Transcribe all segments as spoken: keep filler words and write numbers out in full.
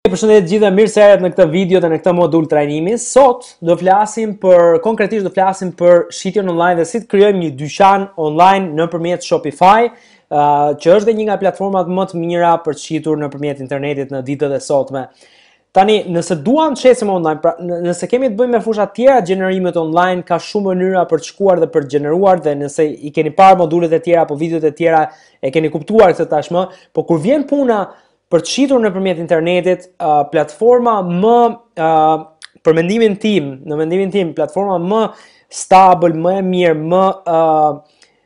Përshëndetje të gjithëve, mirë se erdhët në këtë video dhe në këtë modul trajnimi. Sot do flasim për, konkretisht do flasim për shitjen online dhe si të krijojmë një dyqan online nëpërmjet Shopify, uh, që është dhe një nga platformat më të mira për të shitur nëpërmjet internetit në ditët e sotme. Tani, nëse duam të shesim online, pra, nëse kemi të bëjmë me fusha tjera gjenerimet online, ka shumë mënyra për të shkuar dhe për të gjeneruar, dhe nëse i keni parë modulet e tjera apo videot e tjera e keni kuptuar këtë tashmë, po kur vjen puna për të shitur nëpërmjet internetit, uh, platforma më, uh, për mendimin tim, në mendimin tim, platforma më stabil, më e mirë, më uh,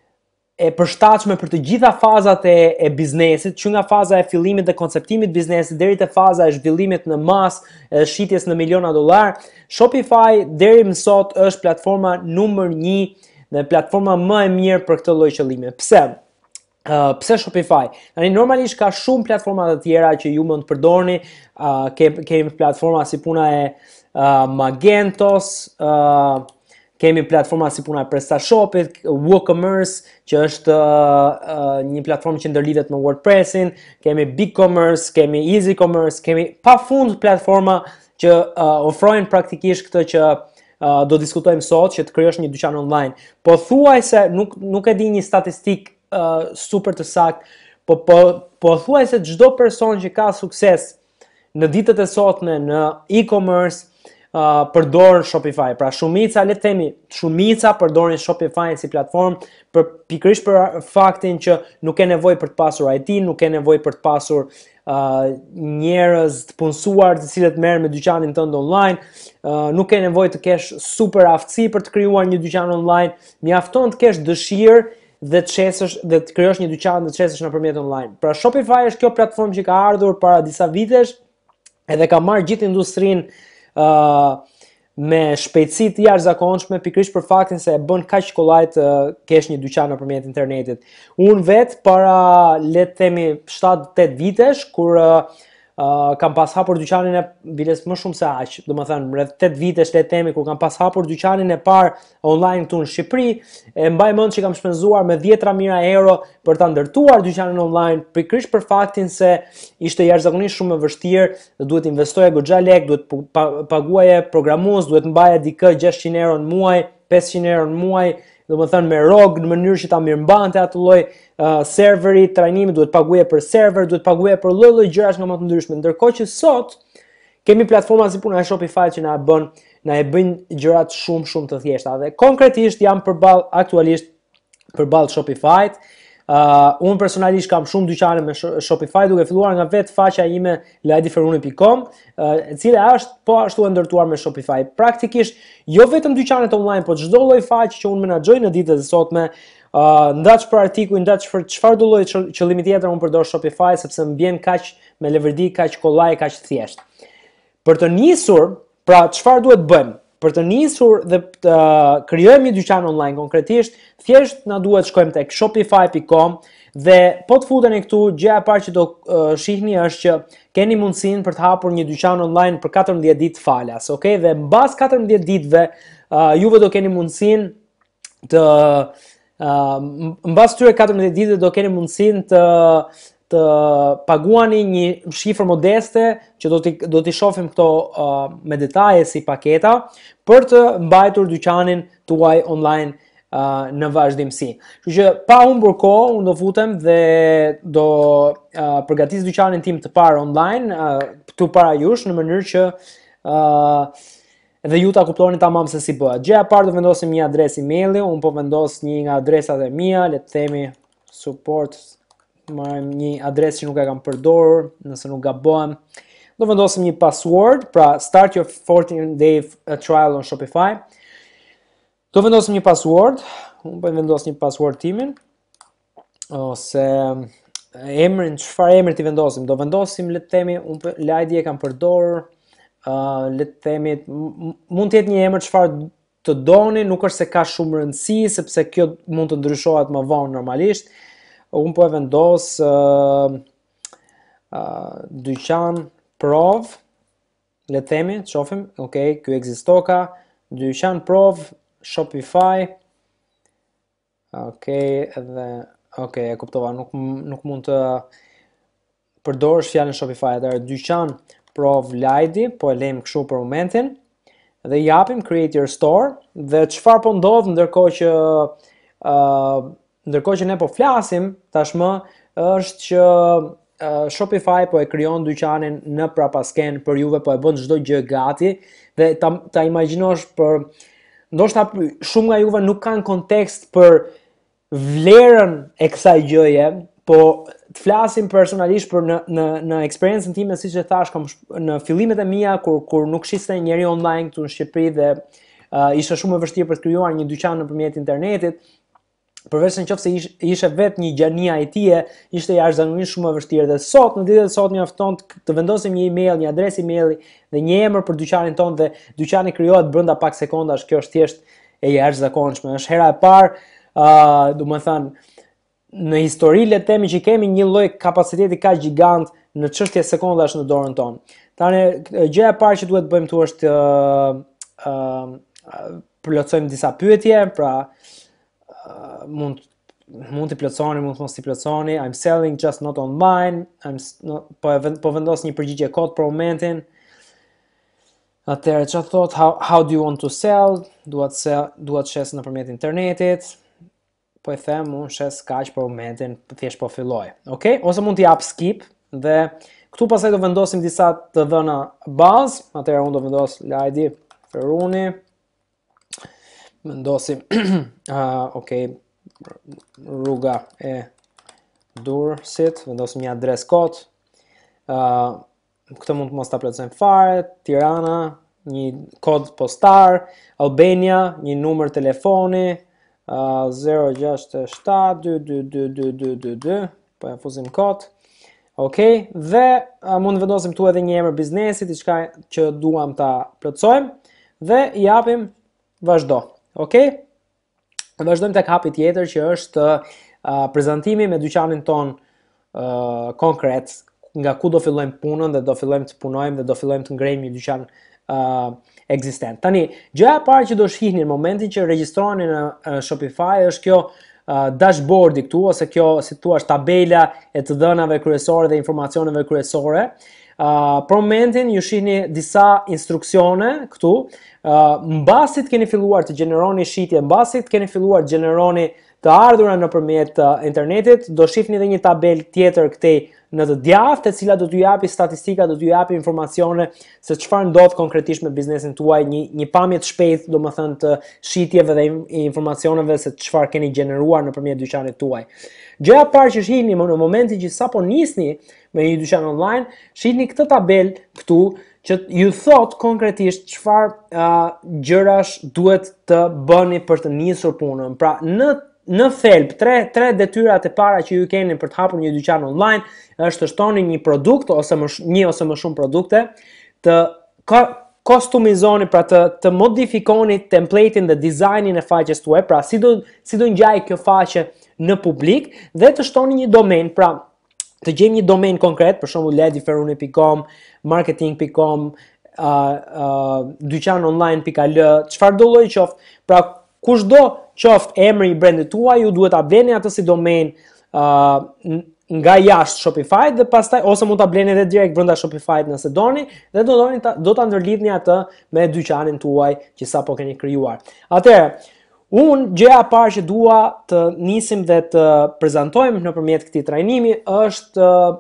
e përshtatshme për të gjitha fazat e, e biznesit, që nga faza e fillimit dhe konceptimit biznesit deri te faza e zhvillimit në masë, e shitjes në miliona dollar, Shopify deri më sot është platforma numër një dhe platforma më e mirë për këtë lloj qëllimi. Pse? Uh, pse Shopify? Tani normalisht ka shumë platforma të tjera që ju mund të përdorni, uh, ke, kemi platforma si puna e uh, Magentos, uh, kemi platforma si puna e PrestaShopit, WooCommerce, që është uh, uh, një platformë që ndërlidhet me WordPressin, kemi BigCommerce, kemi EasyCommerce, kemi pafund platforma që uh, ofrojnë praktikisht këtë që uh, do diskutojmë sot, që të krijosh një dyqan online. Po thuajse nuk nuk e di një statistik uh, super të saktë, po po po thuajse çdo person që ka sukses në ditët e sotme në e-commerce Uh, përdor Shopify. Pra shumica, le të themi, shumica përdorin Shopify si platformë për pikërisht për faktin që nuk ke nevojë për të pasur I T, nuk ke nevojë për të pasur uh, njerëz të punësuar të cilët merren me dyqanin tënd online, uh, nuk ke nevojë të kesh super aftësi për të krijuar një dyqan online, mjafton të kesh dëshirë dhe të çesësh dhe të krijosh një dyqan dhe të çesësh nëpërmjet online. Pra Shopify është kjo platformë që ka ardhur para disa vitesh edhe ka marrë gjithë industrinë Uh, me shpejtësi të jashtëzakonshme, pikërisht për faktin se e bën kaq kollaj të uh, kesh një dyqan nëpërmjet internetit. Unë vet para le të themi shtat tet vitesh kur uh, uh, kam pas hapur dyqanin e biles më shumë se aq, domethënë rreth tet vitesh le të themi kur kam pas hapur dyqanin e parë online këtu në Shqipëri, e mbaj mend që kam shpenzuar me dhjetra mijëra euro për ta ndërtuar dyqanin online, pikërisht për faktin se ishte jashtëzakonisht shumë e vështirë, duhet investoje goxha lek, duhet paguaje programues, duhet mbaje dikë gjashtëqind euro në muaj, pesëqind euro në muaj, domethënë me rog në mënyrë që ta mirëmbante atë lloj uh, serveri, trajnimi, duhet paguaje për server, duhet paguaje për lloj-lloj gjërash nga më të ndryshme. Ndërkohë që sot kemi platforma si puna e Shopify që na e bën, na e bëjnë gjërat shumë shumë të thjeshta. Dhe konkretisht jam përballë aktualisht përballë Shopify-t. Uh, unë personalisht kam shumë dyqane me Shopify, duke filluar nga vetë faqja ime lajdiferuni punkt com, uh, e cila është po ashtu e ndërtuar me Shopify. Praktikisht jo vetëm dyqanet online, po çdo lloj faqe që unë menaxhoj në ditët e sotme, uh, ndaç për artikuj, ndaç për çfarëdo lloj qëllimi tjetër, unë përdor Shopify sepse më vjen kaq me leverdi, kaq kollaj, kaq thjesht. Për të nisur, pra çfarë duhet bëjmë? Për të nisur dhe të uh, krijojmë një dyqan online konkretisht, thjesht na duhet shkojmë tek shopify punkt com dhe po të futeni këtu, gjëja e parë që do uh, shihni është që keni mundësinë për të hapur një dyqan online për katërmbëdhjetë ditë falas, okay? Dhe mbas katërmbëdhjetë ditëve uh, juve do keni mundësinë të uh, mbas këtyre katërmbëdhjetë ditëve do keni mundësinë të të paguani një shifër modeste që do t'i do t'i shohim këto uh, me detaje si paketa për të mbajtur dyqanin tuaj online uh, në vazhdimsi. Kështu që pa humbur kohë, unë do futem dhe do uh, përgatis dyqanin tim të parë online uh, këtu para jush në mënyrë që uh, dhe ju ta kuptoni tamam se si bëhet. Gjëja e parë do vendosim një adresë emaili, unë po vendos një nga adresat e mia, le të themi support, marrim një adresë që nuk e kam përdorur, nëse nuk gabohem. Do vendosim një password, pra start your fourteen day trial on Shopify. Do vendosim një password, unë po vendos një password timin, ose emrin, çfarë emri ti vendosim? Do vendosim, le të themi, unë Lajdi e kam përdorur, uh, le të themi, mund të jetë një emër çfarë të doni, nuk është se ka shumë rëndësi, sepse kjo mund të ndryshohet më vonë normalisht. Unë po e vendos uh, uh, dyqan prov, le të themi, të shohim, ok, ky ekzistoka, dyqan prov, Shopify, ok, edhe, ok, e kuptova, nuk, nuk mund të përdorësh fjalën Shopify, atëherë dyqan Pro Vlajdi, po e lejmë kështu për momentin, dhe japim create your store, dhe çfarë po ndodh ndërkohë që uh, ndërkohë që ne po flasim tashmë është që uh, Shopify po e krijon dyqanin në prapasken për juve, po e bën çdo gjë gati, dhe ta, ta imagjinosh për ndoshta shumë nga juve nuk kanë kontekst për vlerën e kësaj gjëje, po të flasim personalisht për në në në eksperiencën time, siç e thash, kam në fillimet e mia kur kur nuk shiste njeri online këtu në Shqipëri dhe uh, ishte shumë e vështirë për të krijuar një dyqan nëpërmjet internetit. Përveç se nëse ish, ishe vetë një gjani I T-e, ishte jashtëzakonisht shumë e vështirë, dhe sot në ditët e sot mjafton të vendosim një email, një adresë emaili dhe një emër për dyqanin ton dhe dyqani krijohet brenda pak sekondash. Kjo është thjesht e jashtëzakonshme. Është hera e parë, uh, domethënë në histori le të themi që kemi një lloj kapaciteti kaq gjigant në çështje sekondash në dorën tonë. Tani gjëja e parë që duhet bëjmë këtu është uh, uh, plotësojmë disa pyetje, pra uh, mund mund t'i plotësoni, mund të mos t'i plotësoni. I'm selling just not online. I'm not, po po vendos një përgjigje kod për momentin. Atëherë çfarë thot, how how do you want to sell? Duat sell, duat shes nëpërmjet internetit. Po e them, unë shes kaq për momentin, thjesht po filloj. Okej? Ose mund t'i jap skip dhe këtu pastaj do vendosim disa të dhëna bazë. Atëherë unë do vendos Lajdi Feruni. Vendosim uh, okay, rruga e Durrësit, vendosim një adres kod. Uh, këtë mund të mos ta plotësojmë fare, Tirana, një kod postar, Albania, një numër telefoni. Uh, zero gjasht e shtat dy dy dy dy dy dy dy, po e fuzim kod. Okej, dhe uh, mund të vendosim tu edhe një emër biznesi, diçka që duam ta plotësojmë dhe i japim vazhdo. Okej? Vazhdojmë tek hapi tjetër që është uh, prezantimi me dyqanin ton uh, konkret, nga ku do fillojmë punën dhe do fillojmë të punojmë dhe do fillojmë të ngrejmë një dyqan uh, existent. Tani, gjëja e parë që do shihni në momentin që regjistroheni në uh, Shopify është kjo uh, dashboardi këtu, ose kjo, si thua, tabela e të dhënave kryesore dhe informacioneve kryesore. Uh, për momentin ju shihni disa instruksione këtu. Uh, mbasi të keni filluar të gjeneroni shitje, mbasi të keni filluar të gjeneroni të ardhura nëpërmjet uh, internetit, do shihni edhe një tabel tjetër këtej në të djathtë, e cila do t'ju japi statistika, do t'ju japi informacione se çfarë ndodh konkretisht me biznesin tuaj, një një pamje të shpejtë, domethënë të shitjeve dhe informacioneve se çfarë keni gjeneruar nëpërmjet dyqanit tuaj. Gjëja e parë që shihni në momentin që sapo nisni me një dyqan online, shihni këtë tabel këtu që ju thot konkretisht çfarë uh, gjërash duhet të bëni për të nisur punën. Pra në Në thelb, tre, tre detyrat e para që ju keni për të hapur një dyqan online është të shtoni një produkt ose më, një ose më shumë produkte, të kostumizoni, pra të, të modifikoni templatein dhe dizajnin e faqes tuaj, pra si do, si do ngjaj kjo faqe në publik, dhe të shtoni një domen, pra të gjejmë një domen konkret, për shembull lajdiferuni pikë com, marketing pikë com, uh, uh, dyqanonline.al, çfarë do lloji qoftë, pra kushdo qoftë emri i brandit tuaj, ju duhet ta bleni atë si domen uh, nga jashtë Shopify dhe pastaj ose mund ta bleni edhe direkt brenda Shopify nëse doni, dhe do doni ta, do ta ndërlidhni atë me dyqanin tuaj që sapo keni krijuar. Atëherë, unë gjëja e parë që dua të nisim dhe të prezantojmë nëpërmjet këtij trajnimi është uh,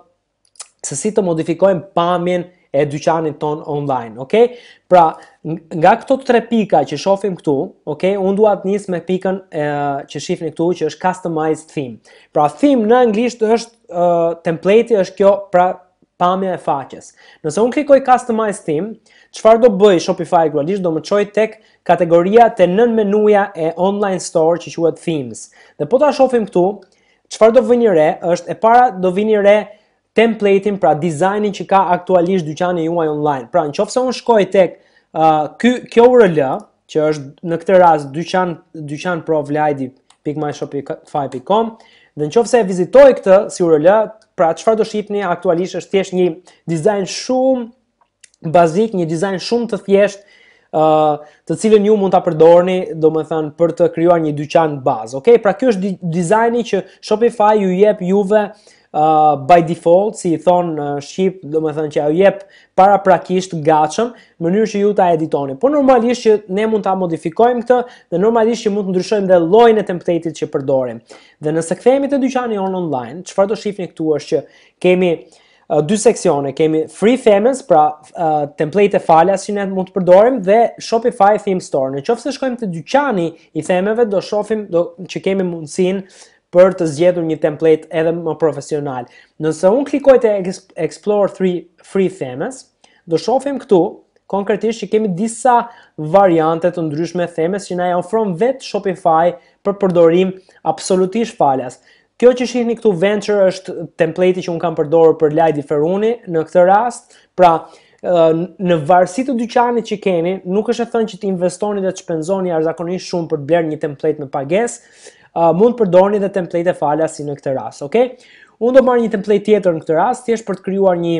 se si të modifikojmë pamjen e dyqanit ton online, okay? Pra, nga këto tre pika që shohim këtu, okay, unë dua të nis me pikën e, që shihni këtu, që është customized theme. Pra, theme në anglisht është uh, template, është kjo, pra, pamja e faqes. Nëse unë klikoj customized theme, çfarë do bëj Shopify gradualisht do më çojë tek kategoria te nën menuja e online store që quhet themes. Dhe po ta shohim këtu, çfarë do vini re, është e para do vini re templatein, pra dizajnin që ka aktualisht dyqani juaj online. Pra, nëse unë shkoj tek uh, ky, kjo U R L, që është në këtë rast dyqan dyqan pro vlajdi pikë my shopify pikë com, dhe nëse e vizitoj këtë si U R L, pra çfarë do shihni aktualisht është thjesht një dizajn shumë bazik, një dizajn shumë të thjeshtë, uh, të cilën ju mund ta përdorni, domethënë për të krijuar një dyqan bazë. Okay? Pra ky është dizajni që Shopify ju jep juve uh, by default, si i thon uh, shqip, do me thënë që ju jep para prakisht gatshëm, në mënyrë që ju ta editoni. Po normalisht që ne mund ta modifikojmë këtë dhe normalisht që mund të ndryshojmë dhe llojin e template-it që përdorim. Dhe nëse kthehemi te dyqani on online, çfarë do shihni këtu është që kemi Uh, dy seksione, kemi free themes, pra uh, template e falas që ne mund të përdorim, dhe Shopify Theme Store. Në qoftë se shkojmë te dyqani i themeve, do shohim do, që kemi mundësinë për të zgjedhur një template edhe më profesional. Nëse unë klikoj te Explore three free themes, do shohim këtu konkretisht që kemi disa variante të ndryshme themes që na e ofron vetë Shopify për përdorim absolutisht falas. Kjo që shihni këtu Venture është template-i që unë kam përdorur për Lajdi Feruni në këtë rast. Pra, në varësi të dyqanit që keni, nuk është e thënë që të investoni dhe të shpenzoni jashtëzakonisht shumë për të blerë një template me pagesë, mund të përdorni dhe template e falas si në këtë rast, okay? Unë do marr një template tjetër në këtë rast, thjesht për të krijuar një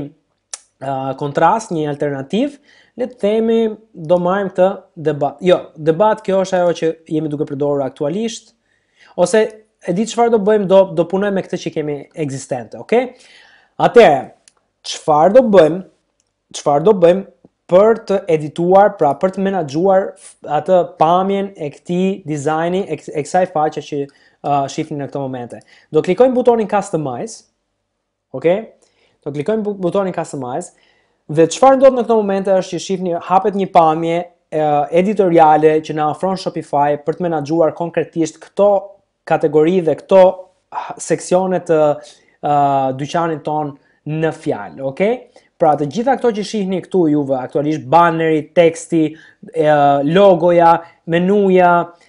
kontrast, një alternativë. Le të themi do marrim këtë debat. Jo, debat kjo është ajo që jemi duke përdorur aktualisht, ose e di çfarë do bëjmë, do do punojmë me këtë që kemi ekzistente, okay? Atëherë, çfarë do bëjmë? Çfarë do bëjmë për të edituar, pra për të menaxhuar atë pamjen e këtij dizajni, e kësaj faqe që uh, shihni në këtë momente. Do klikojmë butonin Customize, okay? Do klikojmë butonin Customize dhe çfarë ndodh në këtë momente është që shihni hapet një pamje uh, editoriale që na ofron Shopify për të menaxhuar konkretisht këto kategori dhe këto seksione të uh, dyqanit ton në fjalë, okay? Pra të gjitha këto që shihni këtu juve, aktualisht banneri, teksti, uh, logoja, menuja,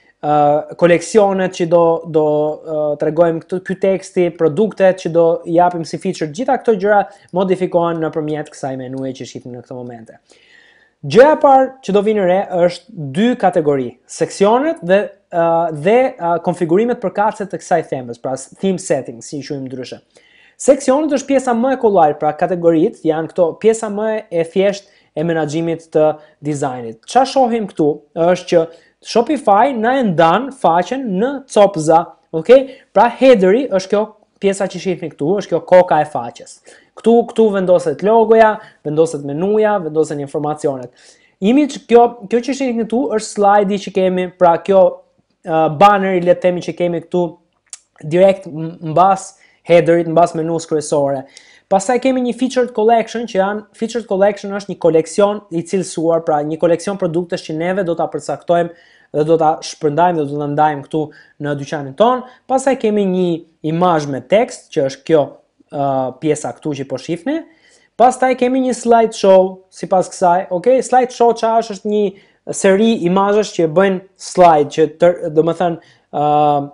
uh, koleksionet që do do uh, tregojmë këtu, ky teksti, produktet që do i japim si feature, gjitha këto gjëra modifikohen nëpërmjet kësaj menuje që shihni në këtë momente. Gjëja e parë që do vinë re është dy kategori, seksionet dhe uh, dhe uh, konfigurimet përkatëse të kësaj themës, pra theme settings, si i quajmë ndryshe. Seksionet është pjesa më e kollaj, pra kategoritë janë këto pjesa më e thjesht e menaxhimit të dizajnit. Çfarë shohim këtu është që Shopify na e ndan faqen në copza, okay? Pra headeri është kjo pjesa që shihni këtu, është kjo koka e faqes. Këtu këtu vendoset logoja, vendoset menuja, vendosen informacionet. Image, kjo kjo që shihni këtu është slide-i që kemi, pra kjo uh, banneri le të themi që kemi këtu direkt mbas headerit, mbas menus kryesore. Pastaj kemi një featured collection që janë featured collection është një koleksion i cilësuar, pra një koleksion produktesh që neve do ta përcaktojmë dhe do ta shpërndajmë dhe do ta ndajmë këtu në dyqanin ton. Pastaj kemi një imazh me tekst që është kjo uh, pjesa këtu që po shihni. Pastaj kemi një slide show sipas kësaj, okay? Slide show çfarë është? Është një seri imazhesh që bëjnë slide që tër, do të thënë uh,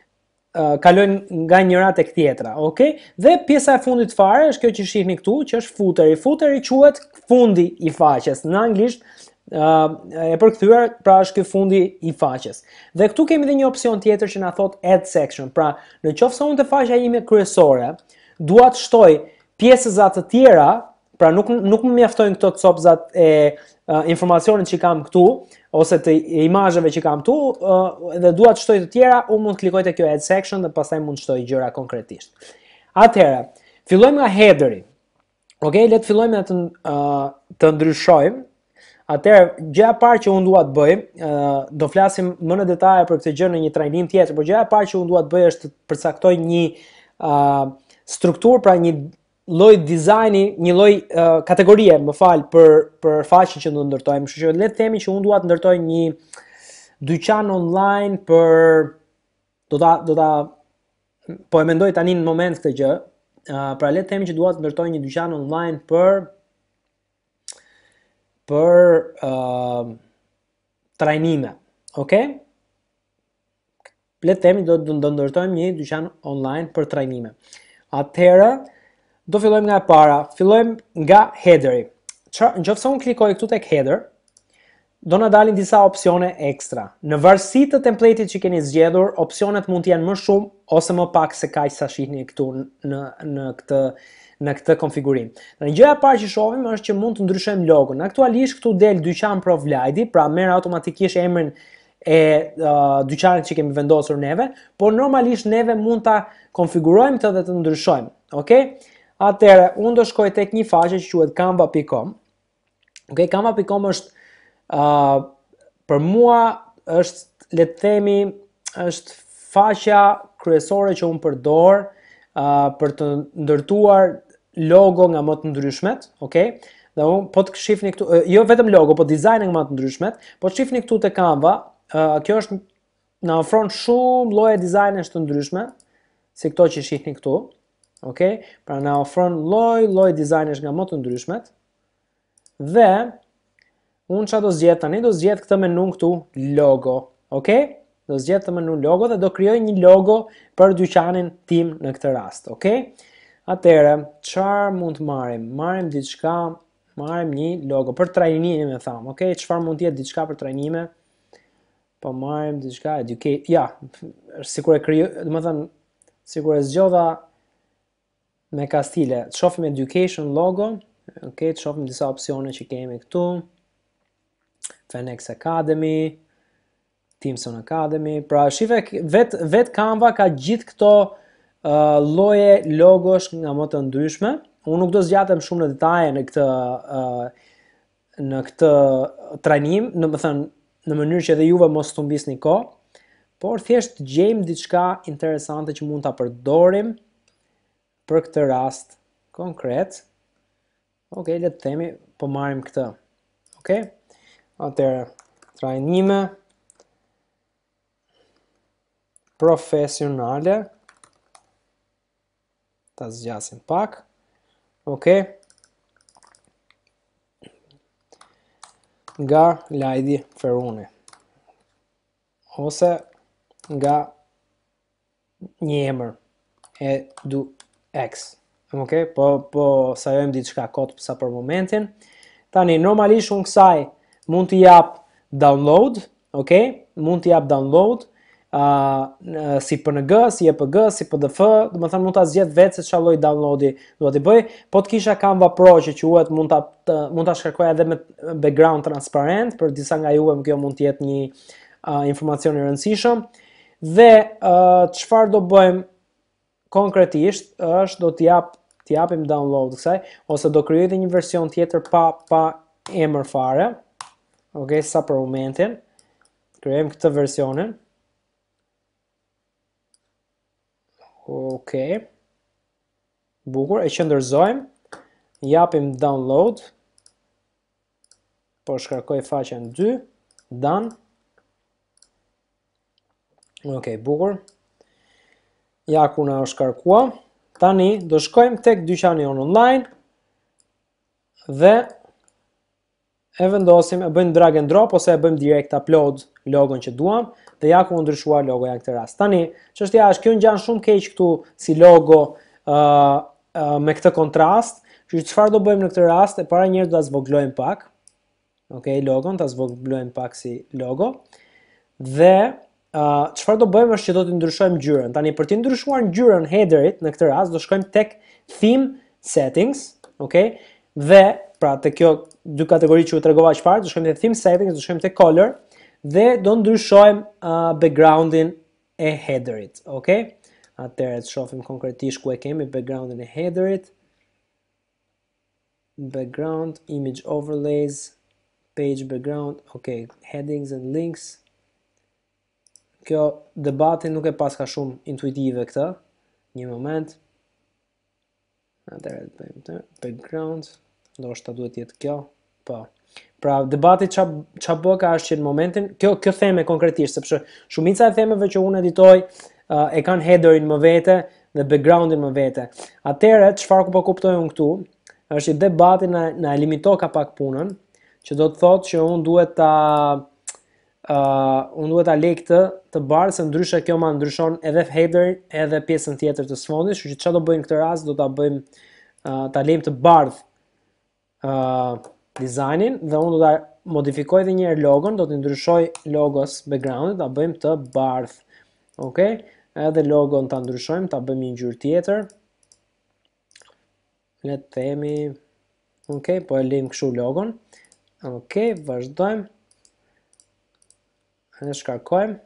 uh, kalojnë nga njëra tek tjetra, okay? Dhe pjesa e fundit fare është kjo që shihni këtu, që është footeri. Footeri quhet fundi i faqes. Në anglisht uh, e përkthyer, pra është ky fundi i faqes. Dhe këtu kemi edhe një opsion tjetër që na thot add section. Pra, në qoftë se unë te faqja ime kryesore dua të shtoj pjesëza të tjera, pra nuk nuk më mjaftojnë këto copzat e uh, informacionit që kam këtu ose të imazheve që kam këtu, uh, dhe dua të shtoj të tjera, unë mund të klikoj te kjo add section dhe pastaj mund të shtoj gjëra konkretisht. Atëherë, fillojmë nga headeri. Okej, le të fillojmë të uh, të ndryshojmë. Atëherë, gjëja e parë që unë dua të bëj, uh, do flasim më në detaje për këtë gjë në një trajnim tjetër, por gjëja e parë që unë dua të bëj është të përcaktoj një uh, strukturë, pra një lloj dizajni, një lloj uh, kategorie, më fal, për për faqen që do ndërtojmë. Kështu që le të themi që unë dua të ndërtoj një dyqan online për do ta do ta po e mendoj tani në moment këtë gjë. Uh, pra le të themi që dua të ndërtoj një dyqan online për për uh, trajnime, okay? Le të themi do do ndërtojmë një dyqan online për trajnime. Atëherë do fillojmë nga e para, fillojmë nga headeri. Nëse unë klikoj këtu tek header, do na dalin disa opsione ekstra. Në varësi të template-it që keni zgjedhur, opsionet mund të jenë më shumë ose më pak se kaq sa shihni këtu në në këtë në këtë konfigurim. Në gjëja e parë që shohim është që mund të ndryshojmë logon. Aktualisht këtu del dyqan Provlajdi, pra merr automatikisht emrin e uh, dyqanit që kemi vendosur neve, por normalisht neve mund ta konfigurojmë të dhe të ndryshojmë, okay? Atëherë, unë do shkoj tek një faqe që quhet canva dot com. Okay, canva dot com është uh, për mua është, le të themi, është faqja kryesore që unë përdor uh, për të ndërtuar logo nga më të ndryshmet, okay? Dhe unë po të shihni këtu, uh, jo vetëm logo, po dizajne nga më të ndryshmet, po të shihni këtu te Canva, uh, kjo është na ofron shumë lloje dizajnesh të ndryshme, si këto që shihni këtu, okay? Pra na ofron lloj lloj dizajnesh nga më të ndryshmet. Dhe unë çfarë do zgjedh tani? Do zgjedh këtë menun këtu, logo, okay? Do zgjedh këtë menun logo dhe do krijoj një logo për dyqanin tim në këtë rast, okay? Atëherë, çfarë mund të marrim? Marrim diçka, marrim një logo për trajnime, tham, okay? Çfarë mund të jetë diçka për trajnime? Po marrim diçka educate, ja, sikur e krijoj, domethënë sikur e zgjodha me kastile. Të shohim education logo, okay? Të shohim disa opsione që kemi këtu. Phoenix Academy, Teamson Academy. Pra shife vet vet Canva ka gjithë këto uh, lloje logosh nga më të ndryshme. Unë nuk do zgjatem shumë në detaje në këtë uh, në këtë trajnim, domethënë në mënyrë që edhe juve mos të humbisni kohë, por thjesht gjejmë diçka interesante që mund ta përdorim për këtë rast konkret. Okej, le të themi po marrim këtë. Okej? Atëherë, trajnime profesionale. Ta zgjasim pak. Okej. Nga Lajdi Feruni. Ose nga një emër. EduX. Okej, po po sajojmë diçka kot sa për momentin. Tani normalisht unë kësaj mund t'i jap download, okay? Mund t'i jap download uh, si P N G, si E P G, si P D F, domethënë mund ta zgjedh vetë se çfarë lloj downloadi do t'i bëj. Po të kisha Canva Pro që quhet, mund ta mund ta shkarkoj edhe me background transparent, për disa nga juve kjo mund të jetë një uh, informacion i rëndësishëm. Dhe uh, çfarë do bëjmë konkretisht është do t'i jap t'i japim download kësaj, ose do krijoj edhe një version tjetër pa pa emër fare. Okej, sa për momentin. Krijojmë këtë versionin. Okej. Bukur, e qëndërzojmë. Japim download. Po shkarkoj faqen dy. Done. Okej, bukur. Ja ku na është shkarkua. Tani do shkojmë tek dyqani on online dhe e vendosim, e bëjmë drag and drop ose e bëjmë direct upload logon që duam dhe ja ku ndryshuar logoja në këtë rast. Tani, çështja është, kjo ngjan shumë keq këtu si logo uh, uh, me këtë kontrast, që çfarë do bëjmë në këtë rast? E para njerëz do ta zvoglojmë pak. Okej, logon ta zvoglojmë pak si logo. Dhe Uh, çfarë do bëjmë është që do të ndryshojmë ngjyrën. Tani për të ndryshuar ngjyrën headerit në këtë rast do shkojmë tek theme settings, okay? Dhe pra te kjo dy kategori që u tregova çfarë, do shkojmë te theme settings, do shkojmë te color dhe do ndryshojmë uh, backgroundin e headerit, okay? Atëherë të shohim konkretisht ku e kemi backgroundin e headerit. Background, image overlays, page background, okay, headings and links. Kjo debati nuk e pas ka shumë intuitive këtë. Një moment. Atëherë bëjmë të background. Ndoshta duhet të jetë kjo. Po. Pra debati ça ça bë ka është që në momentin, kjo kjo theme konkretisht, sepse shumica e themeve që unë editoj uh, e kanë headerin më vete dhe backgroundin më vete. Atëherë çfarë po kuptoj unë këtu, është që debati na na limito ka pak punën, që do të thotë që unë duhet ta Uh, unë duhet ta lej këtë të bardhë, se ndryshe kjo ma ndryshon edhe header edhe pjesën tjetër të sfondit, kështu që çfarë do bëjmë në këtë rast, do ta bëjmë uh, ta lejmë të bardhë uh, dizajnin dhe unë do ta modifikoj edhe një herë logon, do të ndryshoj logos backgroundit, ta bëjmë të bardhë. Okej? Edhe logon ta ndryshojmë, ta bëjmë një ngjyrë tjetër. Le të themi, okej, po e lejmë kështu logon. Okej, vazhdojmë. e shkarkojmë.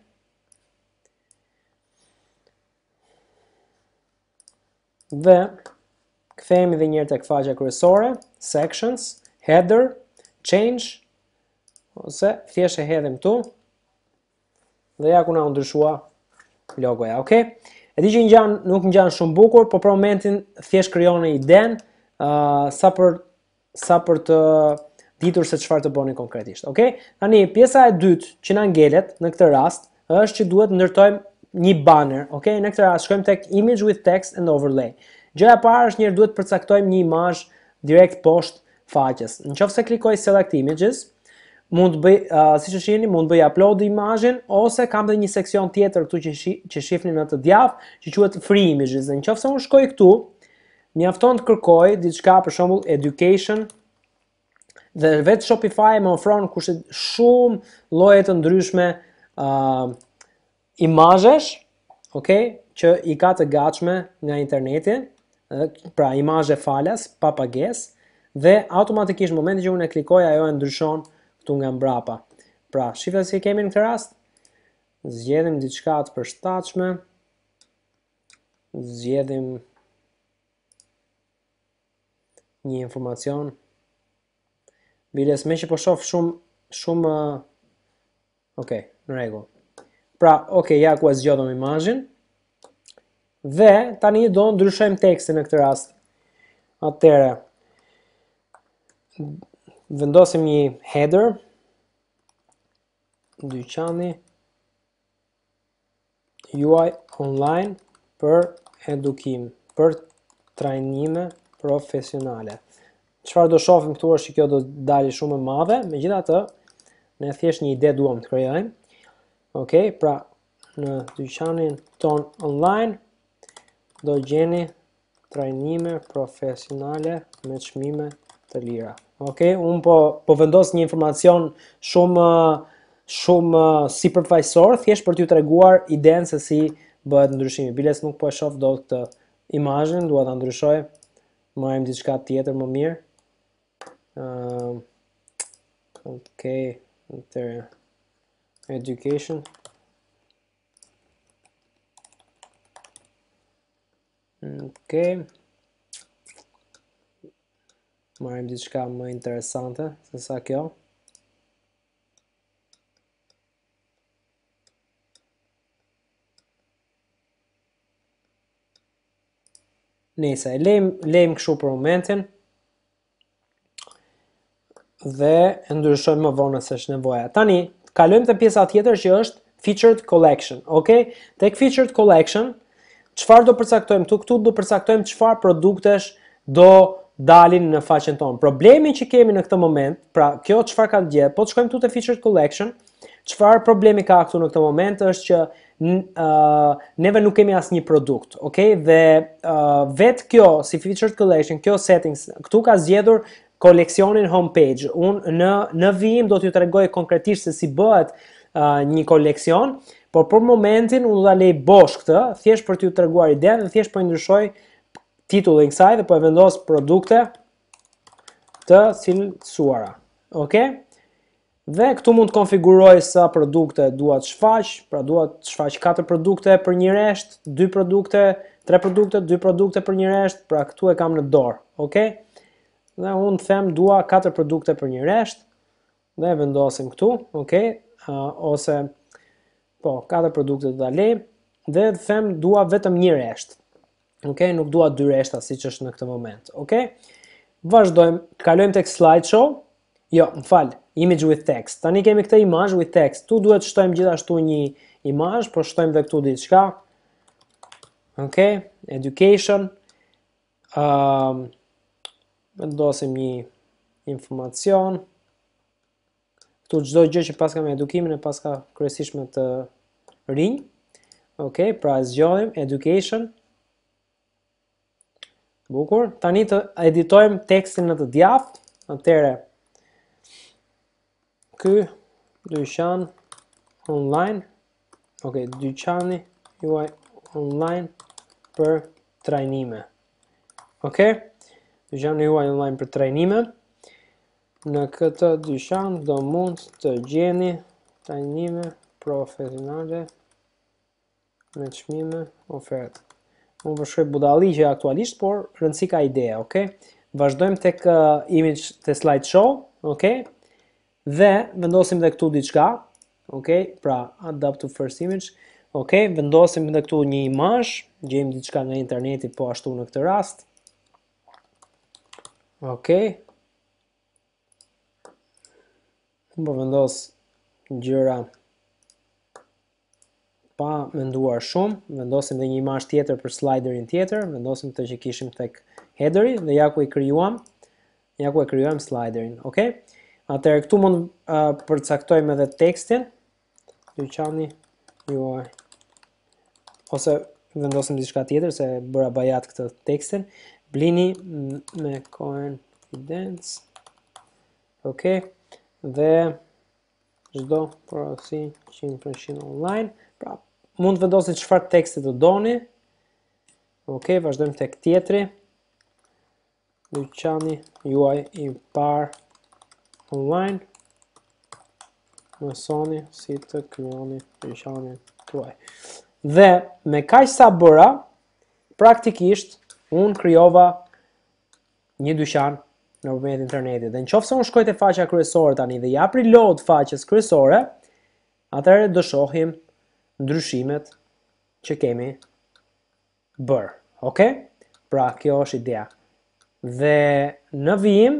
Dhe kthehemi edhe një herë tek faqja kryesore, sections, header, change, ose thjesht e hedhim këtu. Dhe ja ku na u ndryshua logoja, okay? E di që ngjan, nuk ngjan shumë bukur, por për momentin thjesht krijon një iden uh, sa për sa për të ditur se çfarë të bëni konkretisht, okay? Tani pjesa e dytë që na ngelet në këtë rast është që duhet ndërtojmë një banner, okay? Në këtë rast shkojmë tek image with text and overlay. Gjëja e parë është njëherë duhet përcaktojmë një imazh direkt poshtë faqes. Nëse klikoj select images, mund të bëj, uh, siç e shihni, mund të bëj upload imazhin, ose kam edhe një seksion tjetër këtu që shi, që shihni në të djathtë, që quhet free images. Dhe nëse unë shkoj këtu, mjafton të kërkoj diçka, për shembull education, dhe vetë Shopify më ofron kushte shumë lloje të ndryshme uh, imazhesh, okay, që i ka të gatshme nga interneti, pra imazhe falas pa pagesë, dhe automatikisht në momentin që unë e klikoj ajo e ndryshon këtu nga mbrapa. Pra, shifë se kemi në këtë rast, zgjedhim diçka të përshtatshme, zgjedhim një informacion. Biles me që po shoh shumë shumë uh, okay, në rregull. Pra, okay, ja ku e zgjodhëm imazhin. Dhe tani do ndryshojmë tekstin në këtë rast. Atëherë vendosim një header, dyqani U I online për edukim, për trajnime profesionale. Çfarë do shohim këtu është që kjo do dalë shumë e madhe, megjithatë ne thjesht një ide duam të krijojmë. Okej, pra në dyqanin ton online do gjeni trajnime profesionale me çmime të lira. Okej, un po po vendos një informacion shumë shumë sipërfaqësor, thjesht për t'ju treguar idenë se si bëhet ndryshimi. Biles nuk po e shoh dot këtë imazhin, dua ta ndryshoj. Marrim diçka tjetër më mirë. Uh, okay, education. Okay. Marrim diçka më interesante se sa kjo. Nëse e lejm lejm kështu për momentin dhe e ndryshojmë më vonë se është nevoja. Tani kalojmë te pjesa tjetër që është featured collection. Okay? Tek featured collection, çfarë do përcaktojmë këtu? Këtu do përcaktojmë çfarë produktesh do dalin në faqen tonë. Problemi që kemi në këtë moment, pra kjo çfarë ka ndjedhur, po të shkojmë këtu te featured collection, çfarë problemi ka këtu në këtë moment është që uh, neve nuk kemi asnjë produkt, okay? Dhe uh, vetë kjo si featured collection, kjo settings, këtu ka zgjedhur koleksionin homepage. Unë në në vijim do t'ju tregoj konkretisht se si bëhet uh, një koleksion, por për momentin unë do ta lej bosh këtë, thjesht për t'ju treguar idenë, dhe thjesht po i ndryshoj titullin kësaj dhe po e vendos produkte të cilësuara. Okay? Dhe këtu mund të konfiguroj sa produkte dua të shfaq, pra dua të shfaq katër produkte për një resht, dy produkte, tre produkte, dy produkte për një resht, pra këtu e kam në dorë, okay? Dhe unë them dua katër produkte për një resht, dhe vendosim këtu, okay? Uh, ose po, katër produkte do ta lej, dhe them dua vetëm një resht. Okay? Nuk dua dy reshta siç është në këtë moment, okay? Vazhdojmë, kalojmë tek slideshow. Jo, më fal, image with text. Tani kemi këtë imazh with text. Tu duhet të shtojmë gjithashtu një imazh, por shtojmë edhe këtu diçka. Okay, education. Um, vendosim një informacion. Këtu çdo gjë që paska me edukimin e paska kryesisht me të rinj. Okay, pra zgjodhim education. Bukur. Tani të editojmë tekstin në të djathtë. Atëherë ky dyqan online, okay, dyqani juaj online për trajnime. Okay? Dyqani juaj online për trajnime. Në këtë dyqan do mund të gjeni trajnime profesionale me çmime ofertë. Unë përshkruaj budalliqe aktualisht, por rëndësi ka ideja, ok? Vazhdojmë tek uh, image të slideshow, ok? Dhe vendosim dhe këtu diçka, ok? Pra, adapt to first image, ok? Vendosim dhe këtu një imazh, gjejmë diçka nga interneti, po ashtu në këtë rast. Ok? Po vendos gjëra pa menduar shumë, vendosim dhe një imazh tjetër për sliderin tjetër, vendosim këtë që kishim tek headeri dhe ja ku i krijuam, ja ku e krijuam sliderin, okay? Atëherë këtu mund uh, përcaktojmë edhe tekstin, dyqani juaj. Ose vendosim diçka tjetër se bëra bajat këtë tekstin. Blini me confidence. Okay? Dhe çdo porosi njëqind përqind online. Pra, mund të vendosit çfarë teksti të doni. Ok, vazhdojmë tek tjetri. Dyqani juaj i parë online. Mësoni si të krijoni dyqanin tuaj. Dhe me kaq sa bëra, praktikisht unë krijova një dyqan nëpërmjet internetit. Dhe nëse unë shkoj te faqja kryesore tani dhe jap reload faqes kryesore, atëherë do shohim ndryshimet që kemi bërë, ok? Pra, kjo është ideja. Dhe në vijim,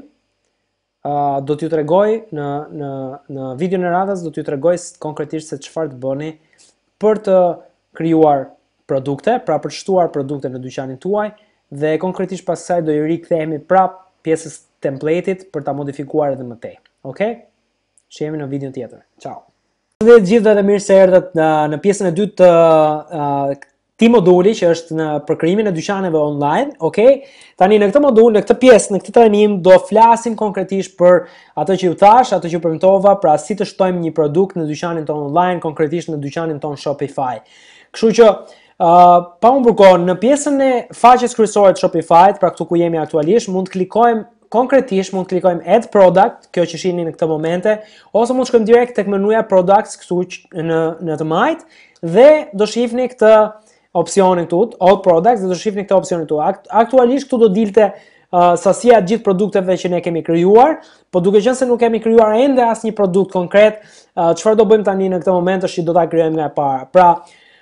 uh, do t'ju tregoj, në, në, në video në radhës, do t'ju tregoj konkretisht se çfarë të bëni për të krijuar produkte, pra për të shtuar produkte në dyqanin tuaj, dhe konkretisht pas kësaj do i rikthehemi prap pjesës template-it për ta modifikuar edhe më tej, ok? Shihemi në video tjetër. Ciao. Dhe gjithë dhe mirë se erdhët në, në pjesën e dytë të uh, këtij moduli që është në për krijimin e dyqaneve online, okay? Tani në këtë modul, në këtë pjesë, në këtë trajnim do flasim konkretisht për atë që ju thash, atë që ju premtova, pra si të shtojmë një produkt në dyqanin ton online, konkretisht në dyqanin ton Shopify. Kështu që uh, pa humbur kohë, në pjesën e faqes kryesore të Shopify, pra këtu ku jemi aktualisht, mund të klikojmë konkretisht mund të klikojmë add product, kjo që shihni në këtë momente, ose mund të shkojmë direkt tek menuja products këtu në në të majt dhe do shihni këtë opsionin këtu, all products, dhe do shihni këtë opsionin këtu. Aktualisht këtu do dilte uh, sasia e gjithë produkteve që ne kemi krijuar, po duke qenë se nuk kemi krijuar ende asnjë produkt konkret, uh, çfarë do bëjmë tani në këtë moment është që do ta krijojmë nga e para. Pra,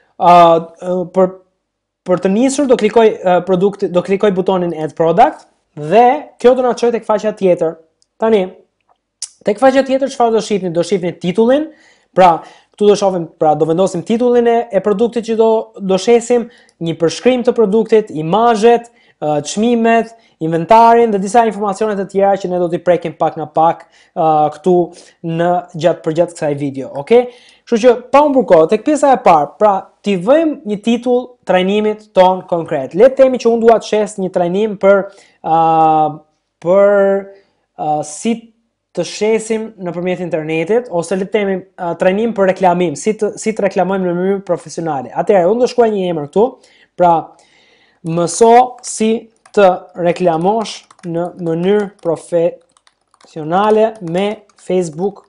uh, për për të nisur do klikoj uh, produkt, do klikoj butonin add product. Dhe kjo do na çojë tek faqja tjetër. Tani, tek faqja tjetër çfarë do shihni? Do shihni titullin. Pra, këtu do shohim, pra do vendosim titullin e, e produktit që do do shesim, një përshkrim të produktit, imazhet, çmimet, uh, inventarin dhe disa informacione të tjera që ne do t'i prekim pak nga pak uh, këtu në gjatë përgjatë kësaj video, okay? Kështu që pa humbur kohë, tek pjesa e parë, pra t'i vëjmë një titull trajnimit ton konkret. Le të themi që unë dua të shes një trajnim për uh, për uh, si të shesim nëpërmjet internetit, ose le të themi uh, trajnim për reklamim, si të si të reklamojmë në mënyrë profesionale. Atëherë, unë do shkruaj një emër këtu. Pra, mëso si të reklamosh në mënyrë profesionale me Facebook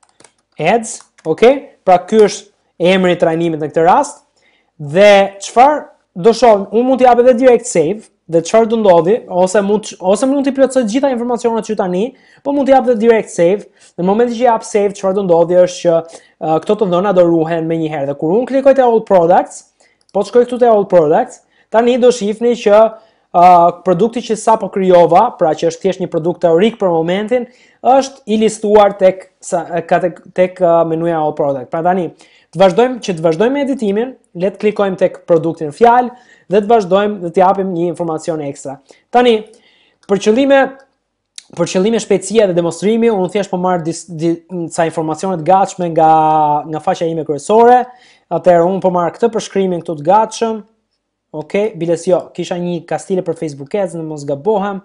Ads, okay? Pra ky është emri i trajnimit në këtë rast. Dhe çfarë do shohim, unë mund t'i jap edhe direct save, dhe çfarë do ndodhi, ose mund ose mund t'i plotësoj të gjitha informacionet që tani, po mund t'i jap edhe direct save. Në momentin që jap save, çfarë do ndodhi është që uh, këto të dhëna do ruhen menjëherë. Dhe kur unë klikoj te all products, po të shkoj këtu te all products, tani do shihni që uh, produkti që sapo krijova, pra që është thjesht një produkt teorik për momentin, është i listuar tek tek, tek uh, menuja all product. Pra tani, të vazhdojmë që të vazhdojmë editimin, le të klikojmë tek produktin në fjalë dhe të vazhdojmë dhe të japim një informacion ekstra. Tani, për qëllime për qëllime shpejtësie dhe demonstrimi, unë thjesht po marr disa informacione të gatshme nga nga faqja ime kryesore. Atëherë unë po marr këtë përshkrimin këtu të gatshëm. Okej, biles jo, kisha një kastile për Facebook Ads, në mos gabohem.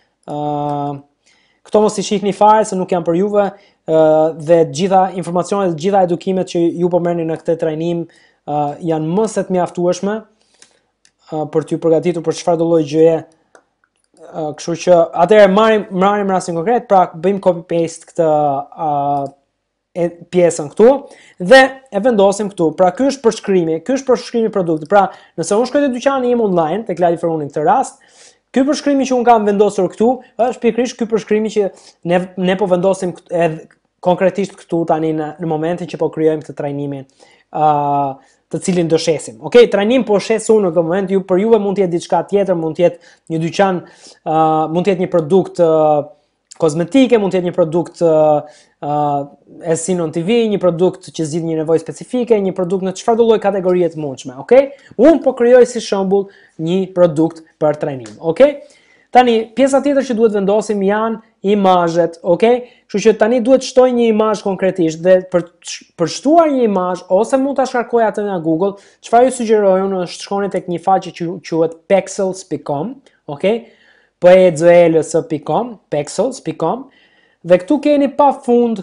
Uh, këto mos i shihni fare se nuk janë për juve, uh, dhe gjitha informacionet, gjitha edukimet që ju po merrni në këtë trajnim uh, janë më se të mjaftueshme uh, për t'ju përgatitur për çfarë do lloj gjëje. Uh, kështu që atëherë marrim marrim rastin konkret, pra bëjmë copy paste këtë uh, e pjesën këtu dhe e vendosim këtu. Pra ky është përshkrimi, ky është përshkrimi i produktit. Pra, nëse unë shkoj te dyqani im online, tek Lali Feruni në këtë rast, ky përshkrimi që unë kam vendosur këtu është pikërisht ky përshkrimi që ne ne po vendosim edhe konkretisht këtu tani në, në momentin që po krijojmë këtë trajnimin, uh, të cilin do shesim. Okej, okay? Trajnim po shes unë në këtë moment, ju për juve mund të jetë diçka tjetër, mund të jetë një dyqan, uh, mund të jetë një produkt uh, kozmetike, mund të jetë një produkt uh, uh, e Sinon T V, një produkt që zgjidh një nevojë specifike, një produkt në çfarëdo lloj kategorie të mundshme, okay? Unë po krijoj si shembull një produkt për trajnim, okay? Tani pjesa tjetër që duhet vendosim janë imazhet, okay? Kështu që tani duhet shtoj një imazh konkretisht dhe për për shtuar një imazh ose mund ta shkarkoj atë nga Google, çfarë ju sugjeroj unë është shkoni tek një faqe që quhet pexels dot com, okay? p e z e l s dot com, pexels dot com, dhe këtu keni pafund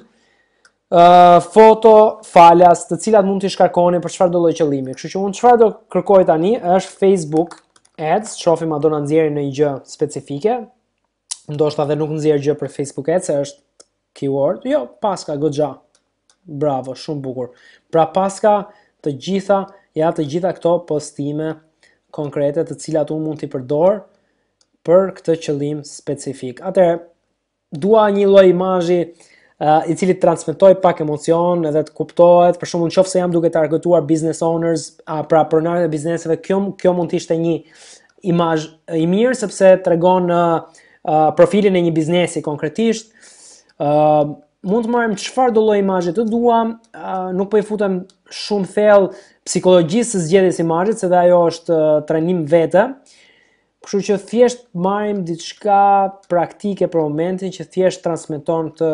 uh, foto falas të cilat mund t'i shkarkoni për çfarëdo lloj qëllimi. Kështu që unë çfarë do kërkoj tani është Facebook Ads, shohim a do na nxjerrë në një gjë specifike. Ndoshta edhe nuk nxjerr gjë për Facebook Ads, se është keyword. Jo, paska goxha. Bravo, shumë bukur. Pra paska të gjitha, ja të gjitha këto postime konkrete të cilat unë mund t'i përdor për këtë qëllim specifik. Atëherë, dua një lloj imazhi uh, i cili transmetoj pak emocion edhe të kuptohet, për shembull nëse jam duke targetuar business owners, uh, pra pronarët e bizneseve, kjo kjo mund të ishte një imazh i mirë sepse tregon uh, uh, profilin e një biznesi konkretisht. Uh, mund të marrim çfarëdo lloj imazhi të duam, uh, nuk po i futem shumë thellë psikologjisë së zgjedhjes imazhit, se dhe ajo është uh, trajnim vete. Kështu që thjesht marrim diçka praktike për momentin që thjesht transmeton të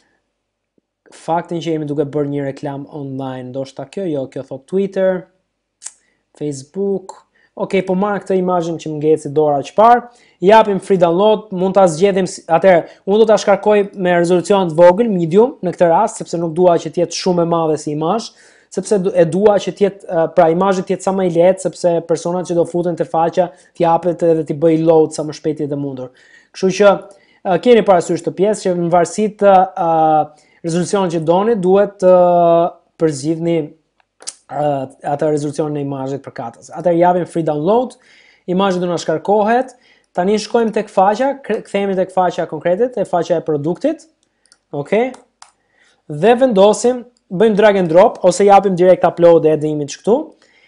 faktin që jemi duke bërë një reklam online. Ndoshta kjo, jo, kjo thot Twitter, Facebook. Okej, po marr këtë imazhin që më ngeci dora çfarë, japim free download, mund ta zgjedhim. Atëherë, unë do ta shkarkoj me rezolucion të vogël, medium në këtë rast, sepse nuk dua që të jetë shumë e madhe si imazh, sepse e dua që të jetë pra imazhi të jetë sa më i lehtë, sepse personat që do futen te faqja t'i japet edhe t'i bëj load sa më shpejt të mundur. Kështu që uh, keni parasysh të pjesë që në varësi të uh, rezolucionit që doni, duhet të uh, përzgjidhni uh, atë rezolucionin e imazhit për katës. Atëherë japim free download, imazhi do na shkarkohet. Tani shkojmë tek faqja, kthehemi tek faqja konkrete, te faqja e produktit. Okej? Dhe vendosim, bëjmë drag and drop ose japim direct upload e the image këtu.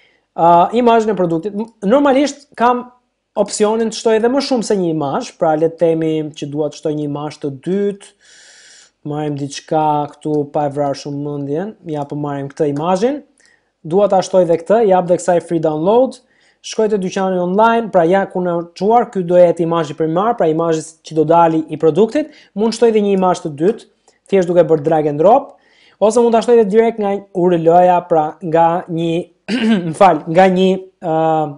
Uh, imazhin e produktit. Normalisht kam opsionin të shtoj edhe më shumë se një imazh, pra le të themi që dua të shtoj një imazh të dytë. Marrim diçka këtu pa e vrarë shumë mendjen, ja po marrim këtë imazhin. Dua ta shtoj edhe këtë, jap dhe kësaj free download. Shkoj te dyqani online, pra ja ku na çuar, ky do jetë imazhi primar, pra imazhi që do dali i produktit. Mund shtoj edhe një imazh të dytë, thjesht duke bërë drag and drop. Ose mund ta shtoj edhe direkt nga U R L-ja, pra nga një, më fal, nga një uh,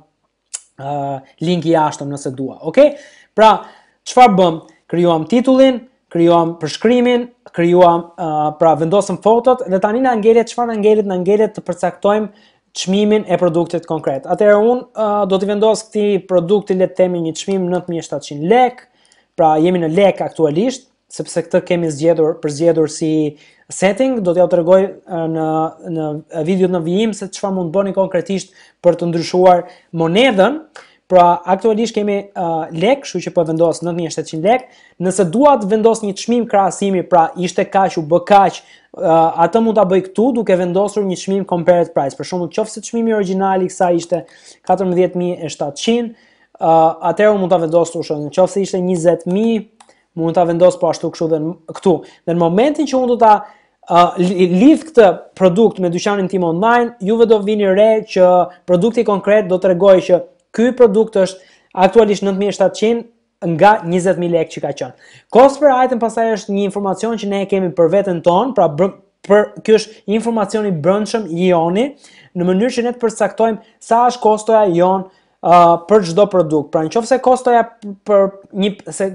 uh, link i jashtëm nëse dua. Okej? Pra, çfarë bëm? Krijuam titullin, krijuam përshkrimin, krijuam, uh, pra vendosëm fotot dhe tani na ngelet çfarë na ngelet, na ngelet të përcaktojmë çmimin e produktit konkret. Atëherë unë uh, do t'i vendos këtij produkti le të themi një çmim nëntë mijë e shtatëqind lekë, pra jemi në lekë aktualisht, sepse këtë kemi zgjedhur, përzgjedhur si setting, do t'ja tregoj në në videot në vijim se çfarë mund bëni konkretisht për të ndryshuar monedhën. Pra aktualisht kemi uh, lek, kështu që po vendos nëntë mijë e shtatëqind lekë. Nëse dua të vendos një çmim krahasimi, pra ishte kaq u bë kaq, uh, atë mund ta bëj këtu duke vendosur një çmim compared price. Për shembull, nëse çmimi origjinal i kësaj ishte katërmbëdhjetë mijë e shtatëqind, uh, atëherë mund ta vendos këtu. Nëse ishte njëzet mijë, mund ta vendos po ashtu kështu dhe këtu. Dhe në momentin që unë do ta uh, lidh këtë produkt me dyqanin tim online, juve do vini re që produkti konkret do t'rregojë që ky produkt është aktualisht nëntë mijë e shtatëqind nga njëzet mijë lekë që ka qenë. Cost per item pastaj është një informacion që ne e kemi për veten tonë, pra br për ky është informacioni i brendshëm i joni, në mënyrë që ne të përcaktojmë sa është kostoja jon uh, për çdo produkt. Pra nëse kostoja për një se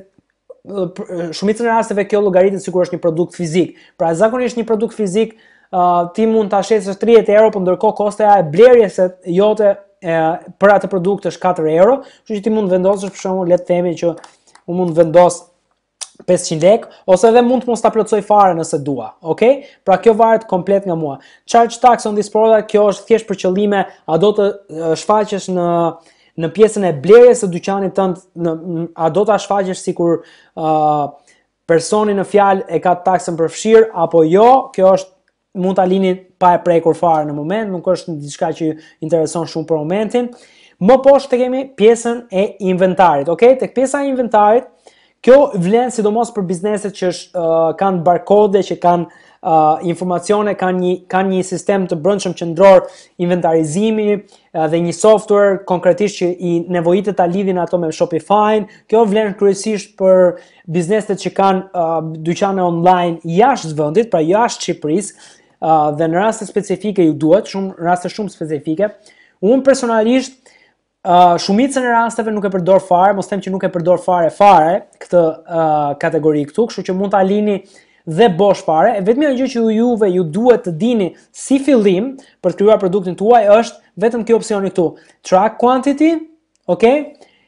shumicën e rasteve kjo llogaritet sikur është një produkt fizik. Pra zakonisht një produkt fizik uh, ti mund ta shesësh tridhjetë euro, por ndërkohë kostoja e blerjes së jote e, për atë produkt është katër euro, kështu që ti mund vendosësh për shembull le të themi që unë mund vendos pesëqind lekë, ose edhe mund të mos ta plotësoj fare nëse dua, okay? Pra kjo varet komplet nga mua. Charge tax on this product, kjo është thjesht për qëllime, a do të shfaqesh në në pjesën e blerjes së dyqanit tënd, në a do ta shfaqesh sikur uh, personi në fjalë e ka taksën përfshirë apo jo, kjo është mund ta lini pa e prekur fare në moment, nuk është diçka që ju intereson shumë për momentin. Më poshtë të kemi pjesën e inventarit, okay? Tek pjesa e inventarit, kjo vlen sidomos për bizneset që uh, kanë barkode, që kanë uh, informacione, kanë një, kanë një sistem të brendshëm qendror inventarizimi uh, dhe një software konkretisht që i nevojitet ta lidhin ato me Shopify. Kjo vlen kryesisht për bizneset që kanë uh, dyqane online jashtë vendit, pra jashtë Shqipërisë, uh, dhe në raste specifike ju duhet, shumë raste shumë specifike. Unë personalisht Uh, shumicën e rasteve nuk e përdor fare, mos them që nuk e përdor fare fare këtë uh, kategori këtu, kështu që mund ta lini dhe bosh fare. E vetmja gjë që juve ju duhet të dini si fillim për të krijuar produktin tuaj është vetëm ky opsioni këtu, track quantity, okay?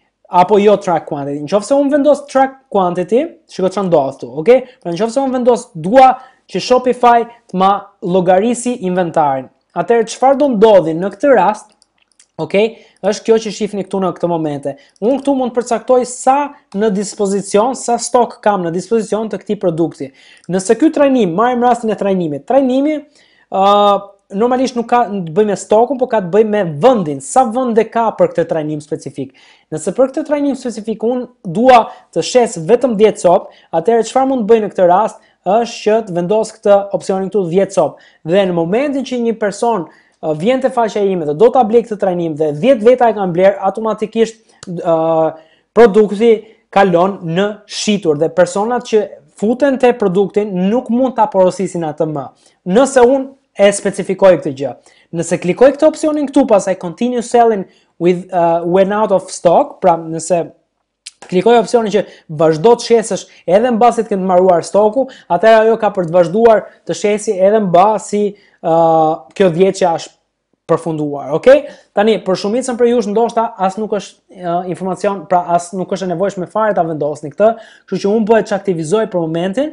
Apo jo track quantity. Nëse unë vendos track quantity, shikoj çfarë ndodh këtu, okay? Pra nëse unë vendos dua që Shopify të ma llogarisi inventarin. Atëherë çfarë do ndodhi në këtë rast? Okay? Është kjo që shihni këtu në këtë momente. Unë këtu mund të përcaktoj sa në dispozicion, sa stok kam në dispozicion të këtij produkti. Nëse ky trajnim, marrim rastin e trajnimit. Trajnimi uh, normalisht nuk ka të bëjë me stokun, por ka të bëjë me vendin, sa vende ka për këtë trajnim specifik. Nëse për këtë trajnim specifik unë dua të shes vetëm dhjetë copë, atëherë çfarë mund të bëj në këtë rast është që të vendos këtë opsionin këtu dhjetë copë. Dhe në momentin që një person vjen te faqja ime dhe do ta blej këtë trajnim dhe dhjetë veta e kanë bler, automatikisht uh, produkti kalon në shitur dhe personat që futen te produktin nuk mund ta porosisin atë më. Nëse unë e specifikoj këtë gjë. Nëse klikoj këtë opsionin këtu, pastaj continue selling with uh, when out of stock, pra nëse klikoj opsionin që vazhdo të shesësh edhe mbasi të ketë mbaruar stoku, atëherë ajo ka për të vazhduar të shesi edhe mbasi Uh, kjo dhjetëja është përfunduar, okay? Tani, për shumicën për jush ndoshta as nuk është uh, informacion, pra as nuk është e nevojshme fare ta vendosni këtë, kështu që unë po e çaktivizoj për momentin,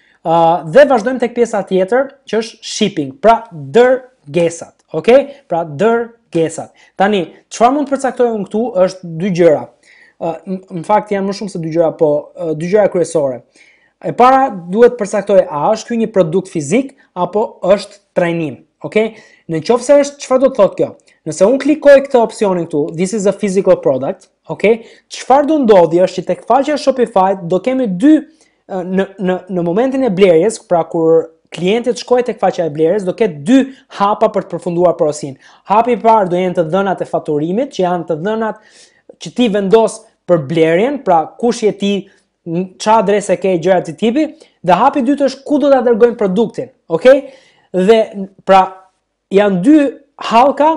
uh, dhe vazhdojmë tek pjesa tjetër, që është shipping, pra dërgesat, okay? Pra dërgesat. Tani, çfarë mund të përcaktoj unë këtu është dy gjëra. Uh, në fakt janë më shumë se dy gjëra, po uh, dy gjëra kryesore. E para duhet përcaktoj a është ky një produkt fizik apo është trajnim, okay? Në qoftë se është, çfarë do të thotë kjo? Nëse unë klikoj këtë opsionin këtu, this is a physical product, okay? Çfarë do ndodhi është që tek faqja Shopify do kemi dy në në në momentin e blerjes, pra kur klienti të shkojë tek faqja e blerjes, do ketë dy hapa për të përfunduar porosin. Hapi i parë do jenë të dhënat e faturimit, që janë të dhënat që ti vendos për blerjen, pra kush je ti, qa adrese ke, gjërat të tipi, dhe hapi i dytë është ku do ta dërgojmë produktin, okay? Dhe pra janë dy hallka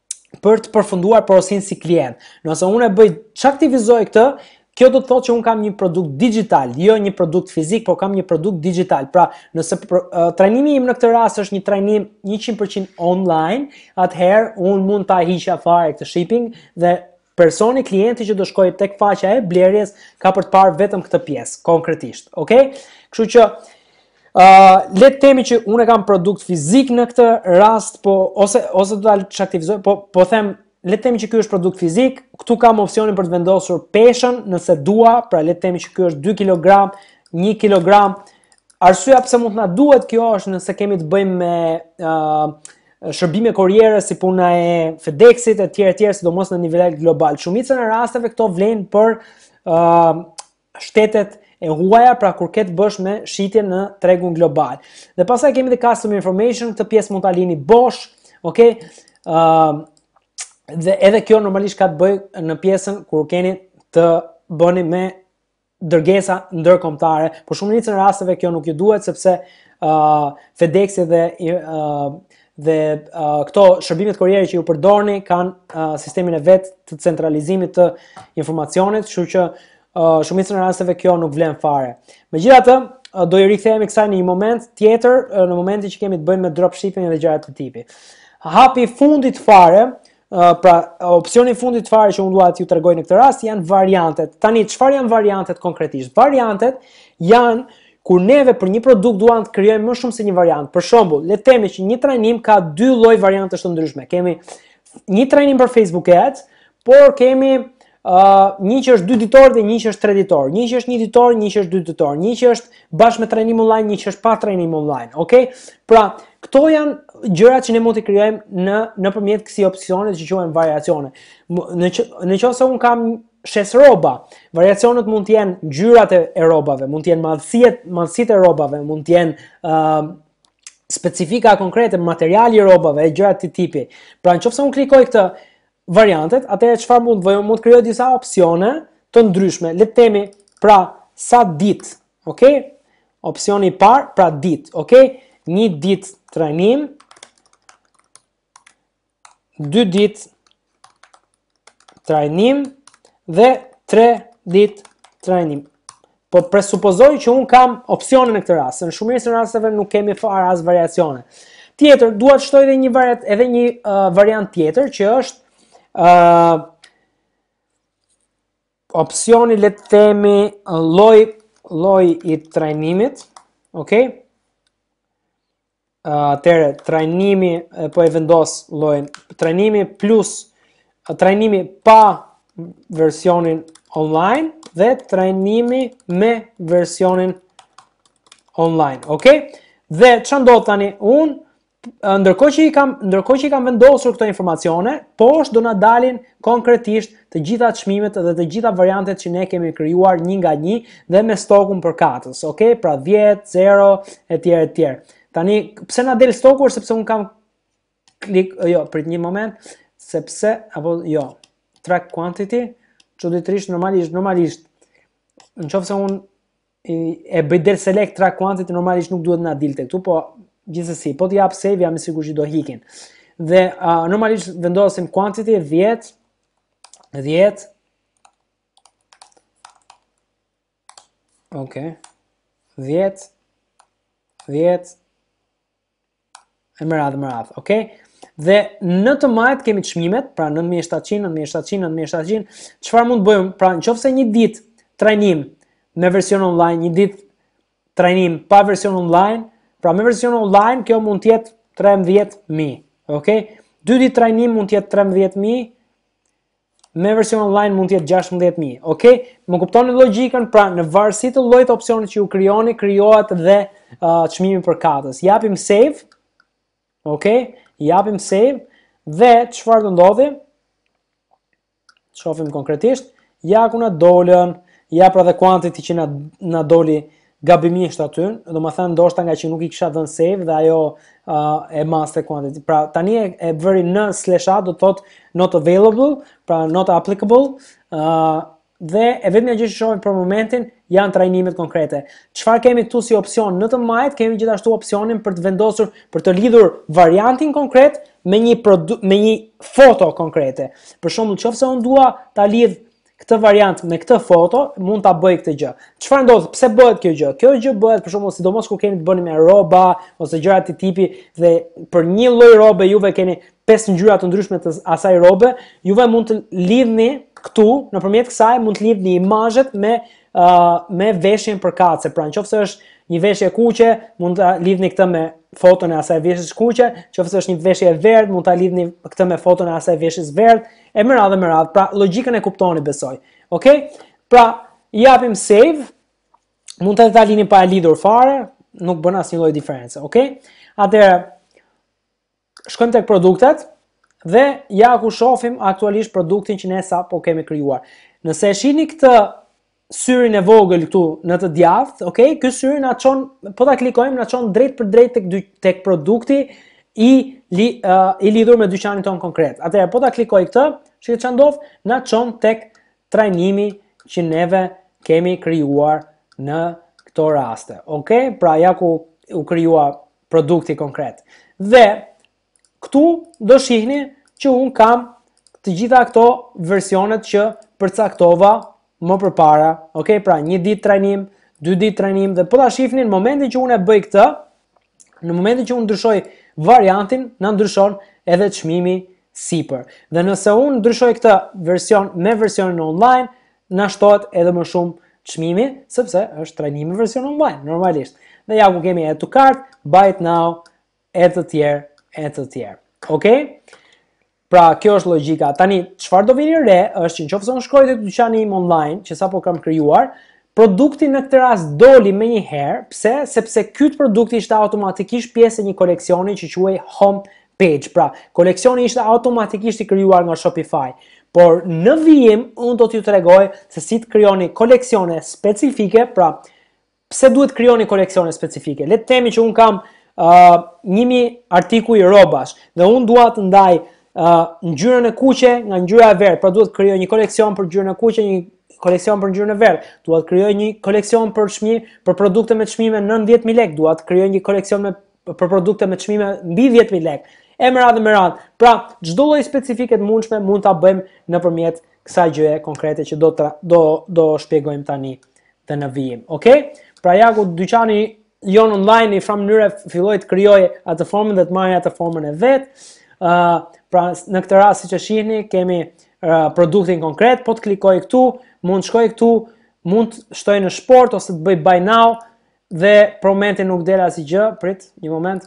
për të përfunduar porosin si klient. Nëse unë e bëj çaktivizoj këtë, kjo do të thotë që unë kam një produkt digital, jo një produkt fizik, por kam një produkt digital. Pra, nëse uh, trajnimi im në këtë rast është një trajnim njëqind përqind online, atëherë unë mund ta hiqja fare këtë shipping dhe personi, klienti që do shkojë tek faqja e blerjes ka për të parë vetëm këtë pjesë, konkretisht, okay? Kështu që uh, le të themi që unë kam produkt fizik në këtë rast, po ose ose do ta çaktivizoj, po po them, le të themi që ky është produkt fizik, këtu kam opsionin për të vendosur peshën nëse dua, pra le të themi që ky është dy kilogram, një kilogram. Arsyeja pse mund të na duhet kjo është nëse kemi të bëjmë me uh, shërbime kurriere si puna e FedExit e tjerë tjerë, sidomos në nivel global. Shumicën e rasteve këto vlen për uh, shtetet e huaja, pra kur ke të bësh me shitje në tregun global. Dhe pastaj kemi dhe custom information, këtë pjesë mund ta lini bosh, okay? Uh, dhe edhe kjo normalisht ka të bëjë në pjesën kur keni të bëni me dërgesa ndërkombëtare, por shumicën e rasteve kjo nuk ju duhet sepse uh, FedExi dhe uh, dhe uh, këto shërbimet kurriere që ju përdorni kanë uh, sistemin e vet të centralizimit të informacionit, kështu që uh, shumicën e rasteve kjo nuk vlen fare. Megjithatë, uh, do i rikthehemi kësaj në një moment tjetër, uh, në momentin që kemi të bëjmë me dropshipping dhe gjëra të tipit. Hapi i fundit fare Uh, pra opsioni i fundit fare që unë dua t'ju tregoj në këtë rast janë variantet. Tani çfarë janë variantet konkretisht? Variantet janë kur neve për një produkt duam të krijojmë më shumë se një variant. Për shembull, le të themi që një trajnim ka dy lloj variantesh të ndryshme. Kemi një trajnim për Facebook Ads, por kemi uh, një që është dy ditor dhe një që është tre ditor. Një që është një ditor, një që është dy ditor. Një që është bashkë me trajnim online, një që është pa trajnim online. Okej? Okay? Pra, këto janë gjërat që ne mund t'i krijojmë në nëpërmjet kësaj opsione që quhen variacione. Në që, në qoftë se un kam shes rroba, variacionet mund të jenë ngjyrat e rrobave, mund të jenë madhësitë, madhësitë e rrobave, mund të jenë uh, specifika konkrete, materiali i rrobave, e gjëra të këtij tipi. Pra nëse un klikoj këtë variantet, atëherë çfarë mund të bëj? Mund të krijoj disa opsione të ndryshme. Le të themi, pra sa ditë, okay? Opsioni i parë, pra ditë, okay? Një ditë trajnim, dy ditë trajnim dhe tre ditë trajnim. Po presupozoj që un kam opsione në këtë rast. Në shumicën e rasteve nuk kemi fare as variacione. Tjetër, dua të shtoj edhe një variant, edhe një uh, variant tjetër që është uh, opsioni, le të themi, lloj lloj i trajnimit, okay? Atëre trajnimi, po e vendos llojin trajnimi plus trajnimi pa versionin online dhe trajnimi me versionin online, okay? Dhe ç'a ndodh tani? Un ndërkohë që i kam ndërkohë që i kam vendosur këto informacione, poshtë do na dalin konkretisht të gjitha çmimet dhe të gjitha variantet që ne kemi krijuar një nga një dhe me stokun për katës, okay? Pra dhjetë, zero etj etj. Tani, pse na del stoku është sepse un kam klik, jo, prit një moment, sepse, apo, jo, track quantity, çuditërisht, normalisht, normalisht, në qoftë se un e bëj del select track quantity, normalisht nuk duhet na dilte këtu, po gjithsesi, po t'i jap save, jam i sigurt që do hiqin. Dhe uh, normalisht vendosim quantity dhjetë, dhjetë, okay, dhjetë, dhjetë, e më radhë, më radhë, okay? Dhe në të majt kemi çmimet, pra nëntë mijë e shtatëqind, nëntë mijë e shtatëqind, nëntë mijë e shtatëqind, çfarë mund të bëjmë? Pra nëse një ditë trajnim me version online, një ditë trajnim pa version online, pra me version online kjo mund të jetë trembëdhjetë mijë, okay? Dy ditë trajnim mund të jetë trembëdhjetë mijë, me version online mund të jetë gjashtëmbëdhjetë mijë, okay? Më kuptoni logjikën? Pra në varësi të llojit të opsionit që ju krijoni, krijohet dhe uh, çmimi për katës. Japim save. Okay, japim save dhe çfarë do ndodhi? Shohim konkretisht, ja ku na dolën, ja pra dhe quantity që na na doli gabimisht aty, domethënë ndoshta nga që nuk i kisha dhënë save dhe ajo uh, e master quantity. Pra tani e, e bëri në slash a do të thotë not available, pra not applicable, uh, dhe e vetmja gjë që shohim për momentin janë trajnimet konkrete. Çfarë kemi këtu si opsion? Në të majt kemi gjithashtu opsionin për të vendosur, për të lidhur variantin konkret me një me një foto konkrete. Për shembull, nëse unë dua ta lidh këtë variant me këtë foto, mund ta bëj këtë gjë. Çfarë ndodh? Pse bëhet kjo gjë? Kjo gjë bëhet për shembull sidomos kur kemi të bëni me rroba ose gjëra të tipi dhe për një lloj rrobe juve keni pesë ngjyra të ndryshme të asaj rrobe, juve mund të lidhni këtu nëpërmjet kësaj mund të lidhni imazhet me uh, me veshjen për kace. Pra nëse është një veshje kuqe, mund ta lidhni këtë me foton e asaj veshjes kuqe, nëse është një veshje e verdhë, mund ta lidhni këtë me foton e asaj veshjes verdhë, e më radhë më radhë. Pra logjikën e kuptoni, besoj. Okej? Pra japim save, mund të ta lidhni pa e lidhur fare, nuk bën asnjë lloj diferencë, okej? Atëherë shkojmë tek produktet dhe ja ku shohim aktualisht produktin që ne sapo kemi krijuar. Nëse e shihni këtë syrin e vogël këtu në të djathtë, okay? Ky syri na çon, po ta klikojmë na çon drejt për drejt tek tek produkti i li, uh, i lidhur me dyqanin ton konkret. Atëherë po ta klikoj këtë, shihni ç'a ndodh, na çon tek trajnimi që neve kemi krijuar në këto raste. Okay? Pra ja ku u krijua produkti konkret. Dhe këtu do shihni që un kam të gjitha këto versionet që përcaktova më përpara, okay? Pra një ditë trajnim, dy ditë trajnim dhe po ta shihni në momentin që unë e bëj këtë, në momentin që unë ndryshoj variantin, na ndryshon edhe çmimi sipër. Dhe nëse unë ndryshoj këtë version me versionin online, na shtohet edhe më shumë çmimi, sepse është trajnimi version online, normalisht. Dhe ja ku kemi add to cart, buy it now, e të tjerë, e të tjerë. Okej? Pra, kjo është logjika. Tani, çfarë do vini re është që nëse unë shkoj te dyqani im online, që sapo kam krijuar, produkti në këtë rast doli më një herë. Pse? Sepse ky produkt ishte automatikisht pjesë e një koleksioni që quhej home page. Pra, koleksioni ishte automatikisht i krijuar nga Shopify. Por në vijim, unë do t'ju tregoj se si të krijoni koleksione specifike. Pra, pse duhet krijoni koleksione specifike? Le të themi që unë kam uh, një mijë artikuj rrobash dhe unë dua të ndaj uh, ngjyrën e kuqe nga ngjyra e verdhë. Pra, duhet të krijoj një koleksion për ngjyrën e kuqe, një koleksion për ngjyrën e verdhë. Dua të krijoj një koleksion për çmim, për produkte me çmime nëntëdhjetë mijë lekë. Dua të krijoj një koleksion me për produkte me çmime mbi dhjetë mijë lekë. E më radhë me radhë. Pra, çdo lloj specifike të mundshme mund ta bëjmë nëpërmjet kësaj gjëje konkrete që do tra, do do shpjegojmë tani të në vijim. Okej? Pra, ja ku dyqani jon online i fram mënyre filloi të krijojë atë formën dhe të marrë atë formën e vet. Ë, uh, pra në këtë rast siç e shihni, kemi uh, produktin konkret, po të klikoj këtu, mund të shkoj këtu, mund të shtoj në shport ose të bëj buy now dhe për momentin nuk del asgjë. Prit, një moment.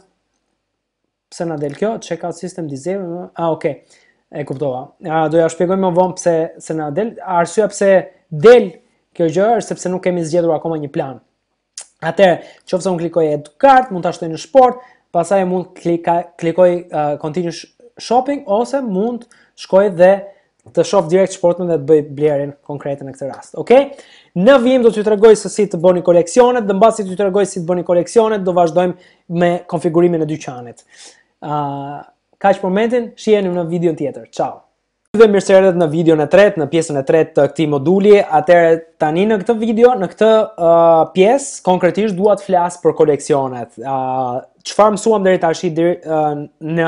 Pse na del kjo? Checkout system disable. Ah, okay. E kuptova. Ah, do ja shpjegoj më vonë pse se na del. Arsyeja pse del kjo gjë është sepse nuk kemi zgjedhur akoma një plan. Atëherë, nëse unë klikoj add to cart, mund ta shtoj në sport, pastaj mund klika, klikoj uh, continue shopping ose mund shkoj dhe të shoh direkt sportin dhe të bëj blerjen konkrete në këtë rast. Okej? Okay? Në vijim do t'ju tregoj se si të bëni koleksionet, dhe mbasi t'ju tregoj si të bëni koleksionet, do vazhdojmë me konfigurimin e dyqanit. Uh, Kaq për momentin, shiheni në videon tjetër. Ciao. Dhe mirë se erdhët në videon e tretë, në pjesën e tretë të këtij moduli. Atëherë tani në këtë video, në këtë uh, pjesë, konkretisht dua të flas për koleksionet. Uh, Çfarë mësuam deri tash uh, në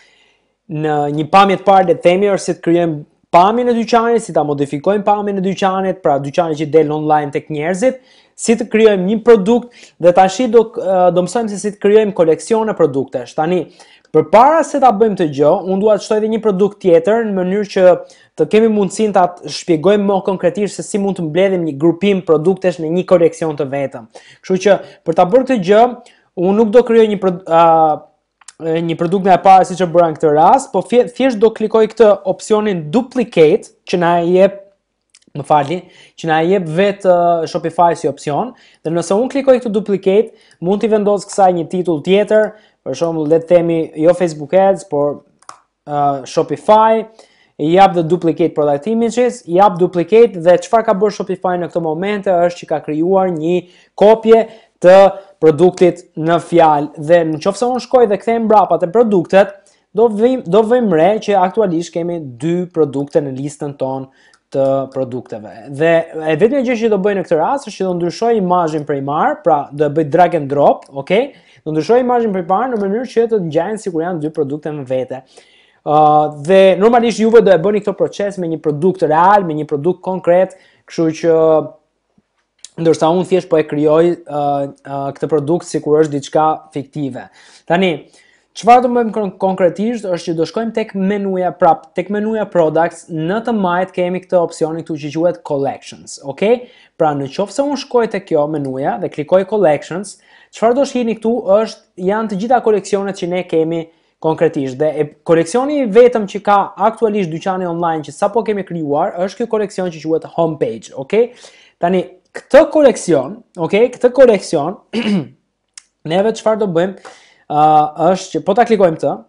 në një pamje të parë le të themi është si të krijojmë pamjen e dyqanit, si ta modifikojmë pamjen e dyqanit, pra dyqani që del online tek njerëzit, si të krijojmë një produkt dhe tash do do mësojmë se si të krijojmë koleksione produktesh. Tani, përpara se ta bëjmë të gjë, unë dua të shtoj edhe një produkt tjetër në mënyrë që të kemi mundësinë ta shpjegojmë më konkretisht se si mund të mbledhim një grupim produktesh në një koleksion të vetëm. Kështu që për ta bërë këtë gjë, unë nuk do krijoj një uh, një produkt nga e para siç e bëra në këtë rast, po thjesht do klikoj këtë opsionin duplicate që na jep, më falni, që na jep vetë uh, Shopify si opsion, dhe nëse unë klikoj këtë duplicate, mund t'i vendos kësaj një titull tjetër, për shembull le të themi jo Facebook Ads, por uh, Shopify, i jap the duplicate product images, i jap duplicate dhe çfarë ka bërë Shopify në këtë moment është që ka krijuar një kopje të produktit në fjalë dhe nëse unë shkoj dhe kthej mbrapa te produktet, do vim do vëjmë re që aktualisht kemi dy produkte në listën tonë të produkteve. Dhe e vetmja gjë që do bëj në këtë rast është që do ndryshoj imazhin primar, pra do e bëj drag and drop, okay? Do ndryshoj imazhin primar në mënyrë që të ngjajnë sikur janë dy produkte në vete. Uh, dhe normalisht juve do e bëni këtë proces me një produkt real, me një produkt konkret, kështu që ndërsa unë thjesht po e krijoj uh, uh, këtë produkt sikur është diçka fiktive. Tani, çfarë do bëjmë konkretisht është që do shkojmë tek menuja prap, tek menuja products, në të majt kemi këtë opsionin këtu që quhet collections, okay? Pra nëse unë shkoj tek kjo menuja dhe klikoj collections, çfarë do shihni këtu është janë të gjitha koleksionet që ne kemi konkretisht dhe e, koleksioni vetëm që ka aktualisht dyqani online që sapo kemi krijuar është ky koleksion që quhet homepage, okay? Tani këtë koleksion, okay, këtë koleksion, neve çfarë do bëjmë, uh, është që po ta klikojmë të,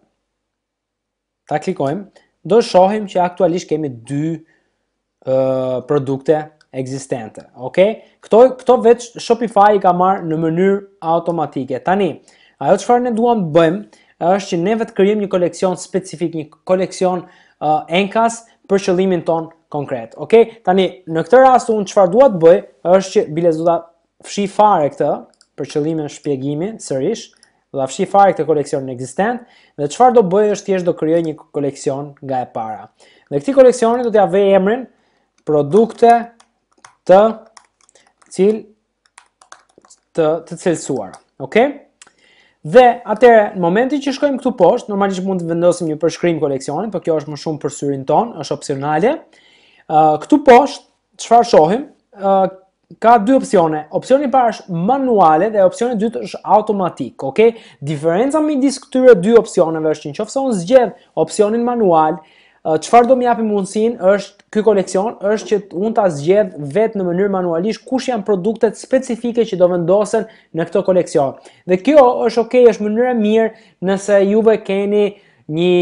ta klikojmë, do shohim që aktualisht kemi dy uh, produkte ekzistente, okay? Këto këto vetë Shopify i ka marrë në mënyrë automatike. Tani, ajo çfarë ne duam të bëjmë është që neve të krijojmë një koleksion specifik, një koleksion uh, enkas për qëllimin ton konkret. Okay? Tani, në këtë rast unë çfarë dua të bëj është që bile do ta fshi fare këtë për qëllimin e shpjegimit sërish, do ta fshi fare këtë koleksionin ekzistent dhe çfarë do bëj është thjesht do krijoj një koleksion nga e para. Dhe këtij koleksioni do t'ia vej emrin produkte të cil të të cilësuara. Okay? Dhe atëherë, në momentin që shkojmë këtu poshtë, normalisht mund të vendosim një përshkrim koleksionin, por kjo është më shumë për syrin ton, është opsionale. Uh, këtu poshtë, çfarë shohim? Uh, ka dy opsione. Opsioni i parë është manuale dhe opsioni i dytë është automatik, okay? Diferenca midis këtyre dy opsioneve është që nëse unë zgjedh opsionin manual, çfarë do më japi mundësinë është ky koleksion është që unë ta zgjedh vetë në mënyrë manualisht kush janë produktet specifike që do vendosen në këtë koleksion. Dhe kjo është okay, është mënyrë e mirë nëse juve keni një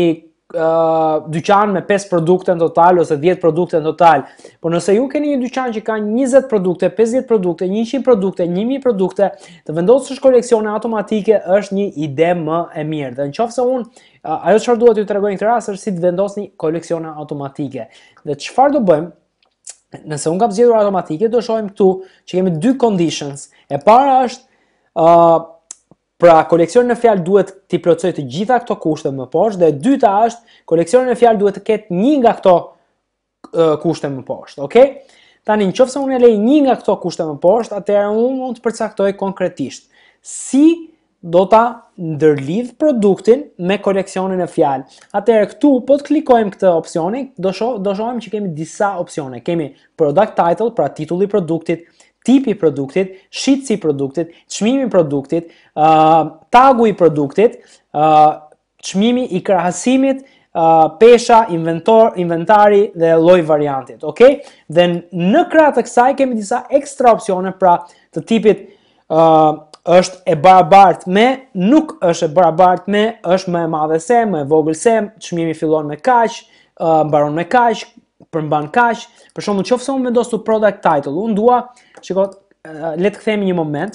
uh, dyqan me pesë produkte në total ose dhjetë produkte në total. Por nëse ju keni një dyqan që ka njëzet produkte, pesëdhjetë produkte, njëqind produkte, një mijë produkte, të vendosësh koleksione automatike është një ide më e mirë. Dhe nëse unë ajo çfarë duhet t'ju tregoj në këtë rast është si të vendosni koleksione automatike. Dhe çfarë do bëjmë? Nëse unë kam zgjedhur automatike, do shohim këtu që kemi dy conditions. E para është uh, pra koleksioni në fjalë duhet t'i plotësoj të gjitha këto kushte më poshtë, dhe e dyta është koleksioni në fjalë duhet të ketë një nga këto uh, kushte më poshtë, okay? Tani nëse unë e lej një nga këto kushte më poshtë, atëherë unë mund të përcaktoj konkretisht si do ta ndërlidh produktin me koleksionin e fjalë. Atëherë këtu po të klikojmë këtë opsionin, do shoh do shohim që kemi disa opsione. Kemi product title, pra titulli i produktit, tipi i produktit, shitësi i produktit, çmimi i produktit, uh, tagu i produktit, uh, çmimi i krahasimit, uh, pesha, inventor, inventari dhe lloji variantit, okay? Dhe në krah të kësaj kemi disa ekstra opsione, pra të tipit uh, është e barabartë me, nuk është e barabartë me, është më e madhe se, më e vogël se, çmimi fillon me kaq, uh, mbaron me kaq, përmban kaq. Për shembull, nëse unë vendos tu product title, unë dua, shikoj, uh, le të kthehemi një moment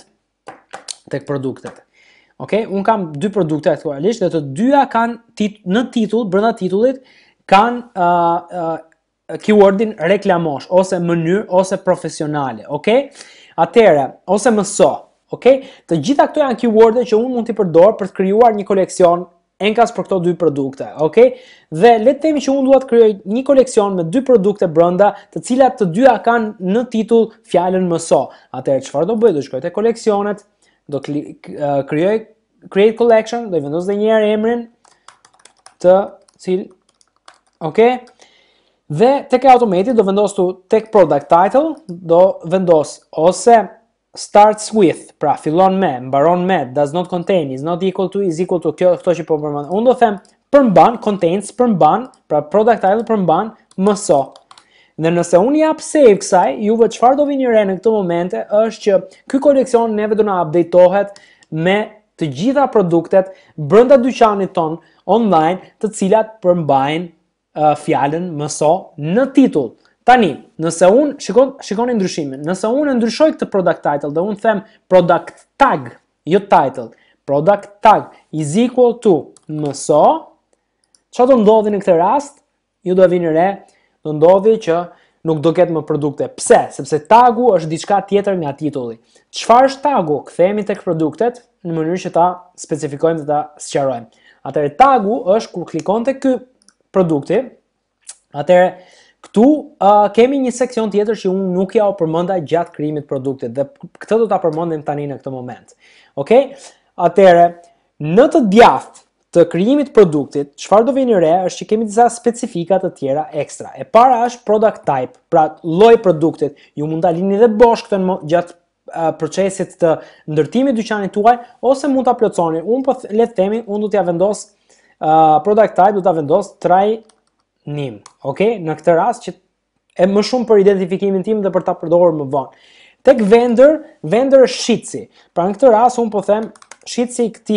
tek produktet. Okej, okay? Un kam dy produkte aktualisht dhe të dyja kanë tit në titull, brenda titullit kanë uh, uh, keywordin reklamosh ose mënyrë ose profesionale, okay? Atëherë, ose mëso. Okay? Të gjitha këto janë keyworde që unë mund t'i përdor për të krijuar një koleksion enkas për këto dy produkte, okay? Dhe le të themi që unë dua të krijoj një koleksion me dy produkte brenda, të cilat të dyja kanë në titull fjalën mëso. Atëherë çfarë do bëj? Do shkoj te koleksionet, do uh, krijoj create collection, do i vendos edhe një herë emrin të cil, okay? Dhe tek automati do vendos tu tek product title, do vendos ose starts with, pra fillon me, mbaron me, does not contain, is not equal to, is equal to, kjo këto që po përmend. Unë do them përmban, contains, përmban, pra product title përmban, mëso. Dhe nëse unë jap save kësaj, juve çfarë do vini re në këto momente është që ky koleksion neve do na updatetohet me të gjitha produktet brenda dyqanit ton online, të cilat përmbajnë uh, fjalën mëso në titull. Tani, nëse unë, shikon, shikoni ndryshimin, nëse unë e ndryshoj këtë product title dhe unë them product tag, jo title, product tag is equal to mëso, çfarë do ndodhi në këtë rast? Ju do vini re, do ndodhi që nuk do ketë më produkte. Pse? Sepse tagu është diçka tjetër nga titulli. Çfarë është tagu? Kthehemi tek produktet në mënyrë që ta specifikojmë dhe ta sqarojmë. Atëherë tagu është kur klikon te ky produkti, atëherë këtu uh, kemi një seksion tjetër që unë nuk ja u përmenda gjatë krijimit produktit dhe këtë do ta përmendim tani në këtë moment. Okej? Atëherë, në të djathtë të krijimit produktit, çfarë do vini re është që kemi disa specifika të tjera ekstra. E para është product type, pra lloji i produktit. Ju mund ta lini dhe bosh këtë në gjatë uh, procesit të ndërtimit dyqanit tuaj ose mund ta plotësoni. Unë po le të themi, unë do t'ja vendos uh, product type, do ta vendos try nim, okay? Në këtë rast që e më shumë për identifikimin tim dhe për ta përdorur më vonë. Tek vendor, vendor është shitësi. Pra në këtë rast unë po them shitësi i këtij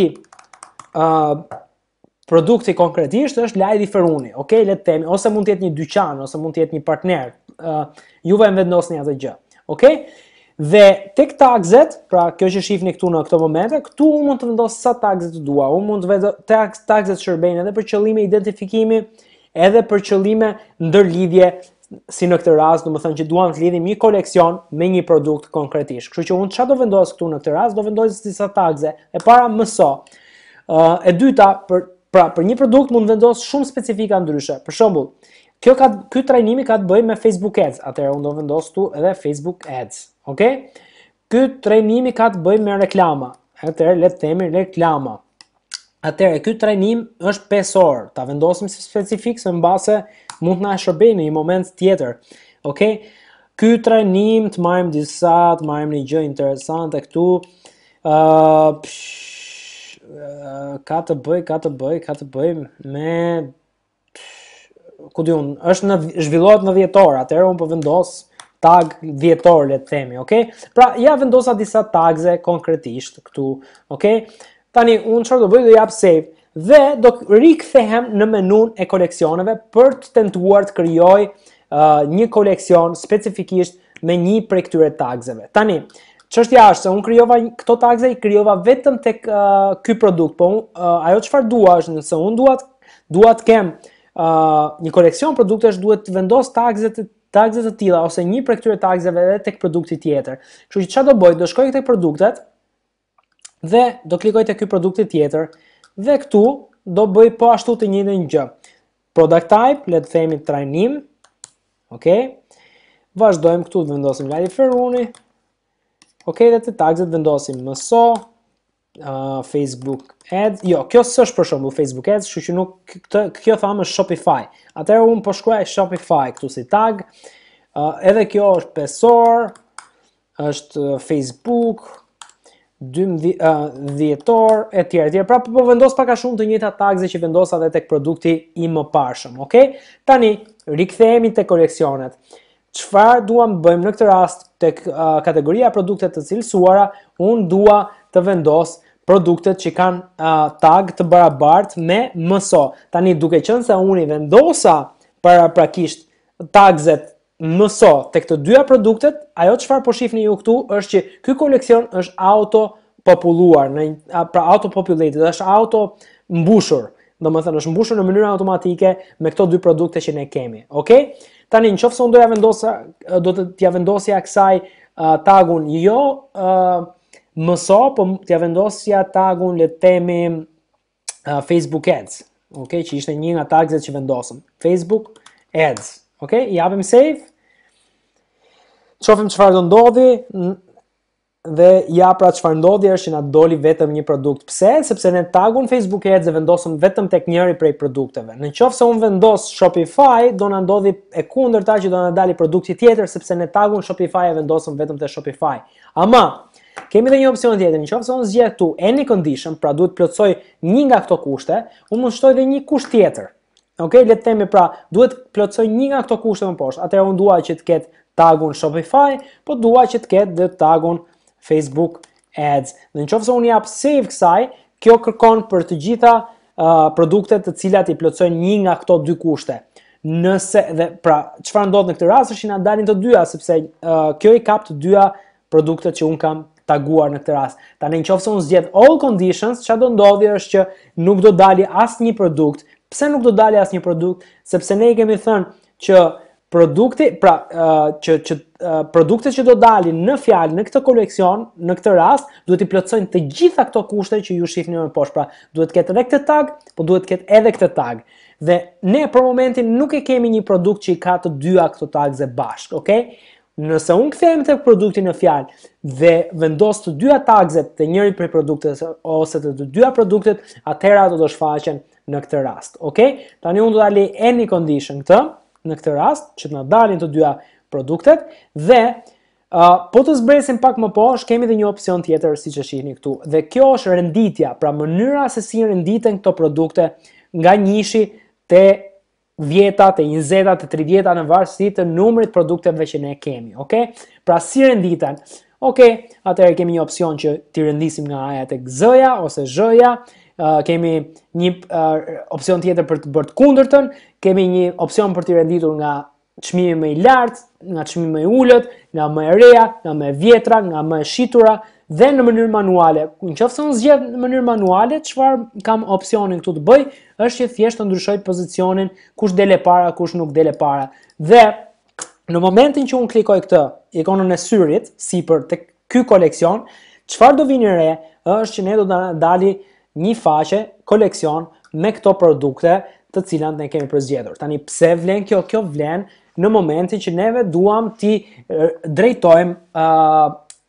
uh, produkti konkretisht është Lajdi Feruni, okay? Le të themi, ose mund të jetë një dyqan, ose mund të jetë një partner. Uh, juve e vendosni atë gjë, okay? Dhe tek tagset, pra kjo që shihni këtu në këto momente, këtu unë mund të vendos sa tagse të dua. Unë mund të vendos tagset shërbejnë edhe për qëllime identifikimi, edhe për qëllime ndërlidhje, si në këtë rast, do të thënë që duam të lidhim një koleksion me një produkt konkretisht. Kështu që unë çfarë do vendos këtu në këtë rast, do vendos disa tagse. E para mëso. Uh, e dyta, për pra për një produkt mund vendos shumë specifika ndryshe. Për shembull, kjo ka ky trajnimi ka të bëjë me Facebook Ads. Atëherë unë do vendos këtu edhe Facebook Ads, okay? Ky trajnimi ka të bëjë me reklama. Atëherë le të themi reklama. Atëherë ky trajnim është pesë orë. Ta vendosim si specifik se mbase mund të na shërbejë në një moment tjetër. Okej? Ky trajnim të marrim disa, të marrim një gjë interesante këtu. Uh, psh, uh, ka të bëj, ka të bëj, ka të bëj me ku diun, është në zhvillohet në dhjetor, atëherë unë po vendos tag dhjetor, le të themi, okay? Pra ja vendosa disa tagze konkretisht këtu, okay? Tani unë çfarë do bëj, do jap save dhe do rikthehem në menun e koleksioneve për të tentuar të krijoj uh, një koleksion specifikisht me një prej këtyre tagzeve. Tani, çështja është se unë krijova këto tagze, i krijova vetëm tek uh, ky produkt, po uh, ajo çfarë dua është nëse unë dua dua të kem uh, një koleksion produktesh, duhet të vendos tagze të tagze të tilla ose një prej këtyre tagzeve edhe tek produkti tjetër. Kështu që çfarë do bëj, do shkoj tek produktet dhe do klikoj tek ky produkti tjetër dhe këtu do bëj po ashtu të njëjtën gjë. Product type, le të themi trajnim. Okej. Vazhdojmë këtu të vendosim Lali Feruni. Okej, dhe të tagzet vendosim M S O, uh, Facebook Ads. Jo, kjo s'është për shembull Facebook Ads, kështu që nuk këtë kjo thamë është Shopify. Atëherë unë po shkruaj Shopify këtu si tag. Uh, edhe kjo është pesë orë, është Facebook dhjetor e tjerë tjerë. Pra po vendos pak a shumë të njëjta tagze që vendosa edhe tek produkti i mëparshëm, okay? Tani rikthehemi te koleksionet. Çfarë duam të bëjmë në këtë rast tek uh, kategoria produkte të cilësuara, unë dua të vendos produktet që kanë uh, tag të barabartë me M S O. Tani duke qenë se unë i vendosa paraprakisht tagzet M S O tek të dyja produktet, ajo çfarë po shihni ju këtu është që ky koleksion është auto populluar, në pra auto populated, është auto mbushur. Domethënë është mbushur në mënyrë automatike me këto dy produkte që ne kemi. Okej? Tani nëse unë doja vendosa do të t'ja vendosja kësaj uh, tagun jo uh, M S O, po t'ja vendosja tagun le të themi uh, Facebook Ads. Okej, që ishte një nga tagzet që vendosëm. Facebook Ads. Okej, i japim save. Shohim çfarë do ndodhi dhe ja pra çfarë ndodhi është që na doli vetëm një produkt. Pse? Sepse ne tagun Facebook Ads e vendosëm vetëm tek njëri prej produkteve. Në qoftë se unë vendos Shopify, do na ndodhi e kundërta që do na dali produkti tjetër sepse ne tagun Shopify e vendosëm vetëm te Shopify. Ama kemi edhe një opsion tjetër. Në qoftë se unë zgjedh tu any condition, pra duhet plotësoj një nga këto kushte, unë mund shtoj edhe një kusht tjetër. Okej, le të themi pra, duhet plotësoj një nga këto kushte më poshtë. Atëherë unë dua që të ketë tagun Shopify, po dua që të ketë dhe tagun Facebook Ads. Dhe në qoftë se unë jap save kësaj, kjo kërkon për të gjitha uh, produktet të cilat i plotësojnë një nga këto dy kushte. Nëse dhe pra, çfarë ndodh në këtë rast është që na dalin të dyja, sepse uh, kjo i kap të dyja produktet që unë kam taguar në këtë rast. Tani nëse unë zgjedh all conditions, çfarë do ndodhi është që nuk do dali asnjë produkt. Pse nuk do dali asnjë produkt? Sepse ne i kemi thënë që produkti, pra uh, që që uh, produktet që do dalin në fjalë në këtë koleksion, në këtë rast, duhet i plotësojnë të gjitha këto kushte që ju shihni më poshtë. Pra, duhet të ketë edhe këtë tag, po duhet të ketë edhe këtë tag. Dhe ne për momentin nuk e kemi një produkt që i ka të dyja këto tagze bashkë, okay? Nëse unë kthehem tek produkti në fjalë dhe vendos të dyja tagzet të njëri prej produkteve ose të, të dyja produktet, atëherë ato do shfaqen në këtë rast, okay? Tani unë do ta lej any condition këtë në këtë rast që të na dalin të dyja produktet dhe uh, po të zbresim pak më poshtë kemi edhe një opsion tjetër siç e shihni këtu. Dhe kjo është renditja, pra mënyra se si renditen këto produkte nga njëshi te dhjeta, te njëzeta, te tridhjeta në varësi të numrit produkteve që ne kemi, okay? Pra si renditen? Okay, atëherë kemi një opsion që t'i rendisim nga A-ja tek Z-ja ose Z-ja. Uh, kemi një uh, opsion tjetër për të bërë të kundërtën, kemi një opsion për të renditur nga çmimi më i lartë, nga çmimi më i ulët, nga më e reja, nga më e vjetra, nga më e shitura dhe në mënyrë manuale. Nëse unë zgjedh në mënyrë manuale, çfarë kam opsionin këtu të bëj, është që thjesht të ndryshoj pozicionin, kush dele para, kush nuk dele para. Dhe në momentin që unë klikoj këtë ikonën e syrit sipër tek ky koleksion, çfarë do vini re është që ne do të dali një faqe koleksion me këto produkte të cilat ne kemi përzgjedhur. Tani pse vlen kjo? Kjo vlen në momentin që neve duam ti drejtojmë uh,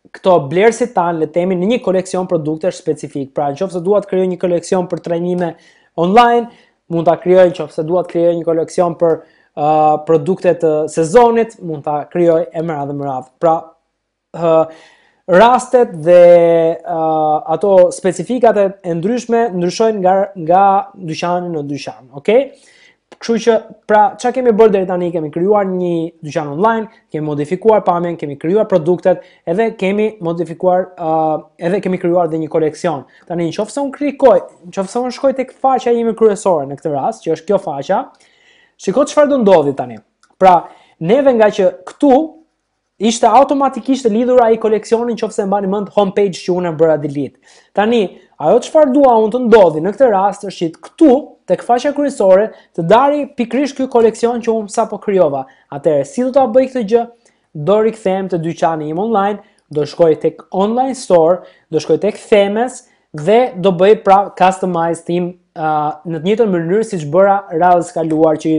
këto blerësit tanë, le të themi, në një koleksion produktesh specifik. Pra, nëse dua të krijoj një koleksion për trajnime online, mund ta krijoj. Nëse dua të krijoj një koleksion për uh, produkte të sezonit, mund ta krijoj e më radhë më radhë. Pra, uh, rastet dhe uh, ato specifikat e ndryshme ndryshojnë nga nga dyqani në dyqan, okay? Kështu që, pra, çka kemi bërë deri tani? Kemi krijuar një dyqan online, kemi modifikuar pamjen, kemi krijuar produktet, edhe kemi modifikuar, uh, edhe kemi krijuar dhe një koleksion. Tani, nëse unë klikoj, nëse unë shkoj tek faqja ime kryesore në këtë rast, që është kjo faqja, shiko çfarë do ndodhi tani. Pra, neve nga që këtu ishte automatikisht e lidhur ai koleksioni, nëse e mbani mend homepage që unë e bëra delete. Tani, ajo çfarë dua unë të ndodhi në këtë rast është që këtu tek faqja kryesore të dari pikërisht ky koleksion që unë sapo krijova. Atëherë, si do ta bëj këtë gjë? Do rikthehem te dyqani im online, do shkoj tek online store, do shkoj tek themes dhe do bëj pra customize theme uh, në të njëjtën mënyrë siç bëra radhës kaluar që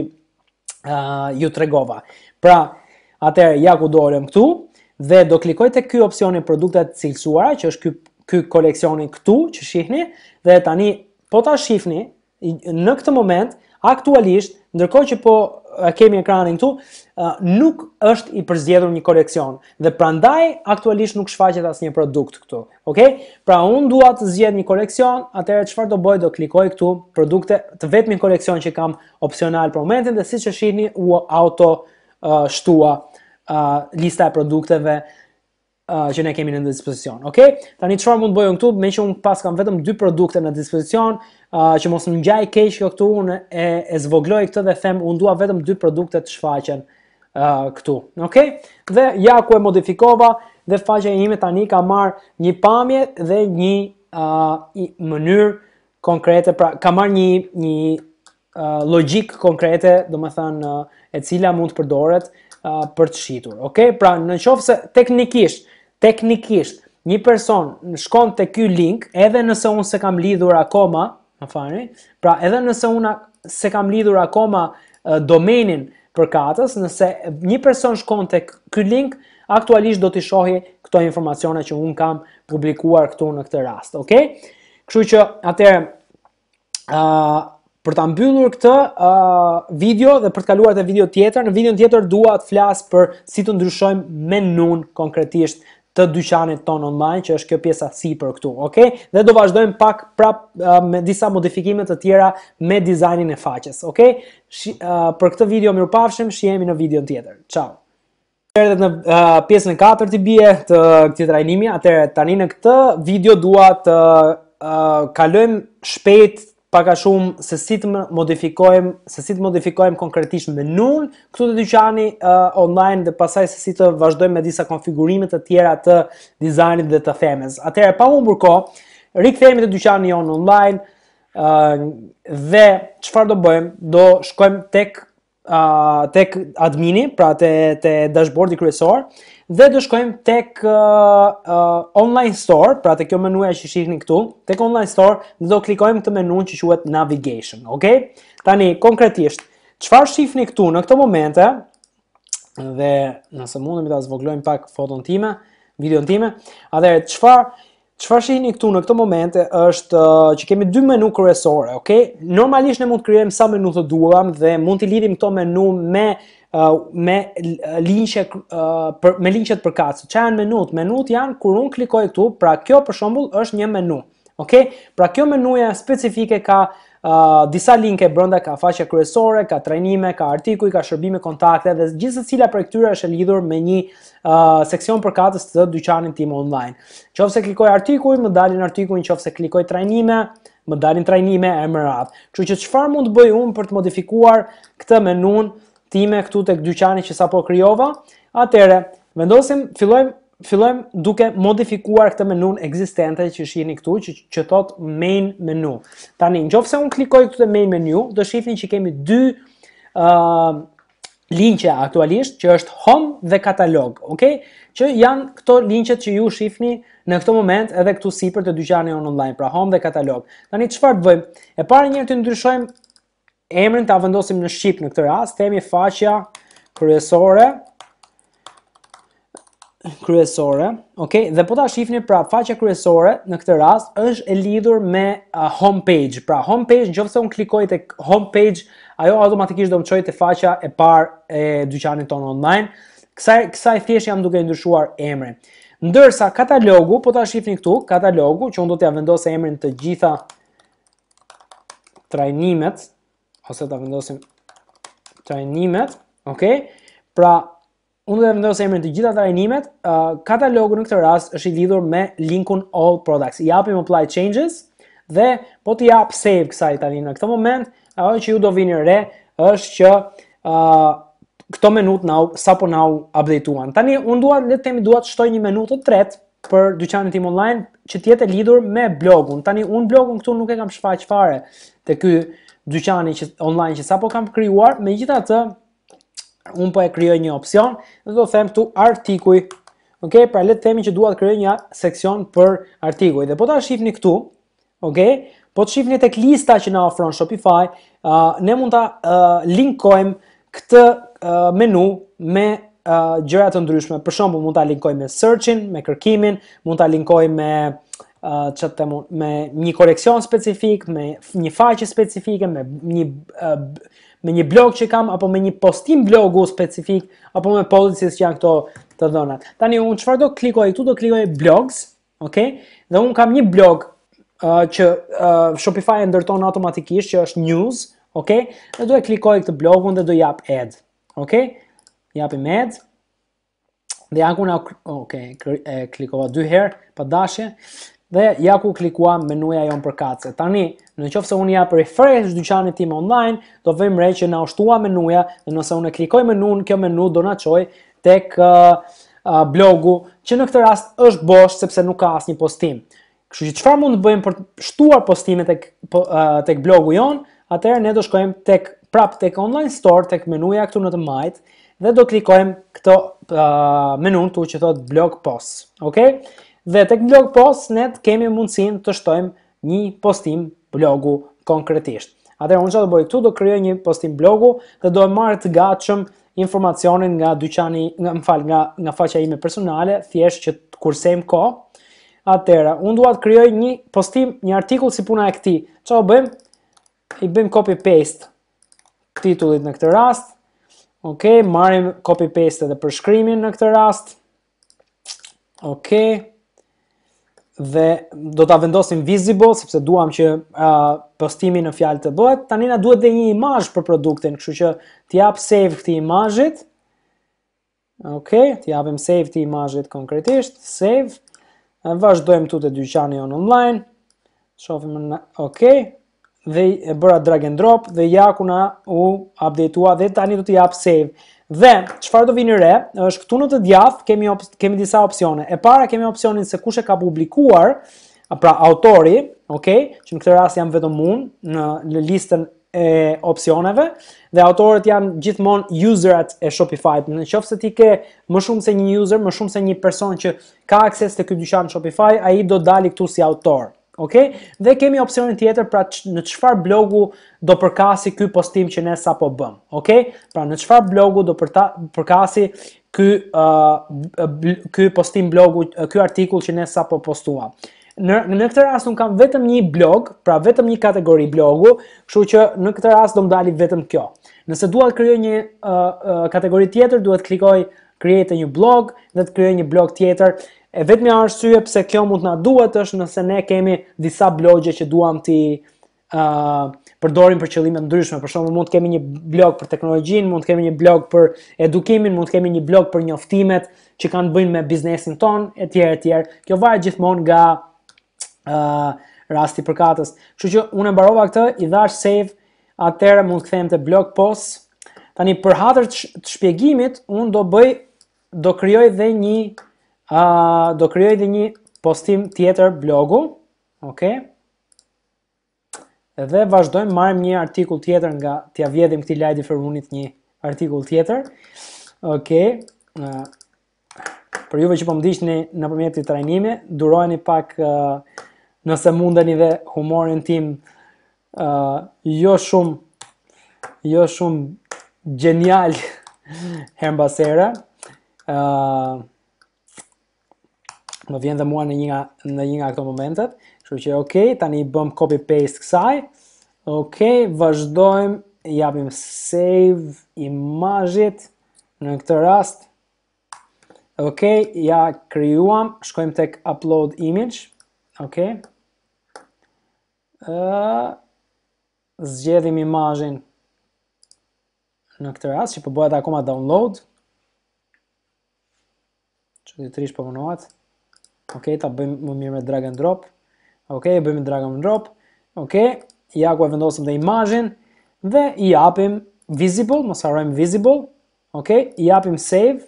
uh, ju tregova. Pra, atëherë ja ku do orem këtu dhe do klikoj tek ky opsioni produktet cilësuara, që është ky ky koleksioni këtu që shihni, dhe tani po ta shihni në këtë moment aktualisht, ndërkohë që po kemi ekranin këtu, nuk është i përzgjedhur një koleksion dhe prandaj aktualisht nuk shfaqet asnjë produkt këtu. Okay? Pra unë dua të zgjedh një koleksion, atëherë çfarë do bëj? Do klikoj këtu produkte, të vetmin koleksion që kam opsional për momentin, dhe siç e shihni u auto uh, shtua uh, lista e produkteve Uh, që ne kemi në dispozicion. Okay? Tani çfarë mund bëjmë këtu? Me që unë pas kam vetëm dy produkte në dispozicion, uh, që mos më ngjaj keq kjo këtu, unë e, e zvogloj këtë dhe them unë dua vetëm dy produkte të shfaqen uh, këtu. Okay? Dhe ja ku e modifikova dhe faqja ime tani ka marr një pamje dhe një uh, mënyrë konkrete, pra ka marr një një uh, logjik konkrete, domethënë uh, e cila mund të përdoret uh, për të shitur. Okay? Pra nëse teknikisht Teknikisht, një person shkon te ky link, edhe nëse unë se kam lidhur akoma, më falni, pra edhe nëse unë se kam lidhur akoma uh, domenin përkatës, nëse një person shkon te ky link, aktualisht do t'i shohë këto informacione që unë kam publikuar këtu në këtë rast, okay? Kështu që atëherë uh, për ta mbyllur këtë uh, video dhe për të kaluar te video tjetër, në videon tjetër dua të flas për si të ndryshojmë menun konkretisht të dyqanit ton online, që është kjo pjesa sipër këtu, okay? Dhe do vazhdojmë pak prap uh, me disa modifikime të tjera me dizajnin e faqes, okay? Shi, uh, për këtë video mirupafshim, shihemi në videon tjetër. Ciao. Erdhet në uh, pjesën e katërt i bie të këtij trajnimi. Atëherë tani në këtë video dua të uh, kalojmë shpejt pak a shumë se si të modifikojmë, se si të modifikojmë konkretisht menun këtu të dyqani uh, online, dhe pastaj se si të vazhdojmë me disa konfigurime të tjera të dizajnit dhe të themes. Atëherë pa humbur kohë, rikthehemi te dyqani jon online uh, dhe çfarë do bëjmë? Do shkojmë tek uh, tek admini, pra te te dashboardi kryesor, dhe do shkojmë tek uh, uh, online store, pra te kjo menuja që shihni këtu, tek online store, dhe do klikojmë këtë menun që quhet navigation, okay? Tani konkretisht, çfarë shihni këtu në këtë momente, dhe nëse mundemi ta zvoglojmë pak foton time, videon time, atëherë çfarë çfarë shihni këtu në këtë momente është uh, që kemi dy menu kryesore, okay? Normalisht ne mund të krijojmë sa menu të duam dhe mund të lidhim këto menu me Uh, me linqe uh, për, me linqet përkatëse. Çfarë janë menut? Menut janë kur unë klikoj këtu, pra kjo për shembull është një menu. Okay? Pra kjo menuja specifike ka uh, disa linke brenda, ka faqe kryesore, ka trajnime, ka artikuj, ka shërbime, kontakte, dhe gjithë secila prej këtyre është e lidhur me një uh, seksion përkatës të dyqanit tim online. Nëse klikoj artikuj, më dalin artikuj, nëse klikoj trajnime, më dalin trajnime e më radhë. Kështu që çfarë mund të bëj unë për të modifikuar këtë menun time këtu tek dyqani që sapo krijova? Atëre, vendosim, fillojmë fillojmë duke modifikuar këtë menun ekzistente që shihni këtu, që që thot main menu. Tani, nëse unë klikoj këtu te main menu, do shihni që kemi dy uh, linqe aktualisht, që është home dhe katalog, okay? Që janë këto linqet që ju shihni në këtë moment edhe këtu sipër të dyqani online, pra home dhe katalog. Tani çfarë të bëjmë? E para njëherë të ndryshojmë emrin, ta vendosim në shqip në këtë rast, themi faqja kryesore kryesore, okay? Dhe po ta shihni, pra faqja kryesore në këtë rast është e lidhur me uh, homepage. Pra homepage, nëse unë klikoj tek homepage, ajo automatikisht do më çojë te faqja e parë e dyqanit tonë online. Kësaj kësaj thjesht jam duke ndryshuar emrin. Ndërsa katalogu, po ta shihni këtu, katalogu, që unë do t'ja vendos emrin të gjitha trajnimet, ose ta vendosim trajnimet, okay? Pra unë do të vendos emrin të gjitha trajnimet, uh, katalogu në këtë rast është i lidhur me linkun All Products. I japim Apply Changes dhe po t'i jap Save kësaj tani në këtë moment, ajo që ju do vini re është që uh, këto menut na sapo na u updateuan. Tani unë dua le të themi dua të shtoj një menu të tretë për dyqanin tim online që të jetë lidhur me blogun. Tani unë blogun këtu nuk e kam shfaq fare te ky dyqani që online që sapo kam krijuar, megjithatë unë po e krijoj një opsion dhe do them këtu artikuj. Ok, pra le të themi që dua të krijoj një seksion për artikuj. Dhe po ta shihni këtu, ok, po të shihni tek lista që na ofron Shopify, uh, ne mund ta uh, linkojmë këtë uh, menu me uh, gjëra të ndryshme. Për shembull, mund ta linkojmë me searchin, me kërkimin, mund ta linkojmë me uh, çfarë them, me një koreksion specifik, me një faqe specifike, me një uh, me një blog që kam, apo me një postim blogu specifik, apo me policies që janë këto të dhënat. Tani unë çfarë do klikoj këtu, do klikoj blogs, okay? Dhe unë kam një blog uh, që uh, Shopify e ndërton automatikisht, që është news, okay? Dhe do e klikoj këtë blogun dhe do jap add, okay? Japim add. Dhe ja ku na, okay, e klikova dy herë pa dashje. Dhe ja ku klikua menuja jon për kace. Tani, në qoftë se unë jap refresh dyqanit tim online, do vëmë re që na ushtua menuja, dhe nëse unë klikoj menun, kjo menu do na çojë tek uh, uh, blogu, që në këtë rast është bosh sepse nuk ka asnjë postim. Kështu që çfarë mund të bëjmë për të shtuar postimet tek uh, tek blogu jon? Atëherë ne do shkojmë tek prap tek online store, tek menuja këtu në të majt, dhe do klikojmë këto uh, menun këtu që thot blog posts, okay? Dhe tek blog post net kemi mundësinë të shtojmë një postim blogu konkretisht. Atëherë unë çfarë do bëj këtu, do krijoj një postim blogu dhe do e marr të gatshëm informacionin nga dyqani, nga më fal, nga nga faqja ime personale, thjesht që të kursejmë kohë. Atëherë unë dua të krijoj një postim, një artikull si puna e këtij. Çfarë bëjmë? I bëjmë copy paste titullit në këtë rast. Okej, okay, marrim copy paste edhe për shkrimin në këtë rast. Okej. Okay. Dhe do ta vendosim visible sepse duam që uh, postimi në fjalë të bëhet. Tani na duhet edhe një imazh për produktin, kështu që t'i jap save këtij imazhit. Okej, okay, t'i japim save këtij imazhit konkretisht, save. Vazhdojmë këtu te dyqani jon online. Shohim në okay. Dhe e bëra drag and drop dhe ja ku na u updatea dhe tani do t'i jap save. Dhe çfarë do vini re, është këtu në të djathtë kemi kemi disa opsione. E para kemi opsionin se kush e ka publikuar, pra autori, okay, që në këtë rast jam vetëm unë në, në listën e opsioneve, dhe autorët janë gjithmonë userat e Shopify. Në qoftë se ti ke më shumë se një user, më shumë se një person që ka akses te ky dyqan Shopify, ai do dali këtu si autor. Okay? Dhe kemi opsionin tjetër, pra në çfarë blogu do përkasi ky postim që ne sapo bëm. Okay? Pra në çfarë blogu do përta, përkasi ky uh, ky postim blogu, ky artikull që ne sapo postuam. Në në këtë rast un kam vetëm një blog, pra vetëm një kategori blogu, kështu që në këtë rast do më dali vetëm kjo. Nëse dua të krijoj një uh, uh, kategori tjetër, duhet klikoj create a new blog dhe të krijoj një blog tjetër. E vetmja arsye pse kjo mund na duhet është nëse ne kemi disa blogje që duam ti uh, përdorim për qëllime ndryshme. Për shembull, mund të kemi një blog për teknologjinë, mund të kemi një blog për edukimin, mund të kemi një blog për njoftimet që kanë të bëjnë me biznesin ton, etj etj. Kjo varet gjithmonë nga uh, rasti përkatës. Kështu që unë e mbarova këtë, i dash save, atëherë mund të kthehem te blog post. Tani për hatër të shpjegimit, unë do bëj do krijoj dhe një Uh, do krijoj dhe një postim tjetër blogu, okay? Dhe vazhdojmë, marrim një artikull tjetër nga t'ia vjedhim këtij lajdi Ferunit një artikull tjetër. Okay? Uh, për juve që po më ndiqni nëpërmjet këtij trajnimi, durojeni pak uh, nëse mundeni dhe humorin tim uh, jo shumë jo shumë genial her mbas here. Uh, Më vjen dhe mua në një nga, në një nga këto momentet. Kështu që ok, tani bëm copy paste kësaj. Ok, vazhdojmë, japim save imazhit në këtë rast. Ok, ja krijuam, shkojmë tek upload image. Ok. Uh, zgjedhim imazhin në këtë rast që po bëhet akoma download. Çuditërisht po punohet. Ok, ta bëjmë më mirë me drag and drop. Ok, bëjmë drag and drop. Ok, ja ku e vendosim dhe imazhin dhe i japim visible, mos harrojmë visible. Ok, i japim save.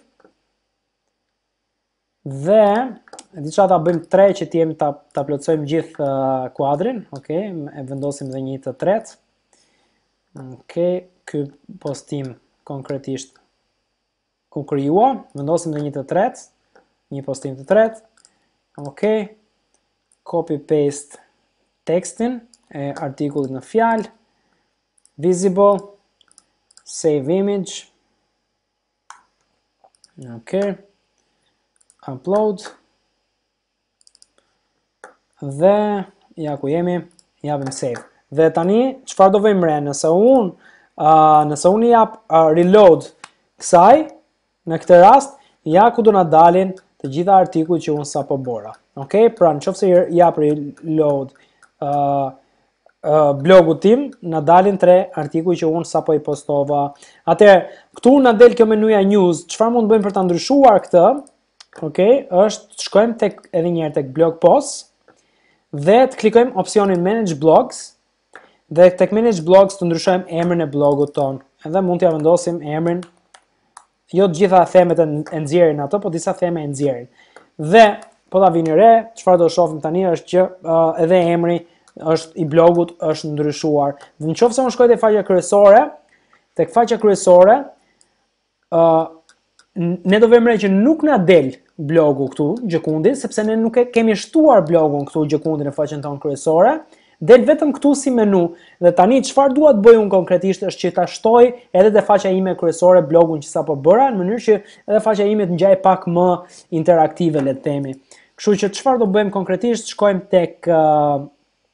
Dhe e di çfarë ta bëjmë tre që të jemi ta ta plotësojmë gjithë uh, kuadrin. Ok, e vendosim dhe një të tretë. Ok, ky postim konkretisht ku krijua, vendosim dhe një të tretë, një postim të tretë. Ok, copy paste tekstin e artikullit në fjalë, visible, save image. Ok, upload. Dhe ja ku jemi, japim save. Dhe tani çfarë do vëjmë re, nëse un uh, nëse un i jap uh, reload kësaj, në këtë rast, ja ku do na dalin të gjitha artikujt që unë sa po bora. Ok, pra në qoftë se i jap reload uh, uh, blogu tim, na dalin tre artikuj që unë sa po i postova. Atëherë, këtu na del kjo menuja news, çfarë mund të bëjmë për ta ndryshuar këtë? Ok, është shkojmë tek edhe një herë tek blog post dhe të klikojmë opsionin manage blogs dhe tek manage blogs të ndryshojmë emrin e blogut ton. Edhe mund t'ja vendosim emrin. Jo të gjitha themet e nxjerrin ato, po disa theme e nxjerrin. Dhe po ta vini re, çfarë do shohim tani është që uh, edhe emri është i blogut është ndryshuar. Dhe nëse unë shkoj te faqja kryesore, tek faqja kryesore, uh, ne do vëmë re që nuk na del blogu këtu Gjekundi, sepse ne nuk e kemi shtuar blogun këtu Gjekundi në faqen tonë kryesore. Del vetëm këtu si menu, dhe tani çfarë dua të bëj unë konkretisht është që ta shtoj edhe te faqja ime kryesore blogun që sapo bëra, në mënyrë që edhe faqja ime të ngjajë pak më interaktive, le të themi. Kështu që çfarë do bëjmë konkretisht, shkojmë tek uh,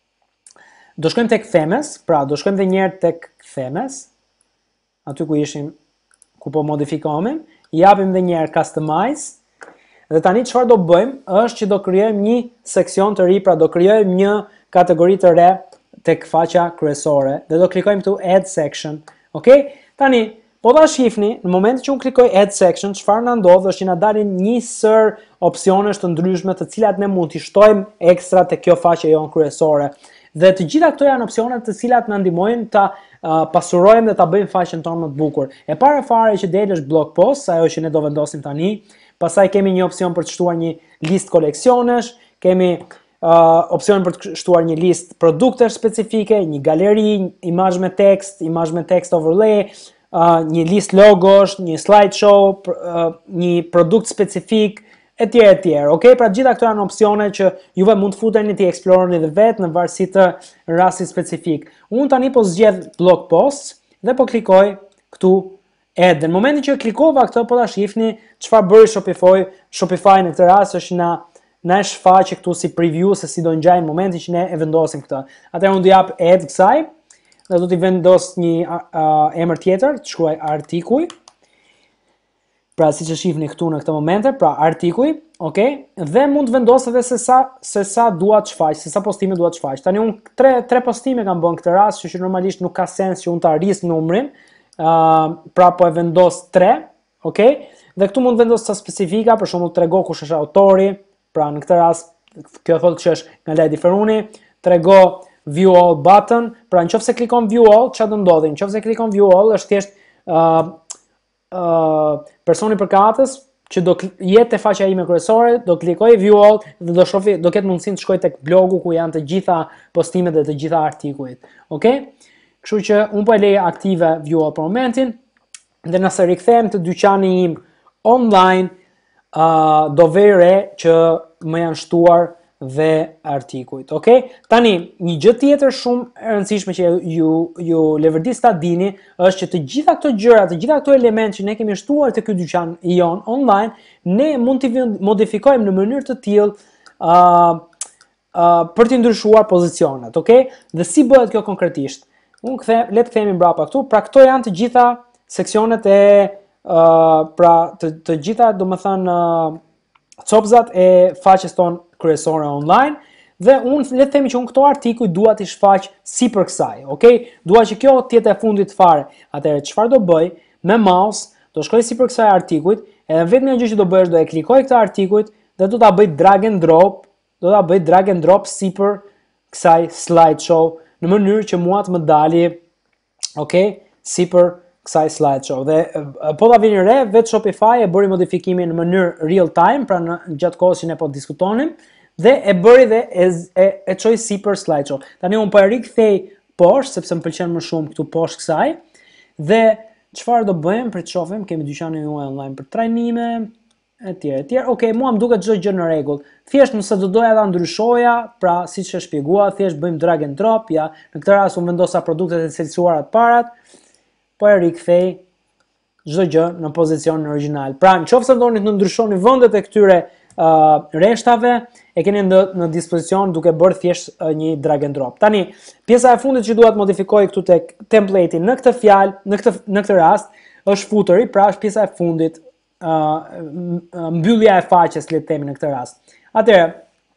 do shkojmë tek themes, pra do shkojmë edhe një herë tek themes, aty ku ishim, ku po modifikohemi, i japim edhe një herë customize. Dhe tani çfarë do bëjmë është që do krijojmë një seksion të ri, pra do krijojmë një kategori të re tek faqja kryesore dhe do klikojmë këtu add section. Okej? Tani, po ta shihni, në momentin që unë klikoj add section, çfarë na ndodh është që na dalin një sër opsionesh të ndryshme, të cilat ne mund t'i shtojmë ekstra tek kjo faqe jon kryesore. Dhe të gjitha këto janë opsione të cilat na ndihmojnë ta uh, pasurojmë dhe ta bëjmë faqen tonë më të bukur. E para fare që del është blog post, ajo që ne do vendosim tani. Pastaj kemi një opsion për të shtuar një listë koleksionesh, kemi Uh, opsion për të shtuar një listë produktesh specifike, një galeri, imazh me tekst, imazh me text overlay, uh, një listë logosh, një slideshow, uh, një produkt specifik, etj etj. Okej, pra gjitha këto janë opsione që juve mund të futeni ti eksploroni edhe vetë në varësi të rastit specifik. Unë tani po zgjedh blog post dhe po klikoj këtu add. Në momentin që klikova këtë, po ta shihni çfarë bëri Shopify, Shopify në këtë rast është na na e shfaqe këtu si preview se si do ngjajnë momentin që ne e vendosim këtë. Atëherë unë do jap add kësaj dhe do t'i vendos një uh, emër tjetër, të shkruaj artikuj. Pra siç e shihni këtu në këtë moment, pra artikuj, okay? Dhe mund të vendos edhe se sa se sa dua të shfaq, se sa postime dua të shfaq. Tani unë tre tre postime kam bën këtë rast, që normalisht nuk ka sens që unë ta rris numrin. Uh, pra po e vendos tre, okay? Dhe këtu mund të vendos sa specifika, për shembull trego kush është autori. Pra në këtë rast, kjo thotë që është nga Ledi Feruni, trego view all button, pra nëse klikon view all, çfarë do ndodhi? Nëse klikon view all, është thjesht uh, uh, personi i përkatës që do jetë te faqja ime kryesore, do klikoj view all dhe do shohë, do ketë mundësinë të shkojë tek blogu ku janë të gjitha postimet dhe të gjitha artikujt. Okej? Kështu që un po e lej aktive view all për momentin, dhe nëse rikthem të dyqani im online, Uh, do vej re që më janë shtuar dhe artikujt. Ok? Tani, një gjë tjetër shumë e rëndësishme që ju ju leverdis ta dini është që të gjitha këto gjëra, të gjitha këto elementë që ne kemi shtuar te ky dyqan jon online, ne mund t'i modifikojmë në mënyrë të tillë uh, uh, për t'i ndryshuar pozicionet, ok? Dhe si bëhet kjo konkretisht? Unë kthe, le të kthehemi mbrapa këtu. Pra këto janë të gjitha seksionet e uh, pra të, të gjitha, domethënë uh, copzat e faqes tonë kryesore online, dhe unë le të themi që unë këto artikuj dua t'i shfaq sipër kësaj, okay? Dua që kjo të jetë e fundit fare. Atëherë çfarë do bëj? Me mouse do shkoj sipër kësaj artikujt, edhe vetëm gjë që do bëj është do e klikoj këtë artikujt dhe do ta bëj drag and drop, do ta bëj drag and drop sipër kësaj slideshow në mënyrë që mua të më dali, okay, sipër kësaj slideshow. Dhe po ta vini re, vetë Shopify e bëri modifikimin në mënyrë real time, pra në gjatë kohës që ne po diskutonim, dhe e bëri dhe e e, e çoi sipër slideshow. Tani un po e rikthej poshtë sepse më pëlqen më shumë këtu poshtë kësaj. Dhe çfarë do bëjmë për të shohim, kemi dyqanin juaj online për trajnime, etj, etj. Okej, mua më duket çdo gjë në rregull. Thjesht nëse do doja ta ndryshoja, pra siç e shpjeguar, thjesht bëjmë drag and drop, ja, në këtë rast unë vendosa produktet e cilësuara të parat, po e rikthej çdo gjë në pozicionin origjinal. Pra, nëse doni të ndryshoni vendet e këtyre uh, reshtave, e keni në, në dispozicion duke bërë thjesht uh, një drag and drop. Tani, pjesa e fundit që dua të modifikoj këtu tek template-i në këtë fjalë, në këtë në këtë rast, është footeri, pra është pjesa e fundit, uh, mbyllja e faqes, le të themi në këtë rast. Atëherë,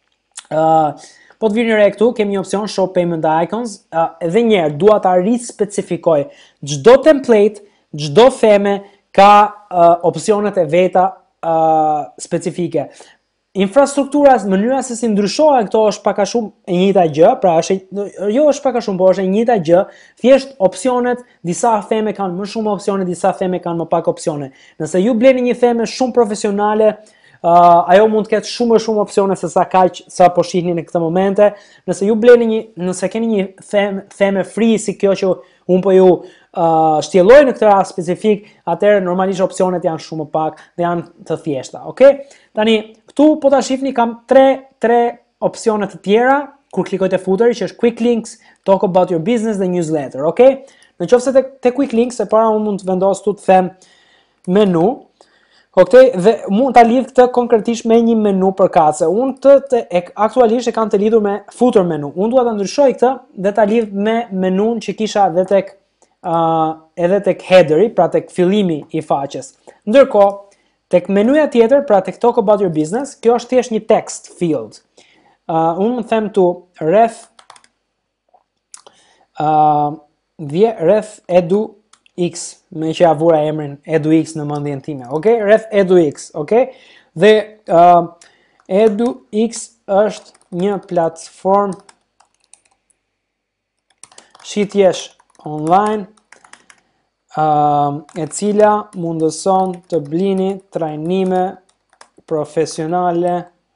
uh, po të vini re këtu, kemi një opcion show payment icons, uh, edhe një herë dua ta rispecifikoj. Çdo template, çdo theme ka uh, opsionet e veta uh, specifike. Infrastruktura, mënyra se si ndryshohen këto është pak a shumë e njëjta gjë, pra është jo është pak a shumë, por është e njëjta gjë, thjesht opsionet, disa theme kanë më shumë opsione, disa theme kanë më pak opsione. Nëse ju bleni një theme shumë profesionale, Uh, ajo mund të ketë shumë më shumë opsione se sa kaq sa po shihni në këtë momente. Nëse ju bleni një, nëse keni një theme, theme free si kjo që un po ju uh, shtjelloj në këtë rast specifik, atëherë normalisht opsionet janë shumë më pak dhe janë të thjeshta, okay? Tani këtu po ta shihni kam tre tre opsione të tjera kur klikoj te footeri, që është quick links, talk about your business dhe newsletter, okay? Nëse te, te quick links, e para un mund të vendos tu të them menu. Ok, dhe mund ta lidh këtë konkretisht me një menu përkatëse. Unë këtë të, e, aktualisht e kam të lidhur me footer menu. Unë dua ta ndryshoj këtë dhe ta lidh me menun që kisha edhe tek uh, edhe tek headeri, pra tek fillimi i faqes. Ndërkohë, tek menuja tjetër, pra tek talk about your business, kjo është thjesht një text field. Uh, unë më them tu rreth uh, vje rreth edu X, me që ja vura emrin EduX në mendjen time, okay? Rreth EduX, okay? Dhe uh, EduX është një platformë shitjesh online uh, e cila mundëson të blini trajnime profesionale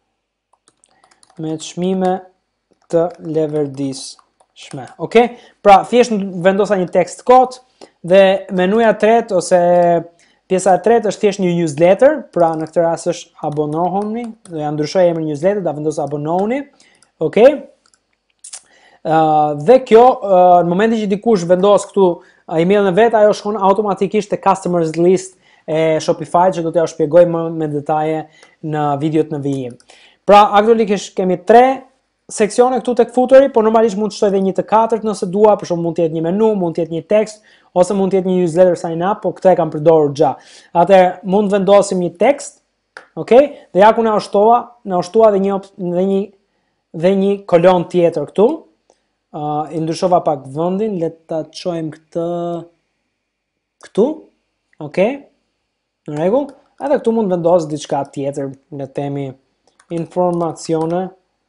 me çmime të leverdishme, okay? Pra, thjesht vendosa një tekst kod. Dhe menuja tretë ose pjesa e tretë është thjesht një newsletter, pra në këtë rast është abonohuni, do ja ndryshoj emrin newsletter, da vendos abonohuni, okay? Uh, dhe kjo, uh, në momentin që dikush vendos këtu uh, emailin e vet, ajo shkon automatikisht te customers list e Shopify, që do t'ja shpjegoj më me detaje në videot në vijim. Pra, aktualisht kemi tre seksione këtu tek footeri, por normalisht mund të shtoj edhe një të katërt nëse dua, për shembull mund të jetë një menu, mund të jetë një tekst, ose mund të jetë një newsletter sign up, po këtë e kam përdorur xha. Atëherë mund vendosim një tekst, okay? Dhe ja ku na ushtova, na ushtua dhe një dhe një dhe një kolon tjetër këtu. Uh, i ndryshova pak vendin, le ta çojmë këtë këtu. Okay? Në rregull? Edhe këtu mund vendos diçka tjetër, le të themi informacione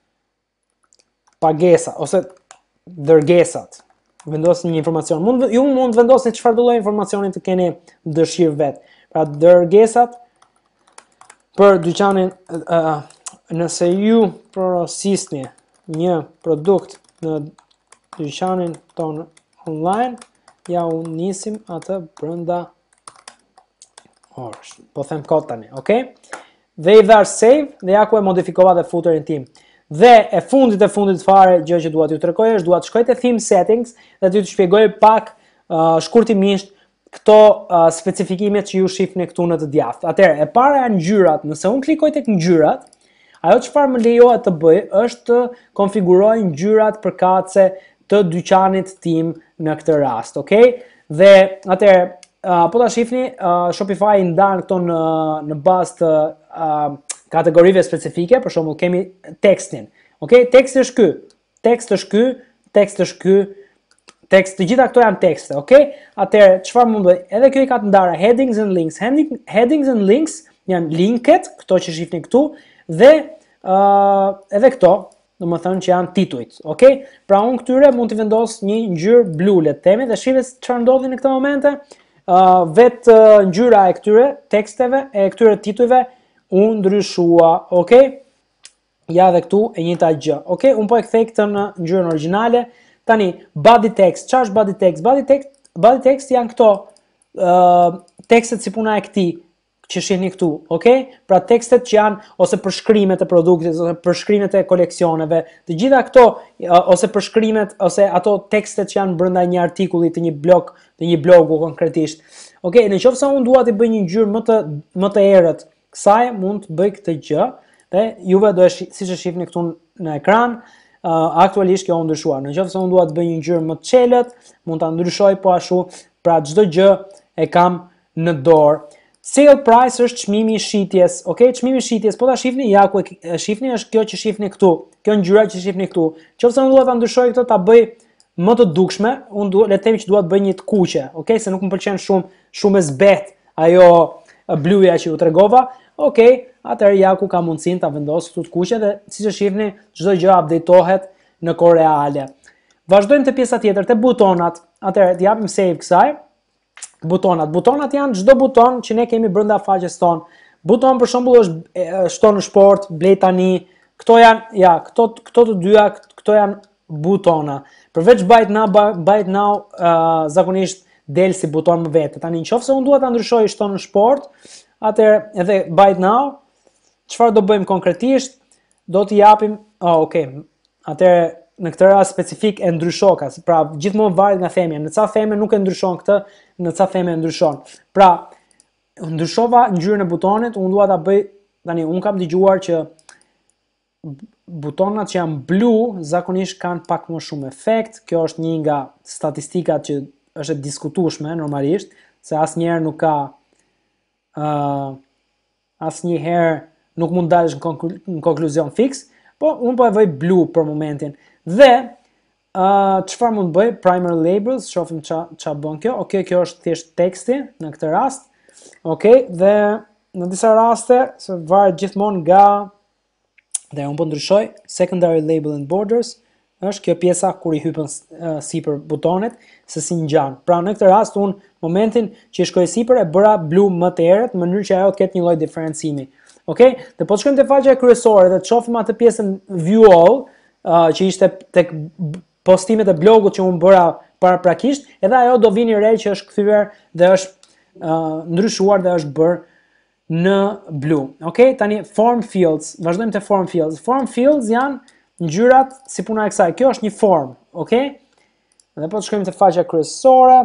pagesa ose dërgesat. Vendosni një informacion. Mund, ju mund vendosni çfarë do lloj informacioni të keni dëshirë vet. Pra dërgesat për dyqanin, uh, nëse ju porosisni një produkt në dyqanin tonë online, ja u nisim atë brenda orësh. Po them kot tani, okay? Dhe i dhash save dhe ja ku e modifikova dhe footerin tim. Dhe e fundit e fundit fare, gjë që dua t'ju tregoj është dua të shkoj te theme settings dhe t'ju të shpjegoj pak uh, shkurtimisht këto uh, specifikimet që ju shihni këtu në të djathtë. Atëherë, e para janë ngjyrat. Nëse unë klikoj tek ngjyrat, ajo çfarë më lejohet të bëj është të konfiguroj ngjyrat përkatëse të dyqanit tim në këtë rast, okay? Dhe atëherë, uh, po ta shihni, uh, Shopify i ndan këto në në bazë të uh, kategorive specifike, për shembull kemi tekstin. Okay? Teksti është ky, tekst është ky, tekst është ky, tekst, të gjitha këto janë tekste, okay? Atëherë, çfarë mund bëj? Edhe kjo i ka të ndara headings and links. Heading, headings and links janë linket, këto që shihni këtu, dhe uh, edhe këto, domethënë që janë titujt, okay? Pra unë këtyre mund të vendos një ngjyrë blu, le të themi, dhe shihni çfarë ndodhi në këtë momente. Uh, vetë uh, ngjyra e këtyre teksteve, e këtyre titujve u ndryshua, okay? Ja dhe këtu e njëjta gjë, okay? Unë po e kthej këtë në ngjyrën origjinale. Tani body text, çfarë është body text? Body text, body text janë këto uh, tekstet si puna e këtij që shihni këtu, okay? Pra tekstet që janë ose përshkrimet e produktit, ose përshkrimet e koleksioneve, të gjitha këto uh, ose përshkrimet ose ato tekstet që janë brenda një artikulli të një blog, të një blogu konkretisht. Okay, nëse unë dua të bëj një ngjyrë më të më të errët, kësaj mund të bëj këtë gjë dhe juve do e siç e shihni këtu në ekran, uh, aktualisht kjo u ndryshua. Nëse unë dua të bëj një ngjyrë më të çelët, mund ta ndryshoj po ashtu, pra çdo gjë e kam në dorë. Sale price është çmimi i shitjes, okay? Çmimi i shitjes, po ta shihni, ja ku e shihni është kjo që shihni këtu. Kjo ngjyra që shihni këtu. Nëse unë dua ta ndryshoj këtë, ta bëj më të dukshme, unë dua, le të themi që dua të bëj një të kuqe, okay? Se nuk më pëlqen shumë, shumë e zbet ajo bluja që ju tregova. Okay, atëherë ja ku ka mundësinë ta vendos këtu të kuqe dhe siç e shihni, çdo gjë updatohet në kohë reale. Vazhdojmë te pjesa tjetër, te butonat. Atëherë t'japim save kësaj. Butonat. Butonat janë çdo buton që ne kemi brenda faqes tonë. Buton për shembull është shto në sport, blej tani. Këto janë, ja, këto këto të dyja, këto janë butona. Përveç buy now, buy now, uh, zakonisht del si buton më vete. Tani nëse unë dua ta ndryshoj shto në sport, atëherë edhe buy now, çfarë do bëjmë konkretisht? Do t'i japim, oh, okay. Atëherë në këtë rast specifik e ndryshoka, pra gjithmonë varet nga themja. Në ca theme nuk e ndryshon këtë, në ca theme e ndryshon. Pra, ndryshova ngjyrën e butonit, unë dua ta bëj, tani unë kam dëgjuar që butonat që janë blu zakonisht kanë pak më shumë efekt. Kjo është një nga statistikat që është e diskutueshme normalisht, se asnjëherë nuk ka uh, asnjëherë nuk mund dalësh në, konklu në konkluzion fiks, po unë po e vëj blu për momentin. Dhe uh, çfarë mund bëj? Primary labels, shohim ça ça bën kjo. Okej, okay, kjo është thjesht teksti në këtë rast. Okej, okay, dhe në disa raste se varet gjithmonë nga, dhe unë po ndryshoj, secondary label and borders, është kjo pjesa kur i hypen uh, sipër butonit, se si ngjan. Pra në këtë rast unë momentin që i shkoj sipër e bëra blu më të errët, në mënyrë që ajo të ketë një lloj diferencimi. Okej, okay? Dhe po të shkojmë te faqja kryesore dhe të shohim atë pjesën view all, uh, që ishte tek postimet e blogut që unë bëra paraprakisht, edhe ajo do vini re që është kthyer dhe është uh, ndryshuar dhe është bërë në blu. Okay? Tani form fields, vazhdojmë te form fields. Form fields janë ngjyrat si puna e kësaj. Kjo është një form, okay? Dhe po të shkojmë te faqja kryesore.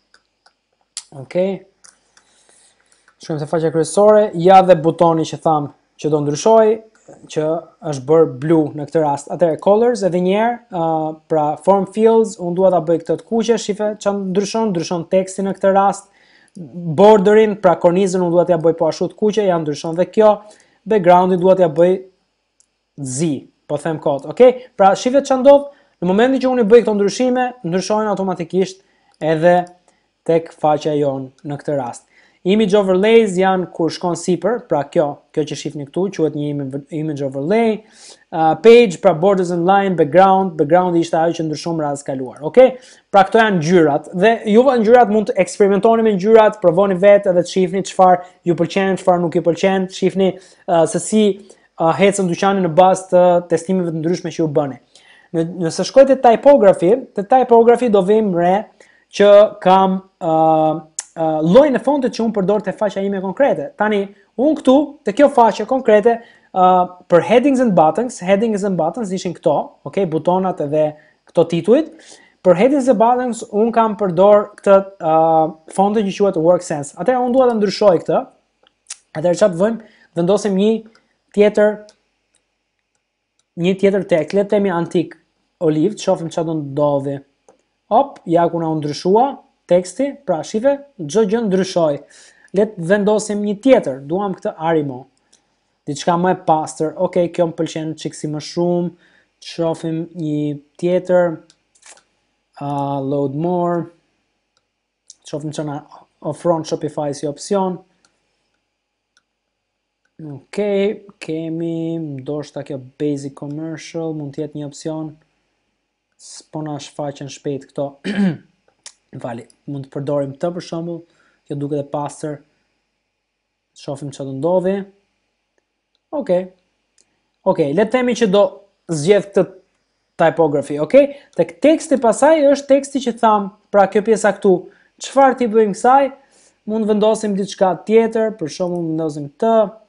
Okay? Shkojmë te faqja kryesore, ja dhe butoni që tham që do ndryshoj, që është bërë blu në këtë rast. Atëherë colors edhe një herë, uh, pra form fields, unë dua ta bëj këtë të kuqe, shife çan ndryshon, ndryshon teksti në këtë rast. Borderin, pra kornizën unë dua t'ja bëj po ashtu të kuqe, ja ndryshon dhe kjo. Backgroundin dua t'ja bëj zi, po them kot. Okay? Pra shife çan ndodh, në momentin që unë i bëj këto ndryshime, ndryshojnë automatikisht edhe tek faqja jon në këtë rast. Image overlays janë kur shkon sipër, pra kjo, kjo që shihni këtu, quhet një image overlay. Uh, page, pra borders and line, background, backgroundi ishte ajo që ndryshon radhës kaluar. Okay? Pra këto janë ngjyrat dhe juve ngjyrat mund të eksperimentoni me ngjyrat, provoni vetë edhe të shihni çfarë ju pëlqen, çfarë nuk ju pëlqen, shihni uh, se si uh, ecën dyqanin në bazë të testimeve të ndryshme që u bëni. Në, nëse shkoj te typography, te typography do vim re që kam uh, uh, llojin e fontit që unë përdor te faqja ime konkrete. Tani, unë këtu, te kjo faqe konkrete, uh, për headings and buttons, headings and buttons ishin këto, okay, butonat edhe këto titujt. Për headings and buttons un kam përdor këtë uh, fontin që quhet WorkSense. Atëherë un dua ta ndryshoj këtë. Atëherë çfarë bëjmë? Vendosim një tjetër një tjetër tekst, le të themi antik olive, shohim çfarë do ndodhi. Hop, ja ku na u ndryshua teksti, pra shife, çdo gjë ndryshoi. Le të vendosim një tjetër, duam këtë Arimo. Diçka më e pastër. Okej, okay, kjo më pëlqen çiksi më shumë. Shohim një tjetër. Uh, load more. Shohim çfarë na ofron Shopify si opsion. Okej, okay, kemi ndoshta kjo basic commercial, mund të jetë një opsion. S'po na shfaqen shpejt këto. Vali, mund të përdorim të për shembull. Kjo duket e pastër. Shohim çfarë do ndodhi. Okej. Okay. Okej, okay, le të themi që do zgjedh këtë typography, okay? Tek teksti pasaj është teksti që tham, pra kjo pjesa këtu. Çfarë ti bëjmë kësaj? Mund vendosim diçka tjetër, për shembull vendosim këtë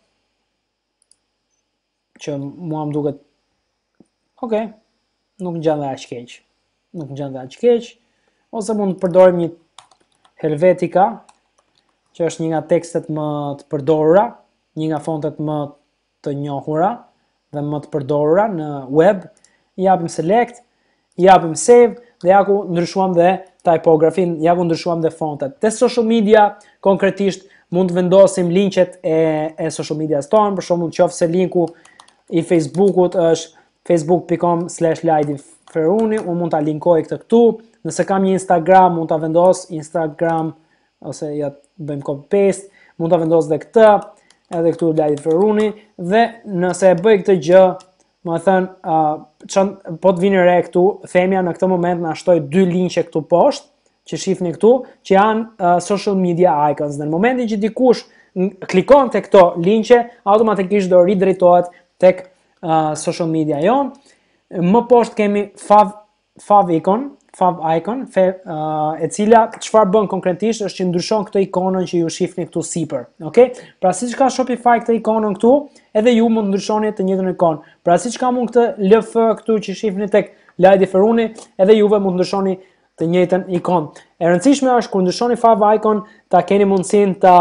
që mua më duket okej. Okay. Nuk ngjan dhe aq keq. Nuk ngjan dhe aq keq. Ose mund të përdorim një Helvetica, që është një nga tekstet më të përdorura, një nga fontet më të njohura dhe më të përdorura në web. I japim select, i japim save dhe ja ku ndryshuam dhe typografin, ja ku ndryshuam dhe fontet. Te social media konkretisht mund të vendosim linqet e, e social media tonë, për shembull qofse linku i Facebookut është facebook dot com slash Lajdi Feruni, unë mund ta linkoj këtë këtu. Nëse kam një Instagram, mund ta vendos Instagram ose ja bëjmë copy paste, mund ta vendos edhe këtë, edhe këtu Lajdi Feruni, dhe nëse e bëj këtë gjë, më thënë, uh, po të vini re këtu, themja në këtë moment na shtoj dy linqe këtu poshtë, që shifni këtu, që janë uh, social media icons. Dhe në momentin që dikush klikon të këto linqe, automatikisht do ridrejtohet tek uh, social media jon. Më poshtë kemi fav, fav icon, fav icon, fe, uh, e cila çfarë bën konkretisht është që ndryshon këtë ikonën që ju shifni këtu sipër. Okay? Pra siç ka Shopify këtë ikonën këtu, edhe ju mund ndryshoni të njëjtën ikonë. Pra siç kam unë këtë L F këtu që shifni tek Lajdi Feruni, edhe juve mund ndryshoni të njëjtën ikonë. E rëndësishme është kur ndryshoni fav icon, ta keni mundësinë ta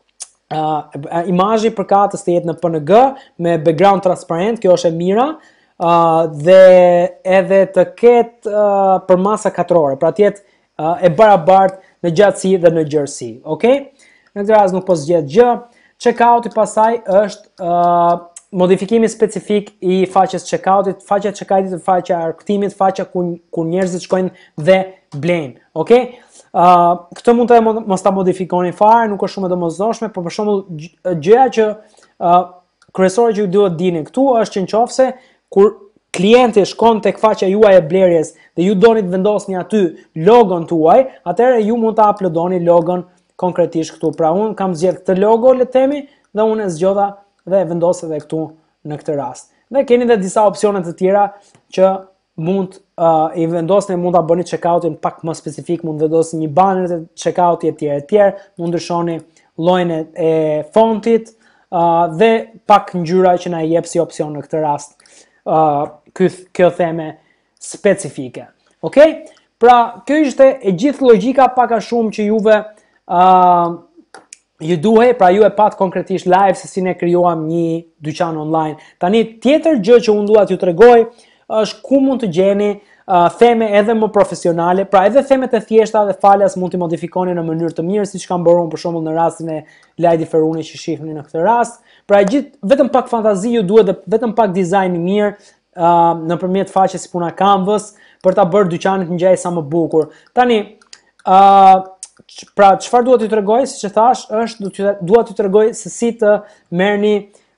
uh, imazhi përkatës të jetë në P N G me background transparent, kjo është e mira. Uh, dhe edhe të ketë uh, për masa katrore, pra të jetë uh, e barabartë në gjatësi dhe në gjerësi, okay? Në këtë rast nuk po zgjedh gjë. Checkout i pasaj është uh, modifikimi specifik i faqes checkoutit, faqja e checkoutit, faqja e arktimit, faqja ku ku njerëzit shkojnë dhe blejnë, okay? Uh, këtë mund të mos ta modifikoni fare, nuk është shumë e domosdoshme, por për shembull gjëja që uh, kryesore që ju duhet dini këtu është që nëse kur klienti shkon tek faqja juaj e blerjes dhe ju doni të vendosni aty logon tuaj, atëherë ju mund ta uploadoni logon konkretisht këtu. Pra unë kam zgjedh këtë logo, le të themi, dhe unë e zgjodha dhe e vendos edhe këtu në këtë rast. Dhe keni edhe disa opsione të tjera që mund uh, i vendosni, mund ta bëni checkoutin pak më specifik, mund vendosni një banner të checkoutit etj etj, mund ndryshoni llojin e fontit uh, dhe pak ngjyra që na jep si opsion në këtë rast. Uh, kjo theme specifike. Okay? Pra, kjo ishte e gjithë logjika pak a shumë që juve uh, ju duhej, pra ju e pat konkretisht live se si ne krijuam një dyqan online. Tani tjetër gjë që unë dua t'ju tregoj është ku mund të gjeni uh, theme edhe më profesionale, pra edhe themet e thjeshta dhe falas mund t'i modifikoni në mënyrë të mirë, siç kam bërë unë për shembull në rastin e Lajdi Feruni që shihni në këtë rast. Pra gjithë vetëm pak fantazi ju duhet dhe vetëm pak dizajn i mirë uh, nëpërmjet faqes si puna Canvas për ta bërë dyqanin të ngjajë sa më bukur. Tani, uh, pra çfarë duhet t'ju tregoj, siç e thash, është duhet t'ju tregoj se si të merrni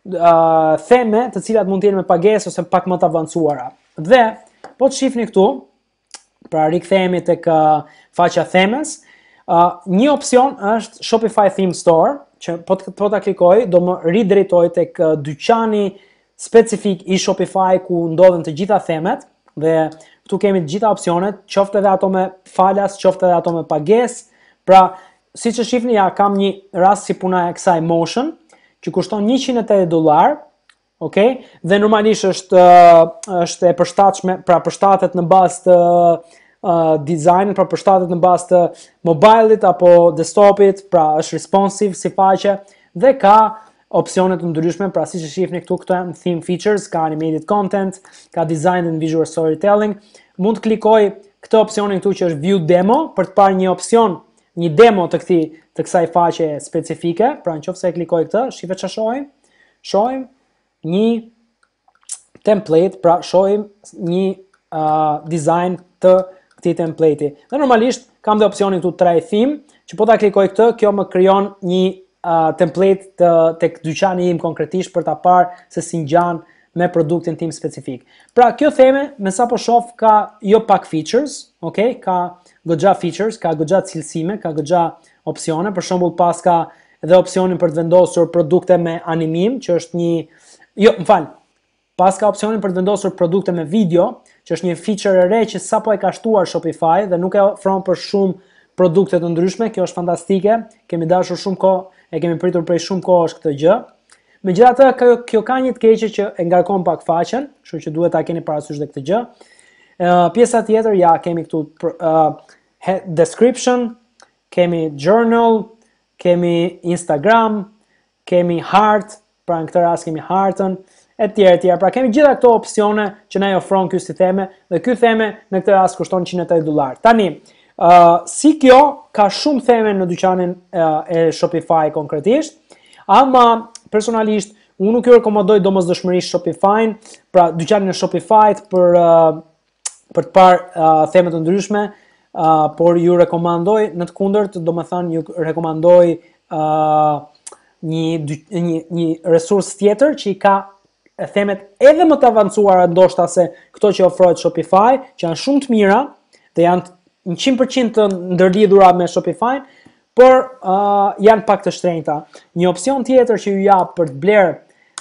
uh, theme të cilat mund të jenë me pagesë ose pak më të avancuara. Dhe po të shihni këtu, pra rikthehemi tek uh, faqja themes, uh, një opsion është Shopify Theme Store, që po të, po ta klikoj, do më ridrejtoj tek uh, dyqani specifik i Shopify ku ndodhen të gjitha themet, dhe këtu kemi të gjitha opsionet, qoftë edhe ato me falas, qoftë edhe ato me pagesë. Pra, siç e shihni, ja kam një rast si puna e kësaj Motion, që kushton njëqind e tetëdhjetë dollar, okay? Dhe normalisht është uh, është e përshtatshme, pra përshtatet në bazë të uh, dizajnit, pra përshtatet në bazë të mobilit apo desktopit, pra është responsive si faqe dhe ka opsione të ndryshme, pra siç e shihni këtu, këto janë theme features, ka animated content, ka design and visual storytelling. Mund të klikoj këtë opsionin këtu që është view demo për të parë një opsion, një demo të këtij të kësaj faqe specifike. Pra nëse e klikoj këtë, shifë çfarë shohim? Shohim një template, pra shohim një uh, design të këtij template-i. Dhe normalisht kam dhe opsionin këtu try theme, që po ta klikoj këtë, kjo më krijon një uh, template të tek dyqani im konkretisht për ta parë se si ngjan me produktin tim specifik. Pra kjo theme, me sa po shoh, ka jo pak features, okay? Ka goxha features, ka goxha cilësime, ka goxha opsione. Për shembull, pas ka edhe opsionin për të vendosur produkte me animim, që është një jo, më fal. Pas ka opsionin për të vendosur produkte me video, që është një feature e re që sapo e ka shtuar Shopify dhe nuk e ofron për shumë produkte të ndryshme. Kjo është fantastike. Kemi dashur shumë kohë, e kemi pritur prej shumë kohësh këtë gjë. Megjithatë, kjo, kjo ka një të keqe që e ngarkon pak faqen, kështu që duhet ta keni parasysh dhe këtë gjë. Uh, pjesa tjetër, ja, kemi këtu uh, description, kemi journal, kemi Instagram, kemi heart, pra në këtë rast kemi heartën, e tjerë tjerë. Pra kemi gjitha këto opsione që na i ofron ky si theme, dhe ky theme në këtë rast kushton njëzet e tetëdhjetë dollar. Tani, uh, si kjo ka shumë theme në dyqanin uh, e Shopify konkretisht, ama personalisht unë nuk ju rekomandoj domosdoshmërisht Shopify, pra dyqanin e Shopify për uh, për të parë uh, theme të ndryshme, uh, por ju rekomandoj në të kundërt, domethënë ju rekomandoj uh, një, një një resurs tjetër që i ka themet edhe më të avancuara ndoshta se këto që ofrohet Shopify, që janë shumë të mira dhe janë njëqind përqind të ndërlidhura me Shopify, por uh, janë pak të shtrenjta. Një opsion tjetër që ju jap për të bler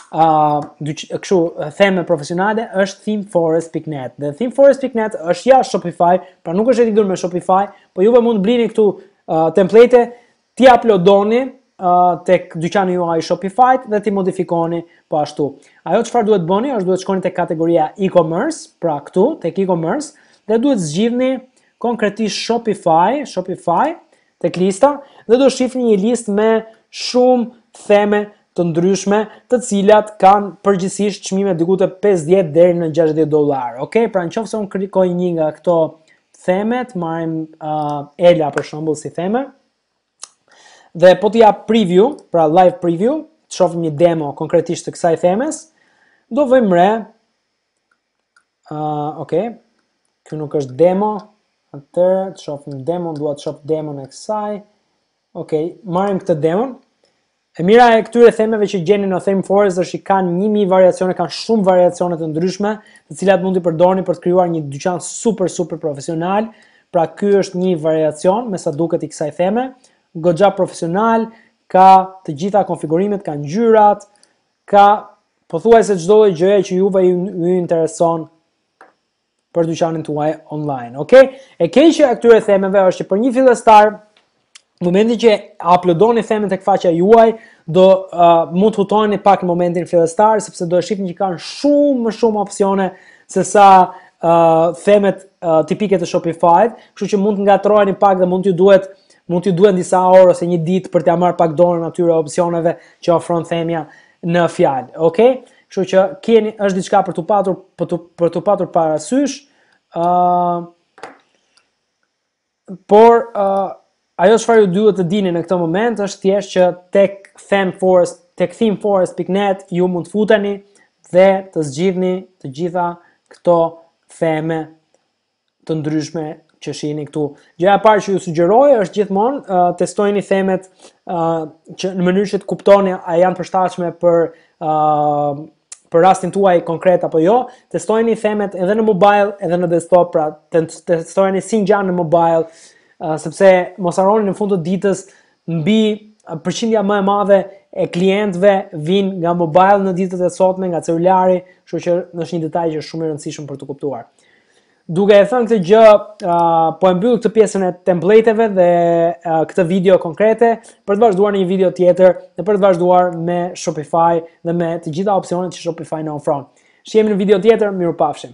uh, kështu theme profesionale është themeforest dot net. Dhe themeforest dot net është jashtë Shopify, pra nuk është e lidhur me Shopify, por juve mund të blini këtu uh, template, ti uploadoni uh, tek dyqani juaj Shopify dhe ti modifikoni po ashtu. Ajo çfarë duhet bëni është duhet shkoni tek kategoria e-commerce, pra këtu tek e-commerce, dhe duhet zgjidhni konkretisht Shopify, Shopify tek lista, dhe do shihni një listë me shumë theme të ndryshme, të cilat kanë përgjithsisht çmime diku te pesëdhjetë deri në gjashtëdhjetë dollar. Okej, pra nëse unë klikoj një nga këto themet, marrim uh, Ela për shembull si theme, dhe po t'i jap preview, pra live preview, të shohim një demo konkretisht të kësaj themes, do vëjmë re, uh, okej, kjo nuk është demo, atëherë të shohim demon, dua të shoh demon e kësaj. Okej, marrim këtë demon. E mira e këtyre themeve që gjeni në Themeforest është që kanë një mijë variacione, kanë shumë variacione të ndryshme, të cilat mund t'i përdorni për të krijuar një dyqan super super profesional. Pra ky është një variacion me sa duket i kësaj theme, goxha profesional, ka të gjitha konfigurimet, ka ngjyrat, ka pothuajse çdo lloj gjëje që juve ju, ju intereson për dyqanin tuaj online. Okej? E keqja e këtyre themeve është që për një fillestar, në momentin që uploadoni themen tek faqja juaj, do uh, mund të hutoheni pak në momentin fillestar, sepse do e shihni që kanë shumë më shumë opsione se sa uh, themet uh, tipike të Shopify, kështu që mund të ngatroheni pak dhe mund t'ju duhet mund t'ju duhen disa orë ose një ditë për t'ia marrë pak dorën atyre opsioneve që ofron themja në fjalë. Okej? Kështu që keni është diçka për tu patur për tu për tu patur parasysh. ë uh, por uh, ajo çfarë ju duhet të dini në këtë moment është thjesht që tek Themeforest, tek themeforest dot net ju mund të futeni dhe të zgjidhni të gjitha këto theme të ndryshme që shihni këtu. Gjëja e parë që ju sugjeroj është gjithmonë uh, testojeni themet uh, që në mënyrë që të kuptoni a janë përshtatshme për uh, për rastin tuaj konkret apo jo. Testojeni themet edhe në mobile, edhe në desktop, pra testojeni si ngjan në mobile, uh, sepse mos harroni në fund të ditës mbi përqindja më e madhe e klientëve vijnë nga mobile në ditët e sotme, nga celulari, kështu që është një detaj që është shumë i rëndësishëm për të kuptuar. duke e thënë këtë gjë, uh, po e mbyll këtë pjesën e templateve dhe uh, këtë video konkrete për të vazhduar në një video tjetër dhe për të vazhduar me Shopify dhe me të gjitha opsionet që Shopify na ofron. Shihemi në video tjetër, mirupafshim.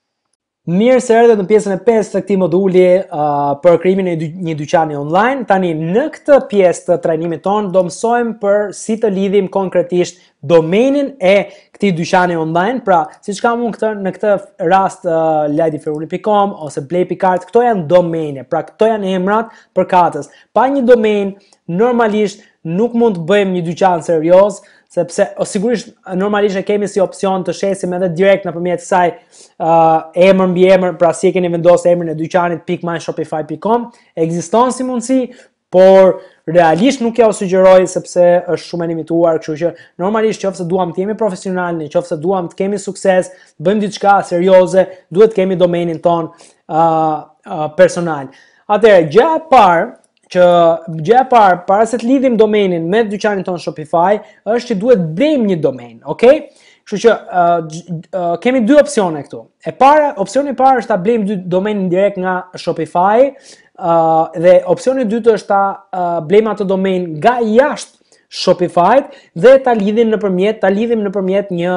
Mirë se erdhët në pjesën e pesë të këtij moduli uh, për krijimin e një dyqani online. Tani në këtë pjesë të trajnimit ton do mësojmë për si të lidhim konkretisht domenin e këtij dyqani online. Pra, siç kam unë këtë në këtë rast uh, lajdiferuli punkt com ose blej punkt art, këto janë domene. Pra, këto janë emrat përkatës. Pa një domen, normalisht nuk mund të bëjmë një dyqan serioz, sepse o sigurisht normalisht e kemi si opsion të shesim edhe direkt nëpërmjet kësaj uh, emër mbi emër, pra si e keni vendosur emrin e dyqanit pikë my shopify pikë com, ekziston si mundësi, por realisht nuk ja u sugjeroj sepse është shumë e limituar, kështu që normalisht nëse duam të jemi profesional, nëse duam të kemi sukses, bëjmë diçka serioze, duhet të kemi domenin ton uh, uh, personal. Atëherë, gjëja e parë që gjëja e parë, para se të lidhim domenin me dyqanin ton Shopify, është që duhet blejmë një domen, okay? Kështu që uh, uh, kemi dy opsione këtu. E para, opsioni i parë është ta blejmë domenin direkt nga Shopify, uh, dhe opsioni i dytë është ta uh, blejmë atë domen nga jashtë Shopify dhe ta lidhim nëpërmjet, ta lidhim nëpërmjet një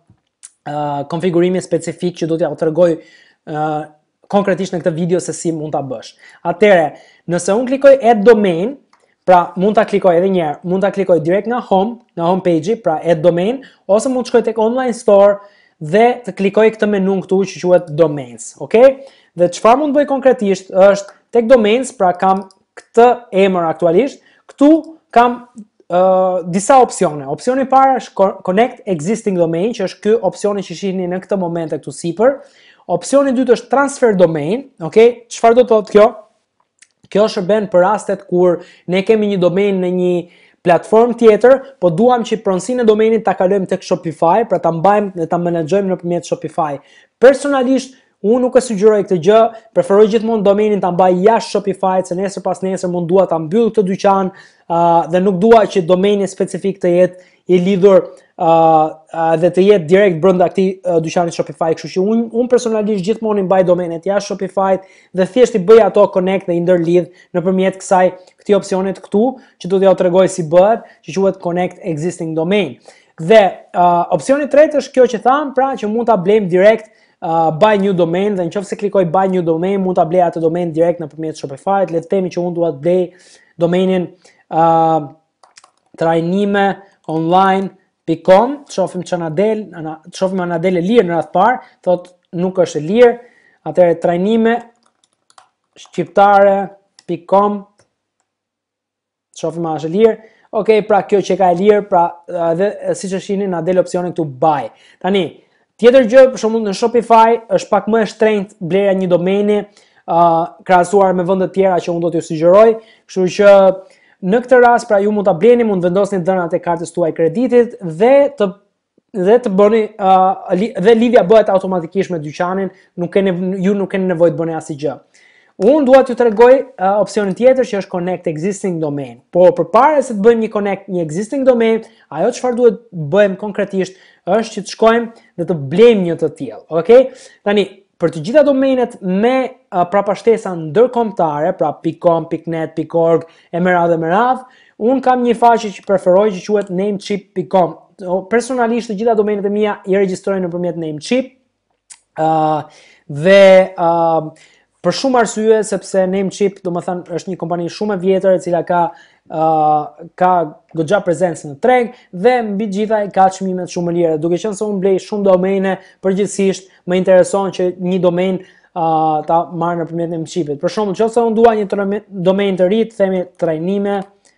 uh, konfigurimi specifik që do t'ja tregoj uh, konkretisht në këtë video se si mund ta bësh. Atëre, nëse unë klikoj add domain, pra mund ta klikoj edhe një herë, mund ta klikoj direkt nga home, nga home page-i, pra add domain, ose mund të shkoj tek online store dhe të klikoj këtë menu këtu që quhet domains, okay? Dhe çfarë mund të bëj konkretisht është tek domains, pra kam këtë emër aktualisht, këtu kam uh, disa opsione. Opsioni i parë është connect existing domain, që është ky opsioni që shihni në këtë moment këtu sipër. Opsioni i dytë është transfer domain, okay? Çfarë do të thotë kjo? Kjo shërben për rastet kur ne kemi një domain në një platformë tjetër, po duam që pronësinë e domenit ta kalojmë tek Shopify, pra ta mbajmë dhe ta menaxhojmë nëpërmjet Shopify. Personalisht, unë nuk e sugjeroj këtë gjë, preferoj gjithmonë domenin ta mbaj jashtë Shopify, se nesër pas nesër mund dua ta mbyll këtë dyqan uh, dhe nuk dua që domeni specifik të jetë i lidhur uh, uh, dhe të jetë direkt brenda këtij uh, dyqanit Shopify, kështu që unë un personalisht gjithmonë i mbaj domenet jashtë Shopify dhe thjesht i bëj ato connect dhe i ndërlidh nëpërmjet kësaj këtij opsionit këtu, që do t'ja tregoj si bëhet, që quhet connect existing domain. Dhe uh, opsioni i tretë është kjo që tham, pra që mund ta blejmë direkt uh, buy new domain, dhe nëse klikoj buy new domain, mund ta blej atë domain direkt nëpërmjet Shopify. Le të themi që unë dua të blej domenin uh, trajnime online pikë com, të shohim që na del, të shohim na del e lirë në radh parë, thot nuk është e lirë. Atëherë trajnime shqiptare pikë com, të shohim a është e lirë. Okej, pra kjo që ka e lirë, pra dhe siç e shihni na del opsioni këtu buy. Tani, tjetër gjë, për shembull në Shopify është pak më e shtrenjtë blerja një domeni, uh, krahasuar me vende të tjera që unë do t'ju sugjeroj, kështu që në këtë rast, pra ju mund ta bleni, mund vendosni dhënat e kartës tuaj kreditit dhe të dhe të bëni uh, li, dhe lidhja bëhet automatikisht me dyqanin, nuk keni ju nuk keni nevojë të bëni asgjë. Unë dua t'ju tregoj uh, opsionin tjetër që është connect existing domain. Po përpara se të bëjmë një connect një existing domain, ajo çfarë duhet bëjmë konkretisht është që të shkojmë dhe të blejmë një të tillë, okay? Tani për të gjitha domenet me uh, prapashtesa ndërkombëtare, pra .com, .net, .org, e me radhë e me radhë, unë kam një faqe që preferoj që quhet namecheap pikë com. Personalisht të gjitha domenet e mia i regjistroj nëpërmjet Namecheap, uh, dhe uh, për shumë arsye, sepse Namecheap, domethënë, është një kompani shumë e vjetër e cila ka uh, ka goxha prezencë në treg dhe mbi gjitha ka çmime shumë lira. Duke qenë se unë blej shumë domene, përgjithsisht më intereson që një domen uh, ta marr nëpërmjet Namecheapit. Për shembull, nëse unë dua një domen të ri, themi trajnime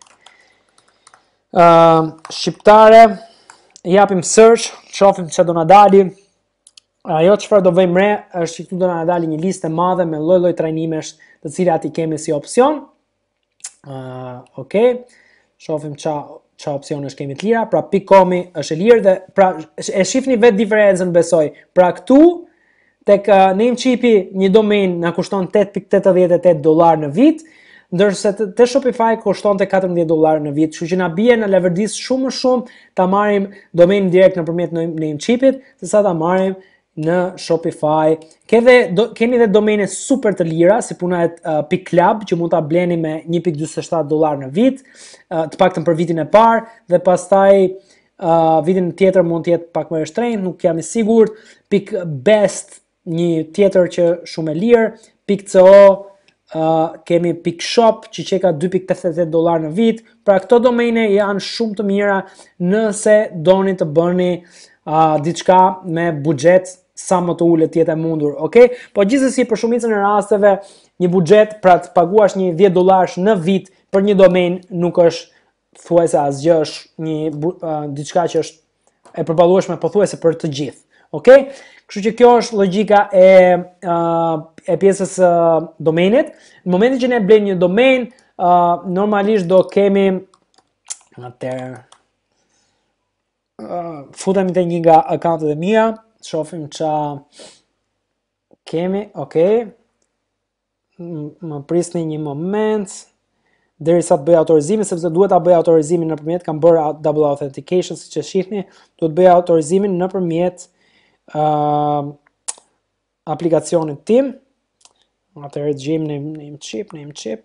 uh, shqiptare, japim search, shohim çfarë do na dali. Ajo çfarë do vëjmë re është që këtu do na dalë një listë e madhe me lloj-lloj trajnimesh, të cilat i kemi si opsion. Uh, okay. Shohim ça ça opsionesh kemi të lira. Pra .com është e lirë dhe pra e shihni vetë diferencën, besoj. Pra këtu tek uh, Namecheap një domen na kushton tetë pikë tetëdhjetë e tetë dollar në vit, ndërsa te Shopify kushtonte katërmbëdhjetë dollar në vit, kështu që na bie në lavërdis shumë më shumë ta marrim domenin direkt nëpërmjet Namecheapit, sesa ta marrim në Shopify. Keni dhe keni dhe domene super të lira, si puna e uh, .club që mund ta bleni me një pikë dyqindë e shtatë dollar në vit, uh, të paktën për vitin e parë, dhe pastaj uh, vitin tjetër mund të jetë pak më i shtrenjtë, nuk jam i sigurt. .best një tjetër që shumë e lirë, .co, uh, kemi .shop që që ka dy pikë tetëdhjetë e tetë dollar në vit. Pra këto domene janë shumë të mira nëse doni të bëni uh, diçka me buxhet sa më të ulët jetë e mundur, okay? Po gjithsesi për shumicën e rasteve një buxhet, pra të paguash një dhjetë dollarësh në vit për një domen nuk është thuajse asgjë, është një uh, diçka që është e përballueshme pothuajse për të gjithë, okay? Kështu që kjo është logjika e uh, e pjesës uh, domenit. Në momentin që ne blejmë një domen, uh, normalisht do kemi atëherë uh, futemi te një nga accountet e mia. Shofim qa kemi, okay. Më prisni një moment deri sa të bëj autorizimin, sepse duhet ta bëj autorizimin nëpërmjet, kam bërë double authentication siç e shihni, duhet bëj autorizimin nëpërmjet uh, aplikacionit tim. Atëherë gjejmë në Namecheap, Namecheap.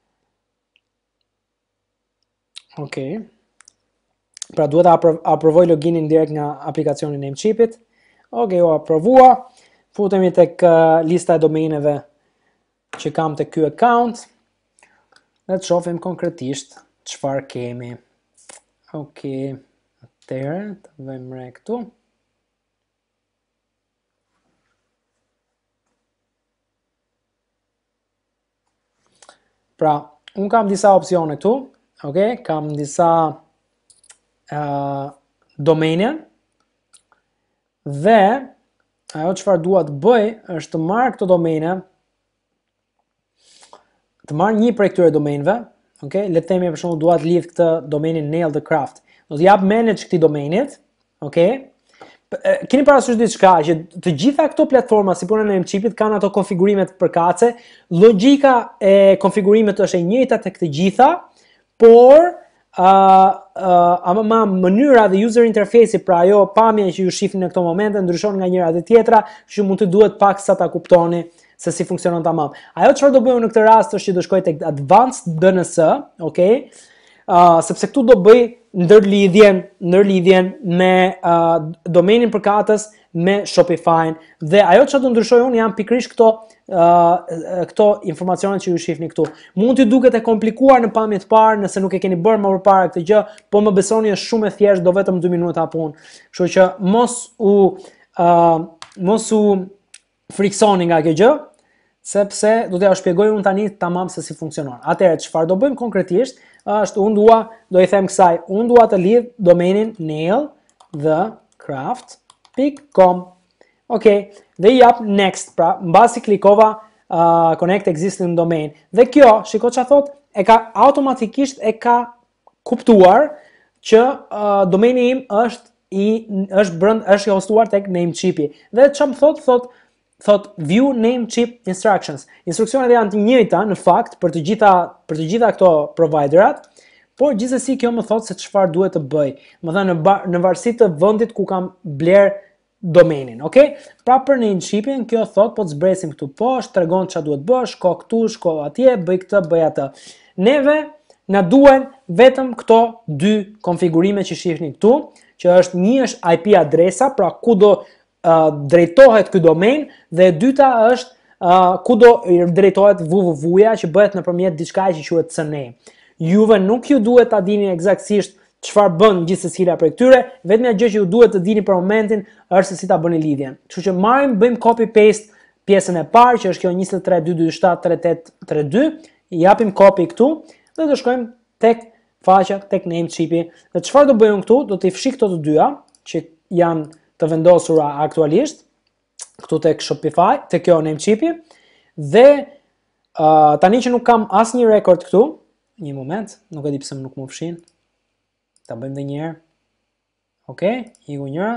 Okay. Pra duhet ta aprovoj loginin direkt nga aplikacioni Namecheapit. Ok, o aprovua, futemi tek uh, lista e domeneve që kam të ky account, dhe të shofim konkretisht çfarë kemi. Ok, atëherë, të vëjmë re këtu. Pra, unë kam disa opcione këtu, ok, kam disa uh, domene, dhe ajo çfarë dua të bëj është të marr këto domene, të marr një prej këtyre domeneve, okay? Le të themi për shembull dua të lidh këtë domenin Nail the Craft. Do të jap manage këtij domenit, okay? Keni parasysh diçka që të gjitha këto platforma si puna e Namecheapit kanë ato konfigurimet përkatëse. Logjika e konfigurimit është e njëjta tek të gjitha, por Uh, uh, ama mënyra dhe user interface, pra ajo pamja që ju shihni në këto momente ndryshon nga njëra te tjetra, që mund të duhet pak sa ta kuptoni se si funksionon tamam. Ajo çfarë do bëjmë në këtë rast është që do shkoj tek Advanced D N S, okay? Uh, sepse këtu do bëj ndërlidhjen, ndërlidhjen me uh, domenin përkatës me Shopify, dhe ajo çfarë do ndryshoj unë janë pikërisht këto uh, këto informacionet që ju shihni këtu. Mund t'i duket e komplikuar në pamje të parë, nëse nuk e keni bërë më përpara këtë gjë, po më besoni është shumë e thjeshtë, do vetëm dy minuta punë. Kështu që mos u uh, mos u friksoni nga kjo gjë, sepse do t'ja shpjegoj unë tani tamam se si funksionon. Atëherë çfarë do bëjmë konkretisht është unë dua, do i them kësaj, unë dua të lidh domenin nail the craft dot com. Ok, dhe i jap next, pra mbasi klikova uh, connect existing domain. Dhe kjo, shiko çfarë thot, e ka automatikisht e ka kuptuar që uh, domeni im është i është brend është i hostuar tek Namecheapi. Dhe çfarë më thot, thot thot view Namecheap instructions. Instruksionet janë të njëjta në fakt për të gjitha për të gjitha këto providerat, por gjithsesi kjo më thot se çfarë duhet të bëj. Më thënë në, në varësi të vendit ku kam bler domenin, okay? Pra për Namecheapin kjo thot po të zbresim këtu poshtë, tregon çfarë duhet bësh, shko këtu, shko atje, bëj këtë, bëj atë. Neve na duhen vetëm këto dy konfigurime që shihni këtu, që është një është I P adresa, pra ku do uh, drejtohet ky domen, dhe e dyta është uh, ku do drejtohet www-ja, që bëhet nëpërmjet diçkaje që quhet C N A M E. Juve nuk ju duhet ta dini eksaktësisht çfarë bën gjithsesila prej këtyre, vetëm ajo gjë që ju duhet të dini për momentin është se si ta bëni lidhjen. Kështu që marrim, bëjmë copy paste pjesën e parë, që është kjo njëzet e tre dy dy shtat tre tetë tre dy, i japim copy këtu dhe do shkojmë tek faqja tek Namecheapi. Dhe çfarë do bëjmë këtu? Do t'i fshi këto të dyja që janë të vendosura aktualisht këtu tek Shopify, tek kjo Namecheapi, dhe uh, tani që nuk kam asnjë record këtu, një moment, nuk e di pse nuk më fshin. Ta bëjmë dhe njerë. Ok, iku njëra.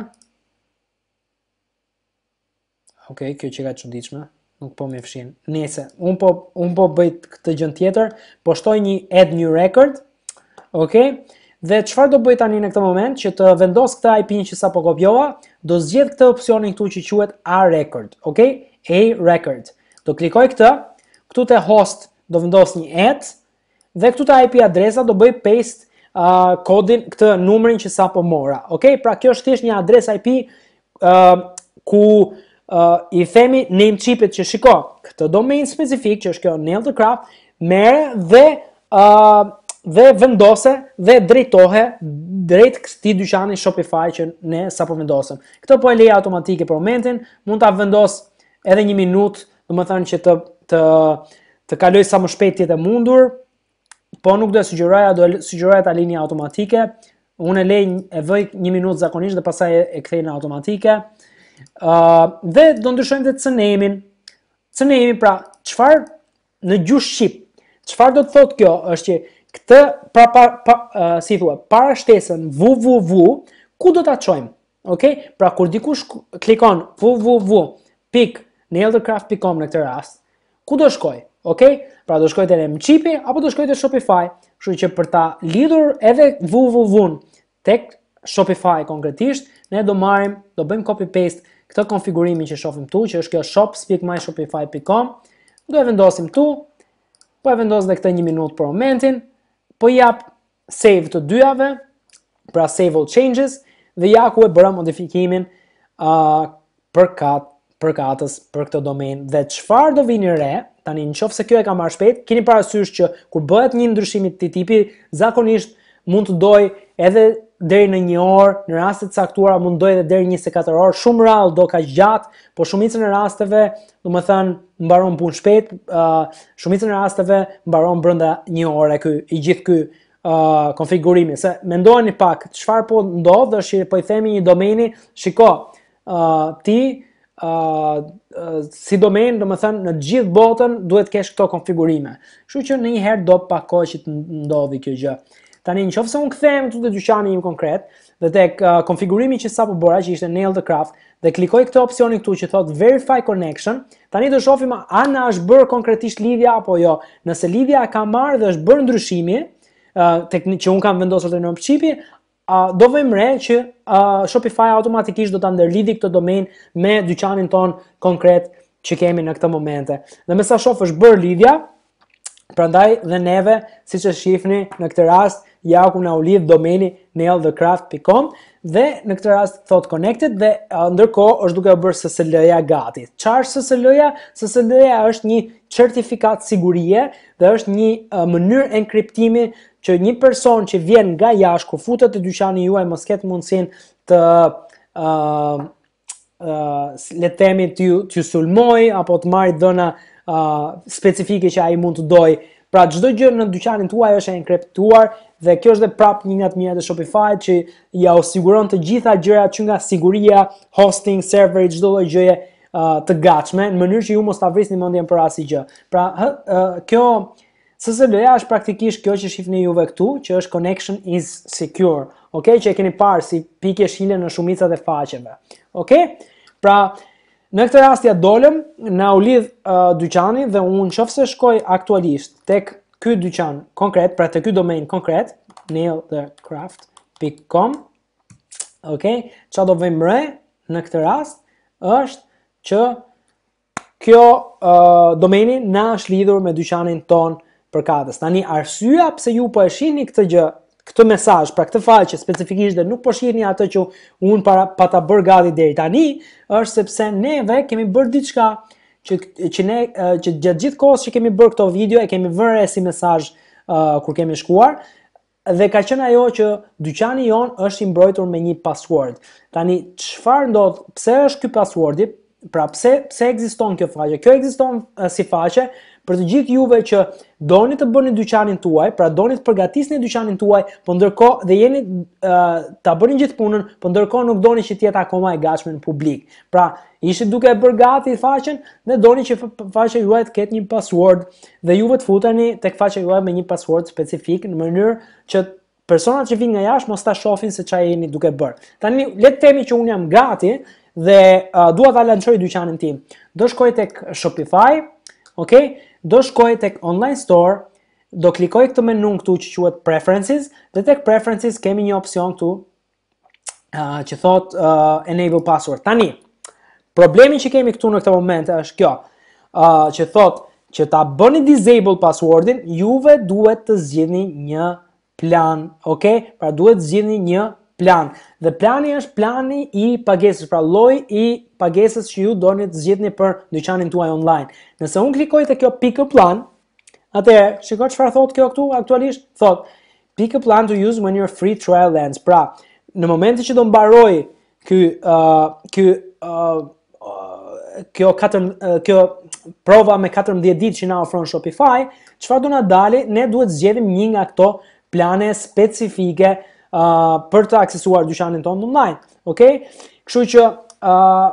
Ok, kjo që ka çuditshme, nuk po më fshin. Nese, un po un po bëj këtë gjë tjetër, po shtoj një add new record. Ok, Dhe çfarë do bëj tani në këtë moment që të vendos këtë I P-n që sapo kopjova, do zgjedh këtë opsionin këtu që quhet A record, ok? A record. Do klikoj këtë, këtu te host do vendos një add dhe këtu te I P adresa do bëj paste uh, kodin këtë numrin që sapo mora, ok? Pra kjo është thjesht një adresë I P uh, ku uh, i themi Namecheapit që shiko, këtë domain specifik që është kjo Nail the Craft, merre dhe uh, dhe vendose dhe drejtohe drejt këtij dyqani Shopify që ne sapo vendosëm. Këtë po e lej automatike për momentin, mund ta vendos edhe një minutë, domethënë që të të të kaloj sa më shpejt jetë e mundur, po nuk do e sugjeroja, do e sugjeroja ta lini automatike. Unë e lej e vëj një minutë zakonisht dhe pastaj e kthej në automatike. Uh, dhe do ndryshojmë të C name-in. C name-in, pra çfarë në gjuhë shqip, çfarë do të thotë kjo është që këtë pra, pa, pa, uh, si thua, para shtesën www, ku do ta çojmë? Okay? Pra kur dikush klikon www dot nail the craft dot com në këtë rast, ku do shkoj? Okay? Pra do shkoj te Namecheapi apo do shkoj te Shopify? Kështu që për ta lidhur edhe www-n tek Shopify konkretisht, ne do marrim, do bëjmë copy paste këtë konfigurimin që shohim këtu, që është kjo shops dot my shopify dot com. Do e vendosim këtu. Po e vendos dhe këtë një minutë për momentin. Po jap save të dyjave, pra save all changes, dhe ja ku e bëra modifikimin uh, për kat, për katës, për këtë domain. Dhe çfarë do vini re, tani nëse kjo e ka marrë shpejt, keni parasysh që kur bëhet një ndryshim i këtij tipi, zakonisht mund të doj edhe deri në një orë, në raste të caktuara mund doj edhe deri njëzet e katër orë, shumë rrallë do kaq gjatë, po shumicën e rasteve, domethënë mbaron punë shpejt, uh, shumicën e rasteve mbaron brenda një ore ky i gjithë ky uh, konfigurimi. Se mendojeni pak, çfarë po ndodh është që po i themi një domeni, shiko, uh, ti uh, uh, si domen, domethënë në të gjithë botën duhet kesh këto konfigurime. Kështu që ndonjëherë do pak kohë që të ndodhi kjo gjë. Tani nëse unë kthehem këtu te dyqani im konkret dhe tek uh, konfigurimi që sapo bëra, që ishte Nail the Craft, dhe klikoj këtë opsionin këtu që thot Verify Connection, tani do shohim a na është bërë konkretisht lidhja apo jo. Nëse lidhja ka marrë dhe është bërë ndryshimi, uh, tek që un kam vendosur te Namecheapi, uh, do vëmë re që uh, Shopify automatikisht do ta ndërlidhi këtë domain me dyqanin ton konkret që kemi në këtë momente. Dhe me sa shoh është bërë lidhja, prandaj dhe neve, siç e shihni në këtë rast, ja ku na u lidh domeni nail the craft dot com dhe në këtë rast thot connected dhe uh, ndërkohë është duke u bërë S S L-ja gati. Çfarë S S L-ja? S S L-ja është një certifikat sigurie dhe është një uh, mënyrë enkriptimi që një person që vjen nga jashtë kur futet te dyqani juaj mos ketë mundësinë të uh, uh, le të themi t'ju t'ju sulmoj apo të marrë dhëna uh, specifike që ai mund të doj. Pra çdo gjë në dyqanin tuaj është e enkriptuar dhe kjo është dhe prap një nga të mirat e Shopify që ja u siguron të gjitha gjërat që nga siguria, hosting, serveri, çdo lloj gjëje uh, të gatshme në mënyrë që ju mos ta vrisni mendjen për asnjë gjë. Pra uh, kjo S S L-ja është praktikisht kjo që shihni juve këtu, që është connection is secure. Okej, që e keni parë si pikë shile në shumicat e faqeve. Okej? Pra në këtë rast ja dolëm, na u lidh uh, dyqani dhe unë nëse shkoj aktualisht tek ky dyqan konkret, pra tek ky domain konkret, nail the craft dot com. Okej, çfarë do vëmë re në këtë rast është që kjo uh, domeni na është lidhur me dyqanin ton për katës. Tani arsyeja pse ju po e shihni këtë gjë, këtë mesazh, pra këtë faqe specifikisht dhe nuk po shihni atë që unë para pa ta bërë gati deri tani, është sepse neve kemi bërë diçka që që ne që gjatë gjithë kohës që kemi bërë këto video e kemi vënë si mesazh uh, kur kemi shkuar dhe ka qenë ajo që dyqani jon është i mbrojtur me një password. Tani çfarë ndodh? Pse është ky passwordi? Pra pse pse ekziston kjo faqe? Kjo ekziston uh, si faqe për të gjithë juve që doni të bëni dyqanin tuaj, pra doni të përgatisni dyqanin tuaj, po ndërkohë dhe jeni uh, ta bëni gjithë punën, po ndërkohë nuk doni që të jetë akoma e gatshme në publik. Pra, ishit duke e bërë gati faqen dhe doni që faqja juaj të ketë një password dhe juve të futeni tek faqja juaj me një password specifik në mënyrë që personat që vinë nga jashtë mos ta shohin se çfarë jeni duke bërë. Tani le të themi që un jam gati dhe uh, dua ta lançoj dyqanin tim. Do shkoj tek Shopify, okay? Do shkoj tek online store do klikoj këtë menu këtu që quhet Preferences, dhe tek Preferences kemi një opsion këtu uh, që thot uh, Enable Password. Tani, problemi që kemi këtu në këtë moment është kjo, uh, që thot që ta bëni disable passwordin, juve duhet të zgjidhni një plan, ok? Pra duhet të zgjidhni një plan. Dhe plani është plani i pagesës, pra lloji i pagesës që ju doni të zgjidhni për dyqanin tuaj online. Nëse unë klikoj te kjo pick a plan, atëherë, shikoj çfarë thot kjo këtu aktualisht, thot pick a plan to use when your free trial ends. Pra, në momentin që do mbaroj ky uh, ky uh, kjo katër kjo prova me katërmbëdhjetë ditë që na ofron Shopify, çfarë do na dali, ne duhet zgjedhim një nga këto plane specifike uh, për të aksesuar dyqanin tonë online, okay? Kështu që uh,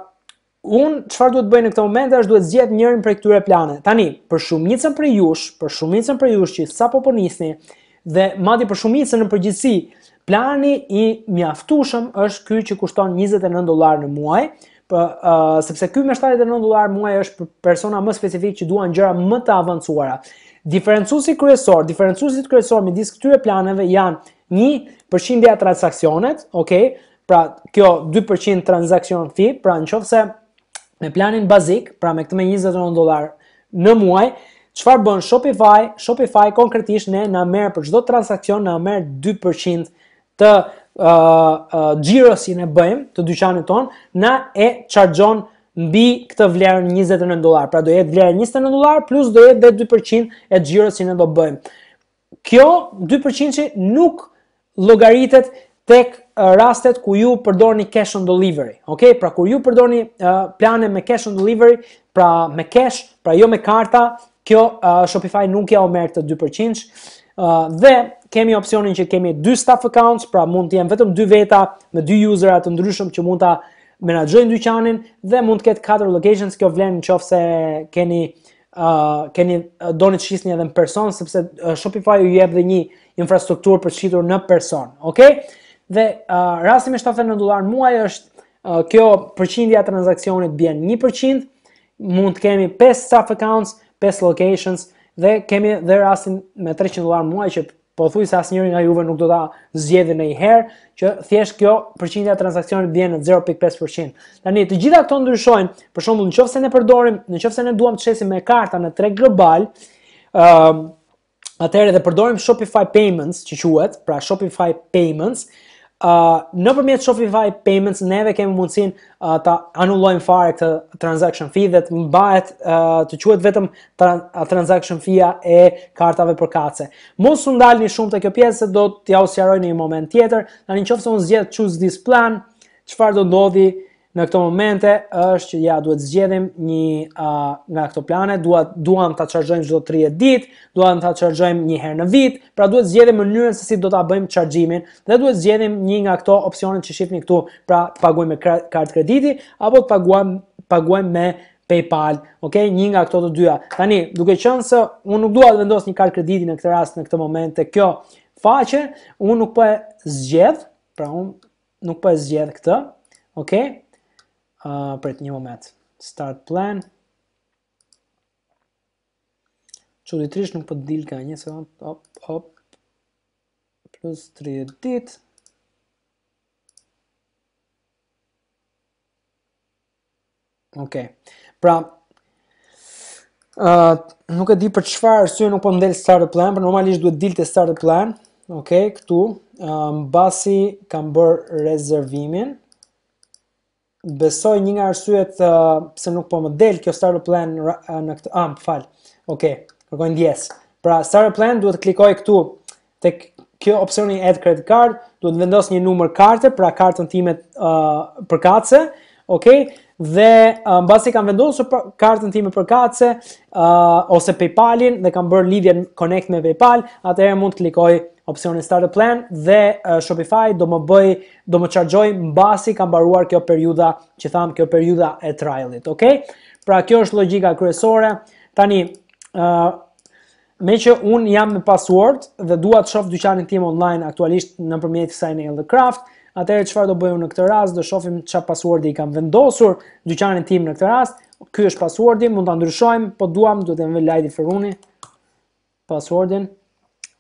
un çfarë duhet bëj në këtë moment është duhet zgjedh njërin prej këtyre plane. Tani, për shumicën prej jush, për shumicën prej jush që sapo po nisni dhe madje për shumicën në përgjithësi, plani i mjaftueshëm është ky që kushton njëzet e nëntë dollar në muaj. Për, uh, sepse ky me shtatëdhjetë e nëntë dollar muaj është për persona më specifik që duan gjëra më të avancuara. Diferencuesi kryesor, diferencuesit kryesor midis këtyre planeve janë një përqindja e transaksionet, okay? Pra kjo dy përqind transaksion fee, pra nëse me planin bazik, pra me këtë me njëzet e nëntë dollar në muaj, çfarë bën Shopify? Shopify konkretisht ne na merr për çdo transaksion na merr dy përqind të xhirosin uh, uh, e bëjmë të dyqanit ton, na e chargjon mbi këtë vlerë njëzet e nëntë dollar. Pra do jetë vlerë njëzet e nëntë dollar plus do jetë dhe dy përqind e xhirosin e do bëjmë. Kjo dy përqind që nuk llogaritet tek uh, rastet ku ju përdorni cash on delivery. Okay? Pra kur ju përdorni uh, plane me cash on delivery, pra me cash, pra jo me karta, kjo uh, Shopify nuk ja o merr këtë dy përqind. Uh, dhe kemi opsionin që kemi dy staff accounts, pra mund të jenë vetëm dy veta me dy usera të ndryshëm që mund ta menaxhojnë dyqanin, dhe mund të ketë katër locations. Kjo vlen nëse keni uh, keni uh, doni të shisni edhe në person, sepse uh, Shopify ju jep dhe një infrastrukturë për të shitur në person, okay? Dhe uh, rasti me shtatëdhjetë e nëntë dollar në muaj është uh, kjo përqindja e transaksionit bjen një përqind, mund të kemi pesë staff accounts, pesë locations, dhe kemi dhe rastin me treqind dollar në muaj që pothuajse asnjëri nga juve nuk do ta zgjedhë ndonjëherë, që thjesht kjo përqindja e transaksionit bjen në zero pikë pesë përqind. Tani të gjitha këto ndryshojnë, për shembull nëse ne përdorim, nëse ne duam të shesim me karta në treg global, ë uh, atëherë dhe përdorim Shopify Payments, që quhet, pra Shopify Payments, Uh, nëpërmjet Shopify Payments neve kemi mundësinë uh, ta anullojmë fare këtë transaction fee dhe të mbahet uh, të quhet vetëm tra transaction fee-a e kartave përkatëse. Mos u ndalni shumë te kjo pjesë, do t'ja u sqaroj në një moment tjetër. Tani nëse unë zgjedh choose this plan, çfarë do ndodhi në këto momente është që ja duhet zgjedhim një uh, nga këto plane, duhet duam ta chargjojmë çdo tridhjetë ditë, duam ta chargjojmë një herë në vit, pra duhet zgjedhim mënyrën se si do ta bëjmë chargjimin dhe duhet zgjedhim një nga këto opsionet që shihni këtu, pra të paguajmë me kartë krediti apo të paguajmë paguajmë me PayPal, okay? Një nga këto të dyja. Tani, duke qenë se unë nuk dua të vendos një kartë krediti në këtë rast në këtë moment te kjo faqe, unë nuk po e zgjedh, pra unë nuk po e zgjedh këtë, okay? Uh, për një moment, start plan, çuditërisht nuk po të dil ka një sekond, hop, hop, plus tridhjetë ditë, ok, pra, uh, nuk e di për çfarë arsye nuk po më del start plan, për normalisht duhet dilte start plan, ok, këtu, uh, mbasi kam bërë rezervimin, besoj një nga arsyet uh, pse nuk po më del kjo starter plan uh, në këtë am, ah, fal. Okej, kërkoj ndjes. Pra starter plan duhet të klikoj këtu tek kjo opsioni add credit card, duhet të vendos një numër karte, pra kartën time uh, përkatëse, okej? Dhe uh, mbasi kam vendosur kartën time përkatëse uh, ose PayPalin dhe kam bërë lidhjen connect me PayPal, atëherë mund të klikoj opsionin starter plan dhe uh, Shopify do më bëj, do më chargjoj mbasi kam mbaruar kjo periudha, që tham kjo periudha e trialit, okay? Pra kjo është logjika kryesore. Tani, uh, me që un jam me password dhe dua të shoh dyqanin tim online aktualisht nëpërmjet kësaj Nail the Craft, atëherë çfarë do bëj unë në këtë rast? Do shohim çfarë passwordi i kam vendosur dyqanin tim në këtë rast. Ky është passwordi, mund ta ndryshojmë, po duam, duhet të më lajdi Feruni passwordin.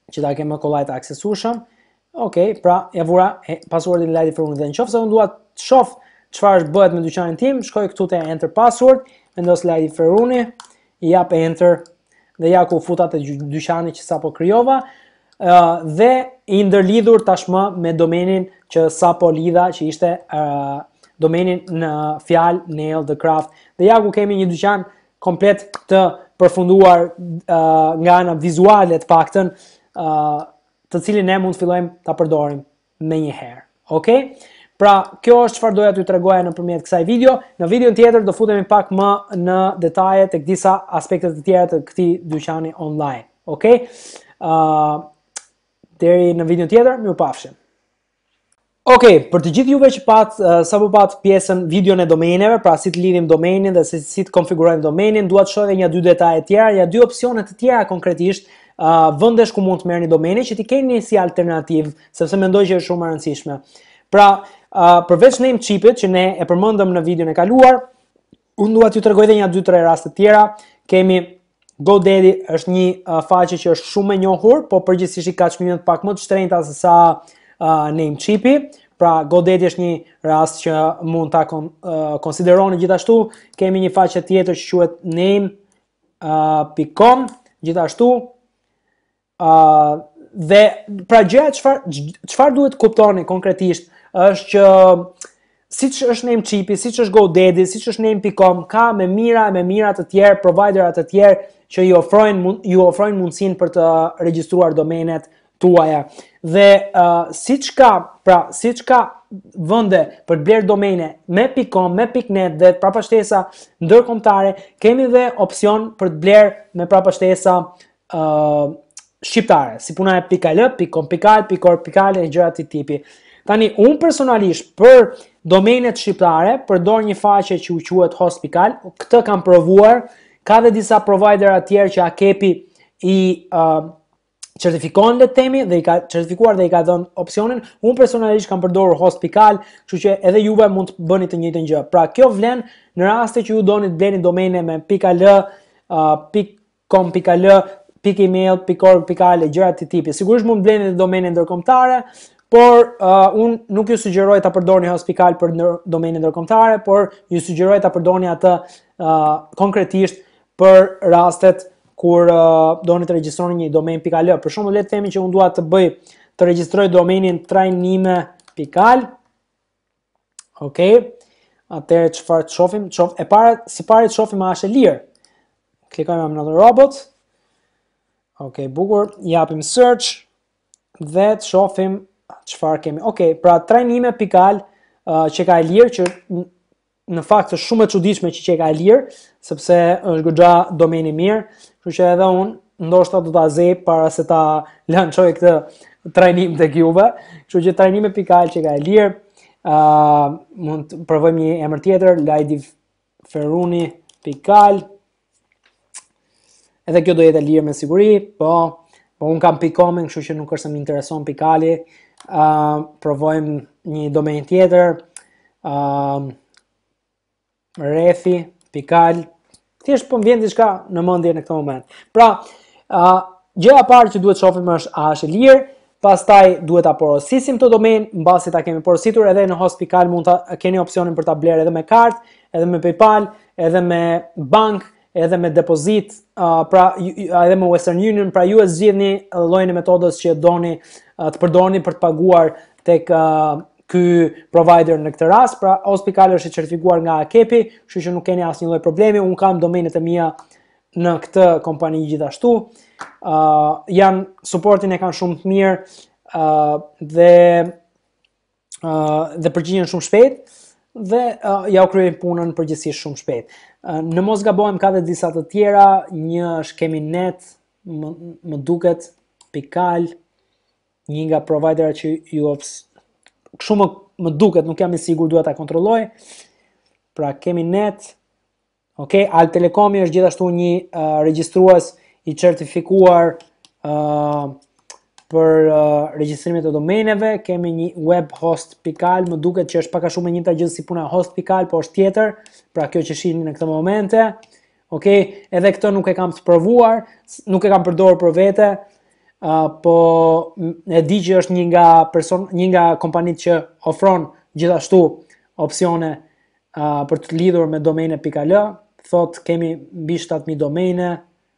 që ta kemë kollaj të aksesueshëm. Okej, pra ja vura passwordin Lajdi Feruni dhe nëse unë dua të shoh çfarë bëhet me dyqanin tim, shkoj këtu te enter password, vendos Lajdi Feruni, i jap enter dhe ja ku futa te dyqani që sapo krijova, uh, dhe i ndërlidhur tashmë me domenin që sapo lidha, që ishte uh, domenin në fjalë Nail the Craft. Dhe ja ku kemi një dyqan komplet të përfunduar uh, nga ana vizuale të paktën, uh, të cilin ne mund të fillojmë ta përdorim me një herë. Okej? Pra, kjo është çfarë doja t'ju tregoja nëpërmjet kësaj video. Në videon tjetër do futemi pak më në detaje tek disa aspekte të tjera të këtij dyqani online. Okej? Uh, deri në videon tjetër, mirupafshim. Okej, për të gjithë juve që pat, uh, sapo pat pjesën videon e domeneve, pra si të lidhim domenin dhe si, si të konfigurojmë domenin, dua të shoh edhe një dy detaje të tjera, ja dy opsione të tjera konkretisht, uh, vendesh ku mund të merrni domenin që ti keni si alternativë, sepse mendoj që është shumë e rëndësishme. Pra, uh, përveç Namecheapit që ne e përmendëm në videon e kaluar, unë dua t'ju tregoj edhe një dy tre raste të tjera. Kemi GoDaddy, është një uh, faqe që është shumë e njohur, po përgjithsisht ka çmime pak më të shtrenjta se sa uh, Namecheapi. Pra, GoDaddy është një rast që mund ta kon, uh, konsideroni gjithashtu. Kemi një faqe tjetër që quhet name dot com, uh, gjithashtu. Uh, dhe pra gjëja çfarë çfarë duhet kuptoni konkretisht është që siç është Namecheapi, siç është GoDaddy, siç është name dot com, ka me mira e me mira të tjerë, providerë të tjerë që ju ofrojnë ju ofrojnë mundësinë për të regjistruar domenet tuaja. Dhe uh, siç ka, pra siç ka vende për të blerë domene me .com, me .net dhe prapashtesa ndërkombëtare, kemi dhe opsion për të blerë me prapashtesa uh, shqiptare, si puna e .al, .com, .al, .org, .al e gjëra të tipi. Tani, unë personalisht për domenet shqiptare përdor një faqe që u quhet host.al, këtë kam provuar, ka dhe disa provider tjerë që Akepi i uh, certifikon le të themi dhe i ka certifikuar dhe i ka dhënë opsionin. Unë personalisht kam përdorur host.al, kështu që edhe juve mund të bëni të njëjtën gjë. Pra, kjo vlen në raste që ju doni të bleni domene me .al, uh, .com, .al, .email, .org, .al e gjëra të tipi. Sigurisht mund të bleni domene ndërkombëtare, por uh, unë nuk ju sugjeroj ta përdorni host.al për domene ndërkombëtare, por ju sugjeroj ta përdorni atë uh, konkretisht për rastet kur uh, doni të regjistroni një domen .al. Për shembull, le të themi që unë dua të bëj të regjistroj domenin trajnime.al. Okej. Atëherë çfarë të shohim? Shoh e para, së pari të shohim a është e lirë. Klikojmë another robot. Okej, bukur, japim search dhe të shohim çfarë kemi. Okej, pra trajnime.al uh, që ka e lirë, që në fakt është shumë e çuditshme që që ka e lirë, sepse është goxha domeni mirë, kështu që edhe unë ndoshta do ta zej para se ta lançoj këtë trajnim tek juve. Kështu që trajnime.al që ka e lirë, uh, mund të provojmë një emër tjetër, Lajdi Feruni.al. Edhe kjo do jetë e lirë me siguri, po, po unë kam .com-in, kështu që nuk është se më intereson .al-i. Uh, provojmë një domen tjetër, uh, Refi.al. Thjesht po më vjen diçka në mendje në këtë moment. Pra, uh, gjëja e parë që duhet shohim është a është e lirë, pastaj duhet ta porosisim këtë domen, mbasi ta kemi porositur edhe në host.al mund ta keni opsionin për ta blerë edhe me kartë, edhe me PayPal, edhe me bank, edhe me depozit, uh, pra edhe me Western Union, pra ju e zgjidhni llojin e metodës që doni uh, të përdorni për të paguar tek uh, ky provider në këtë rast. Pra host.al është i certifikuar nga Akepi, kështu që nuk keni asnjë lloj problemi. Un kam domenet e mia në këtë kompani gjithashtu. Uh, janë supportin e kanë shumë të mirë uh, dhe uh, dhe përgjigjen shumë shpejt dhe uh, ja u kryejnë punën përgjithsisht shumë shpejt. Uh, në mos gabojmë ka dhe disa të tjera, një është kemi net, më, më duket .al, një nga providerat që ju shumë më duket, nuk jam i sigurt, duhet ta kontrolloj. Pra kemi net. Okej, Al Telekomi është gjithashtu një uh, regjistrues i certifikuar uh, për uh, regjistrimet e domeneve. Kemi një web host.al, më duket që është pak a shumë e njëjta gjë si puna host.al, por është tjetër. Pra kjo që shihni në këtë momente. Okej, edhe këtë nuk e kam të provuar, nuk e kam përdorur për vete. uh, po e di që është një nga person, një nga kompanitë që ofron gjithashtu opsione uh, për të lidhur me domene.al, thot kemi mbi shtatë mijë domene,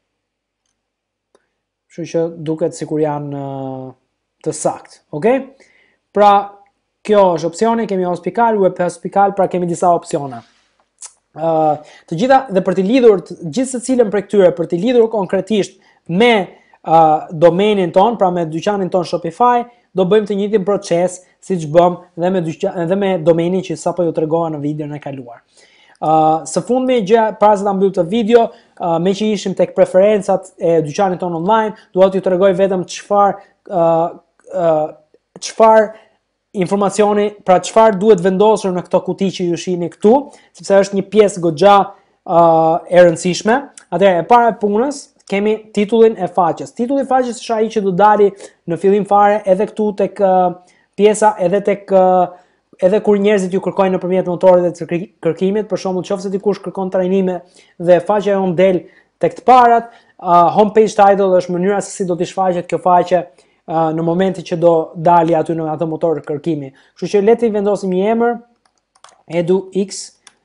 kështu që duket sikur janë uh, të saktë, okay? Pra kjo është opsioni, kemi hospital, web hospital, pra kemi disa opsione. Uh, të gjitha dhe për të lidhur të, gjithë secilën prej këtyre për të lidhur konkretisht me uh, domenin ton, pra me dyqanin ton Shopify, do bëjmë të njëjtin proces siç bëm dhe me dyqan, dhe me domenin që sapo ju tregova në videon e kaluar. Uh, së fundmi gjë para se ta mbyll këtë video, uh, me që ishim tek preferencat e dyqanit ton online, dua t'ju tregoj vetëm çfarë uh, uh, çfarë informacioni, pra çfarë duhet vendosur në këto kuti që ju shihni këtu, sepse është një pjesë goxha uh, e rëndësishme. Atëherë, e para e punës, kemi titullin e faqes. Titulli i faqes është ai që do dali në fillim fare edhe këtu tek uh, pjesa, edhe tek uh, edhe kur njerëzit ju kërkojnë nëpërmjet motorit të kërkimit, për shembull, nëse dikush kërkon trajnime dhe faqja jon del tek të parat, uh, homepage title është mënyra se si do të shfaqet kjo faqe uh, në momentin që do dali aty në atë motor kërkimi. Kështu që le të vendosim një emër, EduX,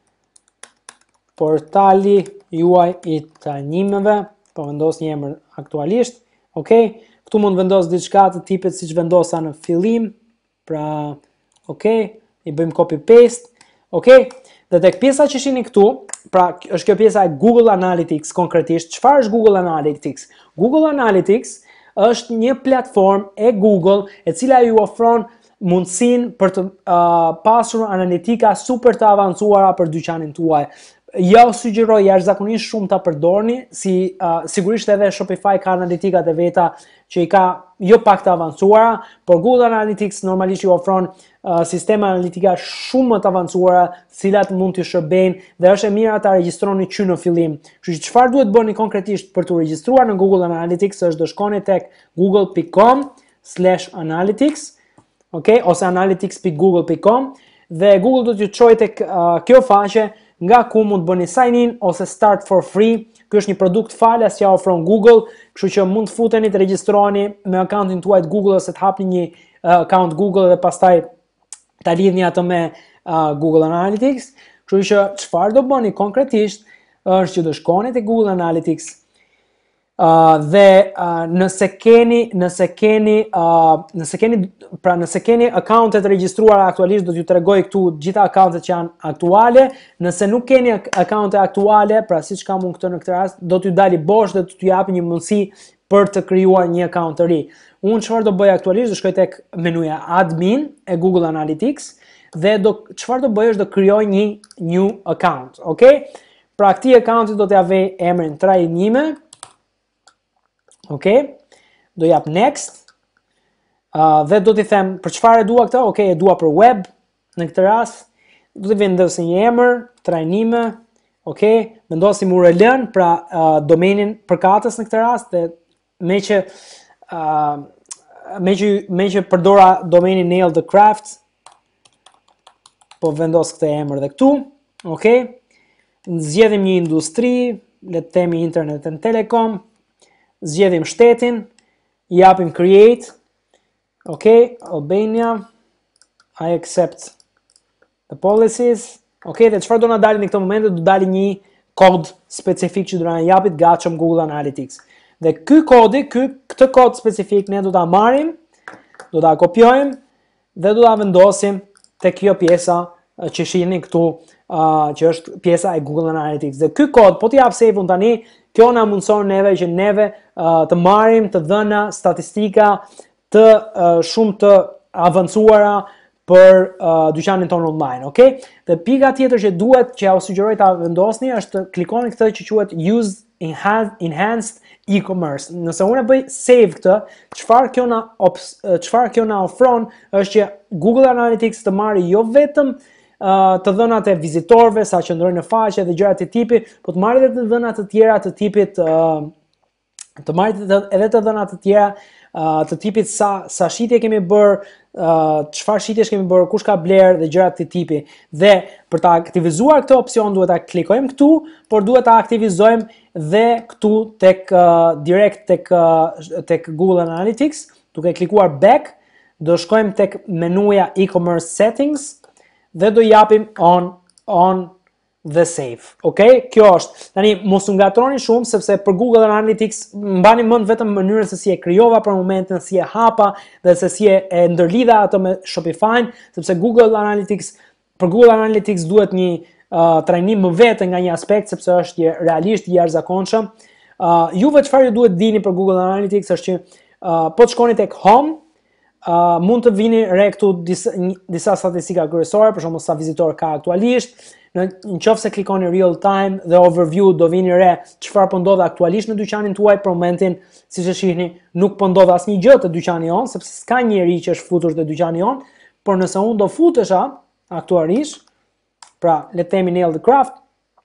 portali juaj i trajnimeve, po vendos një emër aktualisht, okay? Këtu mund vendos diçka të tipit siç vendosa në fillim, pra, okay, i bëjmë copy paste, okay? Dhe tek pjesa që shihni këtu, pra është kjo pjesa e Google Analytics konkretisht. Çfarë është Google Analytics? Google Analytics është një platformë e Google e cila ju ofron mundësinë për të uh, pasur analitika super të avancuara për dyqanin tuaj. Ja u sugjeroj jashtëzakonisht shumë ta përdorni, si uh, sigurisht edhe Shopify ka analitikat e veta që i ka jo pak të avancuara, por Google Analytics normalisht ju ofron uh, sisteme analitika shumë më të avancuara, cilat mund të shërbejnë dhe është e mira ta regjistroni që në fillim. Kështu që çfarë duhet bëni konkretisht për të regjistruar në Google Analytics është të shkoni tek google dot com slash analytics, okay, ose analytics dot google dot com dhe Google do t'ju çojë tek uh, kjo faqe nga ku mund të bëni sign in ose start for free. Ky është një produkt falas që ofron Google, kështu që mund të futeni të regjistroheni me akauntin tuaj të Google ose të hapni një uh, account Google dhe pastaj ta lidhni atë me uh, Google Analytics. Kështu që çfarë do bëni konkretisht është që do shkoni te Google Analytics uh, dhe uh, nëse keni nëse keni uh, nëse keni pra nëse keni accounte të regjistruara aktualisht, do t'ju tregoj këtu gjitha accountet që janë aktuale. Nëse nuk keni accounte aktuale, pra siç kam unë këtë në këtë rast, do t'ju dali bosh dhe do t'ju japi një mundësi për të krijuar një account të ri. Unë çfarë do bëj aktualisht, do shkoj tek menuja admin e Google Analytics dhe do çfarë do bëj është do krijoj një new account, okay? Pra këtij accounti do t'ja vej emrin trajnime. Okay? Do jap next. Uh, dhe do t'i them për çfarë e dua këtë, okay, e dua për web në këtë rast, do t'i vendos një emër, trajnime, okay, vendosim U R L-n, pra uh, domenin përkatës në këtë rast, dhe me që uh, me që me që përdora domenin Nail the Craft, po vendos këtë emër dhe këtu, okay, zgjedhim një industri, le të themi Internet and Telecom, zgjedhim shtetin, i japim create. Ok, Albania, I accept the policies. Ok, dhe çfarë do na dalë në këtë moment, do dalë një kod specifik që do na japit gatshëm Google Analytics. Dhe ky kodi, ky këtë kod specifik ne do ta marrim, do ta kopjojmë dhe do ta vendosim tek kjo pjesa që shihni këtu, uh, që është pjesa e Google Analytics. Dhe ky kod, po t'i jap save-un tani, kjo na mundson neve që neve uh, të marrim të dhëna statistika të uh, shumë të avancuara për uh, dyqanin ton online, okay? Dhe pika tjetër që duhet që ja u sugjeroj ta vendosni është të klikoni këtë që quhet Use Enhanced E-commerce. Nëse unë e bëj save këtë, çfarë kjo na çfarë kjo na ofron është që Google Analytics të marrë jo vetëm uh, të dhënat e vizitorëve sa qëndrojnë në faqe dhe gjëra të tipit, por të marrë edhe të dhëna të tjera të tipit uh, të marrë edhe të dhëna të tjera Uh, të tipit sa, sa shitje kemi bërë, uh, çfarë shitjesh kemi bërë, kush ka bler dhe gjërat të tipi. Dhe për ta aktivizuar këtë opsion duhet ta klikojmë këtu, por duhet ta aktivizojmë dhe këtu tek uh, direkt tek uh, tek Google Analytics, duke klikuar back, do shkojmë tek menuja e-commerce settings dhe do japim on on the save. Okay? Kjo është. Tani mos u ngatroni shumë sepse për Google Analytics mbani mend vetëm mënyrën se si e krijova për momentin, si e hapa dhe se si e ndërlidha ato me Shopify, sepse Google Analytics për Google Analytics duhet një uh, trajnim më vete nga një aspekt sepse është realisht i jashtëzakonshëm. Uh, juve çfarë ju duhet dini për Google Analytics është që uh, po të shkoni tek home, uh, mund të vini re këtu disa, disa statistika kryesore, për shembull sa vizitor ka aktualisht. Në qoftë se klikoni real time dhe overview do vini re çfarë po ndodh aktualisht në dyqanin tuaj për momentin, siç e shihni, nuk po ndodh asnjë gjë te dyqani jon, sepse s'ka njerëj që është futur te dyqani jon, por nëse unë do futesha aktualisht, pra le të themi nail the craft,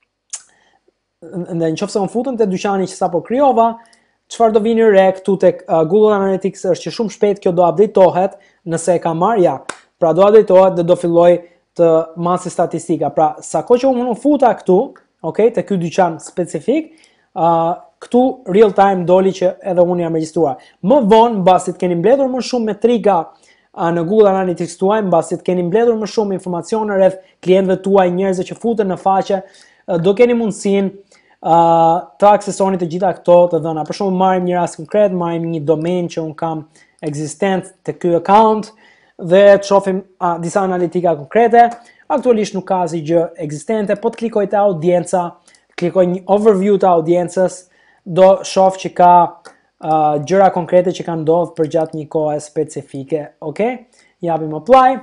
dhe nëse unë futem te dyqani që sapo krijova, çfarë do vini re këtu tek uh, Google Analytics është që shumë shpejt kjo do updatetohet, nëse e ka marr, ja. Pra do updatetohet dhe do filloj të masi statistika. Pra, sa ko që unë futa këtu, okay, të ky dyqan specifik, uh, këtu real time doli që edhe unë jam regjistruar. Më vonë, mbasi të keni mbledhur më shumë metrika uh, në Google Analytics tuaj, mbasi të keni mbledhur më shumë informacione rreth klientëve tuaj, njerëzve që futen në faqe, uh, do keni mundësinë uh, të aksesoni të gjitha këto të dhëna. Për shembull, marrim një rast konkret, marrim një domain që unë kam ekzistent te ky account, dhe të shohim a, disa analitika konkrete. Aktualisht nuk ka asnjë gjë ekzistente, po të klikoj te audienca, klikoj një overview të audiencës, do shoh që ka uh, gjëra konkrete që kanë ndodhur për gjatë një kohe specifike. Okay? Japim apply.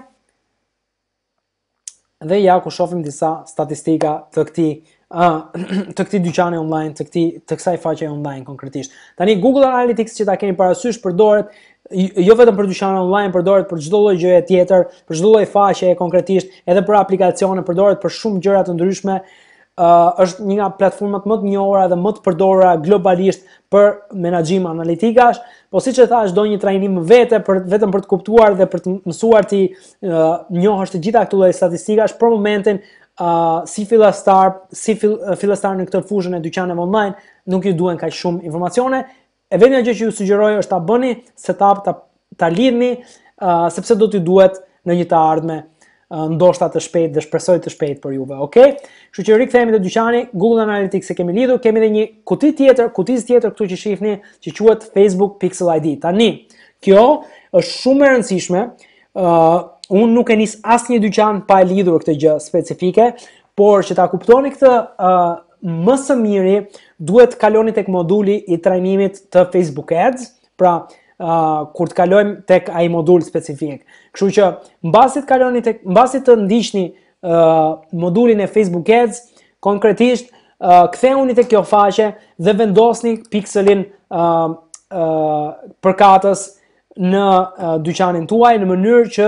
Dhe ja ku shohim disa statistika të këtij uh, të këtij dyqani online, të këtij të kësaj faqe online konkretisht. Tani Google Analytics që ta keni parasysh përdoret jo vetëm për dyqane online, përdoret për çdo lloj gjëje tjetër, për çdo lloj faqeje konkretisht, edhe për aplikacione, përdoret për shumë gjëra të ndryshme. Uh, është një nga platformat më të njohura dhe më të përdorura globalisht për menaxhim analitikash, po siç e thash, do një trajnim vete për vetëm për të kuptuar dhe për të mësuar ti uh, njohësh të gjitha këto lloj statistikash për momentin. Uh, si fillastar, si fil, uh, fillastar në këtë fushën e dyqaneve online, nuk ju duhen kaq shumë informacione. E vetmja gjë që ju sugjeroj është ta bëni setup, ta, ta lidhni, uh, sepse do t'ju duhet në një të ardhme, uh, ndoshta të shpejt dhe shpresoj të shpejt për juve, okay? Kështu që rikthehemi te dyqani, Google Analytics e kemi lidhur, kemi edhe një kuti tjetër, kutizë tjetër këtu që shihni, që quhet Facebook Pixel I D. Tani, kjo është shumë e rëndësishme. Uh, unë nuk e nis asnjë dyqan pa e lidhur këtë gjë specifike, por që ta kuptoni këtë uh, më së miri, duhet të kaloni tek moduli i trajnimit të Facebook Ads, pra uh, kur të kalojmë tek ai modul specifik. Kështu që mbasi të kaloni tek, mbasi të ndiqni uh, modulin e Facebook Ads, konkretisht uh, ktheuni tek kjo faqe dhe vendosni pikselin uh, uh, përkatës në uh, dyqanin tuaj në mënyrë që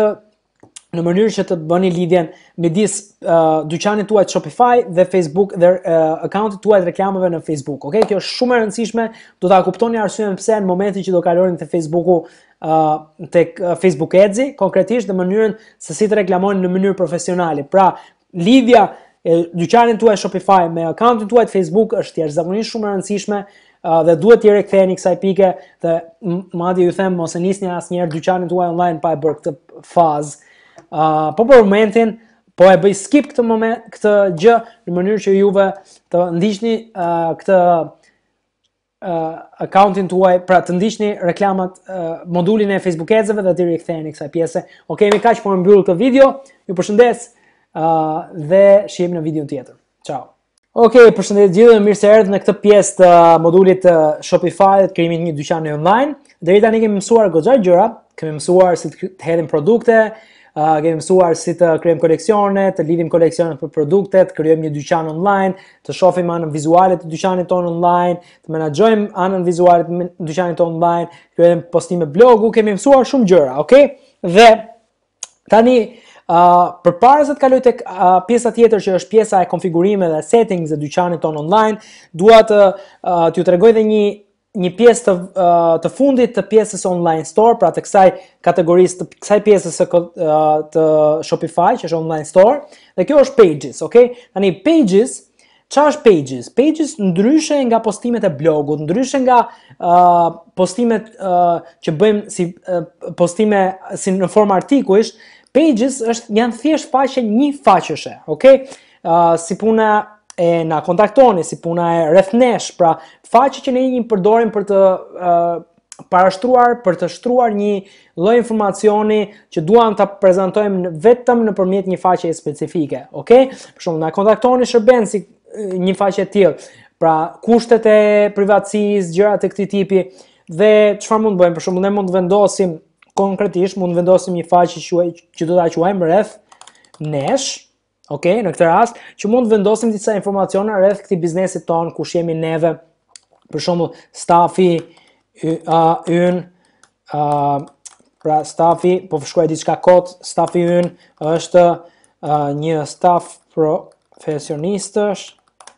në mënyrë që të bëni lidhjen midis uh, dyqanit tuaj të Shopify dhe Facebook dhe uh, accountit tuaj të reklamave në Facebook. Okay? Kjo është shumë e rëndësishme, do ta kuptoni arsyeën pse në momentin që do kaloni te Facebooku, uh, tek uh, Facebook Ads-i, konkretisht në mënyrën se si të reklamoni në mënyrë profesionale. Pra, lidhja e dyqanit tuaj Shopify me accountin tuaj të Facebook është jashtëzakonisht shumë e rëndësishme. Uh, dhe duhet t'i riktheheni kësaj pike dhe madje ju them mos e nisni asnjëherë dyqanin tuaj online pa e bërë këtë fazë. Uh, po për momentin, po e bëj skip këtë moment, këtë gjë në mënyrë që juve të ndiqni uh, këtë uh, accountin tuaj, pra të ndiqni reklamat, uh, modulin e Facebook Ads-eve dhe të riktheheni kësaj pjese. Okej, mi kaq po e mbyll këtë video. Ju përshëndes uh, dhe shihemi në videon tjetër. Ciao. Okej, përshëndetje të gjithëve, mirë se erdhët në këtë pjesë të modulit të Shopify të krijimit të një dyqani online. Deri tani kemi mësuar goxha gjëra, kemi mësuar si të hedhim produkte. Uh, kemi mësuar si të krijojmë koleksione, të lidhim koleksionet për produkte, të krijojmë një dyqan online, të shohim anën vizuale të dyqanit tonë online, të menaxhojmë anën vizuale të dyqanit tonë online, krijojmë postime blogu, kemi mësuar shumë gjëra, okay? Dhe tani uh, përpara se të kaloj tek uh, pjesa tjetër që është pjesa e konfigurimeve dhe settings e dyqanit tonë online, dua të uh, t'ju tregoj edhe një një pjesë të, uh, të fundit të pjesës online store, pra të kësaj kategorisë, të kësaj pjesës uh, të Shopify, që është online store, dhe kjo është pages, okay? Tani pages Qa është Pages? Pages ndryshe nga postimet e blogut, ndryshe nga uh, postimet uh, që bëjmë si uh, postime si në formë artikujsh, Pages është janë thjesht faqe një faqeshe, okay? Uh, si puna e na kontaktoni, si puna e rreth nesh, pra faqe që ne një përdorim për të uh, parashtruar, për të shtruar një lloj informacioni që duam ta prezantojmë vetëm nëpërmjet një faqe specifike, okay? Për shembull, na kontaktoni shërben si një faqe e tillë. Pra, kushtet e privatësisë, gjërat e këtij tipi dhe çfarë mund të bëjmë? Për shembull, ne mund të vendosim konkretisht, mund të vendosim një faqe që, që do ta quajmë rreth nesh, okay? Në këtë rast, që mund të vendosim disa informacione rreth këtij biznesit ton, kush jemi neve, për shembull, stafi uh, yn, uh, pra stafi, po shkruaj diçka kot, stafi yn është uh, një staf profesionistësh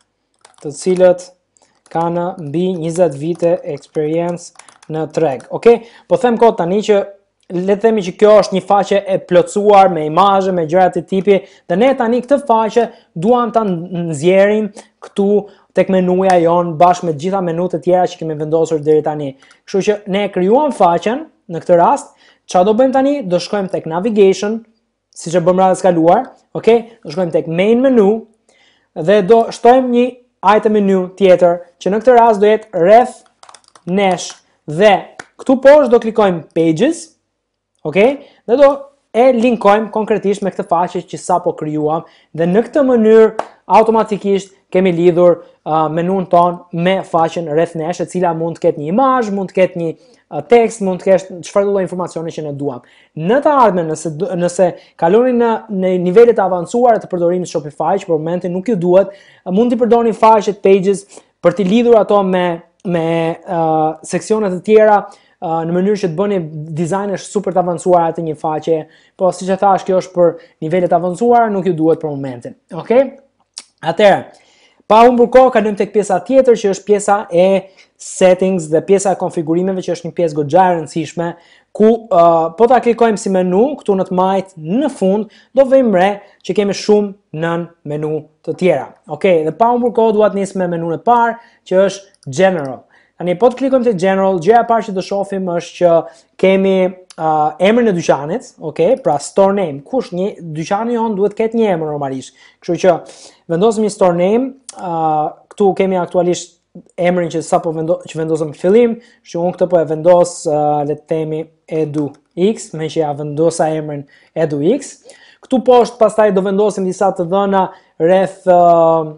të cilët kanë mbi njëzet vite eksperiencë në treg. Okay? Po them kot tani që le të themi që kjo është një faqe e plotësuar me imazhe, me gjëra të tipi, dhe ne tani këtë faqe duam ta nxjerrim këtu tek menuja jon bashkë me të gjitha menut e tjera që kemi vendosur deri tani. Kështu që ne krijuam faqen në këtë rast, çfarë do bëjmë tani? Do shkojmë tek navigation, siç e bëm radhës kaluar, okay? Do shkojmë tek main menu dhe do shtojmë një item menu tjetër, që në këtë rast do jetë rreth nesh, dhe këtu poshtë do klikojmë pages, okay? Dhe do e linkojmë konkretisht me këtë faqe që sapo krijuam, dhe në këtë mënyrë automatikisht kemi lidhur uh, menun ton me faqen rreth nesh, e cila mund të ketë një imazh, mund të ketë një uh, tekst, mund të ketë çfarë lloj informacioni që ne duam. Në të ardhmen, nëse nëse kaloni në në nivele të avancuara të përdorimit Shopify, që për momentin nuk ju duhet, uh, mund të përdorni faqet pages për të lidhur ato me me uh, seksione të tjera, Uh, në mënyrë që të bëni dizajnesh super të avancuara të një faqe, po siç e thash, kjo është për nivele të avancuara, nuk ju duhet për momentin. Okay? Atëherë, pa humbur kohë, kalojmë tek pjesa tjetër që është pjesa e settings dhe pjesa e konfigurimeve, që është një pjesë goxha e rëndësishme, ku uh, po ta klikojmë si menu këtu në të majt në fund, do vëmë re që kemi shumë nën menu të tjera. Okay? Dhe pa humbur kohë, dua të nis me menun e parë, që është general. Tani po të klikojmë te general, gjëja e parë që do shohim është që kemi uh, emrin e dyqanit, okay? Pra store name. Kush një dyqani jon duhet ketë një emër normalisht. Kështu që vendosim një store name, uh, këtu kemi aktualisht emrin që sapo vendos që vendosëm në fillim, që unë këtë po e vendos uh, le të themi EduX, me që ja vendosa emrin EduX. Këtu poshtë pastaj do vendosim disa të dhëna rreth uh,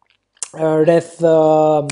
rreth uh,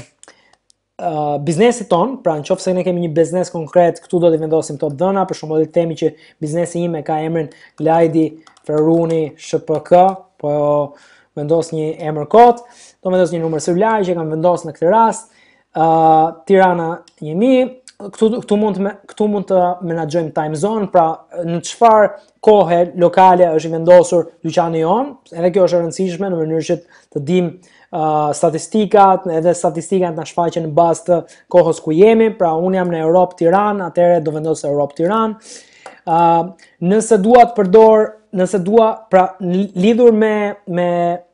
Uh, biznesit ton, pra në qoftë se ne kemi një biznes konkret, këtu do të vendosim këto dhëna, për shembull, le të themi që biznesi im e ka emrin Lajdi Ferruni S P K, po vendos një emër kod, do vendos një numër celulari që kam vendosur në këtë rast, uh, Tirana një mijë, këtu këtu mund të këtu mund të menaxhojmë time zone, pra në çfarë kohe lokale është i vendosur dyqani jon, edhe kjo është e rëndësishme në mënyrë që të dimë Uh, statistikat, edhe statistikat na shfaqen në bazë të kohës ku jemi, pra unë jam në Europë Tiranë, atëherë do vendos Europë Tiranë. Uh, nëse dua të përdor, nëse dua, pra lidhur me me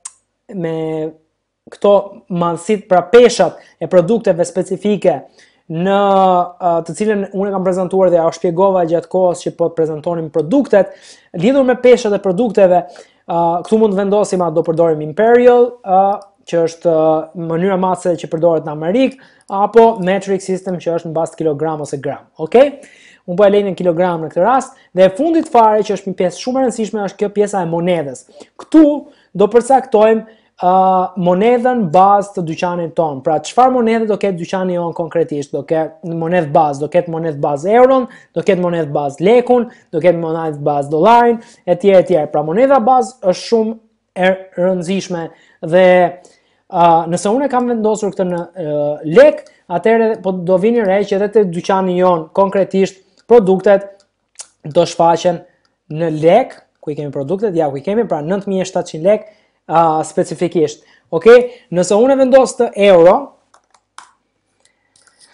me këto madhësit, pra peshat e produkteve specifike në uh, të cilën unë kam prezantuar dhe ja u shpjegova gjatë kohës që po të prezantonim produktet, lidhur me peshat e produkteve, uh, këtu mund të vendosim a do përdorim Imperial, uh, që është uh, mënyra matëse që përdoret në Amerikë, apo metric system që është në bazë kilogram ose gram. Okay? Unë po e lej në kilogram në këtë rast, dhe e fundit fare që është një pjesë shumë e rëndësishme është kjo pjesa e monedhës. Këtu do përcaktojmë uh, monedhën bazë të dyqanit ton. Pra çfarë monedhe do ketë dyqani jon konkretisht? Do ketë monedhë bazë, do ketë monedhë bazë euron, do ketë monedhë bazë lekun, do ketë monedhë bazë dollarin, etj etj. Pra monedha bazë është shumë e rëndësishme dhe uh, nëse unë kam vendosur këtë në uh, lek, atëherë po do vini re që edhe te dyqani jon konkretisht produktet do shfaqen në lek, ku i kemi produktet, ja ku i kemi, pra nëntë mijë e shtatëqind lek uh, specifikisht. Okay? Nëse unë vendos të euro,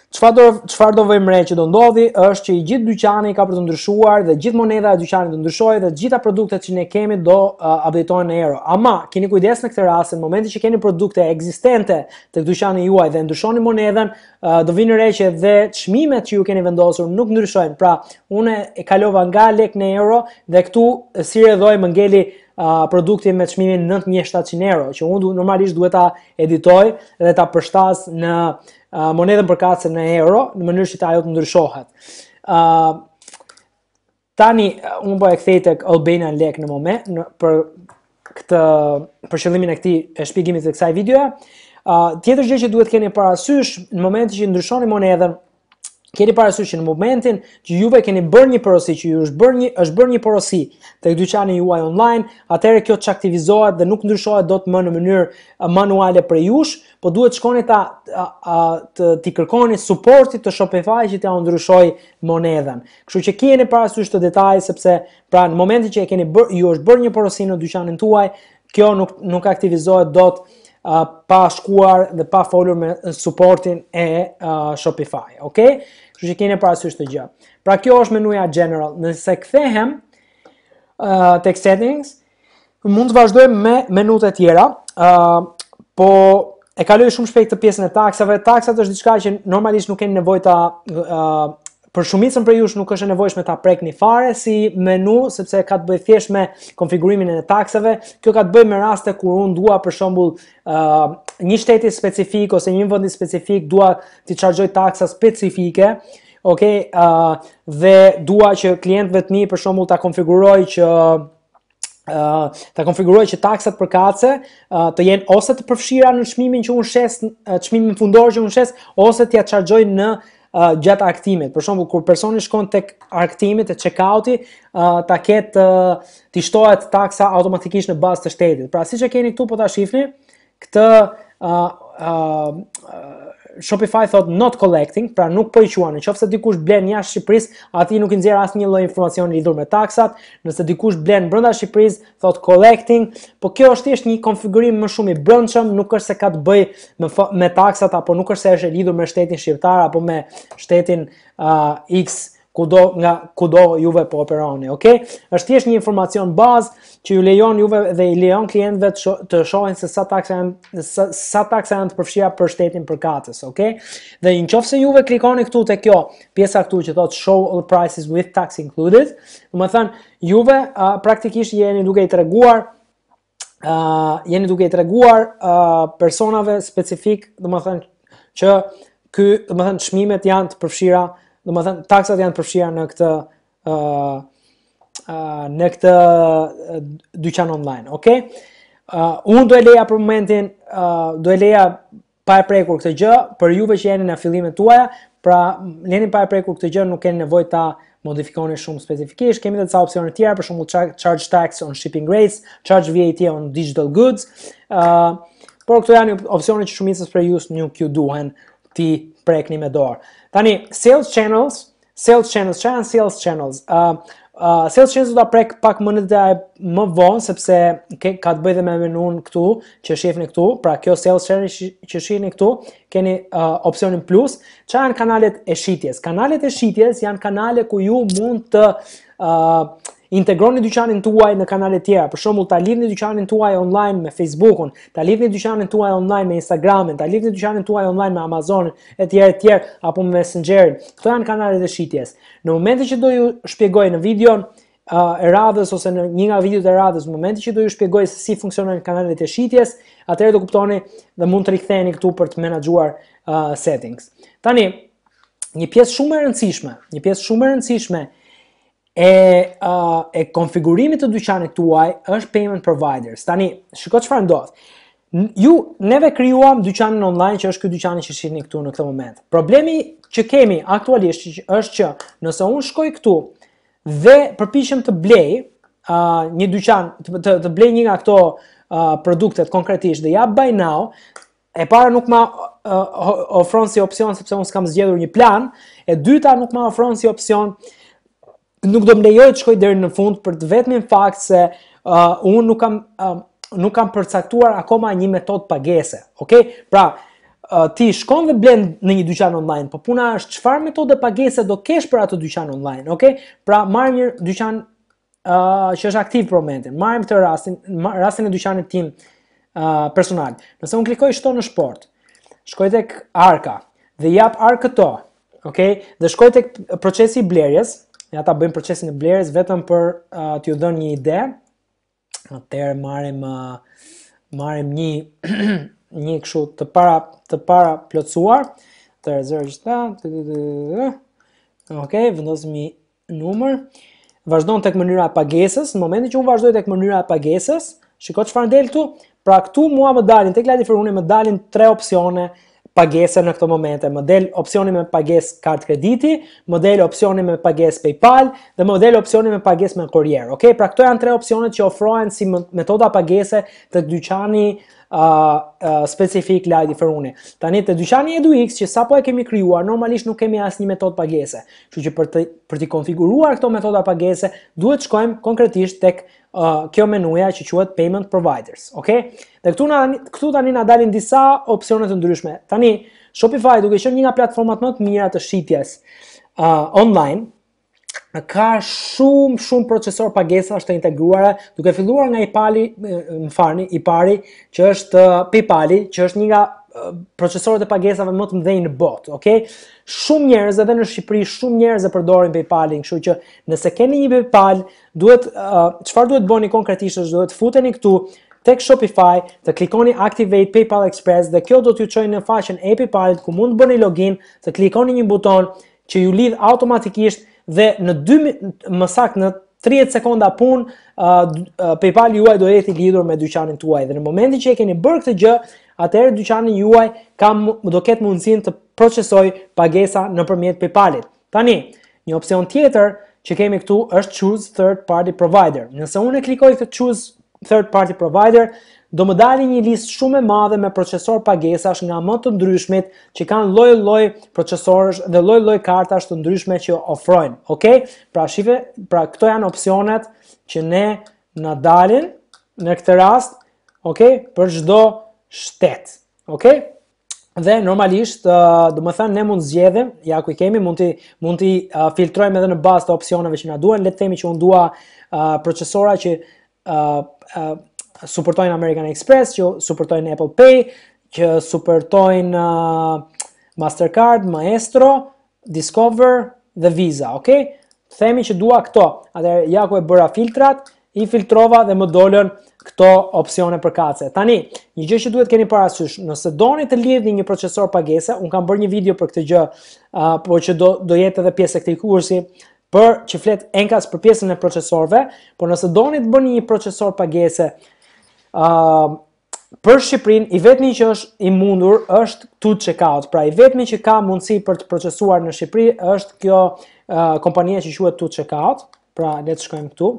Çfarë do çfarë do vëmë re që do ndodhi është që i gjithë dyqani ka për të ndryshuar dhe gjithë monedha e dyqanit do ndryshojë dhe të gjitha produktet që ne kemi do uh, updatohen në euro. Ama keni kujdes në këtë rast, në momentin që keni produkte ekzistente tek dyqani juaj dhe ndryshoni monedhën, uh, do vinë re që dhe çmimet që ju keni vendosur nuk ndryshojnë. Pra, unë e kalova nga lek në euro dhe këtu si rrjedhoj më ngeli Uh, produkti me çmimin nëntë mijë e shtatëqind euro, që unë du, normalisht duhet ta editoj dhe ta përshtas në uh, monedhën përkatëse në euro, në mënyrë që ajo të ndryshohet. Uh, tani, unë po e kthej tek Albanian lek në moment, në, për këtë për qëllimin e këtij e shpjegimit të kësaj videoje. Uh, tjetër gjë që duhet keni parasysh në momentin që ndryshoni monedhën, keni parasysh që në momentin që juve keni bërë një porosi, që ju është bërë një është bërë një porosi tek dyqani juaj online, atëherë kjo çaktivizohet dhe nuk ndryshohet dot më në mënyrë manuale për jush, po duhet shkoni ta të t'i kërkoni suportit të Shopify që t'ia ndryshoj monedhën. Kështu që keni parasysh të detaj, sepse pra në momentin që e keni bërë, ju është bërë një porosi në dyqanin tuaj, kjo nuk nuk aktivizohet dot Uh, pa shkuar dhe pa folur me supportin e uh, Shopify, ok? Kështu që keni parasysh të gjë. Pra kjo është menuja general. Nëse kthehem uh, tek settings, mund të vazhdojmë me menut e tjera, uh, po e kaloj shumë shpejt të pjesën e taksave. Taksat është diçka që normalisht nuk keni nevojë ta uh, për shumicën për jush nuk është e nevojshme ta prekni fare si menu, sepse ka të bëjë thjesht me konfigurimin e taksave. Kjo ka të bëjë me raste kur unë dua për shembull uh, një shteti specifik ose një vendi specifik dua t'i chargjoj taksa specifike, okay, uh, dhe dua që klientëve të mi për shembull ta konfiguroj që Uh, ta konfiguroj që taksat përkatëse uh, të jenë ose të përfshira në çmimin që unë shes, uh, çmimin fundor që unë shes, ose t'ja chargjoj në uh, gjatë arktimit. Për shembull, kur personi shkon tek arktimi, te check-outi, uh, ta ketë uh, t'i shtohet taksa automatikisht në bazë të shtetit. Pra siç e keni këtu po ta shihni, këtë uh, uh, uh, Shopify thot not collecting, pra nuk po i quan. Nëse dikush blen jashtë Shqipërisë, atij nuk i nxjerr asnjë lloj informacioni lidhur me taksat. Nëse dikush blen brenda Shqipërisë, thot collecting, po kjo është thjesht një konfigurim më shumë i brendshëm, nuk është se ka të bëjë me, me taksat, apo nuk është se është e lidhur me shtetin shqiptar apo me shtetin uh, X kudo nga kudo juve po operoni, okay? Është thjesht një informacion bazë që ju lejon juve dhe i lejon klientëve të, shoh, të shohin se sa taksa janë sa, sa taksa janë të përfshira për shtetin përkatës, okay? Dhe nëse juve klikoni këtu te kjo pjesa këtu që thotë show all prices with tax included, do të thënë juve uh, praktikisht jeni duke i treguar uh, jeni duke i treguar uh, personave specifik, do të thënë që ky, do të thënë çmimet janë të përfshira, do të thënë taksat janë të përfshira në këtë uh, uh, në këtë uh, dyqan online, okay? Uh, unë do e leja për momentin, uh, do e leja pa e prekur këtë gjë, për juve që jeni në fillimet tuaja, pra leni pa e prekur këtë gjë, nuk keni nevojë ta modifikoni shumë specifikisht. Kemi edhe ca opsione tjera, për shembull charge tax on shipping rates, charge V A T on digital goods. Uh, por këto janë opsione që shumicës për ju nuk ju duhen ti prekni me dorë. Tani, sales channels, sales channels, që janë sales channels? Uh, uh, sales channels do ta prek pak më në detaj më vonë, sepse ke, ka të bëjë dhe me menun këtu, që shihni këtu. Pra kjo sales channel që shihni këtu, keni uh, opsionin plus. Që janë kanalet e shitjes? Kanalet e shitjes janë kanale ku ju mund të uh, integroni dyqanin tuaj në kanale tjera. Për shembull, ta lidhni dyqanin tuaj online me Facebookun, ta lidhni dyqanin tuaj online me Instagramin, ta lidhni dyqanin tuaj online me Amazonin, etj etj, apo me Messengerin. Këto janë kanalet e shitjes. Në momentin që do ju shpjegoj në videon uh, e radhës ose në një nga videot e radhës, në momentin që do ju shpjegoj se si funksionojnë kanalet e shitjes, atëherë do kuptoni dhe mund të riktheheni këtu për të menaxhuar uh, settings. Tani, një pjesë shumë e rëndësishme, një pjesë shumë e rëndësishme e uh, e konfigurimit të dyqanit tuaj është payment providers. Tani, shiko çfarë ndodh. Ju neve krijuam dyqanin online që është ky dyqani që shihni këtu në këtë moment. Problemi që kemi aktualisht është që nëse unë shkoj këtu dhe përpiqem të blej uh, një dyqan, të, të, të blej një nga këto uh, produktet konkretisht dhe ja buy now, e para nuk ma uh, ofron si opsion sepse unë s'kam zgjedhur një plan, e dyta nuk ma ofron si opsion, nuk do më lejoj të shkoj deri në fund për të vetmin fakt se uh, unë nuk kam uh, nuk kam përcaktuar akoma një metodë pagese, okay? Pra, uh, ti shkon dhe blen në një dyqan online, po puna është çfarë metode pagese do kesh për atë dyqan online, okay? Pra marrim një dyqan uh, që është aktiv për momentin. Marrim këtë rastin, rastin e dyqanit tim uh, personal. Nëse unë klikoj shto në shport, shkoj tek arka dhe jap ark këto, okay? Dhe shkoj tek procesi i blerjes, ja ta bëjmë procesin e blerjes vetëm për uh, t'ju dhënë një ide. Atëherë marrim uh, marrim një një kështu të para të para plotësuar, të rezervoj. Okej, vendosim një numër. Vazhdon tek mënyra e pagesës. Në momentin që unë vazhdoj tek mënyra e pagesës, shiko çfarë del këtu. Pra këtu mua më dalin tek lajti fërune më dalin tre opsione pagese në këto momente. Më del opsioni me pagesë kartë krediti, më del opsioni me pagesë PayPal dhe më del opsioni me pagesë me kurrier. Okej, pra këto janë tre opsionet që ofrohen si metoda pagese të dyqani uh, uh, specifik Lajdi Feruni. Tani të dyqani EduX që sapo e kemi krijuar, normalisht nuk kemi asnjë metodë pagese. Kështu që për të për të konfiguruar këto metoda pagese, duhet shkojmë konkretisht tek Uh, kjo menuja që quhet Payment Providers, okay? Dhe këtu na këtu tani na dalin disa opsione të ndryshme. Tani Shopify, duke qenë një nga platformat më të mira të shitjes uh, online, ka shumë shumë procesor pagesash të integruara, duke filluar nga iPali, më falni, iPari, që është uh, PayPali, që është një nga uh, procesorët e pagesave më të mëdhenj në botë, okay? Shumë njerëz edhe në Shqipëri, shumë njerëz e përdorin PayPalin, kështu që nëse keni një PayPal, duhet uh, çfarë duhet bëni konkretisht është duhet futeni këtu tek Shopify, të klikoni Activate PayPal Express dhe kjo do t'ju çojë në faqen e PayPalit ku mund të bëni login, të klikoni një buton që ju lidh automatikisht dhe në dy më saktë në tridhjetë sekonda punë uh, uh, PayPal juaj do jetë i lidhur me dyqanin tuaj dhe në momentin që e keni bërë këtë gjë, atëherë dyqani juaj ka do ketë mundësinë të procesoj pagesa nëpërmjet PayPalit. Tani, një opsion tjetër që kemi këtu është Choose Third Party Provider. Nëse unë e klikoj këtë Choose Third Party Provider, do më dali një listë shumë e madhe me procesor pagesash nga më të ndryshmit që kanë lloj-lloj procesorësh dhe lloj-lloj kartash të ndryshme që ofrojnë. Okej? Pra shife, pra këto janë opsionet që ne na dalin në këtë rast, okej, për çdo shtet. Okej? Dhe normalisht, uh, do më thënë, ne mund zgjedhim, ja ku i kemi, mund t'i mund t'i uh, filtrojmë edhe në bazë të opsioneve që na duhen. Le të themi që unë dua uh, procesora që uh, uh, suportojnë American Express, që suportojnë Apple Pay, që suportojnë uh, Mastercard, Maestro, Discover dhe Visa, okay? Themi që dua këto. Atëherë ja ku e bëra filtrat, i filtrova dhe më dolën këto opsione përkatëse. Tani, një gjë që duhet keni parasysh, nëse doni të lidhni një procesor pagese, un kam bërë një video për këtë gjë, uh, por që do do jetë edhe pjesë e këtij kursi, për që flet enkas për pjesën e procesorëve, por nëse doni të bëni një procesor pagese Uh, për Shqipërinë, i vetmi që është i mundur është To Checkout. Pra i vetmi që ka mundësi për të procesuar në Shqipëri është kjo uh, kompania që quhet To Checkout. Pra le të shkojmë këtu.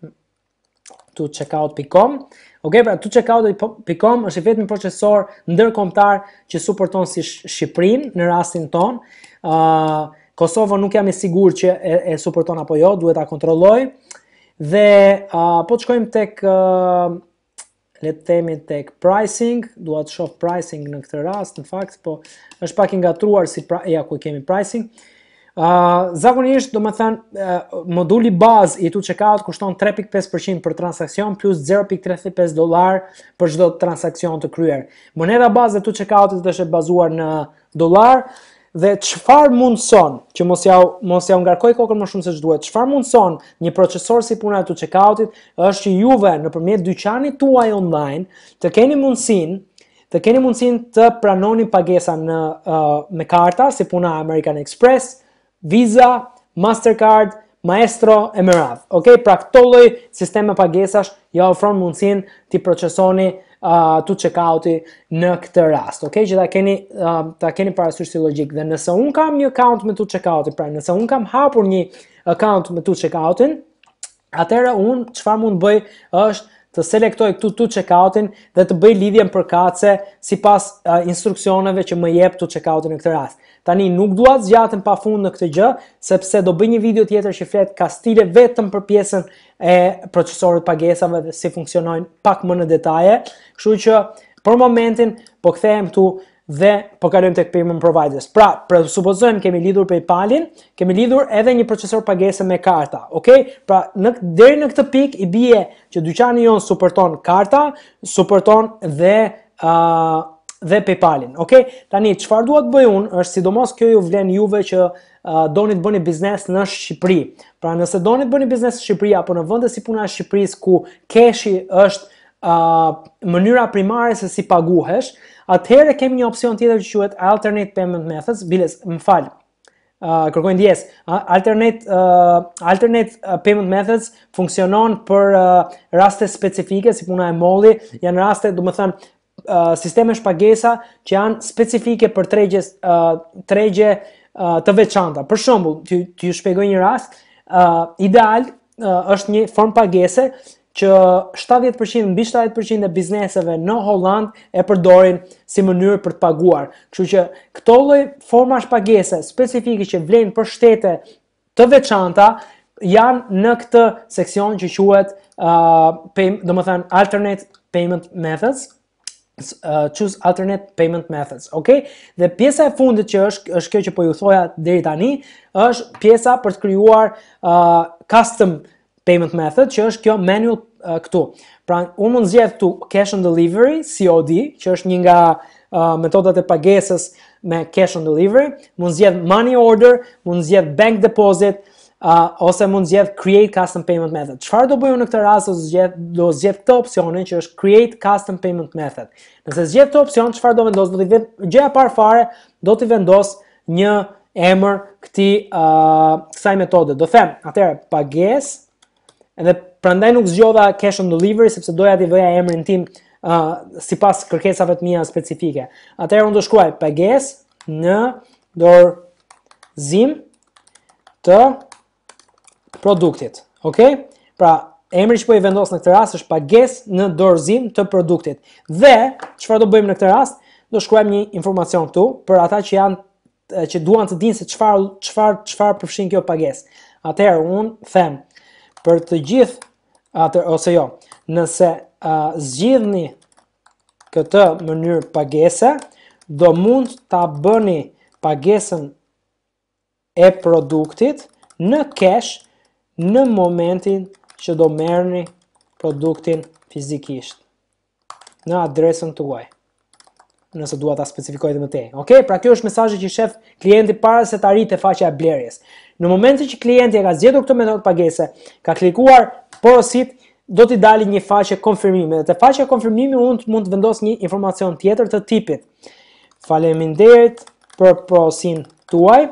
to checkout dot com. Okej, pra to checkout dot com është i vetmi procesor ndërkombëtar që suporton si Shqipërinë në rastin ton. Uh, Kosova nuk jam i sigurt që e, e suporton apo jo, duhet ta kontrolloj. Dhe uh, po të shkojmë tek uh, le të themi tek pricing, dua të shoh pricing në këtë rast, në fakt, po është pak i ngatruar si pra, ja ku kemi pricing. Uh, zakonisht, do më thënë, uh, moduli bazë i To Checkout kushton tre pikë pesë përqind për transakcion plus zero pikë tridhjetë e pesë dollar për çdo transakcion të kryer. Moneda bazë e To Checkoutit është e bazuar në dollar. Dhe çfarë mundson, që mos ja mos ja ngarkoj kokën më shumë se ç'duhet. Çfarë mundson një procesor si puna e To Checkoutit është që juve nëpërmjet dyqanit tuaj online të keni mundësinë, të keni mundësinë të pranoni pagesa në uh, me karta si puna American Express, Visa, Mastercard, Maestro e më radh. Okej, pra këto lloj sisteme pagesash ja ofron mundësinë ti procesoni Uh, To Checkouti në këtë rast, okay? Që ta keni uh, ta keni parasysh si logjik. Dhe nëse un kam një account me To Checkouti, pra nëse un kam hapur një account me To Checkoutin, atëherë un çfarë mund bëj është të selektoj këtu To Checkoutin dhe të bëj lidhjen përkatëse sipas uh, instruksioneve që më jep To Checkouti në këtë rast. Tani nuk dua të zgjatem pafund në këtë gjë, sepse do bëj një video tjetër që flet ka stile vetëm për pjesën e procesorit pagesave dhe si funksionojnë pak më në detaje. Kështu që për momentin po kthehem këtu dhe po kalojmë tek payment providers. Pra, për supozojmë kemi lidhur PayPal-in, kemi lidhur edhe një procesor pagese me karta, okay? Pra, në deri në këtë pikë i bie që dyqani jon suporton karta, suporton dhe uh, dhe PayPal-in, okay? Tani çfarë dua të bëj unë është sidomos kjo ju vlen juve që uh, doni të bëni biznes në Shqipëri. Pra, nëse doni të bëni biznes në Shqipëri apo në vende si puna e Shqipërisë ku keshi është uh, mënyra primare se si paguhesh, atëherë kemi një opsion tjetër që quhet alternate payment methods, biles, më fal. Uh, kërkoj ndjes. Alternate uh, alternate uh, payment methods funksionon për uh, raste specifike si puna e molli, janë raste, domethënë uh, sisteme shpagesa që janë specifike për tregje uh, tregje uh, të veçanta. Për shembull, ty ty ju shpjegoj një rast, uh, ideal uh, është një formë pagese që shtatëdhjetë përqind mbi shtatëdhjetë përqind e bizneseve në Holland e përdorin si mënyrë për të paguar. Kështu që këto lloj formash pagese specifike që vlen për shtete të veçanta janë në këtë seksion që quhet uh, pay, domethënë alternate payment methods. Uh, choose alternate payment methods, okay? Dhe pjesa e fundit që është është kjo që po ju thoja deri tani, është pjesa për të krijuar uh, custom payment method, që është kjo manual uh, këtu. Pra, unë mund zgjedh këtu cash on delivery, C O D, që është një nga uh, metodat e pagesës me cash on delivery, mund zgjedh money order, mund zgjedh bank deposit, uh, ose mund zgjedh create custom payment method. Çfarë do bëj unë në këtë rast? Do zgjedh do zgjedh këtë opsionin që është create custom payment method. Nëse zgjedh këtë opsion, çfarë do vendos? Do t'i vet gjëja parë fare, do t'i vendos një emër këtij uh, kësaj metode. Do them, atëherë pagesë. Edhe prandaj nuk zgjodha cash on delivery sepse doja t'i vëja emrin tim uh, sipas kërkesave të mia specifike. Atëherë unë do shkruaj pagesë në dorëzim të produktit. Okay? Pra, emri që po i vendos në këtë rast është pagesë në dorëzim të produktit. Dhe çfarë do bëjmë në këtë rast? Do shkruajmë një informacion këtu për ata që janë që duan të dinë se çfarë çfarë çfarë përfshin kjo pagesë. Atëherë unë them për të gjithë atë ose jo, nëse uh, zgjidhni këtë mënyrë pagese, do mund ta bëni pagesën e produktit në cash në momentin që do merrni produktin fizikisht në adresën tuaj. Nëse dua ta specifikoj edhe më tej. Okej, pra kjo është mesazhi që shef klienti para se të arrijë faqja e blerjes. Në momentin që klienti e ka zgjedhur këtë metodë pagese, ka klikuar porosit, do t'i dalë një faqe konfirmimi. Dhe te faqja konfirmimi unë mund të vendos një informacion tjetër të tipit: faleminderit për porosin tuaj.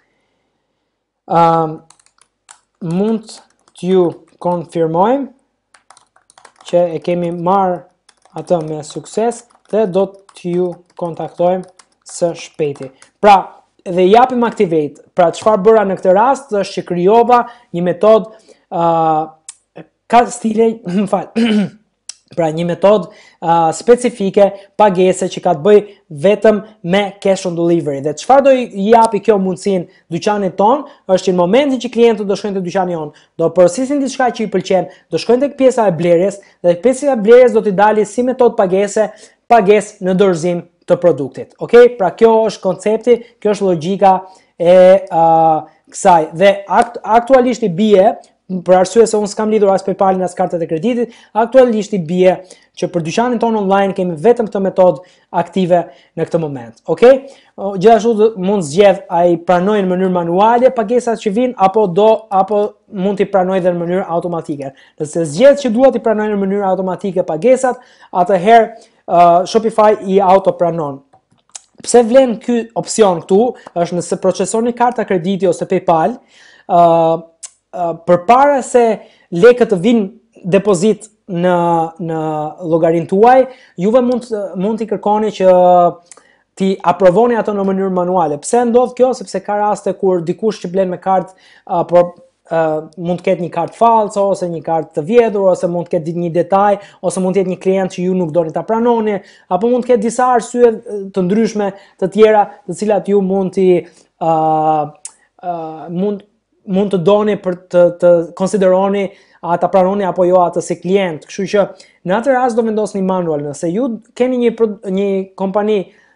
Um, mund t'ju konfirmojmë që e kemi marrë atë me sukses dhe do t'ju kontaktojmë së shpejti. Pra, dhe japim activate. Pra, çfarë bëra në këtë rast është që krijova një metodë uh, ka stile, më fal. Pra, një metodë uh, specifike pagese që ka të bëj vetëm me cash on delivery. Dhe çfarë do i japi kjo mundësinë dyqanit ton është që në momentin që klientët do shkojnë te dyqani jon, do porosisin diçka që i pëlqen, do shkojnë tek pjesa e blerjes dhe pjesa e blerjes do t'i dalë si metodë pagese, pagesë në dorëzim të produktit. Okej? Pra kjo është koncepti, kjo është logjika e uh, kësaj. Dhe akt, aktualisht i bie, për arsye se unë s'kam lidhur as PayPal-in as kartat e kreditit, aktualisht i bie që për dyqanin ton online kemi vetëm këtë metodë aktive në këtë moment. Okej? Gjithashtu mund zgjedh ai pranoj në mënyrë manuale pagesat që vijnë apo do apo mund t'i pranoj dhe në mënyrë automatike. Nëse zgjedh që dua t'i pranoj në mënyrë automatike pagesat, atëherë uh, Shopify i autopranon. Pse vlen ky opsion këtu? Është nëse procesoni karta krediti ose PayPal, uh, uh, përpara se lekët të vinë depozit në në llogarinë tuaj, juve mund mund t'i kërkoni që ti aprovoni ato në mënyrë manuale. Pse ndodh kjo? Sepse ka raste kur dikush që blen me kartë, uh, por uh, mund të ketë një kartë false ose një kartë të vjedhur, ose mund të ketë një detaj, ose mund të jetë një klient që ju nuk doni ta pranoni, apo mund të ketë disa arsye të ndryshme të tjera, të cilat ju mund t'i uh, uh, mund mund të doni për të të konsideroni a ta pranoni apo jo atë si klient. Kështu që në atë rast do vendosni manual. Nëse ju keni një një kompani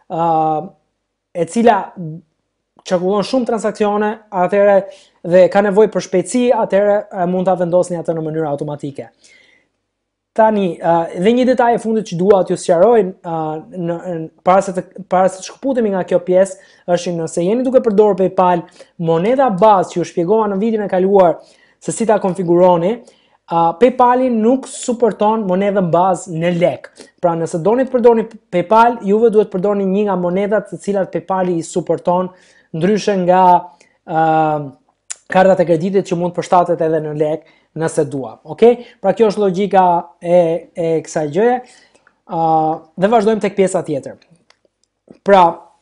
uh, e cila çarkullon shumë transaksione, atëherë dhe ka nevojë për shpejtësi, atëherë mund ta vendosni atë në mënyrë automatike. Tani, uh, dhe një detaj e fundit që dua t'ju sqaroj uh, në, në para se të para se të shkëputemi nga kjo pjesë, është nëse jeni duke përdorur PayPal, moneda bazë që ju shpjegova në videon e kaluar se si ta konfiguroni, uh, PayPali nuk suporton monedën bazë në lek. Pra nëse doni të përdorni PayPal, juve duhet të përdorni një nga monedat të cilat PayPali i suporton, ndryshe nga uh, kartat e kreditit që mund të përshtatet edhe në lek nëse dua, ok? Pra kjo është logjika e, e kësaj gjëje, uh, dhe vazhdojmë tek pjesa tjetër. Pra,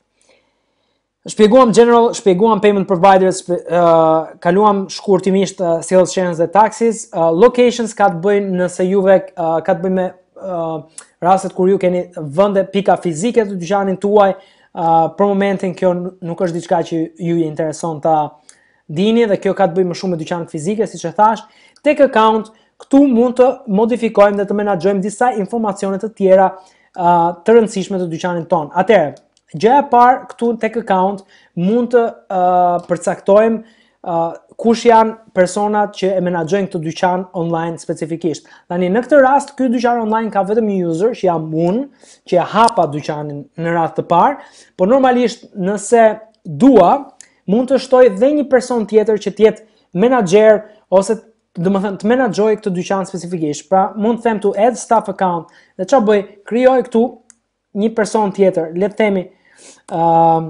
shpjeguam general, shpjeguam payment providers, uh, kaluam shkurtimisht uh, sales channels dhe taxes, uh, locations ka të bëjnë nëse juve uh, ka të bëjnë me uh, rastet kur ju keni vende pika fizike të dyqanin tuaj, uh, për momentin kjo nuk është diçka që ju i intereson ta dini dhe kjo ka të bëjë më shumë me dyqanet fizike, siç e thash. Tek account, këtu mund të modifikojmë dhe të menaxhojmë disa informacione të tjera uh, të rëndësishme të dyqanit ton. Atëherë, gjëja e parë këtu tek account mund të uh, përcaktojmë uh, kush janë personat që e menaxhojnë këtë dyqan online specifikisht. Tani në këtë rast, ky dyqan online ka vetëm një user që jam unë, që e hapa dyqanin në rast të parë, por normalisht nëse dua, mund të shtoj dhe një person tjetër që të jetë menaxher ose do të thënë të menaxhoj këtë dyqan specifikisht. Pra mund të them tu add staff account dhe çfarë bëj? Krijoj këtu një person tjetër. Le të themi ë uh,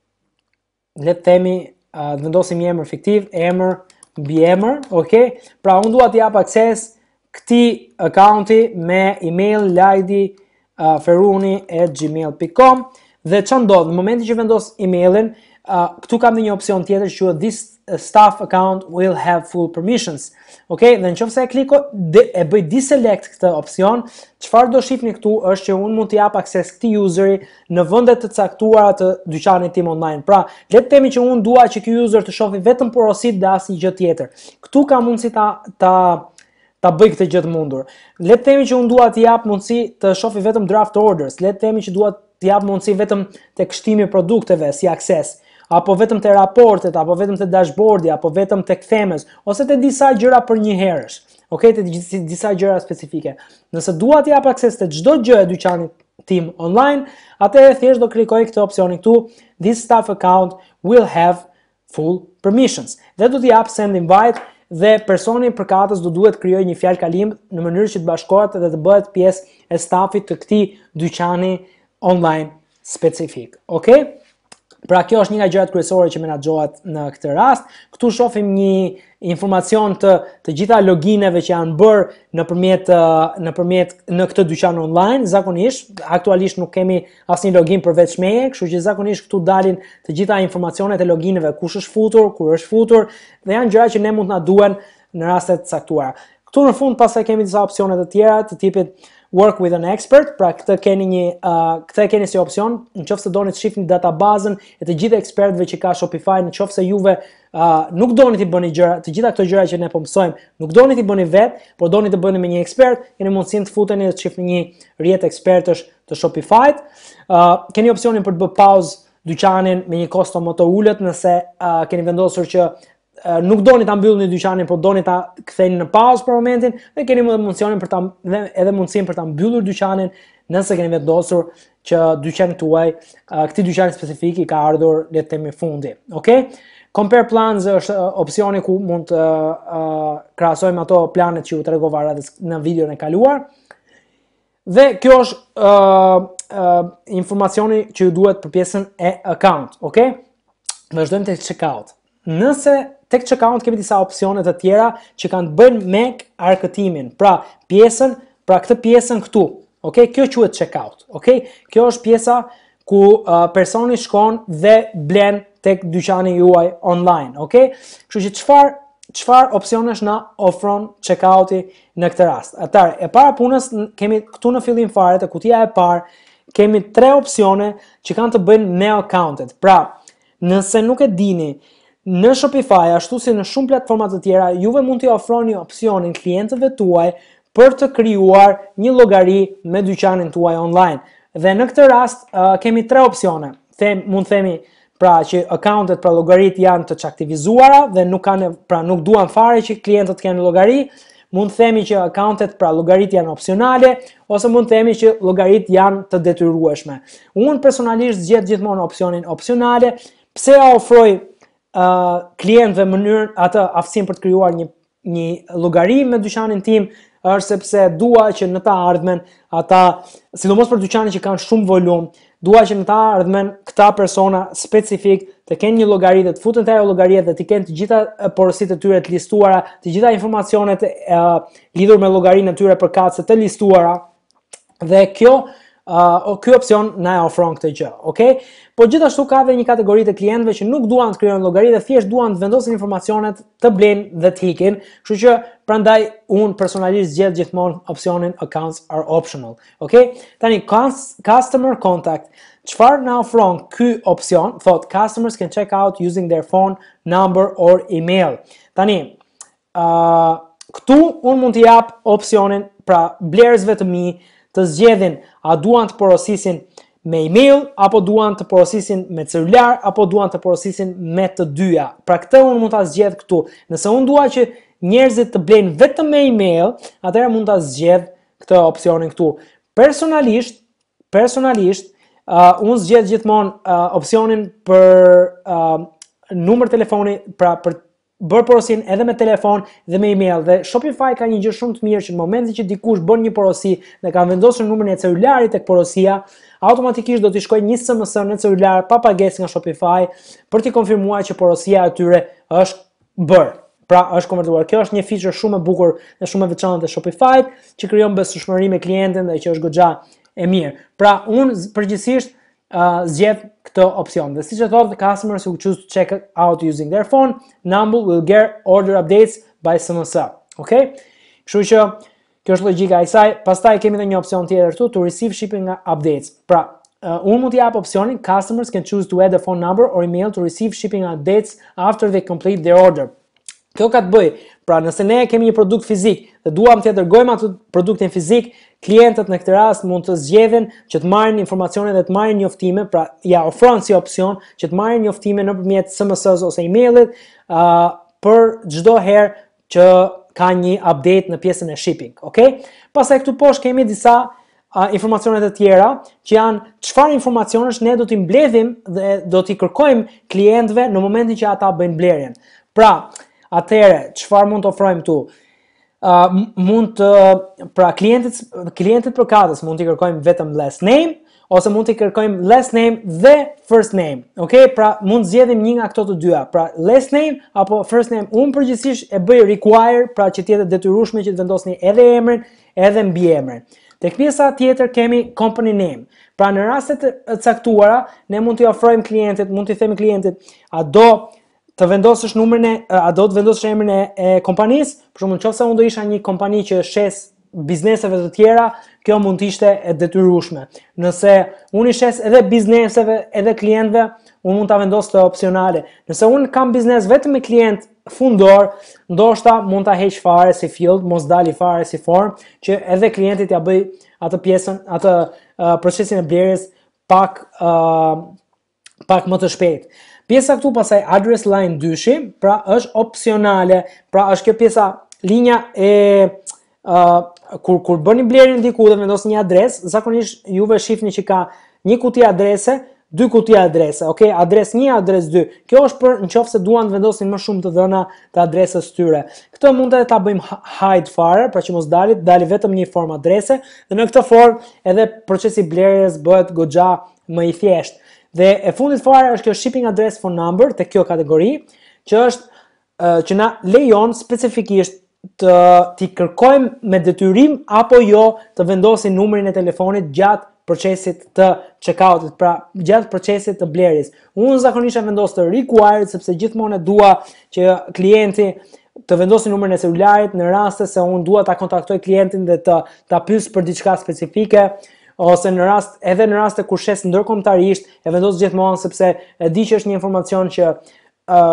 le të themi uh, vendosim një emër fiktiv, emër mbi emër, okay? Pra unë dua të jap akses këtij accounti me email lajdi uh, feruni at gmail dot com dhe çfarë ndodh në momentin që vendos emailin, uh, këtu kam një opsion tjetër që quhet this staff account will have full permissions. Okay, dhe nëse e klikoj e bëj deselect këtë opsion, çfarë do shihni këtu është që unë mund të jap akses këtij useri në vende të caktuara të dyqanit tim online. Pra, le të themi që unë dua që ky user të shohë vetëm porosit dhe asnjë gjë tjetër. Këtu ka mundësi ta ta ta bëj këtë gjë të mundur. Le të themi që unë dua të jap mundësi të shohë vetëm draft orders. Le të themi që dua të jap mundësi vetëm tek shtimi i produkteve si akses, apo vetëm të raportet, apo vetëm të dashboardi, apo vetëm të themes, ose të disa gjëra për një herësh, okay, të disa gjëra specifike. Nëse dua të jap akses të çdo gjë e dyqanit tim online, atëherë thjesht do klikoj këtë opsionin këtu, this staff account will have full permissions. Dhe do t'i jap send invite dhe personi i përkatës do duhet krijojë një fjalë kalim në mënyrë që të bashkohet dhe të bëhet pjesë e staffit të këtij dyqani online specifik. Okay? Pra kjo është një nga gjërat kryesore që menaxhohet në këtë rast. Këtu shohim një informacion të të gjitha logineve që janë bërë nëpërmjet nëpërmjet në këtë dyqan online. Zakonisht, aktualisht nuk kemi asnjë login përveç meje, kështu që zakonisht këtu dalin të gjitha informacionet e logineve, kush është futur, kur është futur, dhe janë gjëra që ne mund të na duhen në raste të caktuara. Këtu në fund pastaj kemi disa opsione të tjera të tipit work with an expert, pra këtë keni një uh, këtë e keni si opsion nëse doni të shihni databazën e të gjithë ekspertëve që ka Shopify, nëse juve uh, nuk doni të bëni gjëra, të gjitha këto gjëra që ne po mësojmë, nuk doni të bëni vet, por doni të bëni me një ekspert, keni mundësinë të futeni dhe të shihni një rrjet ekspertësh të Shopify-t. Uh, keni opsionin për të bërë pauzë dyqanin me një kosto më të ulët nëse uh, keni vendosur që Uh, nuk doni ta mbyllni dyqanin, por doni ta ktheni në pauzë për momentin, dhe keni edhe mundësinë për ta dhe edhe mundësinë për ta mbyllur dyqanin nëse keni vendosur që dyqani tuaj, uh, këtij dyqani specifik i ka ardhur le të themi fundi. Okay? Compare plans është uh, opsioni ku mund të uh, uh, krahasojmë ato planet që ju tregova në videon e kaluar. Dhe kjo është uh, uh, informacioni që ju duhet për pjesën e account. Okay? Vazhdojmë tek checkout. Nëse tek checkout kemi disa opsione të tjera që kanë të bëjnë me arkëtimin, pra pjesën, pra këtë pjesën këtu, okay? Kjo quhet checkout, okay? Kjo është pjesa ku uh, personi shkon dhe blen tek dyqani juaj online, okay? Kështu që çfarë çfarë opsionesh na ofron checkouti në këtë rast? Atëherë, e para punës kemi këtu në fillim fare te kutia e parë, kemi tre opsione që kanë të bëjnë me accountet. Pra, nëse nuk e dini, në Shopify, ashtu si në shumë platforma të tjera, juve mund t'i ofroni opsionin klientëve tuaj për të krijuar një llogari me dyqanin tuaj online. Dhe në këtë rast uh, kemi tre opsione. Them, mund themi pra që accountet pra llogarit janë të çaktivizuara dhe nuk kanë pra nuk duan fare që klientët kenë llogari. Mund themi që accountet pra llogarit janë opsionale ose mund themi që llogarit janë të detyrueshme. Unë personalisht zgjedh gjithmonë opsionin opsionale. Pse ja ofroj uh, klientëve mënyrën atë aftësinë për të krijuar një një llogari me dyqanin tim është sepse dua që në të ardhmen ata, sidomos për dyqane që kanë shumë volum, dua që në të ardhmen këta persona specifik të kenë një llogari dhe të futen te ajo llogaria dhe të kenë të gjitha porositë e tyre të listuara, të gjitha informacionet e lidhur me llogarinë e tyre përkatëse të listuara. Dhe kjo uh, ky opsion na e ofron këtë gjë, okay? Po gjithashtu ka edhe një kategori të klientëve që nuk duan të krijojnë llogari dhe thjesht duan të vendosin informacionet, të blejnë dhe të ikin, kështu që prandaj unë personalisht zgjedh gjithmonë opsionin accounts are optional, okay? Tani customer contact. Çfarë na ofron ky opsion? Thot customers can check out using their phone number or email. Tani uh, këtu unë mund t'i jap opsionin pra blerësve të mi të zgjedhin a duan të porosisin me email, apo duan të porosisin me celular, apo duan të porosisin me të dyja. Pra këtë unë mund ta zgjedh këtu. Nëse unë dua që njerëzit të blejnë vetëm me email, atëherë mund ta zgjedh këtë opsionin këtu. Personalisht, personalisht, uh, unë zgjedh gjithmonë uh, opsionin për uh, numër telefoni, pra për bërë porosin edhe me telefon dhe me email. Dhe Shopify ka një gjë shumë të mirë që në momentin që dikush bën një porosi dhe ka vendosur numrin e celularit tek porosia, automatikisht do t'i shkojë një S M S në celular pa pagesë nga Shopify për t'i konfirmuar që porosia e tyre është bërë. Pra është konvertuar. Kjo është një feature shumë e bukur dhe shumë e veçantë të Shopify që krijon besueshmëri me klientin dhe që është goxha e mirë. Pra unë përgjithsisht uh, zgjedh këtë opsion. Dhe siç e thotë, customers who choose to check out using their phone number will get order updates by S M S. Okay? Kështu që kjo është logjika e saj. Pastaj kemi edhe një opsion tjetër këtu, to receive shipping updates. Pra, uh, unë mund t'i jap opsionin customers can choose to add a phone number or email to receive shipping updates after they complete their order. Kjo ka të bëj, pra nëse ne kemi një produkt fizik dhe duam të dërgojmë atë produktin fizik, klientët në këtë rast mund të zgjedhin që të marrin informacione dhe të marrin njoftime, pra ja ofron si opsion që të marrin njoftime nëpërmjet S M S-s ose emailit uh, për çdo herë që ka një update në pjesën e shipping, okay? Pastaj këtu poshtë kemi disa uh, informacione të tjera që janë çfarë informacionesh ne do t'i mbledhim dhe do t'i kërkojmë klientëve në momentin që ata bëjnë blerjen. Pra, atëherë, çfarë mund të ofrojmë këtu? Uh, mund të, pra klientët klientët përkatës mund t'i kërkojmë vetëm last name ose mund t'i kërkojmë last name dhe first name. Okay? Pra mund zgjedhim një nga këto të dyja. Pra last name apo first name. Unë përgjithsisht e bëj require, pra që të jetë detyrueshme që të vendosni edhe emrin, edhe mbiemrin. Tek pjesa tjetër kemi company name. Pra në rastet e caktuara, ne mund t'i ofrojmë klientit, mund t'i themi klientit, a do të vendosësh numrin e, a do të vendosësh emrin e, e kompanisë, për shembull, nëse unë do isha një kompani që shes bizneseve të tjera, kjo mund të ishte e detyrueshme. Nëse unë i shes edhe bizneseve, edhe klientëve, unë mund ta vendos të opsionale. Nëse unë kam biznes vetëm me klient fundor, ndoshta mund ta heq fare si field, mos dali fare si form, që edhe klientit ja bëj atë pjesën, atë uh, procesin e blerjes pak uh, pak më të shpejt. Pjesa këtu pasaj address line dyshi, pra është opsionale, pra është kjo pjesa linja e uh, kur kur bëni blerjen diku dhe vendos një adres, zakonisht juve shihni që ka një kuti adrese, dy kuti adrese, okay? Adres një, adres dy. Kjo është për nëse duan të vendosin më shumë të dhëna të adresës tyre. Këtë mund të ta bëjmë hide fare, pra që mos dalit, dali vetëm një formë adrese, dhe në këtë formë edhe procesi blerjes bëhet goxha më i thjeshtë. Dhe e fundit fare është kjo shipping address phone number te kjo kategori, që është uh, që na lejon specifikisht të t'i kërkojmë me detyrim apo jo të vendosin numrin e telefonit gjatë procesit të check-outit, pra gjatë procesit të blerjes. Unë zakonisht e vendos të required sepse gjithmonë e dua që klienti të vendosin numrin e celularit në raste se unë dua ta kontaktoj klientin dhe të ta pyes për diçka specifike, ose në rast edhe në raste kur shes ndërkombëtarisht e vendos gjithmonë sepse e di që është një informacion që uh,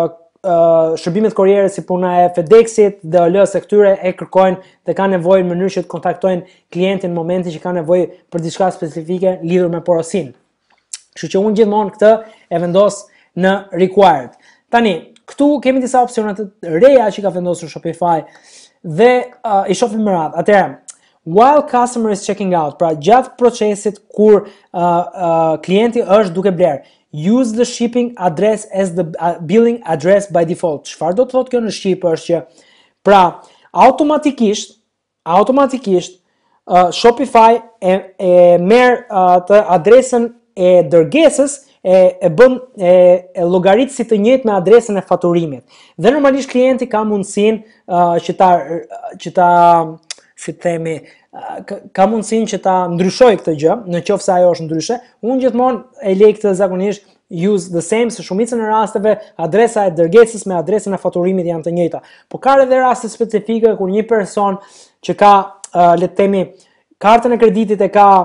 uh, shërbimet kurriere si puna e FedExit, D H L, se këtyre e kërkojnë dhe kanë nevojë në mënyrë që të kontaktojnë klientin në momentin që kanë nevojë për diçka specifike lidhur me porosinë. Kështu që unë gjithmonë këtë e vendos në required. Tani, këtu kemi disa opsione të reja që ka vendosur Shopify dhe uh, i shohim më radhë. Atëherë, while customer is checking out, pra gjatë procesit kur uh, uh, klienti është duke bler, use the shipping address as the uh, billing address by default. Çfarë do të thotë kjo në shqip është që pra automatikisht automatikisht uh, Shopify e, e merr uh, të adresën e dërgesës e, e bën e, e llogarit si të njëjtë me adresën e faturimit. Dhe normalisht klienti ka mundësinë uh, që ta që ta si të themi, ka, ka mundësinë që ta ndryshoj këtë gjë, në qoftë se ajo është ndryshe. Unë gjithmonë e lej këtë zakonisht use the same, se shumicën e rasteve adresa e dërgesës me adresën e faturimit janë të njëjta. Po ka edhe raste specifike kur një person që ka, uh, le të themi, kartën e kreditit e ka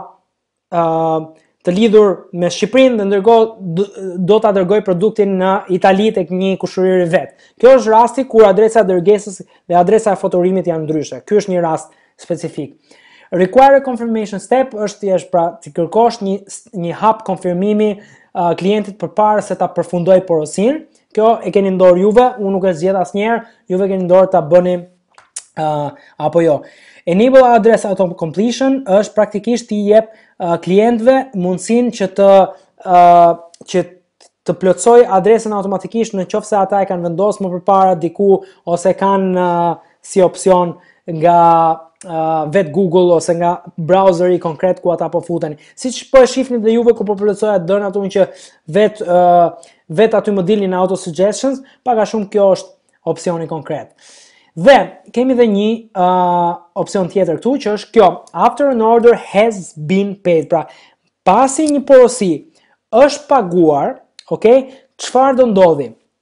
uh, të lidhur me Shqipërinë dhe ndërkohë do ta dërgoj produktin në Itali tek një kushërir i vet. Kjo është rasti kur adresa e dërgesës dhe adresa e faturimit janë ndryshe. Ky është një rast specifik. Require confirmation step është thjesht pra ti kërkosh një një hap konfirmimi uh, klientit përpara se ta përfundoj porosinë. Kjo e keni në dorë juve, unë nuk e zgjedh asnjëherë, juve keni në dorë ta bëni uh, apo jo. Enable address auto completion është praktikisht ti jep uh, klientëve mundësinë që të uh, që të plotësoj adresën automatikisht në qoftë se ata e kanë vendosur më përpara diku ose kanë uh, si opsion nga uh, vet Google ose nga browseri konkret ku ata po futeni. Siç po e shihni dhe juve ku po plotësoja dën ato që vet uh, vet aty më dilnin auto suggestions, pak a shumë kjo është opsioni konkret. Dhe kemi dhe një uh, opsion tjetër këtu që është kjo, after an order has been paid. Pra, pasi një porosi është paguar, okay, çfarë do ndodhi?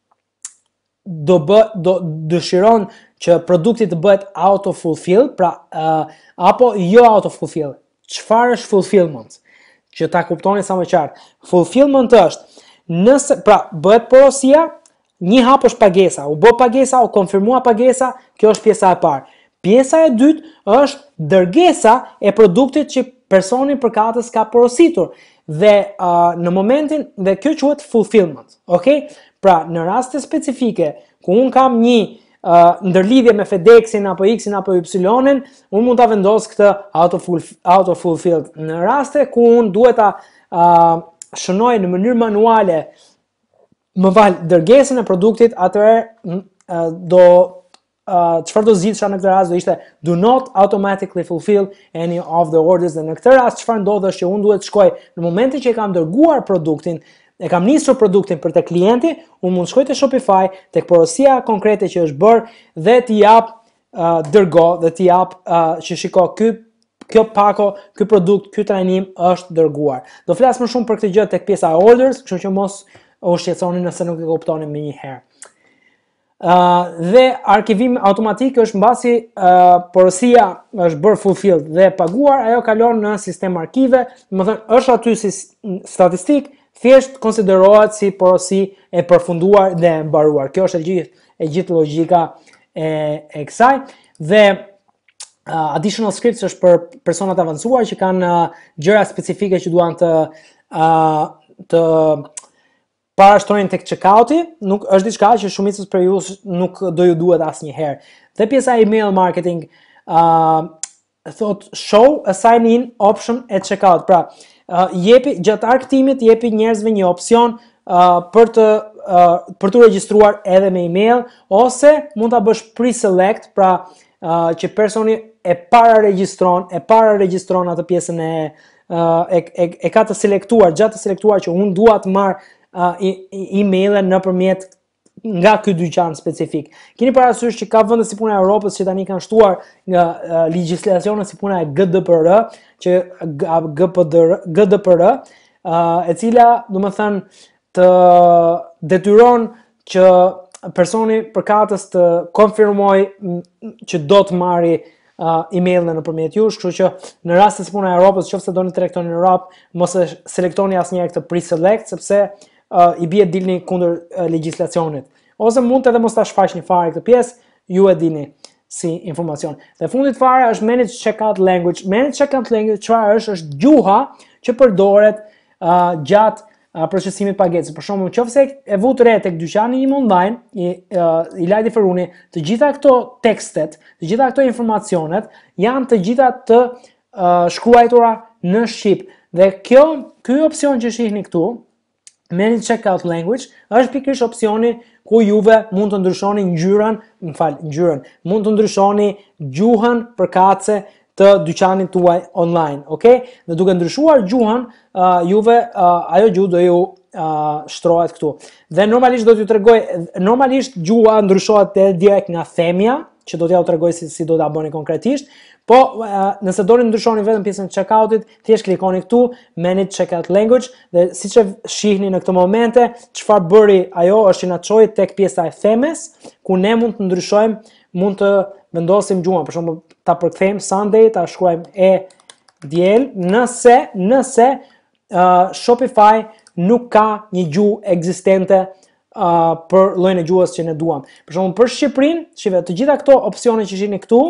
Do bë do dëshiron që produkti të bëhet auto fulfill, pra uh, apo jo auto fulfill. Çfarë është fulfillment? Që ta kuptoni sa më qartë. Fulfillment është nëse pra bëhet porosia, një hap është pagesa, u bë pagesa, u konfirmua pagesa, kjo është pjesa e parë. Pjesa e dytë është dërgesa e produktit që personi përkatës ka porositur. Dhe uh, në momentin, dhe kjo quhet fulfillment, okay? Pra, në raste specifike, ku unë kam një uh, ndërlidhje me FedExin, apo Xin, apo Y-nin, unë mund ta vendos këtë auto, auto fulfilled. Në raste ku unë duhet ta uh, shënoj në mënyrë manuale më val dërgesën e produktit, atëherë uh, do uh, çfarë do zgjidhsha në këtë rast do ishte do not automatically fulfill any of the orders. Dhe në këtë rast çfarë ndodh është që unë duhet të shkoj në momentin që e kam dërguar produktin, e kam nisur produktin për te klienti, unë mund të shkoj te Shopify, tek porosia konkrete që është bërë dhe t'i jap uh, dërgo dhe t'i jap uh, që shiko ky kjo pako, ky produkt, ky trajnim është dërguar. Do flas më shumë për këtë gjë tek pjesa e orders, kështu që mos u shqetësoni nëse nuk e kuptoni më një herë. Uh, dhe arkivim automatik është mbasi uh, porosia është bërë fulfilled dhe paguar, ajo kalon në sistem arkive, do të thënë është aty si statistik, thjesht konsiderohet si porosi e përfunduar dhe e mbaruar. Kjo është e gjithë e gjithë logjika e, e kësaj. Dhe uh, additional scripts është për personat avancuar që kanë uh, gjëra specifike që duan të uh, të parashtrojnë tek checkouti, nuk është diçka që shumicës për ju nuk do ju duhet asnjëherë. Dhe pjesa e email marketing uh, thot show a sign in option at checkout. Pra, uh, jepi gjatë arktimit jepi njerëzve një opsion uh, për të uh, për të regjistruar edhe me email, ose mund ta bësh pre-select, pra uh, që personi e para regjistron, e para regjistron atë pjesën e uh, e, e, e ka të selektuar, gjatë të selektuar që unë dua të marr Uh, e-mailën nëpërmjet nga ky dyqan specifik. Keni parasysh që ka vende si puna e Europës që tani kanë shtuar nga uh, legjislacione si puna e G D P R, që G P D R, G D P R, uh, e cila, domethënë, të detyron që personi përkatës të konfirmoj që do të marri uh, emailën nëpërmjet jush, kështu që në rast se si puna e Europës, nëse doni të tregtoni në Europë, mos e selektoni asnjëherë këtë pre-select, sepse Uh, i bie dilni kundër uh, legjislacionit. ose mund edhe mos ta shfaqni fare këtë pjesë, ju e dini si informacion. Dhe fundit fare është manage checkout language. Manage checkout language çfarë është? Është gjuha që përdoret uh, gjatë uh, procesimit pagesës. Për shembull, nëse e vut re tek dyqani im online, i, uh, i Lajdi Feruni, të gjitha këto tekstet, të gjitha këto informacionet janë të gjitha të uh, shkruajtura në shqip. Dhe kjo, ky opsion që shihni këtu, Manage Checkout Language, është pikërisht opsioni ku juve mund të ndryshoni ngjyrën, më fal, ngjyrën, mund të ndryshoni gjuhën përkatëse të dyqanit tuaj online, okay? Dhe duke ndryshuar gjuhën, uh, juve uh, ajo gjuhë do ju uh, shtrohet këtu. Dhe normalisht do t'ju tregoj, normalisht gjuha ndryshohet direkt nga themja, që do t'ja u tregoj si, si do t'a bëni konkretisht. Po, uh, nëse doni ndryshoni vetëm pjesën e checkoutit, thjesht klikoni këtu, Manage Checkout Language, dhe siç e shihni në këtë momente, çfarë bëri ajo është që na çoi tek pjesa e themes, ku ne mund të ndryshojmë, mund të vendosim gjuhën, për shembull, ta përkthejmë Sunday, ta shkruajmë e diel, nëse nëse uh, Shopify nuk ka një gjuhë ekzistente uh, për llojin e gjuhës që ne duam. Për shembull, për Shqipërinë, shive, të gjitha këto opsione që shihni këtu,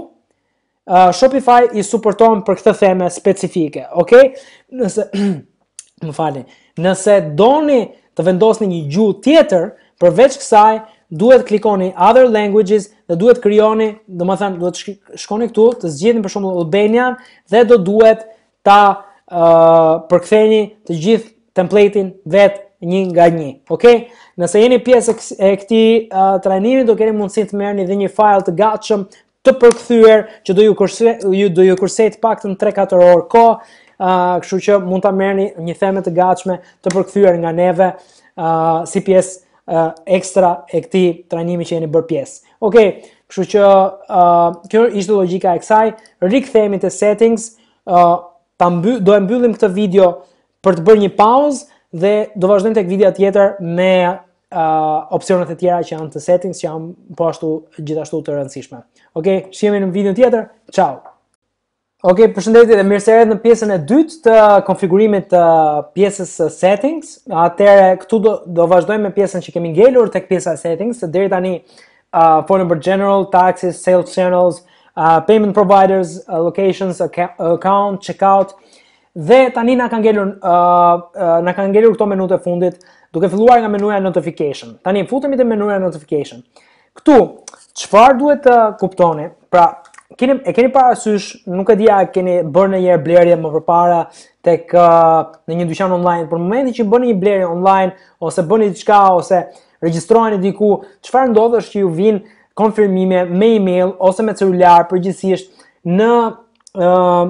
Uh, Shopify i suporton për këtë theme specifike, okay? Nëse, më falni, nëse doni të vendosni një gjuhë tjetër, përveç kësaj, duhet klikoni Other Languages dhe duhet krijoni, domethënë duhet shkoni këtu, të zgjidhni për shembull Albanian dhe do duhet ta uh, përktheni të gjithë templatein vet një nga një, okay? Nëse jeni pjesë e këtij uh, trajnimi, do keni mundësi të merrni dhe një file të gatshëm të përkthyer që do ju kursej ju do ju kursej të paktën tre katër orë kohë, uh, kështu që mund ta merrni një theme të gatshme të përkthyer nga neve uh, si pjesë uh, ekstra e këtij trajnimi që jeni bërë pjesë. Okej, okay, kështu që uh, kjo ishte logjika e kësaj. Rikthehemi te settings, uh, ta mby do e mbyllim këtë video për të bërë një pauzë dhe do vazhdojmë tek video tjetër me Uh, opsionet e tjera që janë të settings, që janë po ashtu gjithashtu të rëndësishme. Okej, okay, shihemi në video tjetër. Ciao. Okej, okay, përshëndetje dhe mirë se erdhët në pjesën e dytë të konfigurimit të pjesës settings. Atëherë këtu do, do vazhdojmë me pjesën që kemi ngelur tek pjesa e settings. Deri tani uh, phone number general, taxes, sales channels, uh, payment providers, uh, locations, account, checkout. Dhe tani na kanë ngelur uh, uh, na kanë ngelur këto menut e fundit, duke filluar nga menuja notification. Tani futemi te menuja notification. Këtu, çfarë duhet të kuptoni? Pra, keni e keni parasysh, nuk e di a keni bërë ndonjëherë blerje më përpara tek uh, në një dyqan online, për momentin që bëni një blerje online ose bëni diçka ose regjistroheni diku, çfarë ndodh është që ju vijnë konfirmime me email ose me celular përgjithsisht në uh,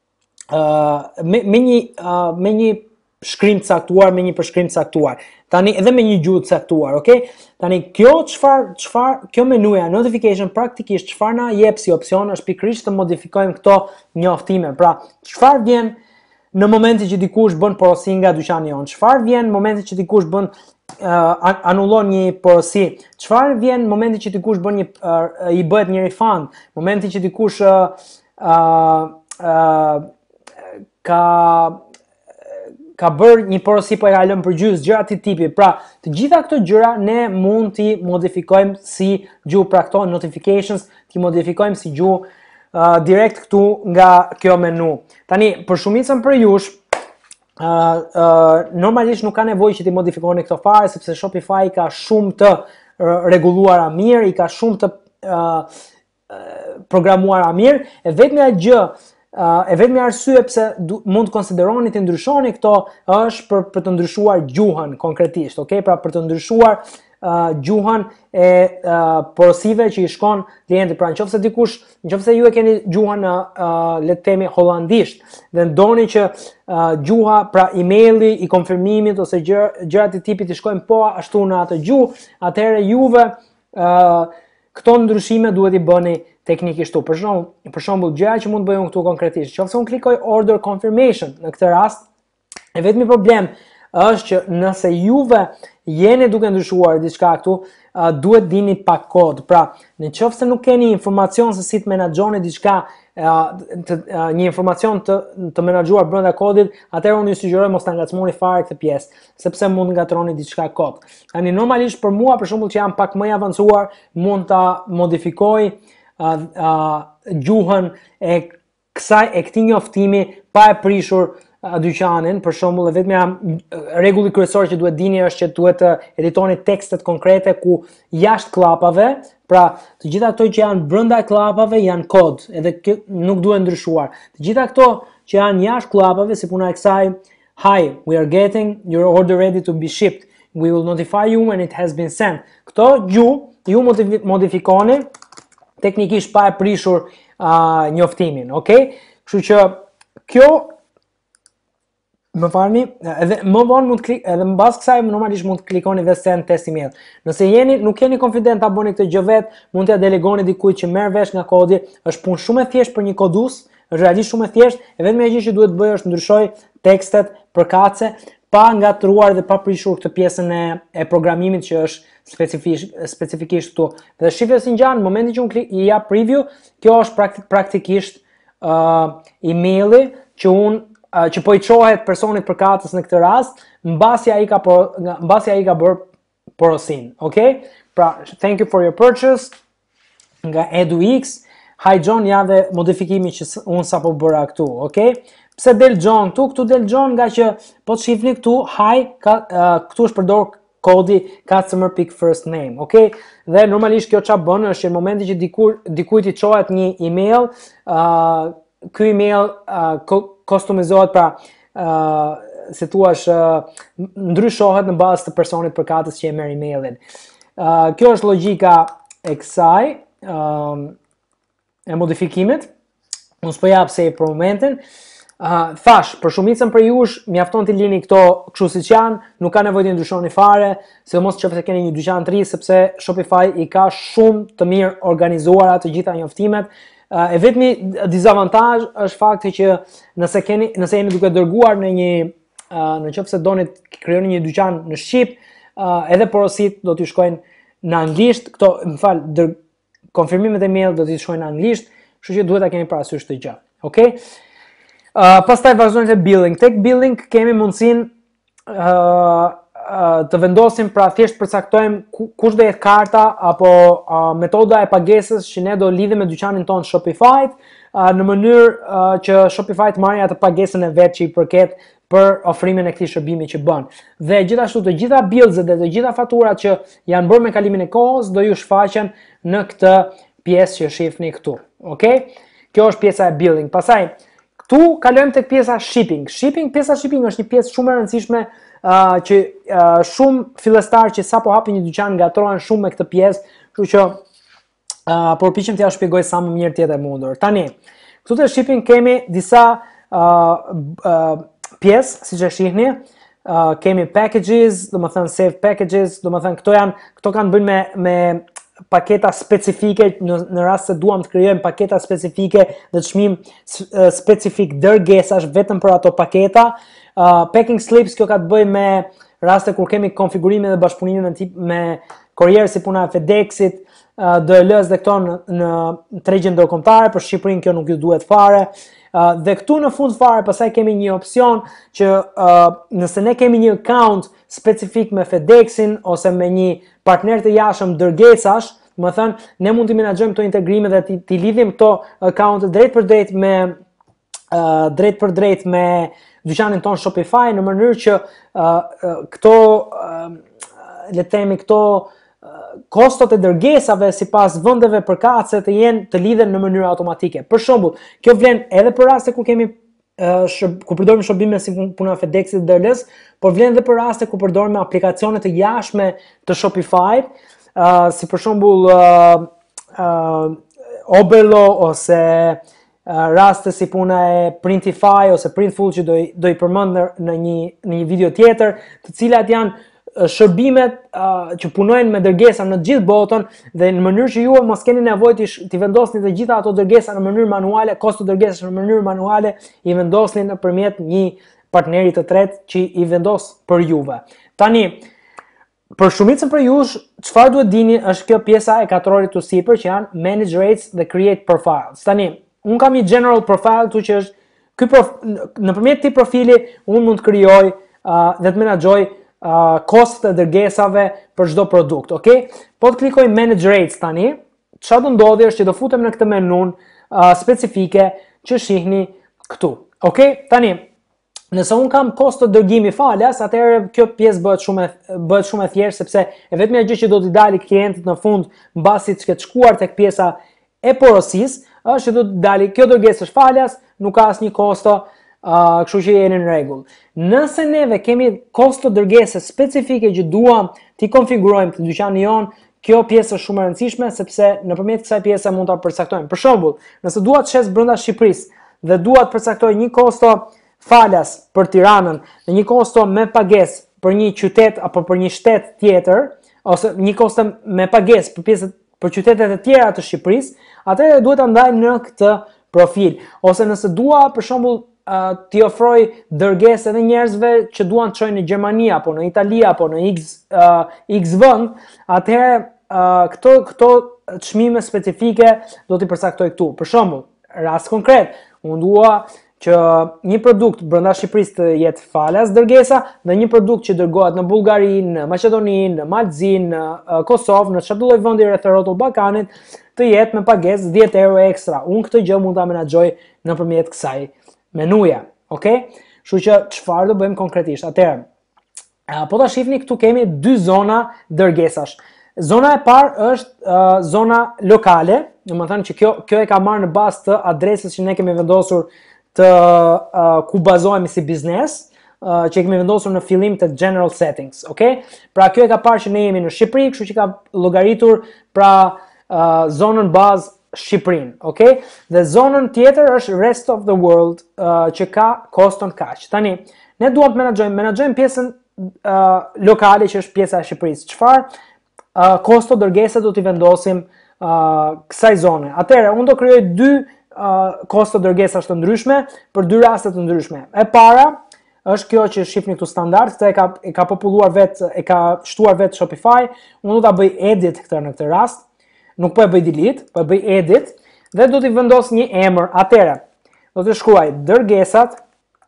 uh, me, me një uh, me një shkrim të caktuar, me një përshkrim të caktuar. Tani edhe me një gjuhë të caktuar, okay? Tani kjo çfarë çfarë kjo menuja notification praktikisht çfarë na jep si opsion është pikërisht të modifikojmë këto njoftime. Pra, çfarë vjen në momentin që dikush bën porosi nga dyqani jon? Çfarë vjen në momentin që dikush bën uh, anullon një porosi? Çfarë vjen në momentin që dikush bën një uh, i bëhet një refund? Në momentin që dikush uh, uh, uh, ka ka bërë një porosi po e ka lënë përgjys, gjëra të tipi. Pra, të gjitha këto gjëra ne mund t'i modifikojmë si gjuhë, pra këto notifications t'i modifikojmë si gjuhë uh, direkt këtu nga kjo menu. Tani, për shumicën për jush, uh, uh, normalisht nuk ka nevojë që t'i modifikoni këto fare, sepse Shopify ka shumë të uh, rregulluara mirë, i ka shumë të uh, uh, programuara mirë, e vetmja gjë Uh, e vetmi arsye pse mund të konsideroni të ndryshoni këto është për, për të ndryshuar gjuhën konkretisht, okay? Pra për të ndryshuar uh, gjuhën e uh, porosive që i shkon klientit. Pra nëse dikush, nëse ju e keni gjuhën uh, le të themi hollandisht dhe ndoni që uh, gjuha, pra emaili i konfirmimit ose gjë, gjërat e tipit i shkojnë po ashtu në atë gjuhë, atëherë juve uh, këto ndryshime duhet i bëni teknikisht tu. Për shembull, për shembull gjëja që mund të bëjmë këtu konkretisht, nëse unë klikoj order confirmation në këtë rast, e vetmi problem është që nëse juve jeni duke ndryshuar diçka këtu, uh, duhet dini pak kod. Pra, nëse nuk keni informacion se si të menaxhoni diçka të, një informacion të, të menaxhuar brenda kodit, atëherë unë ju sugjeroj mos ta ngacmoni fare këtë pjesë, sepse mund ngatroni diçka kod. Tani normalisht për mua, për shembull që jam pak më i avancuar, mund ta modifikoj uh, uh, gjuhën e kësaj e këtij njoftimi pa e prishur dyqanin. Për shembull, vetëm rregulli kryesor që duhet dini është që duhet të editoni tekstet konkrete ku jashtë klapave, pra të gjitha ato që janë brenda klapave janë kod, edhe kë, nuk duhet ndryshuar. Të gjitha ato që janë jashtë klapave, si puna e kësaj, hi, we are getting your order ready to be shipped. We will notify you when it has been sent. Këto gjuhë ju modifikoni teknikisht pa e prishur uh, njoftimin, okay? Kështu që kjo më falni, edhe më vonë mund klik, edhe mbas kësaj normalisht mund të klikoni dhe send test email. Nëse jeni nuk jeni konfident ta bëni këtë gjë vet, mund t'ia delegoni dikujt që merr vesh nga kodi. Është punë shumë e thjeshtë për një kodus, është realisht shumë e thjeshtë, e vetmja gjë që duhet të bëj është ndryshoj tekstet përkatëse pa ngatruar dhe pa prishur këtë pjesën e, e programimit që është specifikisht specifikisht këtu. Dhe shifë si ngjan në momentin që unë klik i jap preview, kjo është praktik, praktikisht uh, emaili që unë Uh, që po i çohet personit përkatës në këtë rast, mbasi ai ka por, mbasi ai ka bër porosin, okay? Pra, thank you for your purchase nga EduX. Hi John, ja dhe modifikimi që unë sapo bëra këtu, okay? Pse del John këtu? Këtu del John nga që po të shihni këtu, hi, ka, uh, këtu është përdor kodi customer pick first name, okay? Dhe normalisht kjo çfarë bën është që në momentin që dikur dikujt i çohet një email, uh, ky email uh, kostumizohet, pra uh, se thua uh, ndryshohet në bazë të personit përkatës që e merr emailin. Uh, kjo është logjika e kësaj uh, e modifikimit. Unë s'po jap se për momentin. Uh, thash, për shumicën për jush mjafton t'i lini këto kështu siç janë, nuk ka nevojë të ndryshoni fare, sidomos nëse keni një dyqan të ri, sepse Shopify i ka shumë të mirë organizuara të gjitha njoftimet. Uh, e vetmi dizavantazh është fakti që nëse keni nëse jeni duke dërguar në një uh, në qoftë se doni të krijoni një dyqan në Shqip, uh, edhe porosit do t'ju shkojnë në anglisht, këto, më fal, dër, konfirmimet e mail do t'ju shkojnë në anglisht, kështu që duhet ta keni parasysh këtë gjë. Okay? Uh, pastaj vazhdojmë te billing. Tek billing kemi mundësinë uh, të vendosim, pra thjesht përcaktojmë kush do jetë karta apo uh, metoda e pagesës që ne do lidhim me dyqanin ton Shopify uh, në mënyrë uh, që Shopify të marrë atë pagesën e vet që i përket për ofrimin e këtij shërbimi që bën. Dhe gjithashtu të gjitha billset dhe të gjitha faturat që janë bërë me kalimin e kohës do ju shfaqen në këtë pjesë që shihni këtu. Okay? Kjo është pjesa e billing. Pastaj këtu kalojmë tek pjesa shipping. Shipping, pjesa shipping është një pjesë shumë e rëndësishme Uh, që uh, shumë fillestar që sapo hapin një dyqan ngatrohen shumë me këtë pjesë, kështu që uh, përpiqem t'ja shpjegoj sa më mirë tjetë e mundur. Tani, këtu te shipping kemi disa uh, uh, pjesë, siç e shihni, uh, kemi packages, domethënë save packages, domethënë këto janë, këto kanë bën me me paketa specifike në, në rast se duam të krijojmë paketa specifike dhe çmim specifik dërgesash vetëm për ato paketa. Uh, packing slips, kjo ka të bëjë me raste kur kemi konfigurime dhe bashkëpunime me, tip, me kurierë si puna e FedExit, uh, D L S dhe këto në, në tregjen ndërkombëtare, për Shqipërinë kjo nuk ju duhet fare. Uh, dhe këtu në fund fare pastaj kemi një opsion që uh, nëse ne kemi një account specifik me FedExin ose me një partner të jashtëm dërgesash, më thënë, ne mund të menaxhojmë këto integrime dhe të lidhim këto account drejt për drejt me uh, drejt për drejt me dyqanin ton Shopify në mënyrë që uh, uh, këto uh, le të themi këto uh, kostot e dërgesave sipas vendeve përkatëse të jenë të lidhen në mënyrë automatike. Për shembull, kjo vlen edhe për raste ku kemi uh, shërb, ku përdorim shërbime si puna e FedExit dhe D L S, por vlen edhe për raste ku përdorim aplikacione të jashtme të Shopify, uh, si për shembull uh, uh, Oberlo ose Uh, raste si puna e Printify ose Printful që do i, do i përmend në, në, një, në një video tjetër, të cilat janë uh, shërbimet uh, që punojnë me dërgesa në gjithë botën dhe në mënyrë që ju mos keni nevojë të, të vendosni të gjitha ato dërgesa në mënyrë manuale, kosto dërgesash në mënyrë manuale, i vendosni nëpërmjet një partneri të tretë që i vendos për juve. Tani, për shumicën për jush, çfarë duhet dini është kjo pjesa e katrorit të sipër që janë Manage Rates dhe Create Profiles. Tani, un kam një general profile tu që është ky prof, nëpërmjet këtij profili un mund të krijoj uh, dhe të menaxhoj uh, kostet e dërgesave për çdo produkt, okay? Po të klikoj manage rates tani, çfarë do ndodhi është që do futem në këtë menun uh, specifike që shihni këtu. Okay? Tani, nëse un kam kosto dërgimi falas, atëherë kjo pjesë bëhet shumë e, bëhet shumë e thjeshtë sepse e vetmja gjë që do t'i dalë klientit në fund mbasi të ketë shkuar tek pjesa e porosisë, është që do të dalë kjo dërgesë është falas, nuk ka asnjë kosto, uh, kështu që jeni në rregull. Nëse neve kemi kosto dërgese specifike që duam t'i konfigurojmë të dyqanin jon, kjo pjesë është shumë e rëndësishme sepse nëpërmjet kësaj pjese mund ta përcaktojmë. Për shembull, nëse dua të shes brenda Shqipërisë dhe dua të përcaktoj një kosto falas për Tiranën dhe një kosto me pagesë për një qytet apo për një shtet tjetër, ose një kosto me pagesë për pjesët për qytetet e tjera të Shqipërisë, atëherë duhet ta ndaj në këtë profil. Ose nëse dua për shembull uh, t'i ofroj dërgesë edhe njerëzve që duan të shkojnë në Gjermani apo në Itali apo në X uh, X vend, atëherë uh, këto këto çmime specifike do t'i përcaktoj këtu. Për shembull, rast konkret, unë dua që një produkt brenda Shqipërisë të jetë falas dërgesa dhe një produkt që dërgohet në Bullgari, në Maqedoni, në Malzi, në uh, Kosovë, në çdo lloj vendi rreth rrotull Ballkanit, të jetë me pagesë dhjetë euro ekstra. Unë këtë gjë mund ta menaxhoj nëpërmjet kësaj menuje, okay? Kështu që çfarë do bëjmë konkretisht? Atëherë, uh, po ta shihni këtu kemi dy zona dërgesash. Zona e parë është uh, zona lokale, domethënë që kjo kjo e ka marrë në bazë të adresës që ne kemi vendosur të uh, ku bazohemi si biznes, uh, që kemi vendosur në fillim të general settings, okay? Pra kjo e ka parë që ne jemi në Shqipëri, kështu që ka llogaritur pra uh, zonën bazë Shqipërinë, okay? Dhe zonën tjetër është rest of the world, uh, që ka koston kaq. Tani, ne duam të menaxhojmë, menaxhojmë pjesën uh, lokale që është pjesa e Shqipërisë. Çfarë uh, kosto dërgese do t'i vendosim uh, kësaj zone? Atëherë, unë do krijoj dy Uh, kosto dërgesash të ndryshme për dy raste të ndryshme. E para është kjo që shihni këtu standard, këtë e ka e ka populluar vetë, e ka shtuar vetë Shopify. Unë do ta bëj edit këtë në këtë rast. Nuk po e bëj delete, po e bëj edit dhe do t'i vendos një emër. Atëherë, do të shkruaj dërgesat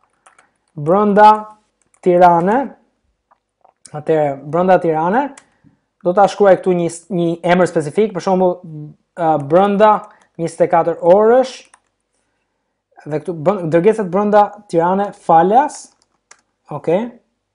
brenda Tirane. Atëherë, brenda Tirane do ta shkruaj këtu një një emër specifik, për shembull uh, brenda njëzet e katër orësh, dhe këtu dërgesat brenda Tirane falas, okay?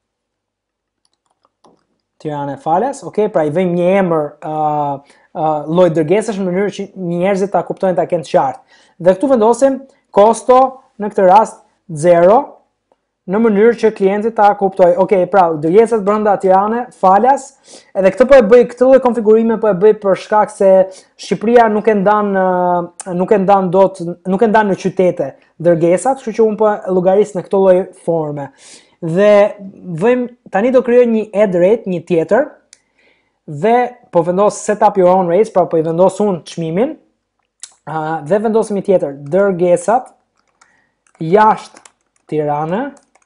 Tirane falas, okay? Pra i vëjmë një emër uh, uh, lloj dërgesash në mënyrë që njerëzit ta kuptojnë, ta kenë të qartë. Dhe këtu vendosim kosto në këtë rast zero, në mënyrë që klienti ta kuptojë. Ok, pra, dërgesat brenda Tirane falas, edhe këtë po e bëj, këtë lloj konfigurime po e bëj për shkak se Shqipëria nuk e ndan nuk e ndan dot, nuk e ndan në qytete dërgesat, kështu që un po llogaris në këtë lloj forme. Dhe vëjmë tani do krijoj një ad rate, një tjetër, dhe po vendos set up your own rates, pra po i vendos un çmimin, uh, dhe vendosim një tjetër, dërgesat jashtë Tirane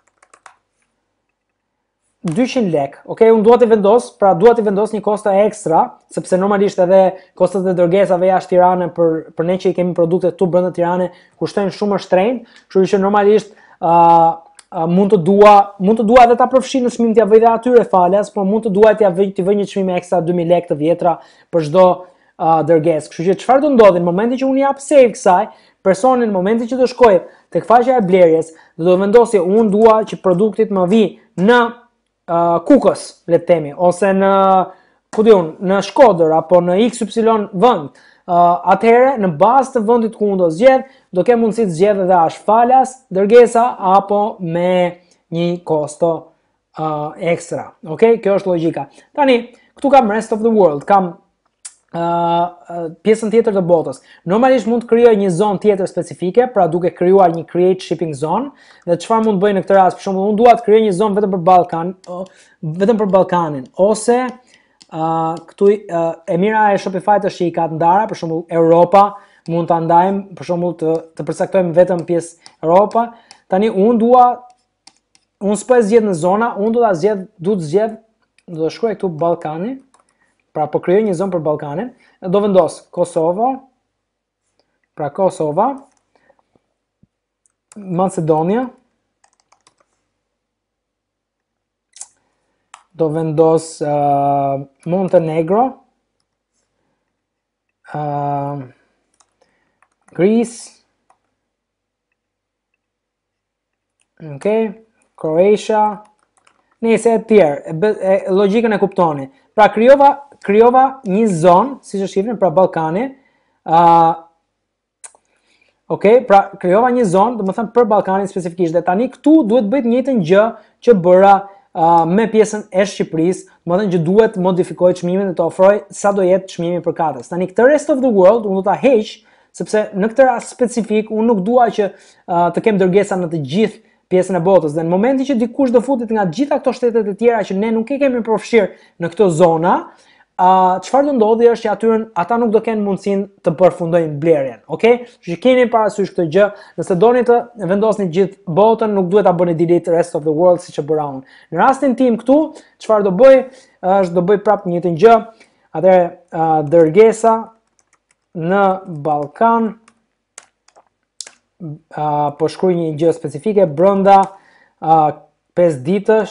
dyqind lek. Okay, unë dua të vendos, pra dua të vendos një kosto ekstra, sepse normalisht edhe kostot e dërgesave jashtë Tirane për për ne që i kemi produkte këtu brenda Tirane kushtojnë shumë më shtrenjtë, kështu që normalisht uh, uh, mund të dua, mund të dua edhe ta përfshi në çmim t'ia vëj dhe atyre falas, por mund të dua t'ia vëj të vëj një çmim ekstra dy mijë lekë të vjetra për çdo uh, dërgesë. Kështu që çfarë do ndodhi në momentin që unë jap save kësaj, personi në momentin që do shkojë tek faqja e blerjes, do vendosë unë dua që produktit më vi në Uh, Kukës, le të themi, ose në, ku diun, në Shkodër apo në X Y vend. Uh, atëherë, në bazë të vendit ku unë do zgjedh, do kem mundësi të zgjedh edhe as falas, dërgesa apo me një kosto uh, ekstra. Okej, kjo është logjika. Tani, këtu kam rest of the world, kam uh, uh, pjesën tjetër të botës. Normalisht mund të krijoj një zonë tjetër specifike, pra duke krijuar një create shipping zone. Dhe çfarë mund të bëj në këtë rast? Për shembull, unë dua të krijoj një zonë vetëm për Ballkan, vetëm për Ballkanin, ose uh, këtu uh, e mira e Shopify është që i ka të ndara, për shembull Europa, mund ta ndajmë, për shembull të të përcaktojmë vetëm pjesë Europa. Tani unë dua, unë s'po e zgjedh në zona, unë do ta zgjedh, du të zgjedh, do të shkruaj këtu Ballkani. Pra po krijoj një zonë për Ballkanin, do vendos Kosova. Pra Kosova. Macedonia. Do vendos uh, Montenegro. Uh, Greece. Ok, Croatia. Nëse e tjerë, logjikën e kuptoni. Pra krijova krijova një zonë, siç e shihni, pra Ballkani. Uh, ok, pra krijova një zonë, domethënë për Ballkanin specifikisht. Dhe tani këtu duhet bëj të njëjtën gjë që bëra uh, me pjesën e Shqipërisë, domethënë që duhet modifikoj çmimin dhe të ofroj sa do jetë çmimi për katës. Tani këtë rest of the world unë do ta heq, sepse në këtë rast specifik unë nuk dua që uh, të kem dërgesa në të gjithë pjesën e botës, dhe në momentin që dikush do futet nga gjitha këto shtetet e tjera që ne nuk e kemi përfshirë në këto zona, uh, çfarë do ndodhi është që aty ata nuk do kenë mundësinë të përfundojnë blerjen, okay? Që keni parasysh këtë gjë, nëse doni të vendosni gjithë botën, nuk duhet ta bëni delete rest of the world siç e bëra unë. Në rastin tim këtu, çfarë do bëj, është do bëj prapë njëjtën gjë, atëherë uh, dërgesa në Ballkan. Uh, po shkruaj një gjë specifike brenda uh, pesë ditësh,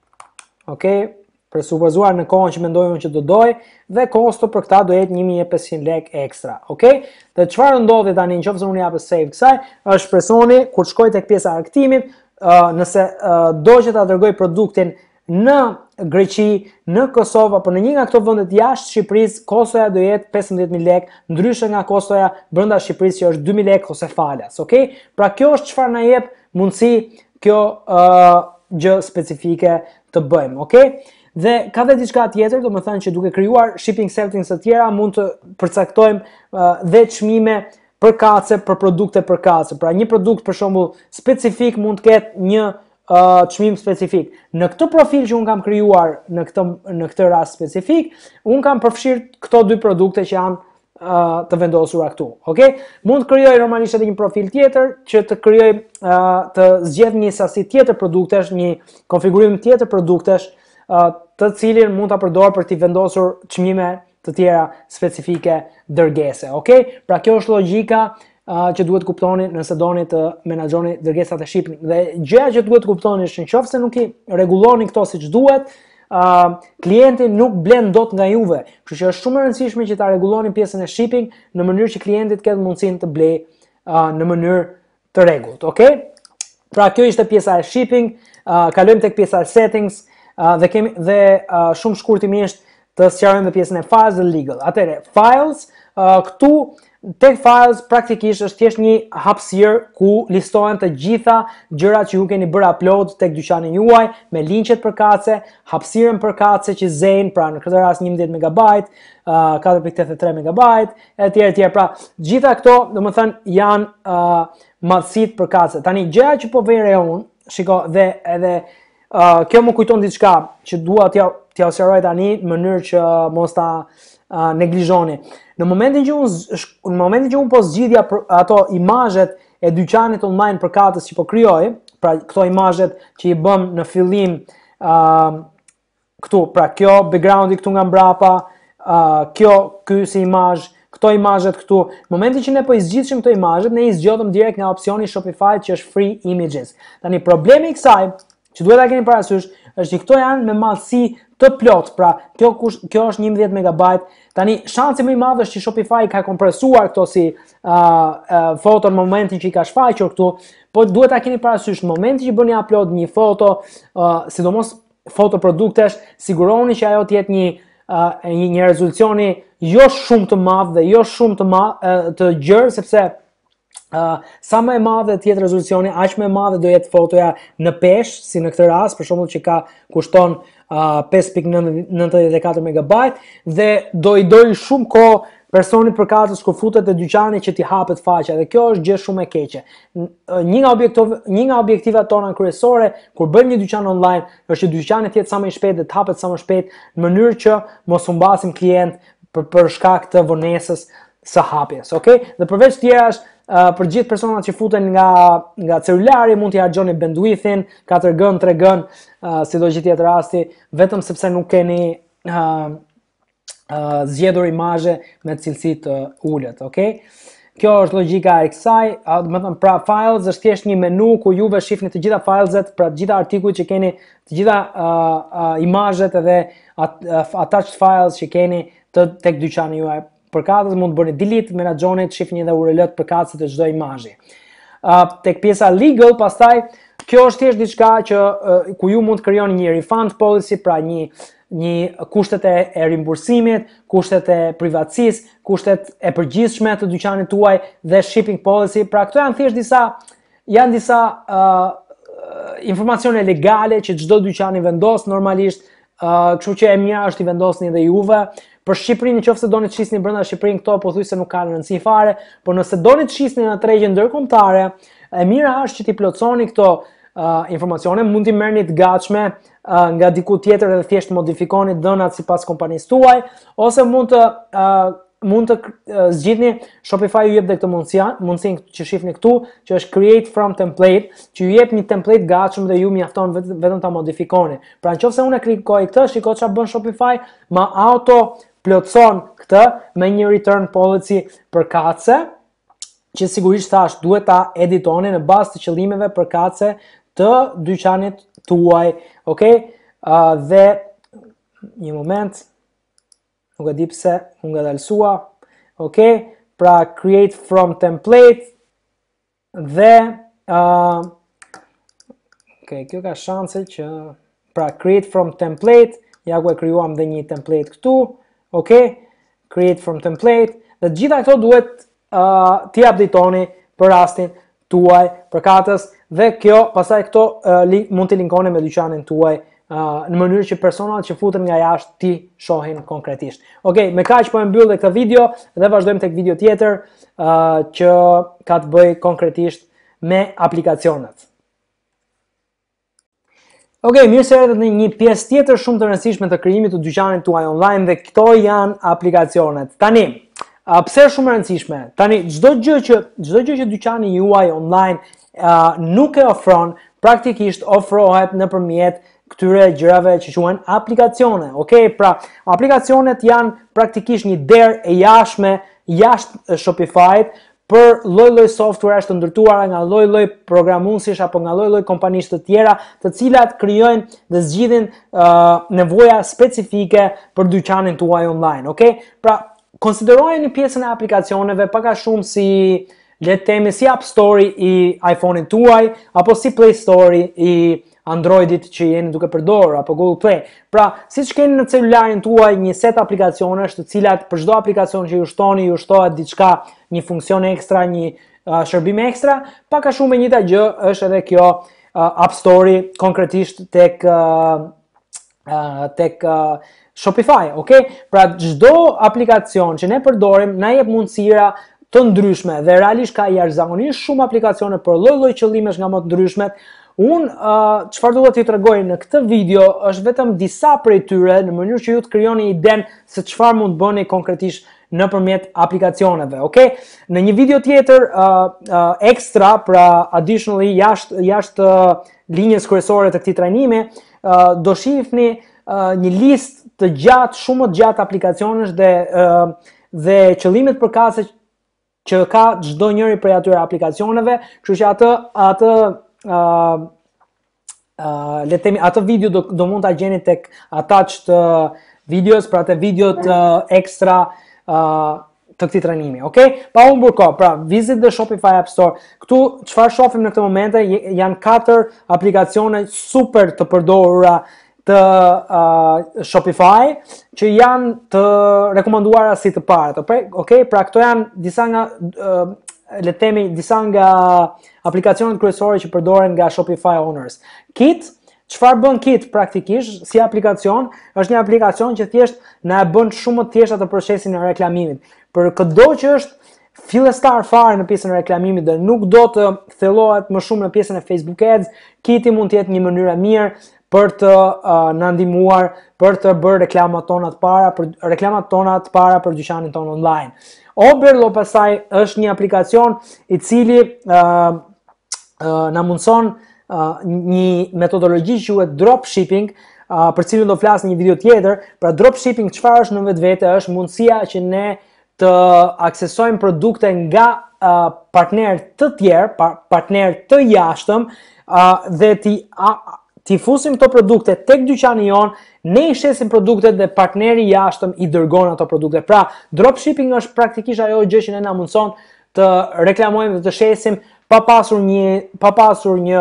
ok, presupozuar në kohën që mendoj unë që do doj, dhe kosto për këta do jetë një mijë e pesëqind lekë ekstra, ok? Dhe çfarë ndodhi tani nëse unë jap save kësaj, është presoni kur shkoj tek pjesa e arktimit, uh, nëse uh, do që ta dërgoj produktin në Greqi, në Kosovë apo në një nga këto vende jashtë Shqipërisë, kostoja do jetë pesëmbëdhjetë mijë lekë, ndryshe nga kostoja brenda Shqipërisë që është dy mijë lekë ose falas, okay? Pra kjo është çfarë na jep mundësi kjo uh, gjë specifike të bëjmë, okay? Dhe ka dhe diçka tjetër, do më thënë që duke krijuar shipping settings të tjera mund të përcaktojmë uh, dhe çmime për kace, për produkte për kace. Pra një produkt për shembull specifik mund të ketë një Uh, çmim specifik. Në këtë profil që un kam krijuar në këtë në këtë rast specifik, un kam përfshirë këto dy produkte që janë uh, të vendosura këtu. Okej? Mund të krijoj normalisht edhe një profil tjetër që të krijoj uh, të zgjedh një sasi tjetër produktesh, një konfigurim tjetër produktesh, uh, të cilin mund ta përdor për të vendosur çmime të tjera specifike dërgese. Okej? Pra kjo është logjika Uh, që duhet kuptoni nëse doni të menaxhoni dërgesat e shipping. Dhe gjëja që duhet kuptoni është nëse nuk i rregulloni këto siç duhet, uh, klienti nuk blen dot nga juve. Kështu që është shumë e rëndësishme që ta rregulloni pjesën e shipping në mënyrë që klienti të ketë mundësinë të blejë uh, në mënyrë të rregullt, okay? Pra kjo ishte pjesa e shipping, uh, kalojmë tek pjesa e settings uh, dhe kemi dhe uh, shumë shkurtimisht të sqarojmë dhe pjesën e files dhe legal. Atëre, files uh, këtu tek files praktikisht është thjesht një hapësirë ku listohen të gjitha gjërat që ju keni bërë upload tek dyqani juaj, me linqet për kace, hapësirën për kace që zejnë, pra në këtë rast njëmbëdhjetë megabajt, uh, katër pikë tetëdhjetë e tre megabajt, etj etj. Pra gjitha këto, domethënë, janë uh, madhësitë për kace. Tani gjëja që po vere unë, shiko, dhe edhe uh, kjo më kujton diçka që dua t'ja t'ja sqaroj tani në mënyrë që mos ta uh, neglizhoni. Në momentin që unë në momentin që unë po zgjidhja ato imazhet e dyqanit online për katës që po krijoj, pra këto imazhet që i bëm në fillim uh, këtu, pra kjo backgroundi këtu nga mbrapa, uh, kjo ky si imazh, këto imazhet këtu. Në momentin që ne po i zgjidhshim këto imazhet, ne i zgjodhëm direkt nga opsioni Shopify që është free images. Tani problemi i kësaj që duhet ta keni parasysh është që këto janë me madhësi të plot, pra kjo kush, kjo është njëmbëdhjetë megabajt. Tani shansi më i madh është që Shopify ka kompresuar këto si uh, uh, foto në momentin që i ka shfaqur këtu, po duhet ta keni parasysh në momentin që bëni upload një foto, uh, sidomos foto produktesh, siguroni që ajo të jetë një uh, një, një rezolucioni jo shumë të madh dhe jo shumë të madh uh, të gjerë, sepse Uh, sa më e madhe të jetë rezolucioni, aq më e madhe do jetë fotoja në peshë, si në këtë rast, për shembull që ka kushton uh, pesë pikë nëntëdhjetë e katër megabajt, dhe do i dojë shumë kohë personit për katës kur futet te dyqani që t'i hapet faqja, dhe kjo është gjë shumë e keqe. Një nga objektiv, një nga objektivat tona kryesore kur bëjmë një dyqan online është që dyqani të jetë sa më i shpejtë dhe të hapet sa më shpejt në mënyrë që mos humbasim klient për, për shkak të vonesës së hapjes, okay? Dhe përveç tjerash, Uh, për gjithë personat që futen nga nga celulari mund t'i harxhoni bandwidth-in katër G, tre G, uh, sido që tjetë rasti, vetëm sepse nuk keni uh, uh, zgjedhur imazhe me cilësi të ulët, okay? Kjo është logjika e kësaj, do të thënë pra files është thjesht një menu ku juve shihni të gjitha fileset, pra të gjitha artikujt që keni, të gjitha uh, uh, imazhet edhe at, uh, attached files që keni të tek dyqani juaj. Përkatës mund të bëni delete, menaxhoni, të shihni edhe U R L-t përkatëse të çdo imazhi. Uh, tek pjesa legal, pastaj kjo është thjesht diçka që uh, ku ju mund të krijoni një refund policy, pra një një kushtet e, e rimbursimit, kushtet e privatësisë, kushtet e përgjithshme të dyqanit tuaj dhe shipping policy. Pra këto janë thjesht disa janë disa uh, informacione legale që çdo dyqan i vendos normalisht, uh, kështu që e mira është i vendosni edhe juve. Për Shqipërinë, nëse doni të shisni brenda Shqipërinë, këto pothuajse nuk kanë rëndësi fare, por nëse doni të shisni në tregjen ndërkombëtare, e mira është që ti plotsoni këto uh, informacione, mund t'i merrni të gatshme uh, nga diku tjetër dhe thjesht modifikoni dhënat sipas kompanisë tuaj, ose mund të uh, mund të uh, zgjidhni. Shopify ju jep dhe këtë mundësinë që shihni këtu, që është create from template, që ju jep një template gatshëm dhe ju mjafton vetëm, vetëm ta modifikoni. Pra nëse unë klikoj këtë, shikoj çfarë bën Shopify, ma auto plotson këtë me një return policy përkatëse, që sigurisht thash duhet ta editoni në bazë të qëllimeve përkatëse të dyqanit tuaj, okay? Uh, dhe një moment, nuk e di pse unë nga dalsua, okay? Pra create from template dhe uh, okay, kjo ka shanse që pra create from template, ja ku e krijuam dhe një template këtu, okay? Create from template dhe gjitha këto duhet uh, t'i updateoni për rastin tuaj përkatës, dhe kjo pastaj këto uh, li, mund t'i linkoni me dyqanin tuaj Uh, në mënyrë që personat që futen nga jashtë ti shohin konkretisht. Okej, me kaq po e mbyll dhe këtë video dhe vazhdojmë tek video tjetër uh, që ka të bëjë konkretisht me aplikacionet. Okej, mirë se erdhët në një pjesë tjetër shumë të rëndësishme të krijimit të dyqanit tuaj online, dhe këto janë aplikacionet. Tani, uh, pse është shumë e rëndësishme? Tani çdo gjë që çdo gjë që dyqani juaj online uh, nuk e ofron, praktikisht ofrohet nëpërmjet këtyre gjërave që quhen aplikacione. Okay? Pra, aplikacionet janë praktikisht një derë e jashtme jashtë Shopify-t për lloj-lloj software të ndërtuara nga lloj-lloj programuesish apo nga lloj-lloj kompanisë të tjera, të cilat krijojnë dhe zgjidhin uh, nevoja specifike për dyqanin tuaj online. Okay? Pra, konsiderojeni pjesën e aplikacioneve pak a shumë si, le të themi, si App Store i iPhone-it tuaj apo si Play Store i Androidit që jeni duke përdorur apo Google Play. Pra, siç keni në celularin tuaj një set aplikacionesh, të cilat për çdo aplikacion që ju shtoni, ju shtohet diçka, një funksion ekstra, një uh, shërbim ekstra, pak a shumë e njëjta gjë është edhe kjo uh, App Store konkretisht tek uh, uh, tek uh, Shopify, okay? Pra, çdo aplikacion që ne përdorim na jep mundësira të ndryshme dhe realisht ka jashtëzakonisht shumë aplikacione për lloj-lloj qëllimesh nga më të ndryshmet. Unë, uh, çfarë duhet t'ju tregoj në këtë video është vetëm disa prej tyre, në mënyrë që ju të krijoni iden se çfarë mund bëni konkretisht nëpërmjet aplikacioneve, okay? Në një video tjetër uh, uh, ekstra, pra additionally jashtë jashtë uh, linjës kryesore të këtij trajnimi, uh, do shihni uh, një listë të gjatë, shumë të gjatë aplikacionesh dhe uh, dhe qëllimet përkatëse që ka çdo njëri prej atyre aplikacioneve, kështu që atë atë Uh, uh, le të themi atë video do, do mund ta gjeni tek attached uh, videos, pra atë videot uh, ekstra uh, të këtij trajnimi, okay? Pa humbur kohë, pra visit the Shopify App Store. Këtu çfarë shohim në këtë moment janë katër aplikacione super të përdorura të uh, Shopify që janë të rekomanduara si të parët, okay? Pra këto janë disa nga uh, le të themi disa nga aplikacionet kryesore që përdoren nga Shopify owners. Kit, çfarë bën Kit praktikisht si aplikacion? Është një aplikacion që thjesht na e bën shumë më të thjeshtë atë procesin e reklamimit. Për çdo që është fillestar fare në pjesën e reklamimit dhe nuk do të thellohet më shumë në pjesën e Facebook Ads, Kiti mund të jetë një mënyrë e mirë për të uh, na ndihmuar për të bërë reklamat tona të para, për reklamat tona të para për dyqanin ton online. Oberlo pasaj është një aplikacion i cili uh, uh, na mundson uh, një metodologji që quhet dropshipping, uh, për cilën do flas në një video tjetër. Pra dropshipping çfarë është në vetvete? Është mundësia që ne të aksesojnë produkte nga uh, partnerë të tjerë, par partnerë të jashtëm, uh, dhe ti, uh, ti fusim këto produkte tek dyqani jonë, ne i shesim produktet dhe partneri jashtëm i dërgon ato produkte. Pra, dropshipping është praktikisht ajo gjë që ne na mundson të reklamojmë dhe të shesim pa pasur një pa pasur një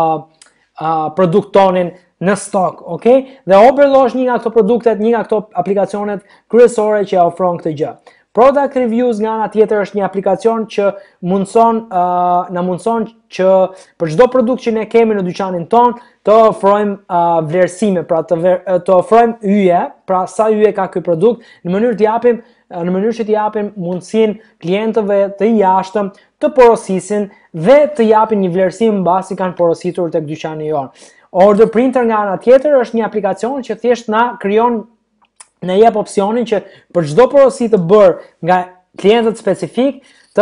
uh, produkt tonin në stok, okay? Dhe Oberlo është një nga këto produktet, një nga këto aplikacionet kryesore që ofron këtë gjë. Product Reviews nga ana tjetër është një aplikacion që mundson uh, na mundson që për çdo produkt që ne kemi në dyqanin ton të ofrojmë uh, vlerësime, pra të ver, të ofrojmë yje, pra sa yje ka ky produkt, në mënyrë të japim në mënyrë që të japim mundësinë klientëve të jashtëm të porosisin dhe të japin një vlerësim mbasi kanë porositur tek dyqani jon. Order Printer nga ana tjetër është një aplikacion që thjesht na krijon në jep opsionin që për çdo porosi të bërë nga klientët specifik të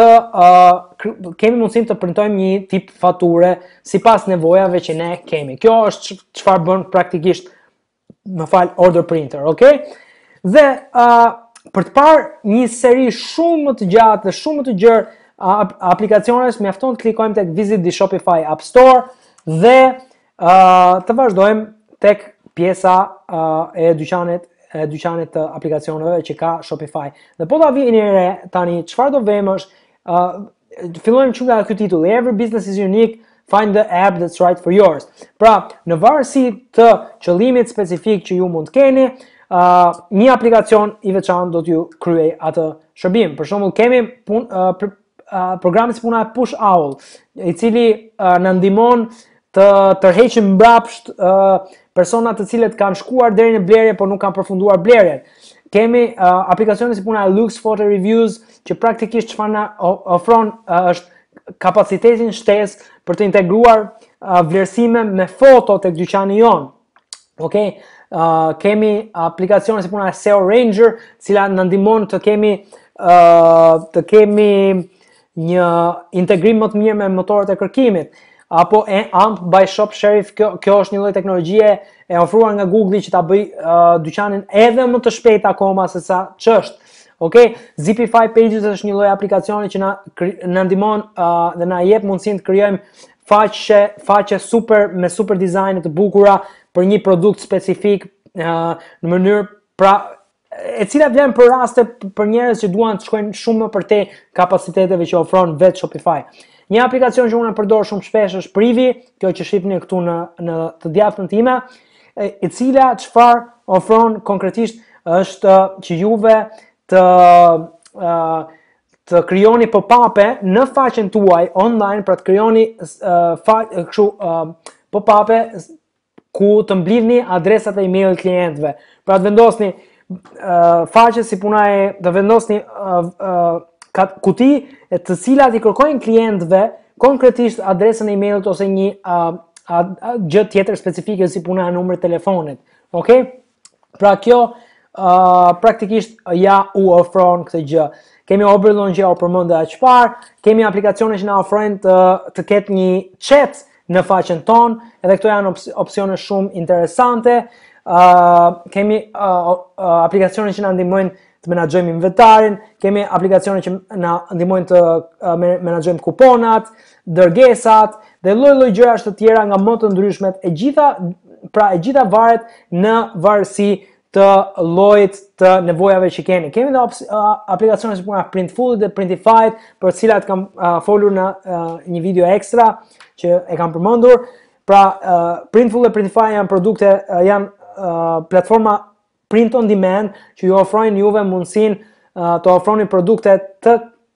uh, kemi mundësinë të printojmë një tip fature sipas nevojave që ne kemi. Kjo është çfarë bën praktikisht, më fal, Order Printer, okay? Dhe uh, për të parë një seri shumë më të gjatë dhe shumë më të gjerë uh, aplikacionesh, mjafton të klikojmë tek Visit the Shopify App Store dhe uh, të vazhdojmë tek pjesa uh, e dyqanit e dyqanit të aplikacioneve që ka Shopify. Dhe po ta vini re tani çfarë do vëmë është uh, fillojmë që nga ky titull, Every business is unique, find the app that's right for yours. Pra, në varësi të qëllimit specifik që ju mund të keni, uh, një aplikacion i veçantë do t'ju kryej atë shërbim. Për shembull, kemi pun, uh, pr uh, programin si puna e Push Owl, i cili uh, na ndihmon të tërheqim mbrapsht uh, persona të cilët kanë shkuar deri në blerje por nuk kanë përfunduar blerjen. Kemi uh, aplikacione si puna e Lux Photo Reviews që praktikisht çfarë na ofron uh, është kapacitetin shtesë për të integruar uh, vlerësime me foto tek dyqani jon. Okej, okay? uh, kemi aplikacione si puna e S E O Ranger, cila na ndihmon të kemi uh, të kemi një integrim më të mirë me motorët e kërkimit. Apo e Amp by Shop Sheriff, kjo, kjo është një lloj teknologjie e ofruar nga Google që ta bëj uh, dyqanin edhe më të shpejt akoma se sa ç'është. Okej, okay? Zipify Pages është një lloj aplikacioni që na na ndihmon uh, dhe na jep mundësinë të krijojmë faqe faqe super me super dizajne të bukura për një produkt specifik uh, në mënyrë pra e cila vlen për raste për njerëz që duan të shkojnë shumë më përtej kapaciteteve që ofron vetë Shopify. Një aplikacion që unë e përdor shumë shpesh është Privy, kjo që shihni këtu në në të djathtën time, e, e cila çfarë ofron konkretisht është që juve të uh, të krijoni pop-up-e në faqen tuaj online, pra të krijoni uh, faqe kështu uh, pop-up-e ku të mblidhni adresat e email klientëve. Pra të vendosni uh, faqe si puna e të vendosni uh, uh, kuti e të cilat i kërkojnë klientëve konkretisht adresën e emailit ose një uh, uh, gjë tjetër specifike si puna e numrit telefonit. Okej? Okay? Pra kjo uh, praktikisht ja u ofron këtë gjë. Kemi Oberlo që u përmendë aq parë, kemi aplikacione që na ofrojnë të të ketë një chat në faqen tonë, edhe këto janë ops opsione shumë interesante. Uh, kemi uh, uh, aplikacione që na ndihmojnë të menaxhojmë inventarin, kemi aplikacione që na ndihmojnë të uh, menaxhojmë kuponat, dërgesat dhe lloj-lloj gjërash të tjera nga më të ndryshmet. E gjitha, pra e gjitha varet në varësi të llojit të nevojave që keni. Kemi edhe uh, aplikacione si puna Printful dhe Printify, për të cilat kam uh, folur në uh, një video ekstra që e kam përmendur. Pra uh, Printful dhe Printify janë produkte, uh, janë uh, platforma print on demand që ju ofrojnë juve mundësinë uh, të ofroni produkte të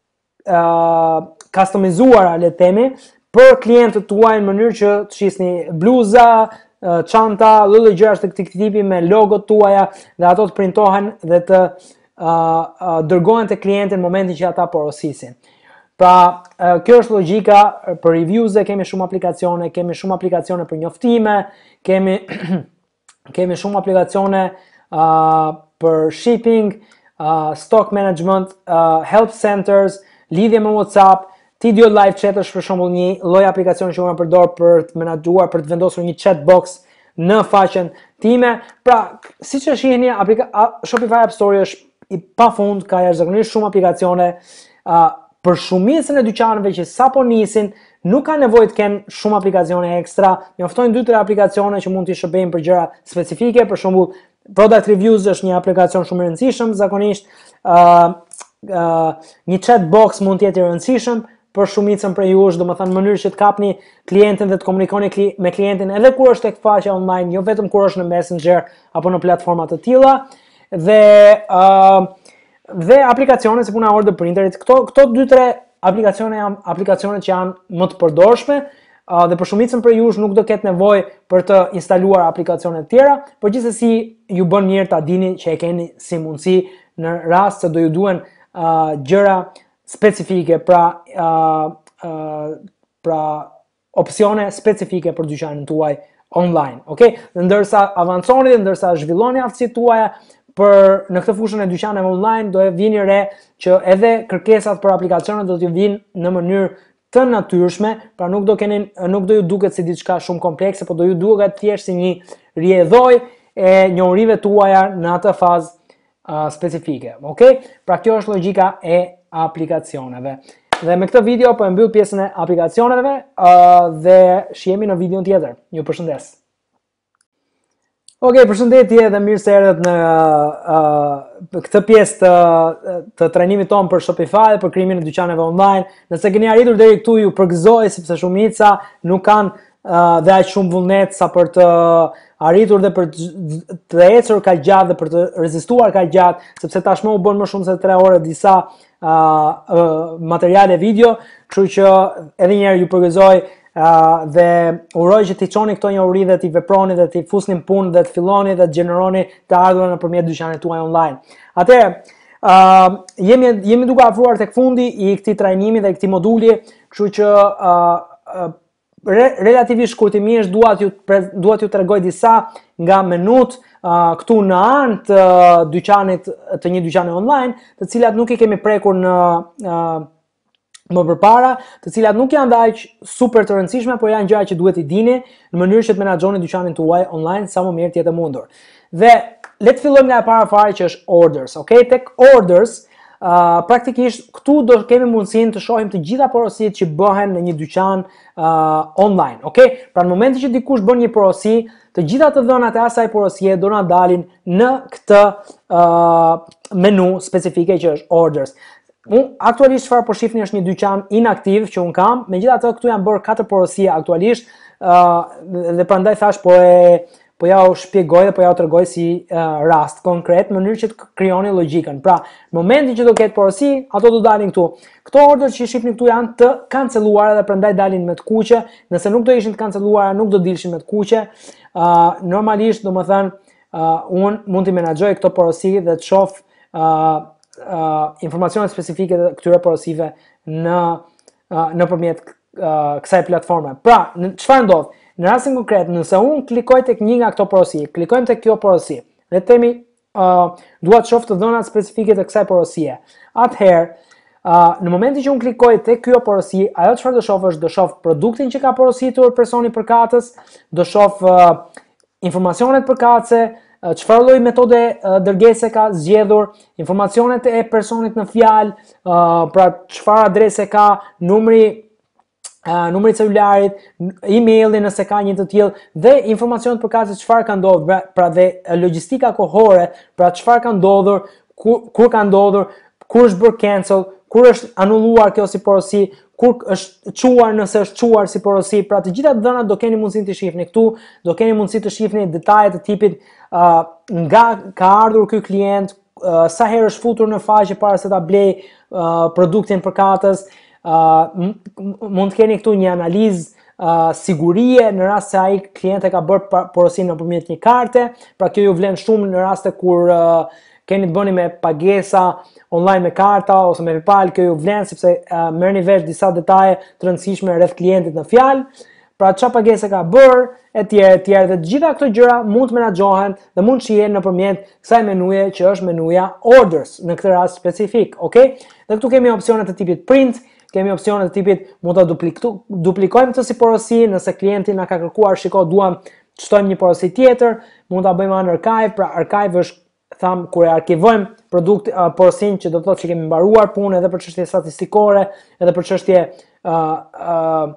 uh, customizuara, le të themi, për klientët tuaj në mënyrë që të shisni bluza, uh, çanta, lloj gjërash të këtij tipi me logot tuaja dhe ato të printohen dhe të uh, uh, dërgohen te klienti në momentin që ata porosisin. Pra, uh, kjo është logjika për reviews, kemi shumë aplikacione, kemi shumë aplikacione për njoftime, kemi kemi shumë aplikacione Uh, për shipping, uh, stock management, uh, help centers, lidhje me WhatsApp, Tidio Live Chat është për shembull një lloj aplikacioni që unë përdor për të menaxhuar, për të vendosur një chat box në faqen time. Pra, siç e shihni, Shopify App Store është i pafund, ka jashtëzakonisht shumë aplikacione. Uh, për shumicën e dyqanëve që sapo nisin, nuk ka nevojë të kenë shumë aplikacione ekstra, mjaftojnë dy tre aplikacione që mund t'i shërbejnë për gjëra specifike, për shembull Product Reviews është një aplikacion shumë i rëndësishëm zakonisht, uh, uh, një chat box mund të jetë i rëndësishëm për shumicën prej jush, domethënë mënyrë që të kapni klientin dhe të komunikoni kli me klientin edhe kur është tek faqja online, jo vetëm kur është në Messenger apo në platforma të tilla. Dhe uh, dhe aplikacione si puna Order Printerit, këto këto dy tre aplikacione janë aplikacionet që janë më të përdorshme. Uh, dhe për shumicën për jush nuk do ketë nevojë për të instaluar aplikacione të tjera, por gjithsesi ju bën mirë ta dini që e keni si mundësi në rast se do ju duhen uh, gjëra specifike, pra uh, uh, pra opsione specifike për dyqanin tuaj online, okay? Ndërsa avanconi dhe ndërsa zhvilloni aftësitë tuaja për në këtë fushën e dyqaneve online, do e vini re që edhe kërkesat për aplikacione do t'ju vinë në mënyrë të natyrshme, pra nuk do keni nuk do ju duket si diçka shumë komplekse, por do ju duket thjesht si një rrjedhoj e njohurive tuaja në atë fazë uh, specifike. Okay? Pra kjo është logjika e aplikacioneve. Dhe me këtë video po e mbyll pjesën e aplikacioneve uh, dhe shihemi në videon tjetër. Ju përshëndes. Ok, përshëndetje dhe mirë se erdhët në uh, uh, këtë pjesë të, të trajnimit tonë për Shopify, për krijimin e dyqaneve online. Nëse keni arritur deri këtu, ju përgëzoj sepse shumica nuk kanë uh, dhe aq shumë vullnet sa për të arritur dhe për të ecur kaq gjatë dhe për të rezistuar kaq gjatë, sepse tashmë u bën më shumë se tre orë disa uh, uh, materiale video, kështu që edhe një herë ju përgëzoj. Uh, dhe uroj që t'i çoni këto njohuri dhe t'i veproni dhe t'i fusni në punë dhe të filloni dhe të gjeneroni të ardhurën nëpërmjet dyqanit tuaj online. Atëherë, uh, jemi jemi duke afruar tek fundi i këtij trajnimi dhe këtij moduli, kështu që uh, uh, re, relativisht shkurtimisht dua t'ju dua t'ju tregoj disa nga menut uh, këtu në anë të dyqanit të një dyqani online, të cilat nuk i kemi prekur në uh, më përpara, të cilat nuk janë aq super të rëndësishme, por janë gjëra që duhet i dini në mënyrë që të menaxhoni dyqanin tuaj online sa më mirë të jetë mundur. Dhe le të fillojmë nga e para fare që është orders, okay? Tek orders, uh, praktikisht këtu do kemi mundësinë të shohim të gjitha porositë që bëhen në një dyqan uh, online, okay? Pra në momentin që dikush bën një porosi, të gjitha të dhënat e asaj porosie do na dalin në këtë uh, menu specifike që është orders. Unë aktualisht çfarë po shihni është një dyqan inaktiv që un kam, megjithatë këtu janë bërë katër porosie aktualisht, uh, dhe prandaj thash po e po ja u shpjegoj dhe po ja u tregoj si uh, rast konkret, në mënyrë që të krijoni logjikën. Pra, në momentin që do ketë porosi, ato do dalin këtu. Këto order që shihni këtu janë të cancelluara dhe prandaj dalin me të kuqe. Nëse nuk do ishin të cancelluara, nuk do dilshin me të kuqe. Uh, normalisht, domethënë, uh, un mund të menaxhoj këto porosi dhe të shoh uh, Uh, informacione specifike të këtyre porosive në uh, nëpërmjet uh, kësaj platforme. Pra, çfarë ndodh? Në rastin konkret, nëse unë klikoj tek një nga këto porosi, klikojmë tek kjo porosi, le të themi uh, dua të shoh të dhënat specifike të kësaj porosie. Atëherë, uh, në momentin që unë klikoj tek kjo porosi, ajo çfarë do shoh është do shoh produktin që ka porositur personi përkatës, do shoh uh, informacionet përkatëse, çfarë lloj metode uh, dërgese ka zgjedhur, informacionet e personit në fjalë, uh, pra çfarë adrese ka, numri uh, numri i celularit, emaili nëse ka një të tillë, dhe informacionet përkatëse çfarë ka ndodhur, pra, pra dhe logjistika kohore, pra çfarë ka ndodhur, kur, kur ka ndodhur, kur është bërë cancel, kur është anulluar kjo si porosi, kur është çuar nëse është çuar si porosi. Pra të gjitha dhënat do keni mundësi të shihni këtu, do keni mundësi të shihni detajet të tipit uh, nga ka ardhur ky klient, uh, sa herë është futur në faqe para se ta blej uh, produktin përkatës, uh, mund të keni këtu një analizë uh, sigurie në rast se ai klient e ka bërë porosinë nëpërmjet një karte, pra kjo ju vlen shumë në raste kur uh, keni të bëni me pagesa online me karta ose me PayPal, kjo ju vlen sepse uh, merrni vesh disa detaje të rëndësishme rreth klientit në fjalë, pra çfarë pagese ka bërë, etj, etj, dhe të gjitha këto gjëra mund të menaxhohen dhe mund shihen nëpërmjet kësaj menuje që është menuja orders në këtë rast specifik, okay? Dhe këtu kemi opsionet të tipit print, kemi opsionet të tipit mund ta duplikojmë këtë si porosi, nëse klienti na ka kërkuar, shiko, duam të shtojmë një porosi tjetër, mund ta bëjmë anë archive, pra archive është tham kur e arkivojmë produkt uh, porosin, që do të thotë që kemi mbaruar punë edhe për çështje statistikore, edhe për çështje uh, uh,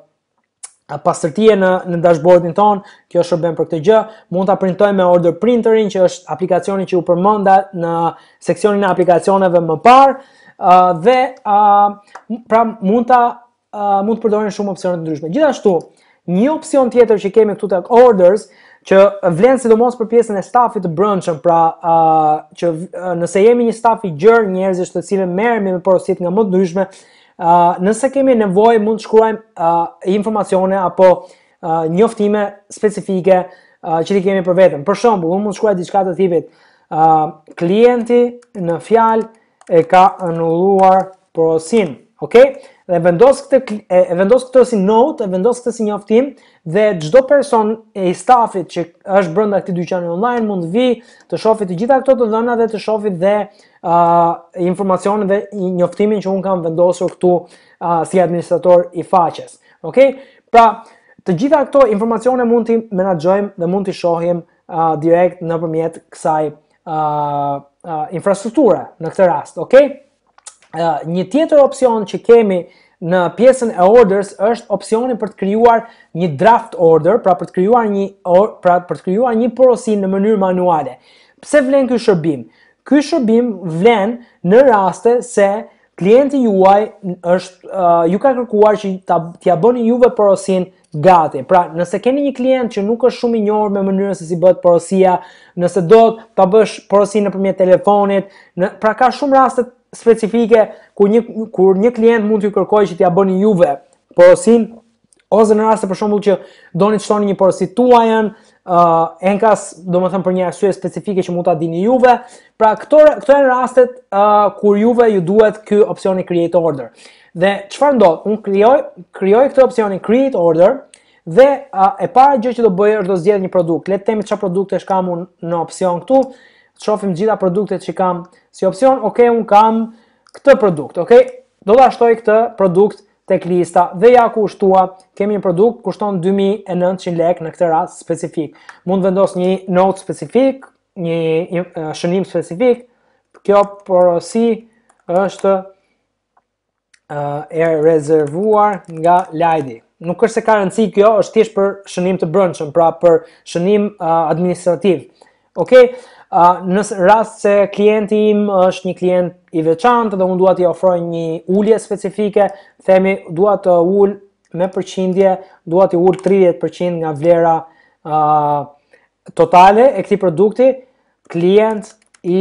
pastërtie në në dashboardin ton. Kjo shërben për këtë gjë. Mund ta printojmë me order printerin, që është aplikacioni që u përmenda në seksionin e aplikacioneve më parë, uh, dhe uh, pra mund ta uh, mund të përdorin shumë opsione të ndryshme. Gjithashtu, një opsion tjetër që kemi këtu tek orders, që vlen sidomos për pjesën e stafit të brendshëm, pra uh, që uh, nëse jemi një staf i gjerë njerëzish të cilët merremi me porositë nga më të ndryshme, Uh, nëse kemi nevojë mund të shkruajmë uh, informacione apo uh, njoftime specifike uh, që ti kemi për veten. Për shembull, unë mund të shkruaj diçka të tipit uh, klienti në fjalë e ka anulluar porosin, okay? Dhe vendos këtë e vendos këtë si note, e vendos këtë si njoftim, dhe çdo person e i stafit që është brenda këtij dyqani online mund të vi të shohë të gjitha këto të dhëna dhe të shohë dhe uh, informacionin dhe njoftimin që un kam vendosur këtu uh, si administrator i faqes. Okay? Pra, të gjitha këto informacione mund t'i menaxhojmë dhe mund t'i shohim uh, direkt nëpërmjet kësaj uh, uh, infrastrukture në këtë rast, okay? Uh, një tjetër opsion që kemi në pjesën e orders është opsioni për të krijuar një draft order, pra për të krijuar një or, pra për të krijuar një porosi në mënyrë manuale. Pse vlen ky shërbim? Ky shërbim vlen në raste se klienti juaj është uh, ju ka kërkuar që t'ia bëni juve porosin gati. Pra, nëse keni një klient që nuk është shumë i njohur me mënyrën se si bëhet porosia, nëse do ta bësh porosin nëpërmjet telefonit, në, pra ka shumë raste specifike kur një kur një klient mund t'ju kërkojë që t'ia bëni juve porosin, ose në raste për shembull që doni të shtoni një porosi tuajën, uh, enkas, domethënë për një arsye specifike që mund ta dini juve. Pra këto këto janë rastet uh, kur juve ju duhet ky opsioni create order. Dhe çfarë ndodh? Unë krijoj krijoj këtë opsionin create order dhe uh, e para gjë që do bëj është do zgjedh një produkt. Le të themi çfarë produktesh kam unë në opsion këtu. Të shohim gjitha produktet që kam si opsion. Ok, un kam këtë produkt, ok? Do ta shtoj këtë produkt tek lista dhe ja ku shtua, kemi një produkt kushton dy mijë e nëntëqind lekë në këtë rast specifik. Mund vendos një note specifik, një uh, shënim specifik. Kjo porosi është uh, e rezervuar nga Lajdi. Nuk është se ka rëndësi, kjo është thjesht për shënim të brendshëm, pra për shënim uh, administrativ. Ok? Uh, në rast se klienti im është një klient i veçantë dhe unë dua t'i ofroj një ulje specifike, themi dua të ul me përqindje, dua t'i ul tridhjetë përqind nga vlera uh, totale e këtij produkti, klient i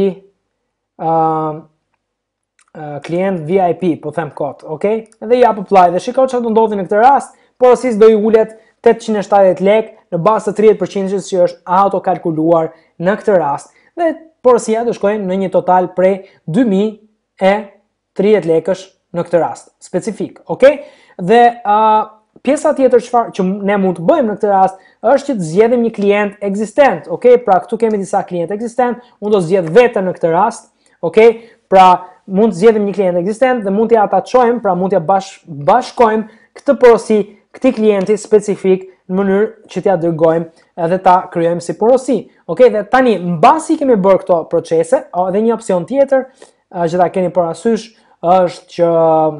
uh, uh, klient V I P, po them kot, okay? Dhe jap apply dhe shikoj çfarë do ndodhi në këtë rast. Porosis do i ulet tetëqind e shtatëdhjetë lekë në bazë të tridhjetë përqind që është auto kalkuluar në këtë rast. Dhe porosia do shkojnë në një total prej dy mijë e tridhjetë lekësh në këtë rast specifik, okay? Dhe uh, pjesa tjetër çfarë që ne mund të bëjmë në këtë rast është që të zgjedhim një klient ekzistent, okay? Pra këtu kemi disa klientë ekzistent, unë do zgjedh veten në këtë rast, okay? Pra mund të zgjedhim një klient ekzistent dhe mund t'i atachojmë, pra mund t'ia bash bashkojmë këtë porosi këtij klienti specifik në mënyrë që t'ia dërgojmë edhe ta krijojmë si porosi. Okej, dhe tani mbasi kemi bërë këto procese, edhe një opsion tjetër që ta keni parasysh është që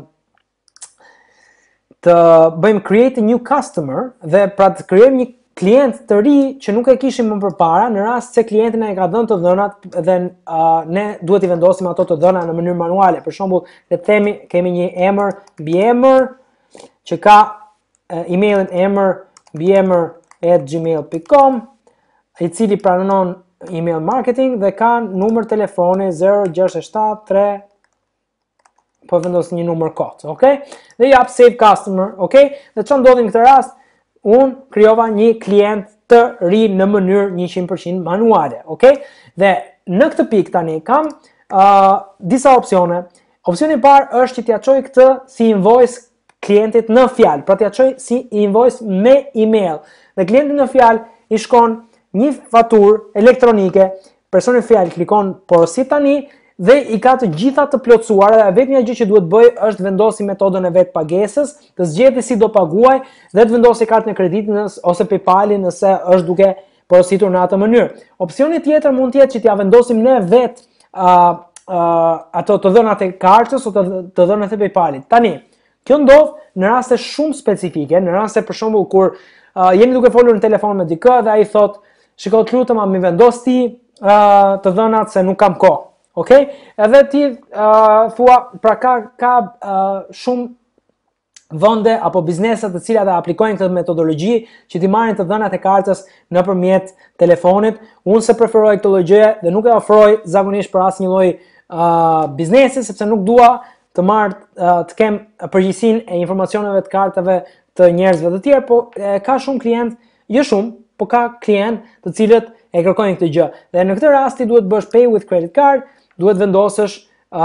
të bëjmë create a new customer dhe pra të krijojmë një klient të ri që nuk e kishim më përpara, në rast se klienti na e ka dhënë të dhënat dhe uh, ne duhet i vendosim ato të dhëna në mënyrë manuale. Për shembull, le të themi kemi një emër bjemër që ka uh, emailin emër bjemër at gmail dot com, i cili pranon email marketing dhe ka numër telefoni zero gjasht shtat tre, po vendos një numër kod, okay? Dhe jap save customer, okay? Dhe çfarë ndodhi në këtë rast? Un krijova një klient të ri në mënyrë njëqind përqind manuale, okay? Dhe në këtë pikë tani kam uh, disa opsione. Opsioni i parë është që t'ia çoj këtë si invoice klientit në fjalë, pra t'ia çoj si invoice me email. Dhe klienti në fjalë i shkon një faturë elektronike, personi në fjalë klikon porosi tani dhe i ka të gjitha të plotësuara dhe vetmja gjë që duhet bëj është vendosi metodën e vet pagesës, të zgjidhë si do paguaj dhe të vendosi kartën e kreditit ose PayPal-in nëse është duke porositur në atë mënyrë. Opsioni tjetër mund të jetë që t'ja vendosim ne vetë uh, uh, ato të dhënat e kartës ose të, të dhënat e PayPal-it. Tani, kjo ndodh në raste shumë specifike, në raste për shembull kur uh, jemi duke folur në telefon me dikë dhe ai thot, "Shiko, të lutem, a më vendos ti uh, të dhënat se nuk kam kohë." Okej? Edhe ti uh, thua, pra ka ka uh, shumë vende apo biznese të cilat aplikojnë këtë metodologji që ti marrin të dhënat e kartës nëpërmjet telefonit. Unë se preferoj këtë lloj gjëje dhe nuk e ofroj zakonisht për asnjë lloj uh, biznesi, sepse nuk dua të marr uh, të kem përgjegjësinë e informacioneve të kartave të njerëzve të tjerë, po e, ka shumë klient, jo shumë, po ka klient të cilët e kërkojnë këtë gjë. Dhe në këtë rast ti duhet bësh pay with credit card, duhet vendosësh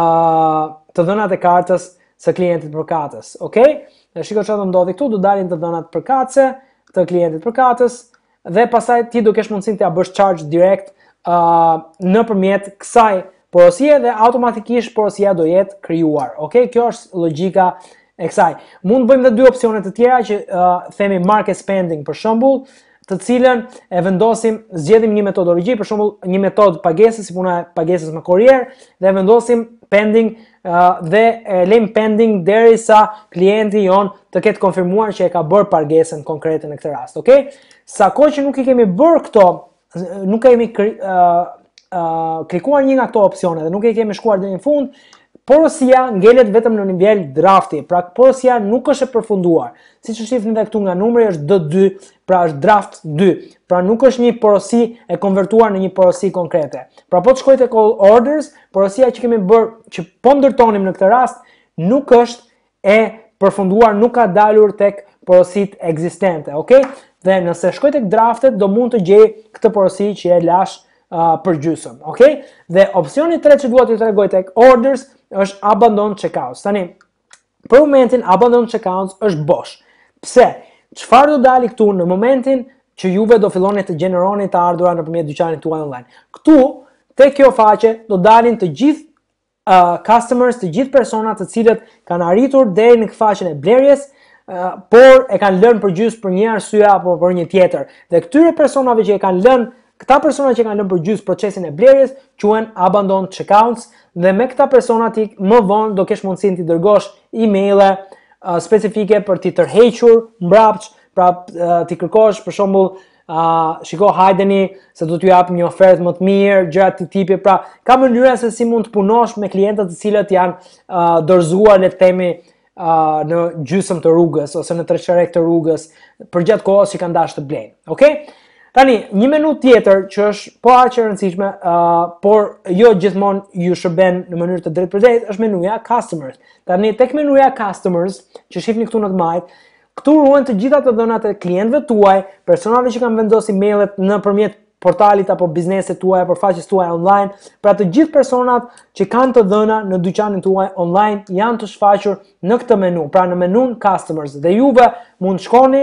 uh, të dhënat e kartës së klientit përkatës, okay? Dhe shiko çfarë do ndodhi këtu, do dalin të dhënat përkatëse të klientit përkatës dhe pastaj ti do kesh mundësinë t'ia bësh charge direkt uh, nëpërmjet kësaj porosie dhe automatikisht porosia do jetë krijuar. Okay? Kjo është logjika e kësaj. Mund të bëjmë edhe dy opsione të tjera që uh, themi market spending për shembull, të cilën e vendosim, zgjedhim një metodologji, për shembull një metodë pagese, si puna e pagesës me kurier, dhe vendosim pending uh, dhe e lejmë pending derisa klienti jon të ketë konfirmuar që e ka bërë pagesën konkrete në këtë rast, okay? Sa kohë që nuk i kemi bërë këto, nuk kemi uh, uh, klikuar një nga këto opsione dhe nuk i kemi shkuar deri në fund, porosia ngelet vetëm në nivel drafti, pra porosia nuk është e përfunduar. Siç e shihni edhe këtu nga numri është D dy, pra është draft dy. Pra nuk është një porosi e konvertuar në një porosi konkrete. Pra po të shkoj tek all orders, porosia që kemi bërë, që po ndërtonim në këtë rast, nuk është e përfunduar, nuk ka dalur tek porosit ekzistente, okay? Dhe nëse shkoj tek draftet, do mund të gjej këtë porosi që e lash uh, për gjysmë, okay? Dhe opsioni i tretë që dua t'ju tregoj tek orders është abandon checkouts. Tani, për momentin abandon checkouts është bosh. Pse? Çfarë do dali këtu në momentin që juve do filloni të gjeneroni të ardhurat nëpërmjet dyqanit tuaj online? Këtu, tek kjo faqe do dalin të gjithë uh, customers, të gjithë personat të cilët kanë arritur deri në faqen e blerjes, uh, por e kanë lënë përgjys për një arsye apo për një tjetër. Dhe këtyre personave që e kanë lënë Këta persona që kanë lënë përgjys procesin e blerjes quhen abandon checkouts dhe me këta persona ti më vonë do kesh mundësinë ti dërgosh emailë uh, specifike për t'i tërhequr mbrapsht, pra uh, ti kërkosh për shembull uh, shiko hajdeni se do t'ju jap një ofertë më të mirë, gjëra të tipi, pra ka mënyra se si mund të punosh me klientët të cilët janë uh, dorëzuar le të themi uh, në gjysmë të rrugës ose në treqerek të rrugës përgjatë kohës që kanë dashur të blejnë. Okay? Tani, një menu tjetër që është po aq e rëndësishme, uh, por jo gjithmonë ju shërben në mënyrë të drejtë për drejtë, është menuja Customers. Tani, tek menuja Customers, që shihni këtu në të majt, këtu ruhen të gjitha të dhënat e klientëve tuaj, personave që kanë vendosur emailët nëpërmjet portalit apo biznesit tuaj apo faqes tuaj online, pra të gjithë personat që kanë të dhëna në dyqanin tuaj online janë të shfaqur në këtë menu, pra në menun Customers. Dhe juve mund shkoni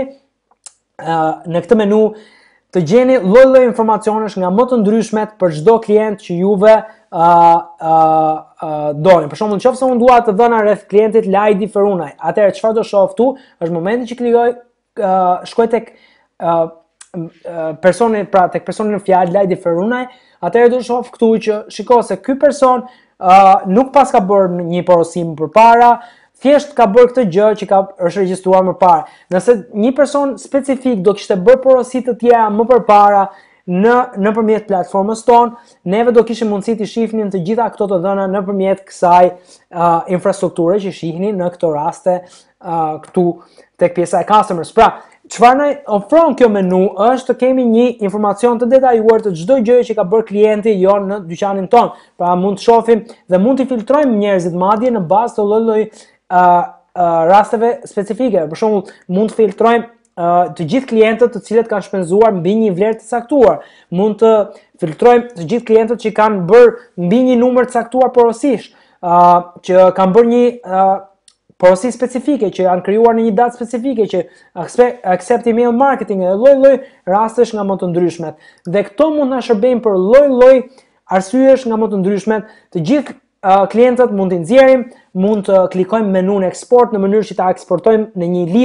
uh, në këtë menu të gjeni lloj-lloj informacionesh nga më të ndryshmet për çdo klient që juve uh, uh, uh, doni. Për shembull, nëse unë dua të dhëna rreth klientit Lajdi Ferunaj, atëherë çfarë do shoh këtu? Është momenti që klikoj, uh, shkoj tek uh, uh, personi, pra tek personi në fjalë Lajdi Ferunaj, atëherë do shoh këtu që shiko se ky person uh, nuk pas ka bërë një porosim përpara, thjesht ka bërë këtë gjë që ka është regjistruar më parë. Nëse një person specifik do kishte bërë porosi të tjera më përpara në nëpërmjet platformës tonë, neve do kishim mundësi të shihnim të gjitha këto të dhëna nëpërmjet kësaj uh, infrastrukture që shihni në këto raste uh, këtu tek pjesa e customers. Pra, çfarë na ofron kjo menu është të kemi një informacion të detajuar të çdo gjëje që ka bërë klienti jon në dyqanin ton. Pra, mund të shohim dhe mund të filtrojmë njerëzit madje në bazë të lloj-lloj Uh, uh, rasteve specifike. Për shembull, mund të filtrojmë uh, të gjithë klientët të cilët kanë shpenzuar mbi një vlerë të caktuar. Mund të filtrojmë të gjithë klientët që kanë bërë mbi një numër të caktuar porosish, uh, që kanë bërë një uh, porosi specifike, që janë krijuar në një datë specifike, që accept email marketing dhe lloj-lloj rastesh nga më të ndryshmet. Dhe këto mund na shërbejnë për lloj-lloj arsyesh nga më të ndryshmet. Të gjithë uh, klientët mund t'i nxjerrim, mund të klikojmë menun export në mënyrë që ta eksportojmë në një listë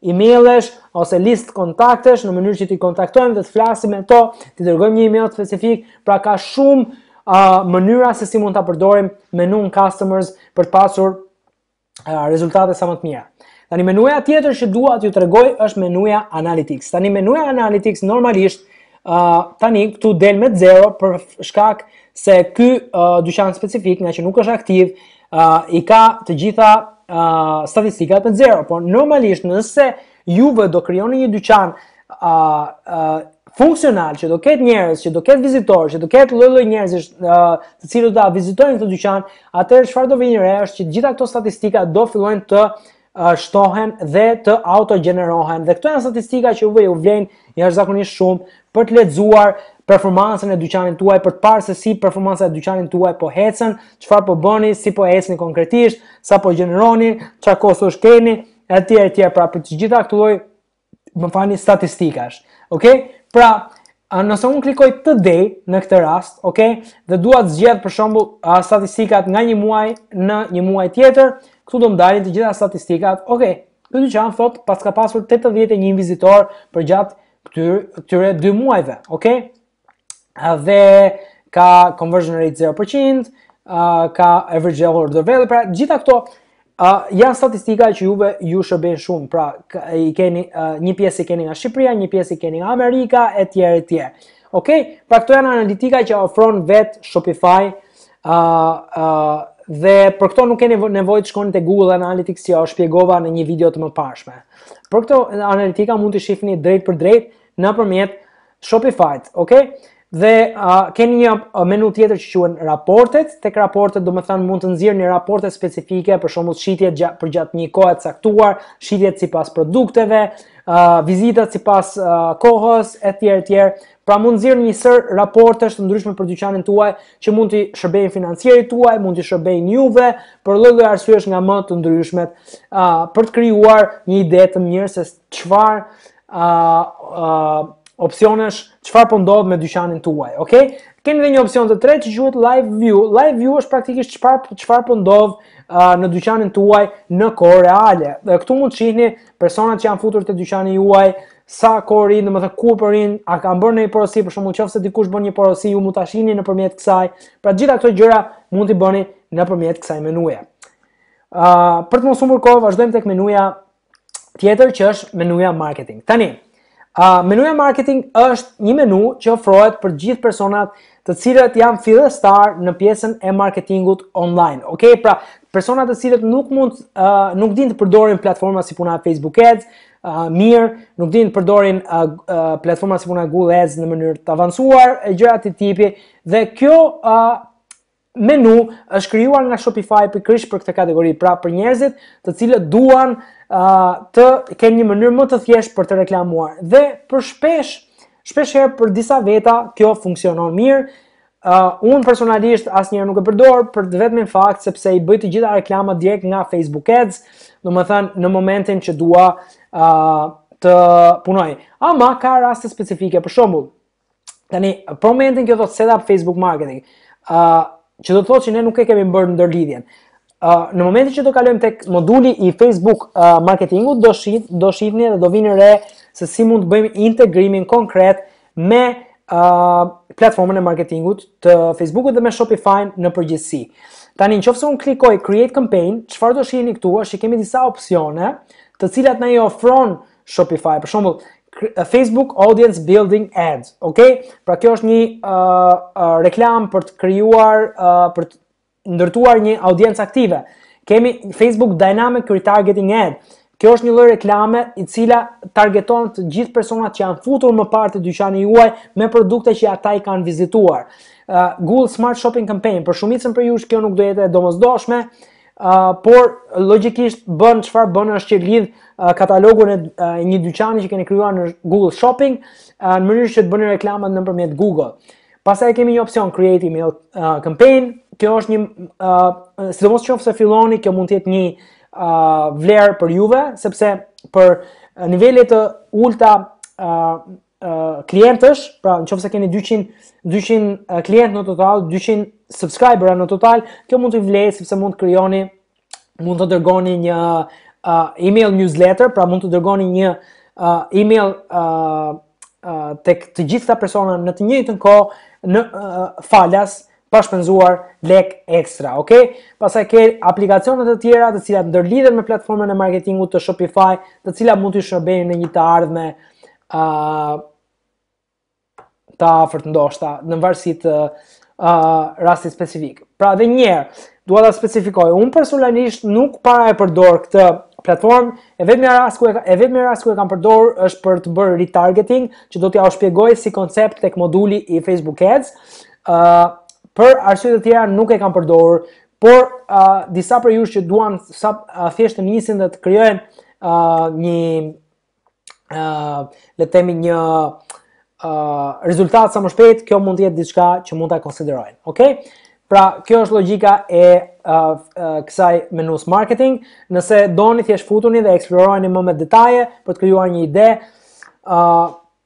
emailësh ose listë kontaktesh në mënyrë që t'i kontaktojmë dhe të flasim me to, t'i dërgojmë një email specifik, pra ka shumë uh, mënyra se si mund ta përdorim menun customers për të pasur uh, rezultate sa më të mira. Tani menuja tjetër që dua t'ju tregoj është menuja Analytics. Tani menuja Analytics normalisht uh, tani këtu del me zero për shkak se ky uh, dyqan specifik, nga që nuk është aktiv, uh, i ka të gjitha Uh, statistikat me zero, por normalisht nëse juve do krijoni një dyqan uh, uh, funksional që do ketë njerëz, që do ketë vizitorë, që do ketë lloj-lloj njerëzish uh, të cilët do vizitojnë këtë dyqan, atëherë çfarë do vini re është që gjitha këto statistika do fillojnë të uh, shtohen dhe të autogjenerohen. Dhe këto janë statistika që juve ju vlen jashtëzakonisht shumë për të lexuar performancën e dyqanit tuaj, për të parë se si performanca e dyqanit tuaj po ecën, çfarë po bëni, si po ecni konkretisht, sa po gjeneroni, çfarë kostosh keni, etj etj. Pra për të gjitha këto lloj, më falni, statistikash. Okej? Pra, nëse unë klikoj today në këtë rast, okej, dhe dua të zgjedh për shembull statistikat nga një muaj në një muaj tjetër, këtu do më dalin të gjitha statistikat. Okej, ky dyqan thot pas ka pasur tetëdhjetë e një vizitor për gjatë këtyre këtyre dy muajve, okej? Dhe ka conversion rate zero përqind, uh, ka average order value, pra gjitha këto uh, janë statistika që juve ju shërbejnë shumë, pra i keni uh, një pjesë i keni nga Shqipëria, një pjesë i keni nga Amerika, etj etj. Okej, pra këto janë analitika që ofron vet Shopify, uh, uh, dhe për këto nuk keni nevojë të shkoni te Google Analytics që o shpjegova në një video të mëparshme. Për këto analitika mund të shihni drejt për drejt nëpërmjet Shopify-t, okej? Dhe uh, keni një uh, menu tjetër që quhen raportet. Tek raportet do të thënë mund të nxjerrni raporte specifike, për shembull shitjet gja, për gjatë një kohe të caktuar, shitjet sipas produkteve, uh, vizitat sipas uh, kohës, etj etj. Pra mund të nxjerrni një sër raportesh të ndryshme për dyqanin tuaj që mund t'i shërbejnë financierit tuaj, mund t'i shërbejnë juve për lloj-lloj arsyesh nga më të ndryshmet, uh, për të krijuar një ide të mirë se çfarë uh, uh, opsionesh, çfarë po ndodh me dyqanin tuaj, okay? Keni edhe një opsion të tretë që quhet live view. Live view është praktikisht çfarë çfarë po ndodh uh, në dyqanin tuaj në kohë reale. Dhe këtu mund të shihni personat që janë futur te dyqani juaj, sa kohë rin, domethënë ku po rin, a kanë bërë ndonjë porosi, për shembull nëse dikush bën një porosi, ju mund ta shihni nëpërmjet kësaj. Pra gjitha këto gjëra mund t'i bëni nëpërmjet kësaj menuje. Uh, për të mos humbur kohë, vazhdojmë tek menuja tjetër që është menuja marketing. Tani, uh, menuja marketing është një menu që ofrohet për gjithë personat të cilët janë fillestar në pjesën e marketingut online. Okej, pra personat të cilët nuk mund uh, nuk dinë të përdorin platforma si puna Facebook Ads, uh, mirë, nuk dinë të përdorin uh, uh, platforma si puna Google Ads në mënyrë të avancuar, e gjëra të tipi, dhe kjo uh, menu është krijuar nga Shopify pikërisht për këtë kategori, pra për njerëzit të cilët duan uh, të kenë një mënyrë më të thjeshtë për të reklamuar. Dhe për shpesh Shpesh herë për disa veta kjo funksionon mirë. Uh, unë personalisht asnjëherë nuk e përdor për të vetmin fakt sepse i bëj të gjitha reklamat direkt nga Facebook Ads, domethënë në momentin që dua uh, të punoj. Ama ka raste specifike, për shembull, tani për momentin kjo thotë setup Facebook marketing, uh, që do të thotë që ne nuk e kemi bërë ndërlidhjen. Uh, në momentin që do kalojmë tek moduli i Facebook uh, marketingut, do shih do shihni dhe do vini re se si mund të bëjmë integrimin konkret me uh, platformën e marketingut të Facebookut dhe me Shopify në përgjithësi. Tani nëse unë klikoj create campaign, çfarë do shihni këtu është që kemi disa opsione të cilat na i ofron Shopify. Për shembull, Facebook Audience Building Ads, okay? Pra kjo është një uh, uh, reklam për të krijuar uh, për të ndërtuar një audiencë aktive. Kemi Facebook Dynamic Retargeting Ad. Kjo është një lloj reklame i cila targeton të gjithë personat që janë futur më parë te dyqani juaj me produkte që ata i kanë vizituar. Uh, Google Smart Shopping Campaign, për shumicën për ju kjo nuk do jetë e domosdoshme, uh, por logjikisht bën çfarë bën është që lidh uh, katalogun e uh, një dyqani që keni krijuar në Google Shopping uh, në mënyrë që të bëni reklamat nëpërmjet Google. Pastaj kemi një opsion Create Email uh, Campaign. Kjo është një, uh, sidomos nëse filloni, kjo mund të jetë një uh, vlerë për juve, sepse për uh, nivele të ulta uh, uh, klientësh, pra nëse keni dyqind uh, klientë në total, dyqind subscribera në total, kjo mund të vlejë sepse mund të krijoni, mund të dërgoni një uh, email newsletter, pra mund të dërgoni një uh, email uh, uh, tek të gjithë këta persona në të njëjtën kohë në uh, falas pa shpenzuar lek ekstra, okay? Pastaj ke aplikacionet të tjera të cilat ndërlidhen me platformën e marketingut të Shopify, të cilat mund t'ju shërbejnë në një të ardhme uh, të afërt ndoshta, në varësi të uh, rastit specifik. Pra dhe njerë, dua ta specifikoj, unë personalisht nuk para e përdor këtë platformë, e vetmi rast ku e, e vetmi rast ku e kam përdor është për të bërë retargeting, që do t'ja u shpjegoj si koncept tek moduli i Facebook Ads. Uh, për arsye të tjera nuk e kam përdorur, por uh, disa për ju që duan sa uh, thjesht të nisin dhe të krijojnë uh, një uh, le të themi një Uh, rezultat sa më shpejt, kjo mund të jetë diçka që mund ta konsiderojnë. Okay? Pra, kjo është logjika e uh, uh, kësaj menus marketing. Nëse doni thjesht futuni dhe eksplorojeni më me detaje për të krijuar një ide, uh,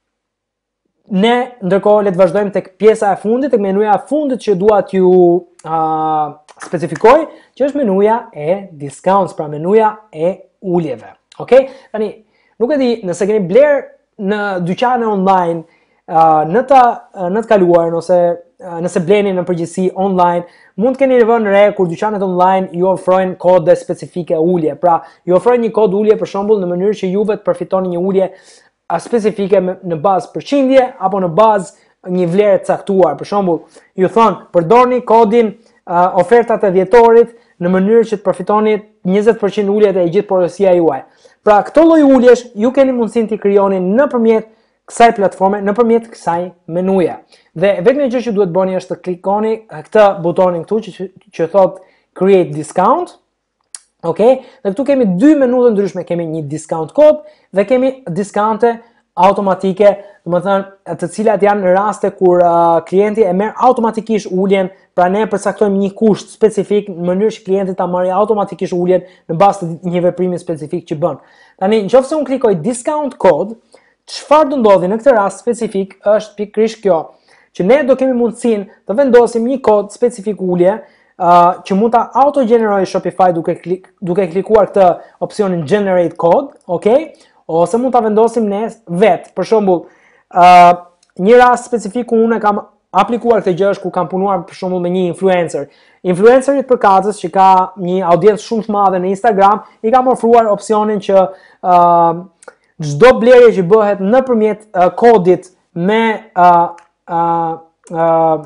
ne ndërkohë le të vazhdojmë tek pjesa e fundit, tek menuja e fundit që dua t'ju uh, specifikoj, që është menuja e discounts, pra menuja e uljeve. Okay? Tani, nuk e di nëse keni bler në dyqane online Uh, në të uh, në të kaluar, ose uh, nëse bleni në përgjithësi online, mund të keni vënë re kur dyqanet online ju ofrojnë kode specifike ulje. Pra, ju ofrojnë një kod ulje për shembull në mënyrë që juve të përfitoni një ulje uh, specifike me, në bazë përqindje apo në bazë një vlerë të caktuar. Për shembull, ju thon, përdorni kodin uh, ofertat e dhjetorit në mënyrë që të përfitoni njëzet përqind uljet e gjithë porosia juaj. Pra, këto lloj uljesh ju keni mundësinë t'i krijoni nëpërmjet kësaj platforme, nëpërmjet kësaj menuje. Dhe vetëm gjë që duhet bëni është të klikoni këtë butonin këtu që, që thot create discount. Okay? Dhe këtu kemi dy menu të ndryshme, kemi një discount code dhe kemi discounte automatike, domethënë të cilat janë në raste kur uh, klienti e merr automatikisht uljen, pra ne përcaktojmë një kusht specifik në mënyrë që klienti ta marrë automatikisht uljen në bazë të një veprimi specifik që bën. Tani, nëse unë klikoj discount code, çfarë do ndodhi në këtë rast specifik është pikërisht kjo, që ne do kemi mundësinë të vendosim një kod specifik ulje uh, që mund ta auto-gjenerojë Shopify duke klik, duke klikuar këtë opsionin generate code, okay? Ose mund ta vendosim ne vet. Për shembull, uh, një rast specifik ku unë kam aplikuar këtë gjë është ku kam punuar për shembull me një influencer. Influencerit përkatës që ka një audiencë shumë të madhe në Instagram, i kam ofruar opsionin që uh, çdo blerje që bëhet nëpërmjet uh, kodit me uh, uh, uh,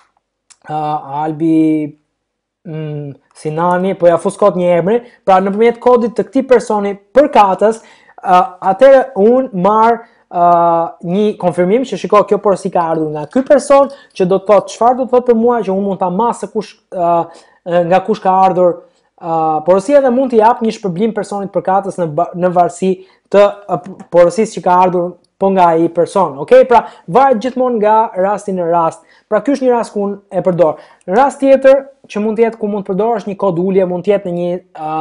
uh, Albi mm, Sinani, po ja fus kot një emri, pra nëpërmjet kodit të këtij personi përkatës, uh, atëherë unë marr uh, një konfirmim që shiko kjo porosi ka ardhur nga ky person, që do të thotë çfarë do të thotë për mua, që unë mund ta mas se kush uh, nga kush ka ardhur uh, porosia dhe mund t'i jap një shpërblim personit përkatës në në varësi të porosisë që ka ardhur po nga ai person. Okay? Pra, varet gjithmonë nga rasti në rast. Pra, ky është një rast ku unë e përdor. Në rast tjetër që mund të jetë ku mund të përdor është një kod ulje, mund të jetë në një uh,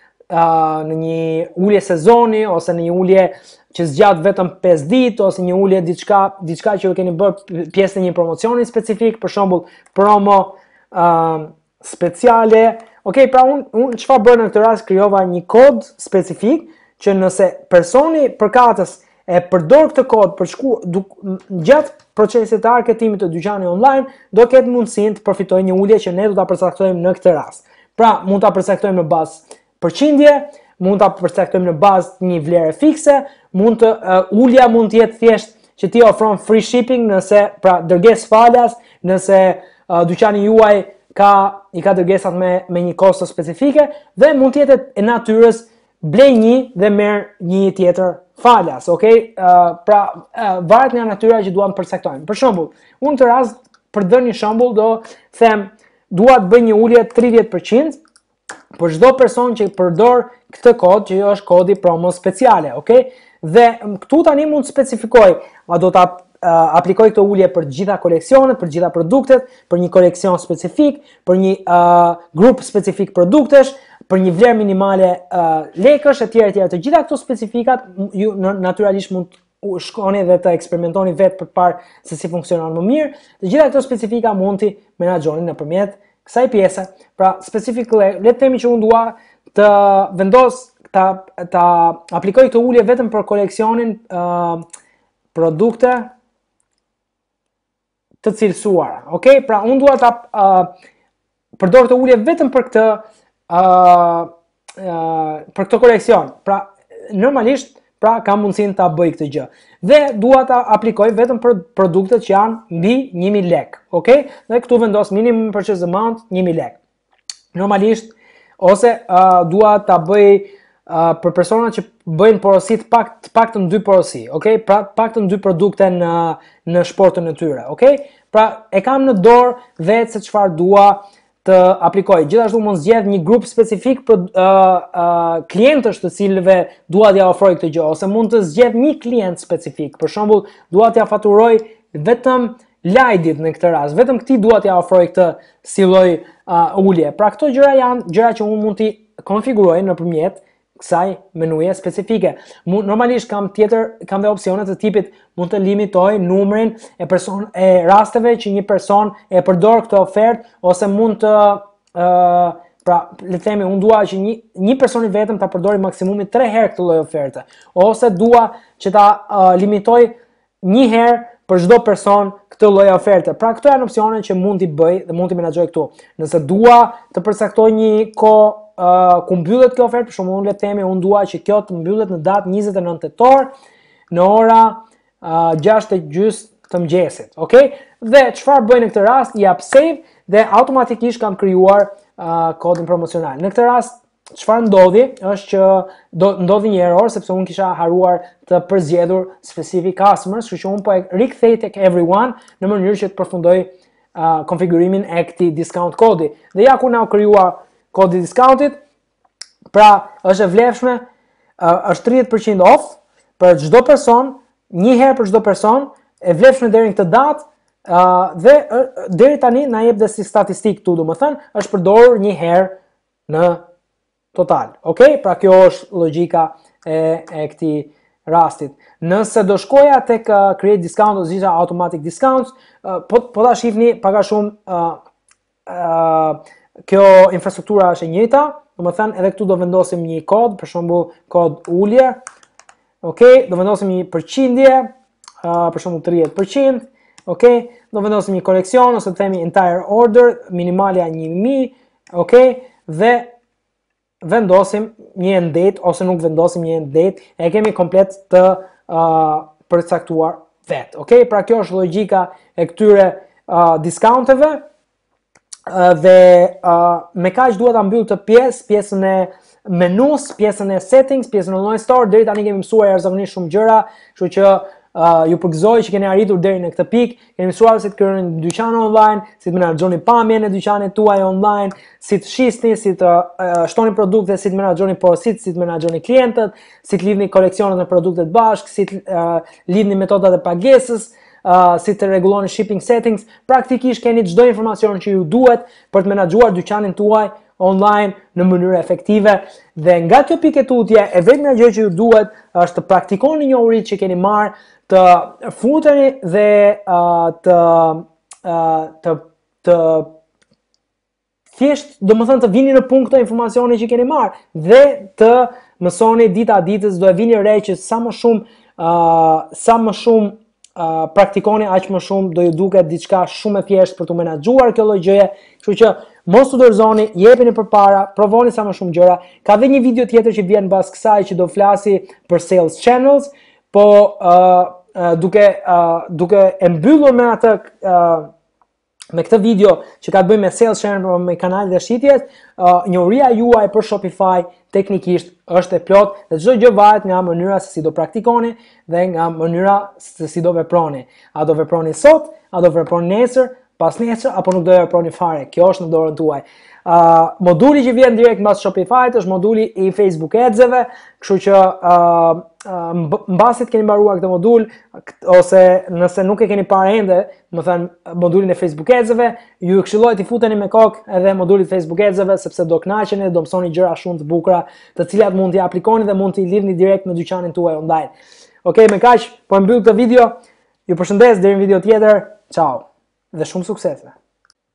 uh, në një ulje sezoni ose në një ulje që zgjat vetëm pesë ditë ose një ulje diçka diçka që ju keni bërë pjesë në një promocioni specifik, për shembull, promo uh, speciale. Okay, pra unë un, çfarë bëj në këtë rast, krijova një kod specifik që nëse personi përkatës e përdor këtë kod për shku gjatë procesit të marketimit të dyqanit online, do ketë mundësinë të përfitojë një ulje që ne do ta përcaktojmë në këtë rast. Pra, mund ta përcaktojmë në bazë përqindje, mund ta përcaktojmë në bazë një vlere fikse, mund të uh, ulja mund të jetë thjesht që ti ofron free shipping nëse pra dërgesë falas, nëse uh, dyqani juaj ka i ka dërgesat me me një kosto specifike, dhe mund të jetë e natyrës blej një dhe merr një tjetër falas, okay? Uh, pra, uh, varet nga natyra që duam të përcaktojmë. Për shembull, unë të rast për të dhënë një shembull do them dua të bëj një ulje tridhjetë përqind për çdo person që përdor këtë kod, që është kodi promo speciale, okay? Dhe këtu tani mund të specifikoj, a do ta uh, aplikoj këtë ulje për të gjitha koleksionet, për të gjitha produktet, për një koleksion specifik, për një uh, grup specifik produktesh, për një vlerë minimale uh, lekësh, etj etj. Të gjitha këto specifikat ju natyralisht mund të shkoni dhe të eksperimentoni vetë për të parë se si funksionon më mirë. Të gjitha këto specifika mund t'i menaxhoni nëpërmjet kësaj pjese. Pra, specifikë, le të themi që unë dua të vendos ta ta aplikoj këtë ulje vetëm për koleksionin uh, produkte të cilësuara. Okej? Pra unë dua ta uh, përdor këtë ulje vetëm për këtë uh, uh, për këtë koleksion. Pra normalisht pra kam mundësinë ta bëj këtë gjë. Dhe dua ta aplikoj vetëm për produktet që janë mbi një mijë lekë. Okej? Dhe këtu vendos minimum purchase amount një mijë lekë. Normalisht ose uh, dua ta bëj uh, për persona që bëjnë porosi të pak të paktën dy porosi, okay? Pra të paktën dy produkte në në shportin e tyre, okay? Pra e kam në dorë vetë se çfarë dua të aplikoj. Gjithashtu mund zgjedh një grup specifik për uh, uh, klientësh të cilëve dua t'ia ofroj këtë gjë, ose mund të zgjedh një klient specifik. Për shembull, dua t'ia faturoj vetëm Lajdit në këtë rast, vetëm këtij dua t'ia ofroj këtë si lloj uh, ulje. Pra këto gjëra janë gjëra që unë mund t'i konfiguroj nëpërmjet kësaj menuje specifike. Normalisht kam tjetër, kam dhe opsione të tipit mund të limitoj numrin e person e rasteve që një person e përdor këtë ofertë, ose mund të uh, pra le të themi unë dua që një një person i vetëm ta përdori maksimumi tre herë këtë lloj oferte, ose dua që ta uh, limitoj një herë për çdo person këtë lloj oferte. Pra këto janë opsione që mund t'i bëj dhe mund t'i menaxhoj këtu. Nëse dua të përcaktoj një kohë uh, ku mbyllet kjo ofertë, për shembull, unë le të themi, unë dua që kjo të mbyllet në datë njëzet e nëntë tetor në ora uh, gjashtë e gjysmë të mëngjesit, okay? Dhe çfarë bëj në këtë rast? Jap save dhe automatikisht kam krijuar uh, kodin promocional. Në këtë rast çfarë ndodhi është që do ndodhi një error sepse unë kisha haruar të përzgjedhur specific customers, kështu që unë po e rikthej tek everyone në mënyrë që të përfundoj uh, konfigurimin e këtij discount kodi. Dhe ja ku na u krijua kodi discountit, pra është e vlefshme, uh, është tridhjetë përqind off për çdo person, një herë për çdo person, e vlefshme deri në këtë datë. Uh, dhe uh, deri tani na jep dhe si statistik këtu, domethënë është përdorur një herë në total. Okay? Pra kjo është logjika e, e këtij rastit. Nëse do shkoja tek uh, create discount ose zgjidhja automatic discounts, uh, po po ta shihni pak a shumë uh, uh, kjo infrastruktura është e njëjta, domethënë edhe këtu do vendosim një kod, për shembull kod ulje. Okay? Do vendosim një përqindje, uh, për shembull tridhjetë përqind. Okay? Do vendosim një koleksion ose të themi entire order, minimalja një mijë, okay? Dhe vendosim një end date ose nuk vendosim një end date, e kemi komplet të uh, përcaktuar vetë. Okay? Pra kjo është logjika e këtyre uh, discounteve uh, dhe uh, me kaq dua ta mbyll të pjesë, pjesën e menus, pjesën e settings, pjesën e online store. Deri tani kemi mësuar jashtëzakonisht shumë gjëra, kështu që Uh, ju përgëzoj që keni arritur deri në këtë pikë. Keni mësuar si të krijoni dyqan online, si të menaxhoni pamjen e dyqanit tuaj online, si të shisni, si të uh, shtoni produkte, si të menaxhoni porositë, si të menaxhoni klientët, si të lidhni koleksionet me produktet bashkë, si të uh, lidhni metodat e pagesës, uh, si të rregulloni shipping settings. Praktikisht keni çdo informacion që ju duhet për të menaxhuar dyqanin tuaj online në mënyrë efektive. Dhe nga kjo pikë tutje, e vetmja gjë që ju duhet është të praktikoni njohuritë që keni marrë, të futeni dhe uh, të, uh, të të thjesht, domethënë të vini në punë këto informacione që keni marrë dhe të mësoni dita ditës, do e vini re që sa më shumë uh, sa më shumë uh, praktikoni, aq më shumë do ju duket diçka shumë e thjeshtë për të menaxhuar kjo lloj gjëje. Kështu që mos u dorëzoni, jepini përpara, provoni sa më shumë gjëra. Ka dhe një video tjetër që vjen mbas kësaj që do flasi për sales channels. Po uh, uh, duke uh, duke e mbyllur me atë uh, me këtë video që ka të bëjë me sales channel, me kanalet e shitjes, uh, njohuria juaj për Shopify teknikisht është e plot dhe çdo gjë varet nga mënyra se si do praktikoni dhe nga mënyra se si do veproni. A do veproni sot, a do veproni nesër, pas nesër, apo nuk do veproni fare. Kjo është në dorën tuaj. Uh, moduli që vjen direkt mbas Shopify është moduli i Facebook Ads-eve, kështu që uh, uh, mbasi të keni mbaruar këtë modul, ose nëse nuk e keni parë ende, më thënë modulin e Facebook Ads-eve, ju këshilloj të futeni me kokë edhe modulit Facebook Ads-eve, sepse do kënaqeni dhe do mësoni gjëra shumë të bukura, të cilat mund t'i aplikoni dhe mund t'i lidhni direkt në dyqanin tuaj online. Okej, me kaq po mbyll këtë video. Ju përshëndes deri në video tjetër. Ciao dhe shumë suksese.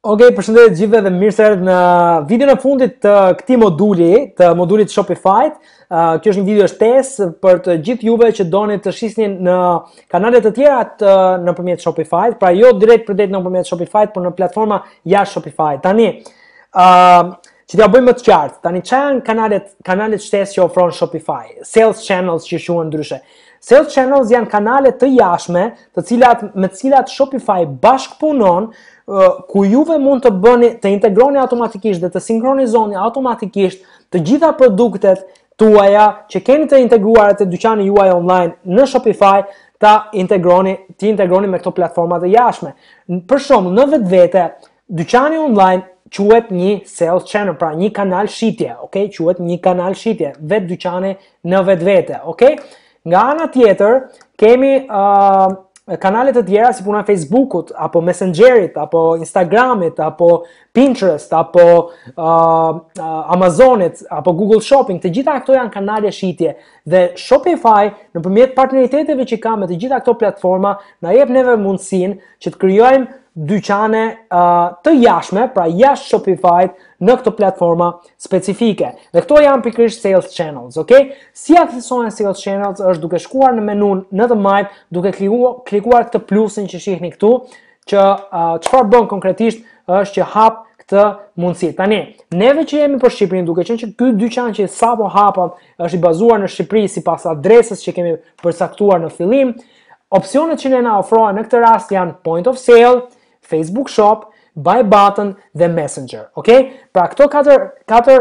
Ok, përshëndetje gjithëve dhe mirë se erdhët në videon e fundit të këtij moduli, të modulit Shopify. Uh, kjo është një video shtesë për të gjithë juve që doni të shisni në kanalet të tjera të nëpërmjet Shopify, pra jo direkt përdet nëpërmjet Shopify, por në platforma jashtë Shopify. Tani, uh, që t'ja bëjmë më të qartë, tani çfarë janë kanalet kanalet shtesë që ofron Shopify? Sales channels që quhen ndryshe. Sales channels janë kanale të jashtme, të cilat me të cilat Shopify bashkëpunon, ku juve mund të bëni, të integroni automatikisht dhe të sinkronizoni automatikisht të gjitha produktet tuaja që keni të integruar të dyqani juaj online në Shopify, ta integroni, të integroni me këto platformat të jashtme. Për shembull, në vetvete, dyqani online quhet një sales channel, pra një kanal shitje, okay? Quhet një kanal shitje, vetë dyqani në vetvete, okay? Nga ana tjetër, kemi uh, kanalet të tjera si puna Facebookut, apo Messengerit, apo Instagramit, apo Pinterest, apo uh, uh, Amazonit, apo Google Shopping. Të gjitha këto janë kanale shitje dhe Shopify nëpërmjet partneriteteve që ka me të gjitha këto platforma na jep neve mundësinë që të krijojmë dyqane uh, të jashtme, pra jashtë Shopify në këto platforma specifike. Dhe këto janë pikërisht sales channels, okay? Si aksesohen sales channels është duke shkuar në menun në të majt, duke klikuar, klikuar këtë plusin që shihni këtu, që uh, çfarë bën konkretisht është që hap këtë mundësi. Tani, neve që jemi për Shqipërinë, duke qenë që ky dyqan që sapo hapa është i bazuar në Shqipëri sipas adresës që kemi përcaktuar në fillim, opsionet që ne na ofrohen në këtë rast janë point of sale, Facebook Shop, Buy Button dhe Messenger, okay? Pra këto katër katër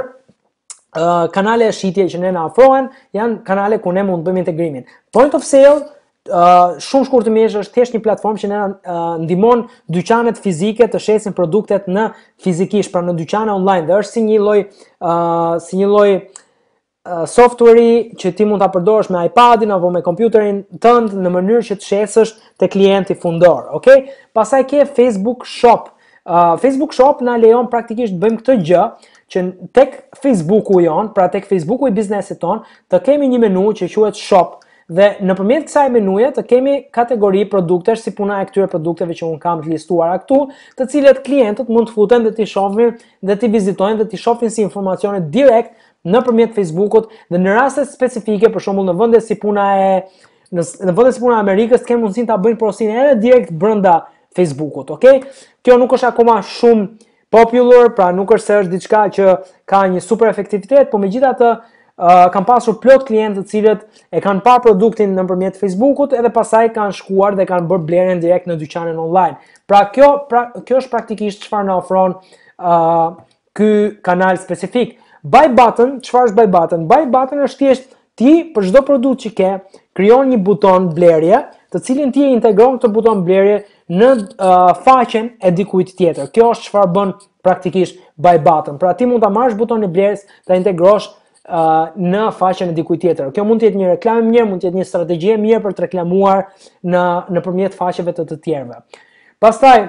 uh, kanale shitje që ne na ofrohen janë kanale ku ne mund të bëjmë integrimin. Point of Sale, uh, shumë shkurtimisht, është thjesht një platformë që ne uh, ndihmon dyqanet fizike të shesin produktet në fizikisht, pra në dyqane online, dhe është si një lloj uh, si një lloj Uh, software që ti mund ta përdorësh me iPadin apo me kompjuterin tënd në mënyrë që të shesësh te klienti fundor, okay? Pastaj ke Facebook Shop. Uh, Facebook Shop na lejon praktikisht të bëjmë këtë gjë që tek Facebooku jon, pra tek Facebooku i biznesit ton, të kemi një menu që quhet Shop. Dhe nëpërmjet kësaj menuje të kemi kategori produktesh si puna e këtyre produkteve që un kam të listuara këtu, të cilët klientët mund të futen dhe t'i shohin dhe t'i vizitojnë dhe t'i shohin si informacione direkt nëpërmjet Facebookut, dhe në raste specifike, për shembull në vende si puna e në, në vende si puna e Amerikës, kanë mundësinë ta bëjnë porosinë edhe direkt brenda Facebookut, okay? Kjo nuk është akoma shumë popular, pra nuk është se është diçka që ka një super efektivitet, por megjithatë uh, kanë pasur plot klientë të cilët e kanë parë produktin nëpërmjet Facebookut edhe pastaj kanë shkuar dhe kanë bërë blerjen direkt në dyqanin online. Pra kjo pra, kjo është praktikisht çfarë na ofron uh, ky kanal specifik. Buy Button, çfarë është Buy Button? Buy Button është thjesht ti për çdo produkt që ke, krijon një buton blerje, të cilin ti e integron këtë buton blerje në uh, faqen e dikujt tjetër. Kjo është çfarë bën praktikisht Buy Button. Pra ti mund ta marrësh butonin e blerjes, ta integrosh uh, në faqen e dikujt tjetër. Kjo mund të jetë një reklamë e mirë, mund të jetë një strategji e mirë për të reklamuar në nëpërmjet faqeve të të tjerëve. Pastaj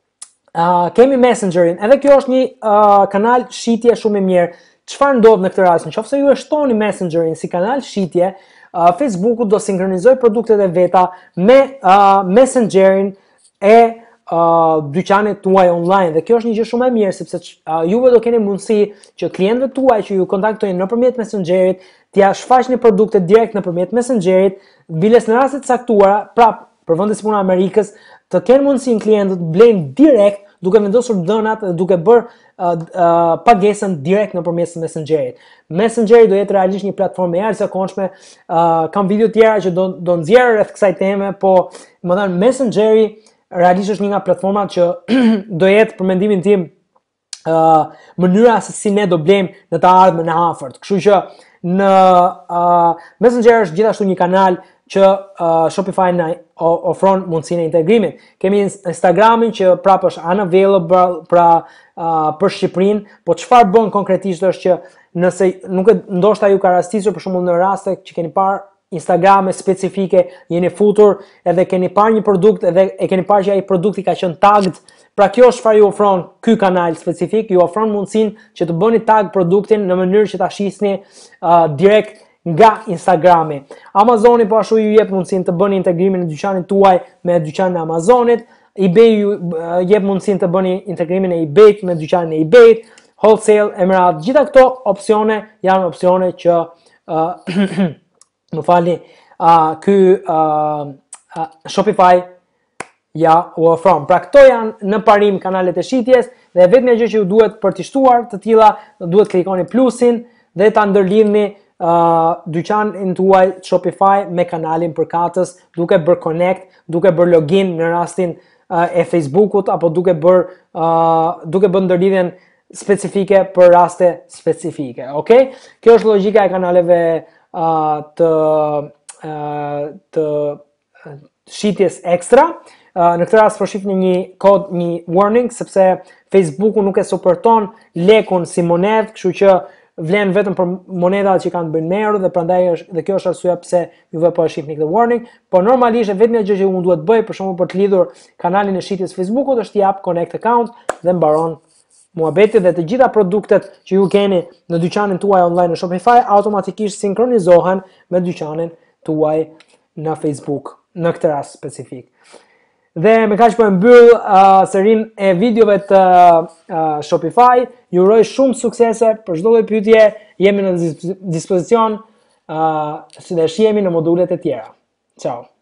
uh, kemi Messengerin. Edhe kjo është një uh, kanal shitje shumë i mirë. Çfarë ndodh në këtë rast? Nëse ju e shtoni Messengerin si kanal shitje, uh, Facebooku do sinkronizoj produktet e veta me uh, Messengerin e uh, dyqanit tuaj online, dhe kjo është një gjë shumë e mirë sepse uh, juve do keni mundësi që klientët tuaj që ju kontaktojnë nëpërmjet Messengerit, t'ia shfaqni produktet direkt nëpërmjet Messengerit, biles në raste të caktuara, prap për vende si puna Amerikës, të kenë mundësinë klientët blejnë direkt duke vendosur dhënat dhe duke bërë uh, uh, pagesën direkt nëpërmjet Messengerit. Messengeri do jetë realisht një platformë e jashtëzakonshme. Uh, kam video tjera që do do nxjerr rreth kësaj teme, po më thënë Messengeri realisht është një nga platformat që do jetë për mendimin tim uh, mënyra se si ne do blejmë në të ardhmen e afërt. Kështu që në uh, Messenger është gjithashtu një kanal që uh, Shopify na ofron mundësinë e integrimit. Kemi Instagramin që prapë është unavailable pra uh, për Shqipërinë, po çfarë bën konkretisht është që nëse nuk e ndoshta ju ka rastisur për shembull në raste që keni parë Instagrame specifike, jeni futur edhe keni parë një produkt edhe e keni parë që ai produkti ka qenë tagged, pra kjo është çfarë ju ofron ky kanal specifik, ju ofron mundësinë që të bëni tag produktin në mënyrë që ta shisni uh, direkt nga Instagrami. Amazoni po ashtu ju jep mundësinë të bëni integrimin në dyqanin tuaj me dyqanin e Amazonit. eBay ju uh, jep mundësinë të bëni integrimin e eBay me dyqanin e eBay, wholesale, e mëra, gjitha këto opsione janë opsione që uh, më falni, uh, ky uh, uh, Shopify ja u ofron. Pra këto janë në parim kanalet e shitjes dhe vetmja gjë që ju duhet për të shtuar të tilla, duhet klikoni plusin dhe ta ndërlidhni uh, dyqanin tuaj Shopify me kanalin përkatës, duke bërë connect, duke bërë login në rastin uh, e Facebookut apo duke bërë uh, duke bërë ndërlidhjen specifike për raste specifike. Okay? Kjo është logjika e kanaleve uh, të uh, të shitjes ekstra. Uh, në këtë rast po shihni një kod, një warning, sepse Facebooku nuk e suporton lekun si monedhë, kështu që vlen vetëm për monedat që kanë bën me euro dhe prandaj është dhe kjo është arsyeja pse juve po e shihni këtë warning, por normalisht vetmja gjë që unë duhet bëj për shkakun për të lidhur kanalin e shitjes Facebookut është jap connect account dhe mbaron muhabeti dhe të gjitha produktet që ju keni në dyqanin tuaj online në Shopify automatikisht sinkronizohen me dyqanin tuaj në Facebook në këtë rast specifik. Dhe me kaq po e mbyll uh, serin e videove të uh, Shopify. Ju uroj shumë suksese për çdo lloj pyetje, jemi në dispozicion, uh, si dhe shihemi në modulet e tjera. Ciao.